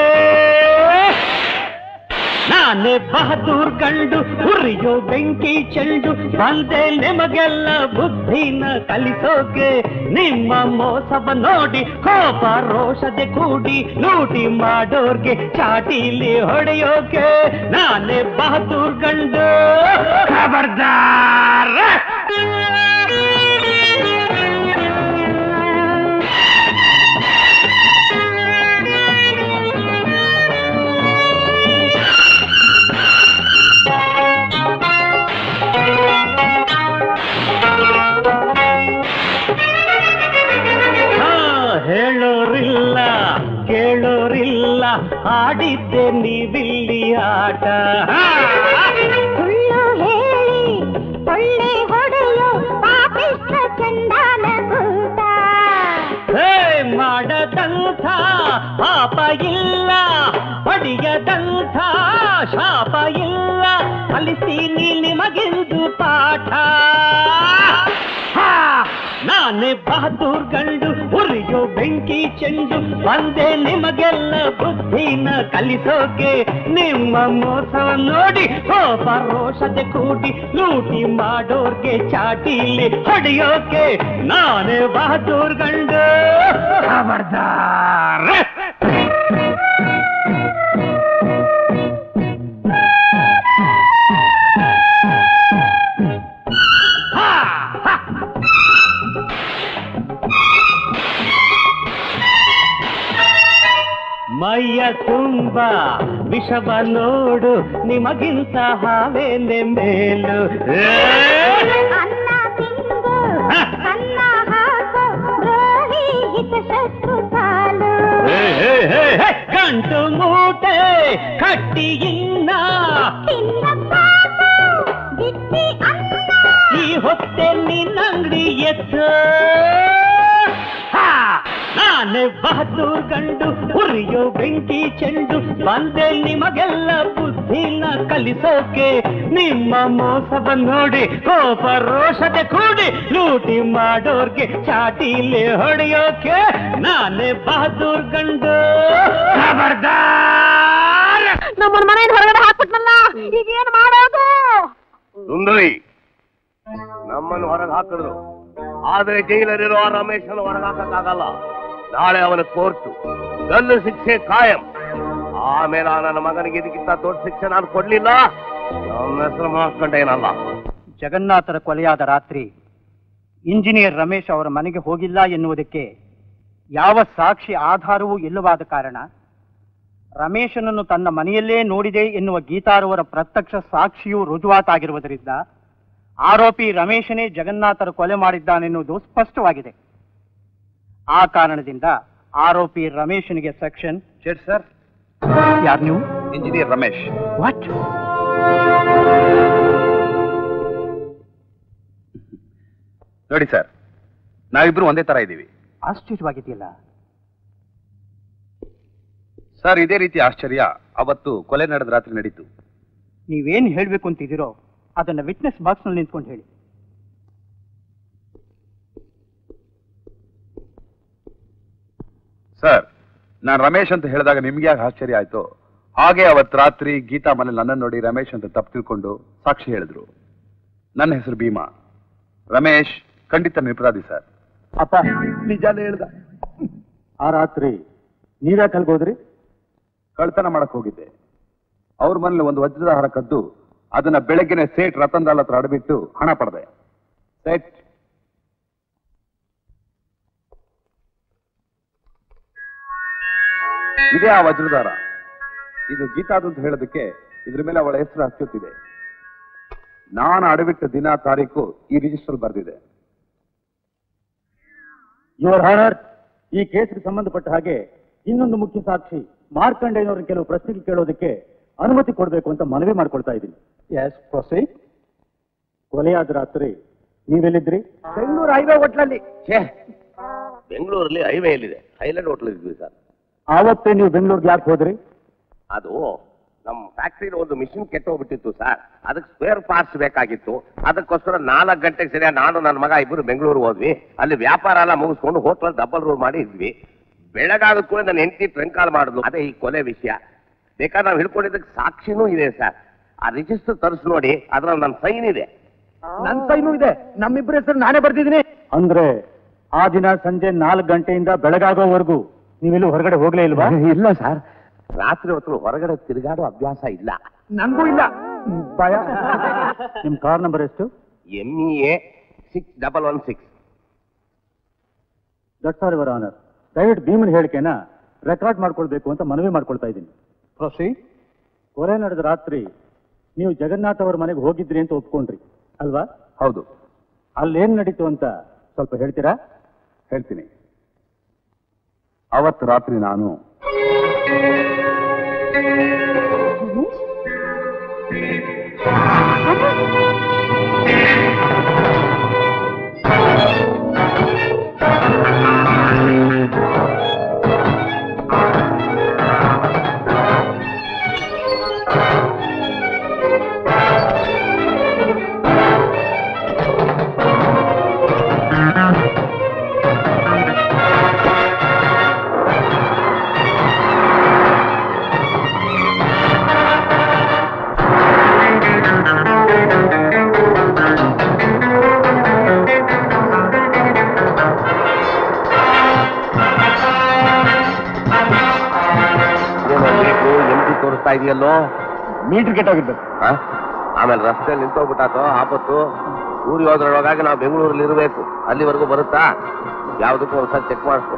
ನಾನೇ ಬಹದ್ದೂರ್ ಗಂಡು ಉರಿಯೋ ಬೆಂಕಿ ಚೆಂಡು. ಬಂದೆ ನಿಮಗೆಲ್ಲ ಬುದ್ಧಿನ ಕಲಿಸೋಕೆ. ನಿಮ್ಮ ಮೋಸವ ನೋಡಿ ಕೋಪ ರೋಷದೆ ಕೂಡಿ ಲೂಟಿ ಮಾಡೋರ್ಗೆ ಚಾಟೀಲಿ ಹೊಡೆಯೋಕೆ. ನಾನೇ ಬಹದ್ದೂರ್ ಗಂಡು. ಖಬರ್ದಾರ ಹೇಳೋರಿಲ್ಲ ಕೇಳೋರಿಲ್ಲ ಆಡಿದ್ದೆ ನೀವಿಲ್ಲಿ ಆಟ. ಸುಳ್ಳು ಹೇಳಿ ಕೊಳ್ಳೆ ಹೊಡೆಯೋ ಪಾಪಿಷ್ಟ ಚಂದಾನ ಕೂಟ. ಹೇ ಮಾಡದಂಥ ಪಾಪ ಇಲ್ಲ, ಹೊಡೆಯದಂಥ ಶಾಪ ಇಲ್ಲ. ಬಹದ್ದೂರ್ ಗಂಡು ಉರಿಯೋ ಬೆಂಕಿ ಚೆಂಡು ಬಂದೆ ನಿಮಗೆಲ್ಲ ಬುದ್ಧಿನ ಕಲಿಸೋಕೆ ನಿಮ್ಮ ಮೋಸ ನೋಡಿ ಕೋಪ ರೋಷತೆ ಕೂಡಿ ಲೂಟಿ ಮಾಡೋರ್ಗೆ ಚಾಟಿಲಿ ಹೊಡೆಯೋಕೆ ನಾನೇ ಬಹದ್ದೂರ್ ಗಂಡು. ಖಬರ್ದಾರ್. ಮೈಯ ತುಂಬ ವಿಷವ ನೋಡು ನಿಮಗಿಂತ ಹಾವೇನೆ ಮೇಲು. ಅನ್ನ ತಿಂದು ಅನ್ನ ಹಾಕೋ ದ್ರೋಹಿ ಹಿತಶತ್ರು ಸಾಲು. ಗಂಟು ಮೂಟೆ ಕಟ್ಟಿ ಇನ್ನ ಬಿಟ್ಟಿ ಅನ್ನ ಈ ಹೊತ್ತೆ ನಿನ್ನಂಗಡಿ ಎತ್ತ. ನಾನೇ ಬಹದ್ದೂರ್ ಗಂಡು ಉರಿಯೋ ಬೆಂಕಿ ಚೆಂಡು ಬಂದೆ ನಿಮಗೆಲ್ಲ ಬುದ್ಧಿನ ಕಲಿಸೋಕೆ ನಿಮ್ಮ ಮೋಸವ ನೋಡಿ ಕೋಪ ರೋಷತೆ ಕೂಡಿ ಲೂಟಿ ಮಾಡೋರ್ಗೆ ಚಾಟಿಲಿ ಹೊಡೆಯೋಕೆ ನಾನೇ ಬಹದ್ದೂರ್ ಗಂಡು. ಖಬರ್ದಾರ್. ನಮ್ಮನ್ನ ಮನೆಯಿಂದ ಹೊರಗಡೆ ಹಾಕ್ಬಿಟ್ನಲ್ಲ, ಈಗ ಏನ್ ಮಾಡೋದು? ಸುಂದರಿ, ನಮ್ಮನ್ನು ಹೊರಗೆ ಹಾಕಿದ್ರು, ಆದ್ರೆ ಜೈಲಲ್ಲಿರೋ ರಮೇಶನ ಹೊರಗೆ ಹಾಕಕ್ಕಾಗಲ್ಲ. ನಾಳೆ ಅವನ ಕೋರ್ಟು, ಗಲ್ಲು ಶಿಕ್ಷೆ ಕಾಯಂ. ಆಮೇಲೆ ನನ್ನ ಮಗನಿಗೆ ಇದಕ್ಕಿಂತ ದೊಡ್ಡ ಶಿಕ್ಷೆ ನಾನು ಕೊಡ್ಲಿಲ್ಲ, ನನ್ನ ಹೆಸರು ಮಾಡ್ಕೊಂಡೇನಲ್ಲ. ಜಗನ್ನಾಥರ ಕೊಲೆಯಾದ ರಾತ್ರಿ ಇಂಜಿನಿಯರ್ ರಮೇಶ್ ಅವರ ಮನೆಗೆ ಹೋಗಿಲ್ಲ ಎನ್ನುವುದಕ್ಕೆ ಯಾವ ಸಾಕ್ಷಿ ಆಧಾರವೂ ಇಲ್ಲವಾದ ಕಾರಣ ರಮೇಶನನ್ನು ತನ್ನ ಮನೆಯಲ್ಲೇ ನೋಡಿದೆ ಎನ್ನುವ ಗೀತಾರವರ ಪ್ರತ್ಯಕ್ಷ ಸಾಕ್ಷಿಯೂ ರುಜುವಾತಾಗಿರುವುದರಿಂದ ಆರೋಪಿ ರಮೇಶನೇ ಜಗನ್ನಾಥರ ಕೊಲೆ ಮಾಡಿದ್ದಾನೆನ್ನುವುದು ಸ್ಪಷ್ಟವಾಗಿದೆ. ಆ ಕಾರಣದಿಂದ ಆರೋಪಿ ರಮೇಶನಿಗೆ ಸೆಕ್ಷನ್ ಶೇಟ್ ಸರ್. ಯಾರು ನೀವು? ಇಂಜಿನಿಯರ್ ರಮೇಶ್. ವಾಟ್? ನೋಡಿ ಸರ್, ನಾವಿಬ್ರು ಒಂದೇ ತರ ಇದ್ದೀವಿ. ಆಶ್ಚರ್ಯವಾಗಿದೆಯಲ್ಲ ಸರ್. ಇದೇ ರೀತಿ ಆಶ್ಚರ್ಯ ಅವತ್ತು ಕೊಲೆ ನಡೆದ ರಾತ್ರಿ ನಡೀತು. ನೀವೇನ್ ಹೇಳ್ಬೇಕು ಅಂತಿದ್ದೀರೋ ಅದನ್ನ ವಿಟ್ನೆಸ್ ಬಾಕ್ಸ್ ನಲ್ಲಿ ನಿಂತ್ಕೊಂಡು ಹೇಳಿ. ಸರ್, ನಾನು ರಮೇಶ್ ಅಂತ ಹೇಳಿದಾಗ ನಿಮ್ಗೆ ಯಾಕೆ ಆಶ್ಚರ್ಯ ಆಯ್ತು, ಹಾಗೆ ಅವತ್ ರಾತ್ರಿ ಗೀತಾ ಮನೇಲಿ ನನ್ನನ್ನು ನೋಡಿ ರಮೇಶ್ ಅಂತ ತಪ್ಪು ತಿಳ್ಕೊಂಡು ಸಾಕ್ಷಿ ಹೇಳಿದ್ರು. ನನ್ನ ಹೆಸರು ಭೀಮಾ. ರಮೇಶ್ ಖಂಡಿತ ನಿರಪರಾಧಿ ಸರ್. ಅಪ್ಪ ನಿಜಾನೇ ಹೇಳ್ದ. ಆ ರಾತ್ರಿ ನೀವ್ಯಾಕೆ ಅಲ್ಗೋದ್ರಿ? ಕಳ್ತನ ಮಾಡಕ್ ಹೋಗಿದ್ದೆ. ಅವ್ರ ಮನೇಲಿ ಒಂದು ವಜ್ರದ ಹಾರ ಕದ್ದು ಅದನ್ನ ಬೆಳಗ್ಗೆನೆ ಸೇಟ್ ರತನ್ ಲಾಲ್ ಹತ್ರ ಅಡಬಿಟ್ಟು ಹಣ ಪಡೆದೆ. ಸೇಟ್ ಇದೇ ಆ ವಜ್ರದಾರ. ಇದು ಗೀತಾದು ಅಂತ ಹೇಳೋದಕ್ಕೆ ಇದ್ರ ಮೇಲೆ ಅವಳ ಹೆಸರು ಹಚ್ಚುತ್ತಿದೆ. ನಾನು ಅಡವಿಟ್ಟ ದಿನ ತಾರೀಕು ಈ ರಿಜಿಸ್ಟರ್ ಬರೆದಿದೆ. ಯುವರ್ ಹಾನರ್, ಈ ಕೇಸ್ಗೆ ಸಂಬಂಧಪಟ್ಟ ಹಾಗೆ ಇನ್ನೊಂದು ಮುಖ್ಯ ಸಾಕ್ಷಿ ಮಾರ್ಕಂಡೇಯನವ್ರನ್ನ ಕೆಲವು ಪ್ರಶ್ನೆಗಳು ಕೇಳೋದಕ್ಕೆ ಅನುಮತಿ ಕೊಡಬೇಕು ಅಂತ ಮನವಿ ಮಾಡ್ಕೊಳ್ತಾ ಇದ್ದೀನಿ. Yes proceed. ಕೊಲೆಯಾದ ರಾತ್ರಿ ನೀವೆಲ್ಲಿದ್ರಿ? ಬೆಂಗಳೂರು ಹೈವೇ ಹೋಟ್ಲಲ್ಲಿ. ಬೆಂಗಳೂರಲ್ಲಿ ಹೈವೇ ಎಲ್ಲಿದೆ? ಹೈಲ್ಯಾಂಡ್ ಹೋಟ್ಲ್ ಇದ್ವಿ ಸರ್. ಆವತ್ತೇ ನೀವು ಬೆಂಗಳೂರಿಗೆ ಯಾಕೆ ಹೋದ್ರಿ? ಅದು ನಮ್ಮ ಫ್ಯಾಕ್ಟ್ರಿಲಿ ಒಂದು ಮಿಷಿನ್ ಕೆಟ್ಟೋಗ್ಬಿಟ್ಟಿತ್ತು ಸರ್. ಅದಕ್ಕೆ ಸ್ಪೇರ್ ಪಾರ್ಟ್ಸ್ ಬೇಕಾಗಿತ್ತು. ಅದಕ್ಕೋಸ್ಕರ ನಾಲ್ಕು ಗಂಟೆಗೆ ಸರಿಯ ನಾನು ನನ್ನ ಮಗ ಇಬ್ಬರು ಬೆಂಗಳೂರು ಹೋದ್ವಿ. ಅಲ್ಲಿ ವ್ಯಾಪಾರ ಎಲ್ಲ ಮುಗಿಸ್ಕೊಂಡು ಹೋಟ್ಲಲ್ಲಿ ಡಬಲ್ ರೂಮ್ ಮಾಡಿ ಇದ್ವಿ. ಬೆಳಗಾದ ಕೂಡ ನನ್ನ ಹೆಂಡತಿ ಟ್ರಂಕ್ ಕಾಲ್ ಮಾಡಿದ್ಲು. ಅದೇ ಈ ಕೊಲೆ ವಿಷಯ. ಬೇಕಾದ್ರೆ ನಾವು ಹಿಡ್ಕೊಂಡಿದ್ದಕ್ಕೆ ಸಾಕ್ಷಿನೂ ಇದೆ ಸರ್. ಆ ರಿಜಿಸ್ಟರ್ ತರಿಸಿ ನೋಡಿ, ಅದ್ರಲ್ಲಿ ನನ್ನ ಸೈನ್ ಇದೆ. ನನ್ನ ಸೈನು ಇದೆ. ನಮ್ಮಿಬ್ಬರ ಹೆಸರು ನಾನೇ ಬರ್ದಿದ್ದೀನಿ. ಅಂದ್ರೆ ಆ ದಿನ ಸಂಜೆ ನಾಲ್ಕು ಗಂಟೆಯಿಂದ ಬೆಳಗಾಗೋವರೆಗೂ ನೀವೆಲ್ಲೂ ಹೊರಗಡೆ ಹೋಗ್ಲೇ ಇಲ್ವಾ? ಇಲ್ಲ ಸರ್, ರಾತ್ರಿ ಹೊತ್ತು ಹೊರಗಡೆ ತಿರುಗಾಡೋ ಅಭ್ಯಾಸ ಇಲ್ಲ. ನಂಗೂ ಇಲ್ಲ. ಭಯ. ನಿಮ್ ಕಾರ್ ನಂಬರ್ ಎಷ್ಟು? M E A six double one six. That's all your honour. ದಯವಿಟ್ಟು ಭೀಮನ್ ಹೇಳಿಕೆನ ರೆಕಾರ್ಡ್ ಮಾಡ್ಕೊಳ್ಬೇಕು ಅಂತ ಮನವಿ ಮಾಡ್ಕೊಳ್ತಾ ಇದ್ದೀನಿ. ಪ್ರೊಸಿ. ಕೊಲೆ ನಡೆದ ರಾತ್ರಿ ನೀವು ಜಗನ್ನಾಥ್ ಅವರ ಮನೆಗೆ ಹೋಗಿದ್ರಿ ಅಂತ ಒಪ್ಕೊಂಡ್ರಿ ಅಲ್ವಾ? ಹೌದು. ಅಲ್ಲೇನ್ ನಡೀತು ಅಂತ ಸ್ವಲ್ಪ ಹೇಳ್ತೀರಾ? ಹೇಳ್ತೀನಿ. ಅವತ್ತು ರಾತ್ರಿ ನಾನು ತೋರಿಸ್ತಾ ಇದೆಯಲ್ಲೋ ಮೀಟರ್ ಕೆಟ್ಟೋಗಿರ್ಬೇಕು. ಆಮೇಲೆ ರಸ್ತೆಯಲ್ಲಿ ನಿಂತೋಗ್ಬಿಟ್ಟಾತು ಆಪತ್ತು. ಊರಿಗೆ ಹೋದ್ರೊಳಗಾಗಿ ನಾವು ಬೆಂಗಳೂರಲ್ಲಿ ಇರಬೇಕು. ಅಲ್ಲಿವರೆಗೂ ಬರುತ್ತಾ? ಯಾವುದಕ್ಕೂ ಒಂದ್ಸಲ ಚೆಕ್ ಮಾಡಿಸ್ಕೊ.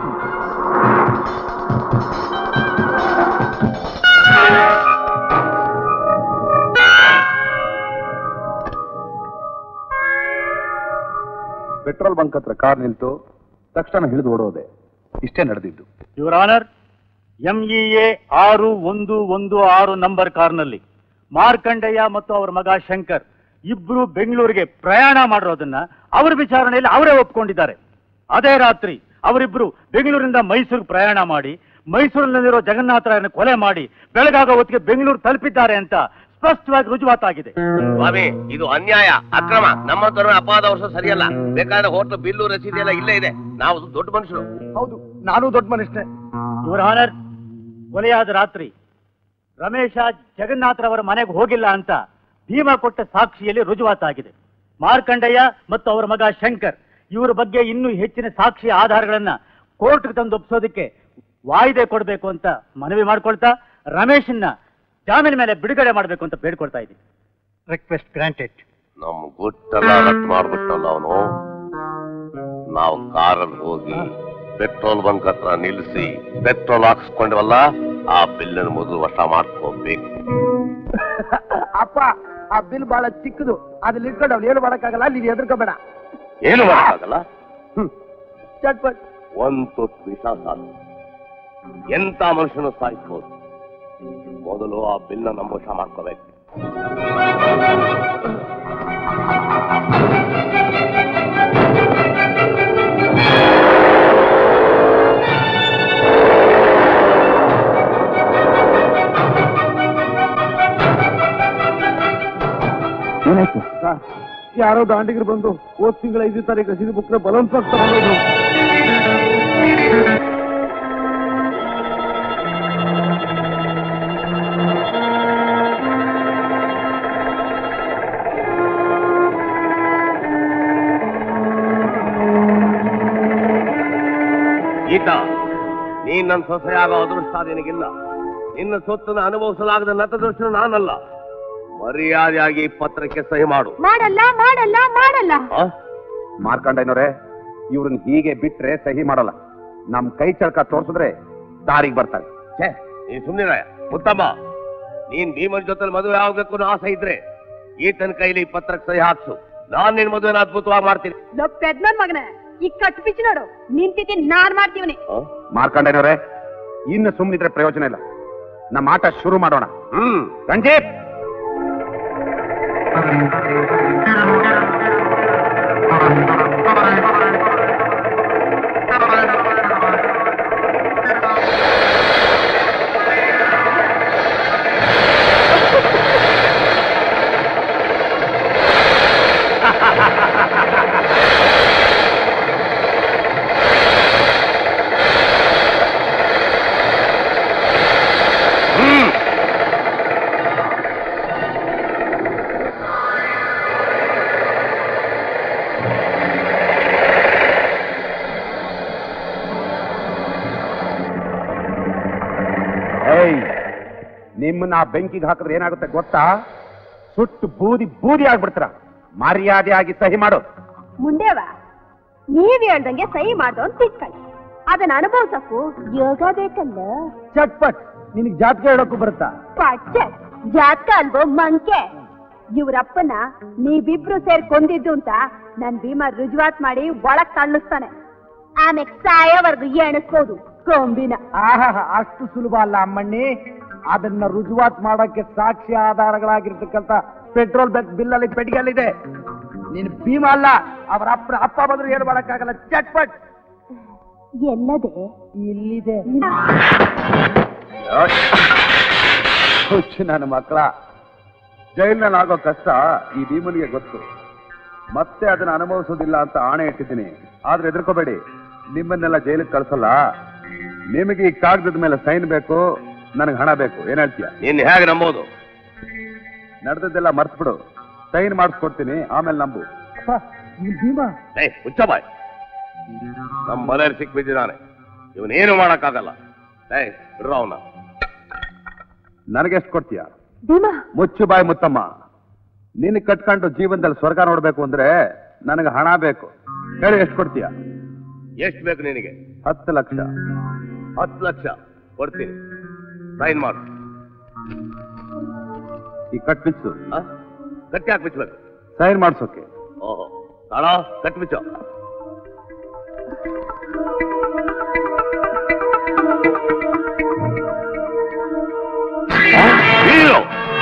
ಪೆಟ್ರೋಲ್ ಬಂಕ್ ಹತ್ರ ಕಾರ್ ನಿಲ್ತು ತಕ್ಷಣ ಹಿಡಿದು ಓಡೋದೆ. ಇಷ್ಟೇ ನಡೆದಿದ್ದು. ಯುವರ್ ಆನರ್, ಎಂಇಎ ಆರು ಒಂದು ಒಂದು ಆರು ನಂಬರ್ ಕಾರ್ನಲ್ಲಿ ಮಾರ್ಕಂಡಯ್ಯ ಮತ್ತು ಅವರ ಮಗ ಶಂಕರ್ ಇಬ್ರು ಬೆಂಗಳೂರಿಗೆ ಪ್ರಯಾಣ ಮಾಡಿರೋದನ್ನ ಅವರ ವಿಚಾರಣೆಯಲ್ಲಿ ಅವರೇ ಒಪ್ಕೊಂಡಿದ್ದಾರೆ. ಅದೇ ರಾತ್ರಿ ಅವರಿಬ್ರು ಬೆಂಗಳೂರಿಂದ ಮೈಸೂರಿಗೆ ಪ್ರಯಾಣ ಮಾಡಿ ಮೈಸೂರಿನಲ್ಲಿರೋ ಜಗನ್ನಾಥರಾಯನ ಕೊಲೆ ಮಾಡಿ ಬೆಳಗಾಗ ಹೊತ್ತಿಗೆ ಬೆಂಗಳೂರು ತಲುಪಿದ್ದಾರೆ ಅಂತ ಸ್ಪಷ್ಟವಾಗಿ ರುಜುವಾತಾಗಿದೆ. ಸ್ವಾಮಿ, ಇದು ಅನ್ಯಾಯ, ಅಕ್ರಮ. ನಮ್ಮಂತರ ಅಪರಾಧ ವರ್ಷ ಸರಿಯಲ್ಲ. ಬೇಕಾದ್ರೆ ಹೋಟ್ಲು ಬಿಲ್ಲು ರಸೀದಿ ಎಲ್ಲ ಇಲ್ಲೇ ಇದೆ. ನಾವು ದೊಡ್ಡ ಮನುಷ್ಯರು. ಹೌದು, ನಾನು ದೊಡ್ಡ ಮನುಷ್ಯನೇ. ಯುವರ್ ಆನರ್, ಕೊಲೆಯಾದ ರಾತ್ರಿ ರಮೇಶ ಜಗನ್ನಾಥರವರ ಮನೆಗೆ ಹೋಗಿಲ್ಲ ಅಂತ ಭೀಮಾ ಕೊಟ್ಟ ಸಾಕ್ಷಿಯಲ್ಲಿ ರುಜುವಾತಾಗಿದೆ. ಮಾರ್ಕಂಡಯ್ಯ ಮತ್ತು ಅವರ ಮಗ ಶಂಕರ್ ಇವರ ಬಗ್ಗೆ ಇನ್ನೂ ಹೆಚ್ಚಿನ ಸಾಕ್ಷಿ ಆಧಾರಗಳನ್ನ ಕೋರ್ಟ್ಗೆ ತಂದು ಒಪ್ಪಿಸೋದಕ್ಕೆ ವಾಯ್ದೆ ಕೊಡಬೇಕು ಅಂತ ಮನವಿ ಮಾಡ್ಕೊಳ್ತಾ ರಮೇಶನ್ನ ಜಾಮೀನು ಮೇಲೆ ಬಿಡುಗಡೆ ಮಾಡಬೇಕು ಅಂತ ಬೇಡ್ಕೊಳ್ತಾ ಇದ್ದೀನಿ. Request granted. ನಮ್ ಗುಟ್ಟೆಲ್ಲ ರಟ್ ಮಾಡ್ಬಿಟ್ಟಲ್ಲ ಅವನು. ನಾವು ಕಾರಲ್ಲಿ ಹೋಗಿ ಪೆಟ್ರೋಲ್ ಬಂಕ್ ಹತ್ರ ನಿಲ್ಲಿಸಿ ಪೆಟ್ರೋಲ್ ಹಾಕ್ಸ್ಕೊಂಡ್ವಲ್ಲ, ಆ ಬಿಲ್ಲನ್ನು ಮೊದಲು ವಶ ಮಾಡ್ಕೋಬೇಕು. ಅಪ್ಪ, ಆ ಬಿಲ್ ಬಹಳ ಚಿಕ್ಕದು. ಅದ್ರಲ್ಲಿ ಇಟ್ಕೊಂಡು ಅವ್ನು ಏನು ಮಾಡಕ್ಕಾಗಲ್ಲ. ನೀನು ಎದುರ್ಕೋಬೇಡ. ಏನು ಮಾಡಕ್ಕಾಗಲ್ಲ? ಚಟ್ಪಟ್ ಒಂದು ತುತ್ತು ವಿಷ ಸಾಕು. ಎಂತ ಮನುಷ್ಯನು ಸಾಯಿಸ್ಬೋದು. ಮೊದಲು ಆ ಬಿಲ್ನ ನಮ್ಮ ವಶ ಮಾಡ್ಕೋಬೇಕು. ಏನಾಯ್ತು? ಯಾರೋ ದಾಂಡಿಗರು ಬಂದು ಹೋದ್ ತಿಂಗಳ ಐದು ತಾರೀಕು ರಸೀದಿ ಬುಕ್ನ ಬಲವಂತವಾಗಿ ತಗೊಂಡೋದ್ರು. ಗೀತಾ, ನೀನ್ ನನ್ನ ಸೊಸೆಯಾಗೋ ಅದೃಷ್ಟ ನಿನಗಿಲ್ಲ. ನಿನ್ನ ಸೊತ್ತನ್ನು ಅನುಭವಿಸಲಾಗದ ನತದೃಷ್ಟ ನಾನಲ್ಲ. ಮರ್ಯಾದೆಯಾಗಿ ಪತ್ರಕ್ಕೆ ಸಹಿ ಮಾಡು. ಮಾಡಲ್ಲ ಮಾಡಲ್ಲ ಮಾಡಲ್ಲ. ಮಾರ್ಕಂಡಯ್ಯನವರೇ, ಇವ್ರನ್ನ ಹೀಗೆ ಬಿಟ್ರೆ ಸಹಿ ಮಾಡಲ್ಲ. ನಮ್ ಕೈ ಚಳಕ ತೋರ್ಸಿದ್ರೆ ದಾರಿಗೆ ಬರ್ತಾರೆ. ಛೇ, ನೀನ್ ಸುಮ್ಮನೆ ಮುತ್ತಮ್ಮ. ನೀನ್ ಭೀಮನ್ ಜೊತೆ ಮದುವೆ ಆಗ್ಬೇಕು ಅನ್ನೋ ಆಸೆ ಇದ್ರೆ ಈತನ ಕೈಲಿ ಪತ್ರಕ್ಕೆ ಸಹಿ ಹಾಕ್ಸು. ನಾನ್ ನಿನ್ ಮದುವೆನ ಅದ್ಭುತವಾಗಿ ಮಾಡ್ತೀನಿ. ಪೆದ್ನನ್ ಮಗನ ಈ ಕಟ್ ಪಿಚ್ ನೋಡು. ನಿಂತಿದ್ದಿ ನಾನ್ ಮಾಡ್ತೀವನಿ. ಮಾರ್ಕಂಡಯ್ಯನವರೇ, ಇನ್ನು ಸುಮ್ಮನಿದ್ರೆ ಪ್ರಯೋಜನ ಇಲ್ಲ. ನಮ್ಮ ಆಟ ಶುರು ಮಾಡೋಣ. ಹ್ಮ್ ರಂಜಿತ್, ನಿಮ್ಮನ್ನ ಬೆಂಕಿಗೆ ಹಾಕಿದ್ರೆ ಏನಾಗುತ್ತೆ ಗೊತ್ತಾ? ಸುಟ್ಟು ಬೂದಿ ಬೂದಿ ಆಗ್ಬಿಡ್ತೀರ. ಮರ್ಯಾದೆಯಾಗಿ ಸಹಿ ಮಾಡು. ಮುಂದೇವ, ನೀವ್ ಹೇಳ್ದಂಗೆ ಸಹಿ ಮಾಡ್ದು ಅಂತ ತಿಳ್ಕೊಳ್ಳಿ. ಅದನ್ನ ಅನುಭವಿಸಕ್ಕೂ ಯೋಗ ಬೇಕಲ್ಲ. ಚಟ್ಪಟ್, ನಿನಗ್ ಜಾತಕ ಹೇಳಕ್ಕೂ ಬರುತ್ತಾ? ಪಚ್ಚ ಜಾತಕ ಅಲ್ವೋ ಮಂಕೆ. ಇವ್ರಪ್ಪನ ನೀವಿಬ್ರು ಸೇರ್ ಕೊಂದಿದ್ದು ಅಂತ ನನ್ ಭೀಮಾ ರುಜುವಾತ್ ಮಾಡಿ ಒಳಗ್ ತಳ್ಳಿಸ್ತಾನೆ. ಆಮೇಲೆ ಸಾಯೋವರ್ಗು ಎಣಿಸ್ಬೋದು ಕೊಂಬಿನ. ಆಹಾ, ಅಷ್ಟು ಸುಲಭ ಅಲ್ಲ ಅಮ್ಮಣ್ಣಿ. ಅದನ್ನ ರುಜುವಾತ್ ಮಾಡಕ್ಕೆ ಸಾಕ್ಷಿ ಆಧಾರಗಳಾಗಿರ್ತಕ್ಕಂಥ ಪೆಟ್ರೋಲ್ ಬಂಕ್ ಬಿಲ್ ಅಲ್ಲಿ ಪೆಟ್ಟಿಗೆಲ್ಲಿದೆ. ನೀನು ಭೀಮಾ ಅಲ್ಲ, ಅವರ ಅಪ್ಪ ಅಪ್ಪ ಬಂದ್ರು ಏನು ಮಾಡಕ್ಕಾಗಲ್ಲ. ಚಟ್ಪಟ್. ಎಲ್ಲದೆ? ಇಲ್ಲಿದೆ. ಹುಚ್ಚು ನನ್ನ ಮಕ್ಕಳ, ಜೈಲ್ನಲ್ಲಿ ಆಗೋ ಕಷ್ಟ ಈ ಭೀಮನಿಗೆ ಗೊತ್ತು. ಮತ್ತೆ ಅದನ್ನ ಅನುಭವಿಸೋದಿಲ್ಲ ಅಂತ ಆಣೆ ಇಟ್ಟಿದ್ದೀನಿ. ಆದ್ರೆ ಎದುರ್ಕೋಬೇಡಿ, ನಿಮ್ಮನ್ನೆಲ್ಲ ಜೈಲಿಗೆ ಕಳ್ಸಲ್ಲ. ನಿಮಗೆ ಈ ಕಾಗದದ ಮೇಲೆ ಸೈನ್ ಬೇಕು, ನನಗೆ ಹಣ ಬೇಕು. ಏನ್ ಹೇಳ್ತೀಯ? ನೀನ್ ಹೇಗೆ ನಂಬೋದು? ನಡೆದದ್ದೆಲ್ಲ ಮರ್ತ್ಬಿಡು. ಸೈನ್ ಮಾಡಿಸ್ಕೊಡ್ತೀನಿ, ಆಮೇಲೆ ನಂಬು. ಭೀಮಾ, ಹುಚ್ಚ ಬಾಯ್. ನಮ್ಮ ಮನೆಯಲ್ಲಿ ಸಿಕ್ಬಿದ್ದಾನೆ. ಇವನೇನು ಮಾಡಕ್ಕಾಗಲ್ಲ. ಬಿಡ್ರ ಅವನ. ನನಗೆ ಎಷ್ಟು ಕೊಡ್ತೀಯ? ಭೀಮಾ ಮುಚ್ಚು ಬಾಯಿ ಮುತ್ತಮ್ಮ. ನಿನ್ ಕಟ್ಕೊಂಡು ಜೀವನದಲ್ಲಿ ಸ್ವರ್ಗ ನೋಡ್ಬೇಕು ಅಂದ್ರೆ ನನಗೆ ಹಣ ಬೇಕು. ಹೇಳಿ ಎಷ್ಟು ಕೊಡ್ತೀಯ? ಎಷ್ಟು ಬೇಕು ನಿನಗೆ? ಹತ್ತು ಲಕ್ಷ. ಹತ್ತು ಲಕ್ಷ ಕೊಡ್ತೀನಿ. ಸೈನ್ ಮಾಡು. ಈ ಕಟ್ ಬಿಚ್ಚು. ಗಟ್ಟಿ ಹಾಕ್ಬಿಚ್ಬೇಕು. ಸೈನ್ ಮಾಡ್ಸೋಕೆ. ಓಹೋ ತಾಳ ಕಟ್ ಬಿಚ್ಚು. ಹೀರೋ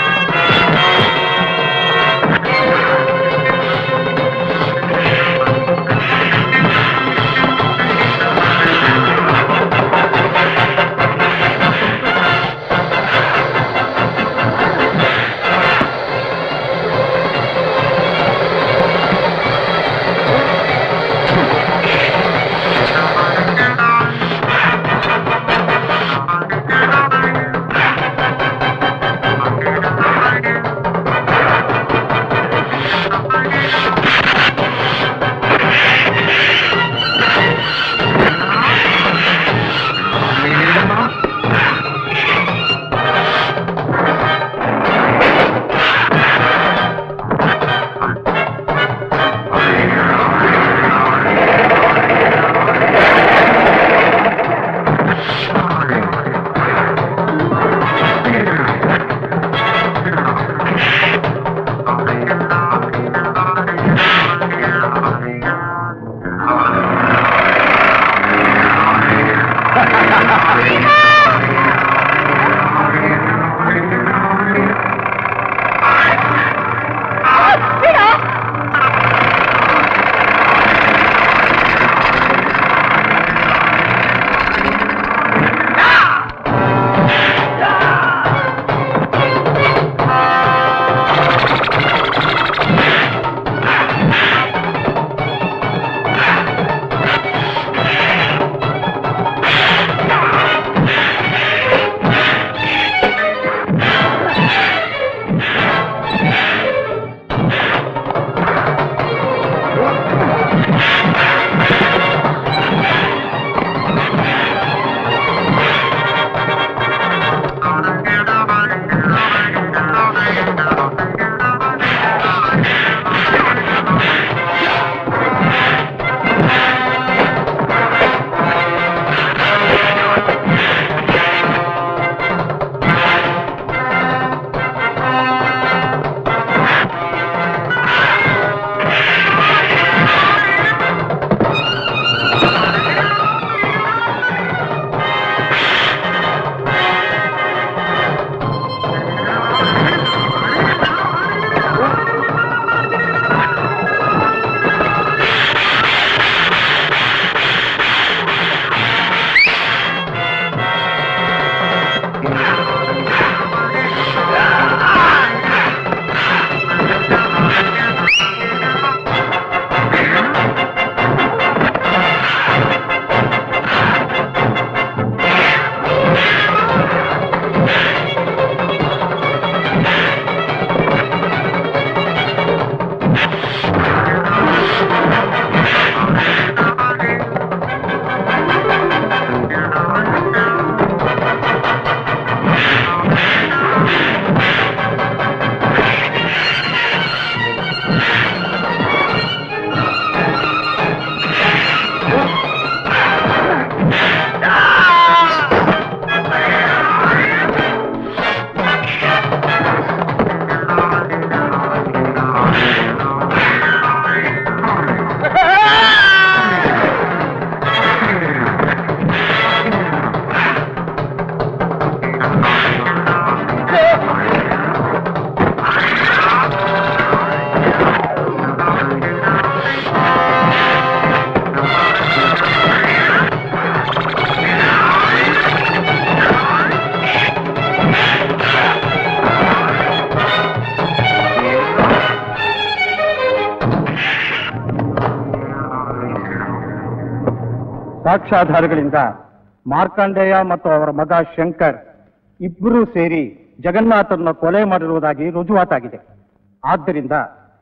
ಸಾಕ್ಷ್ಯಾಧಾರಗಳಿಂದ ಮಾರ್ಕಂಡೇಯ ಮತ್ತು ಅವರ ಮಗ ಶಂಕರ್ ಇಬ್ಬರೂ ಸೇರಿ ಜಗನ್ನಾಥರನ್ನ ಕೊಲೆ ಮಾಡಿರುವುದಾಗಿ ರುಜುವಾತಾಗಿದೆ. ಆದ್ದರಿಂದ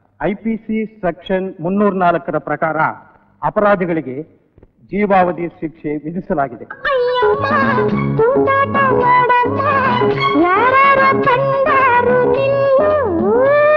ಐಪಿಸಿ ಸೆಕ್ಷನ್ ಮುನ್ನೂರ ನಾಲ್ಕರ ಪ್ರಕಾರ ಅಪರಾಧಿಗಳಿಗೆ ಜೀವಾವಧಿ ಶಿಕ್ಷೆ ವಿಧಿಸಲಾಗಿದೆ. ಯಾರು ಕಂಡಾರು ನಿಲ್ಲು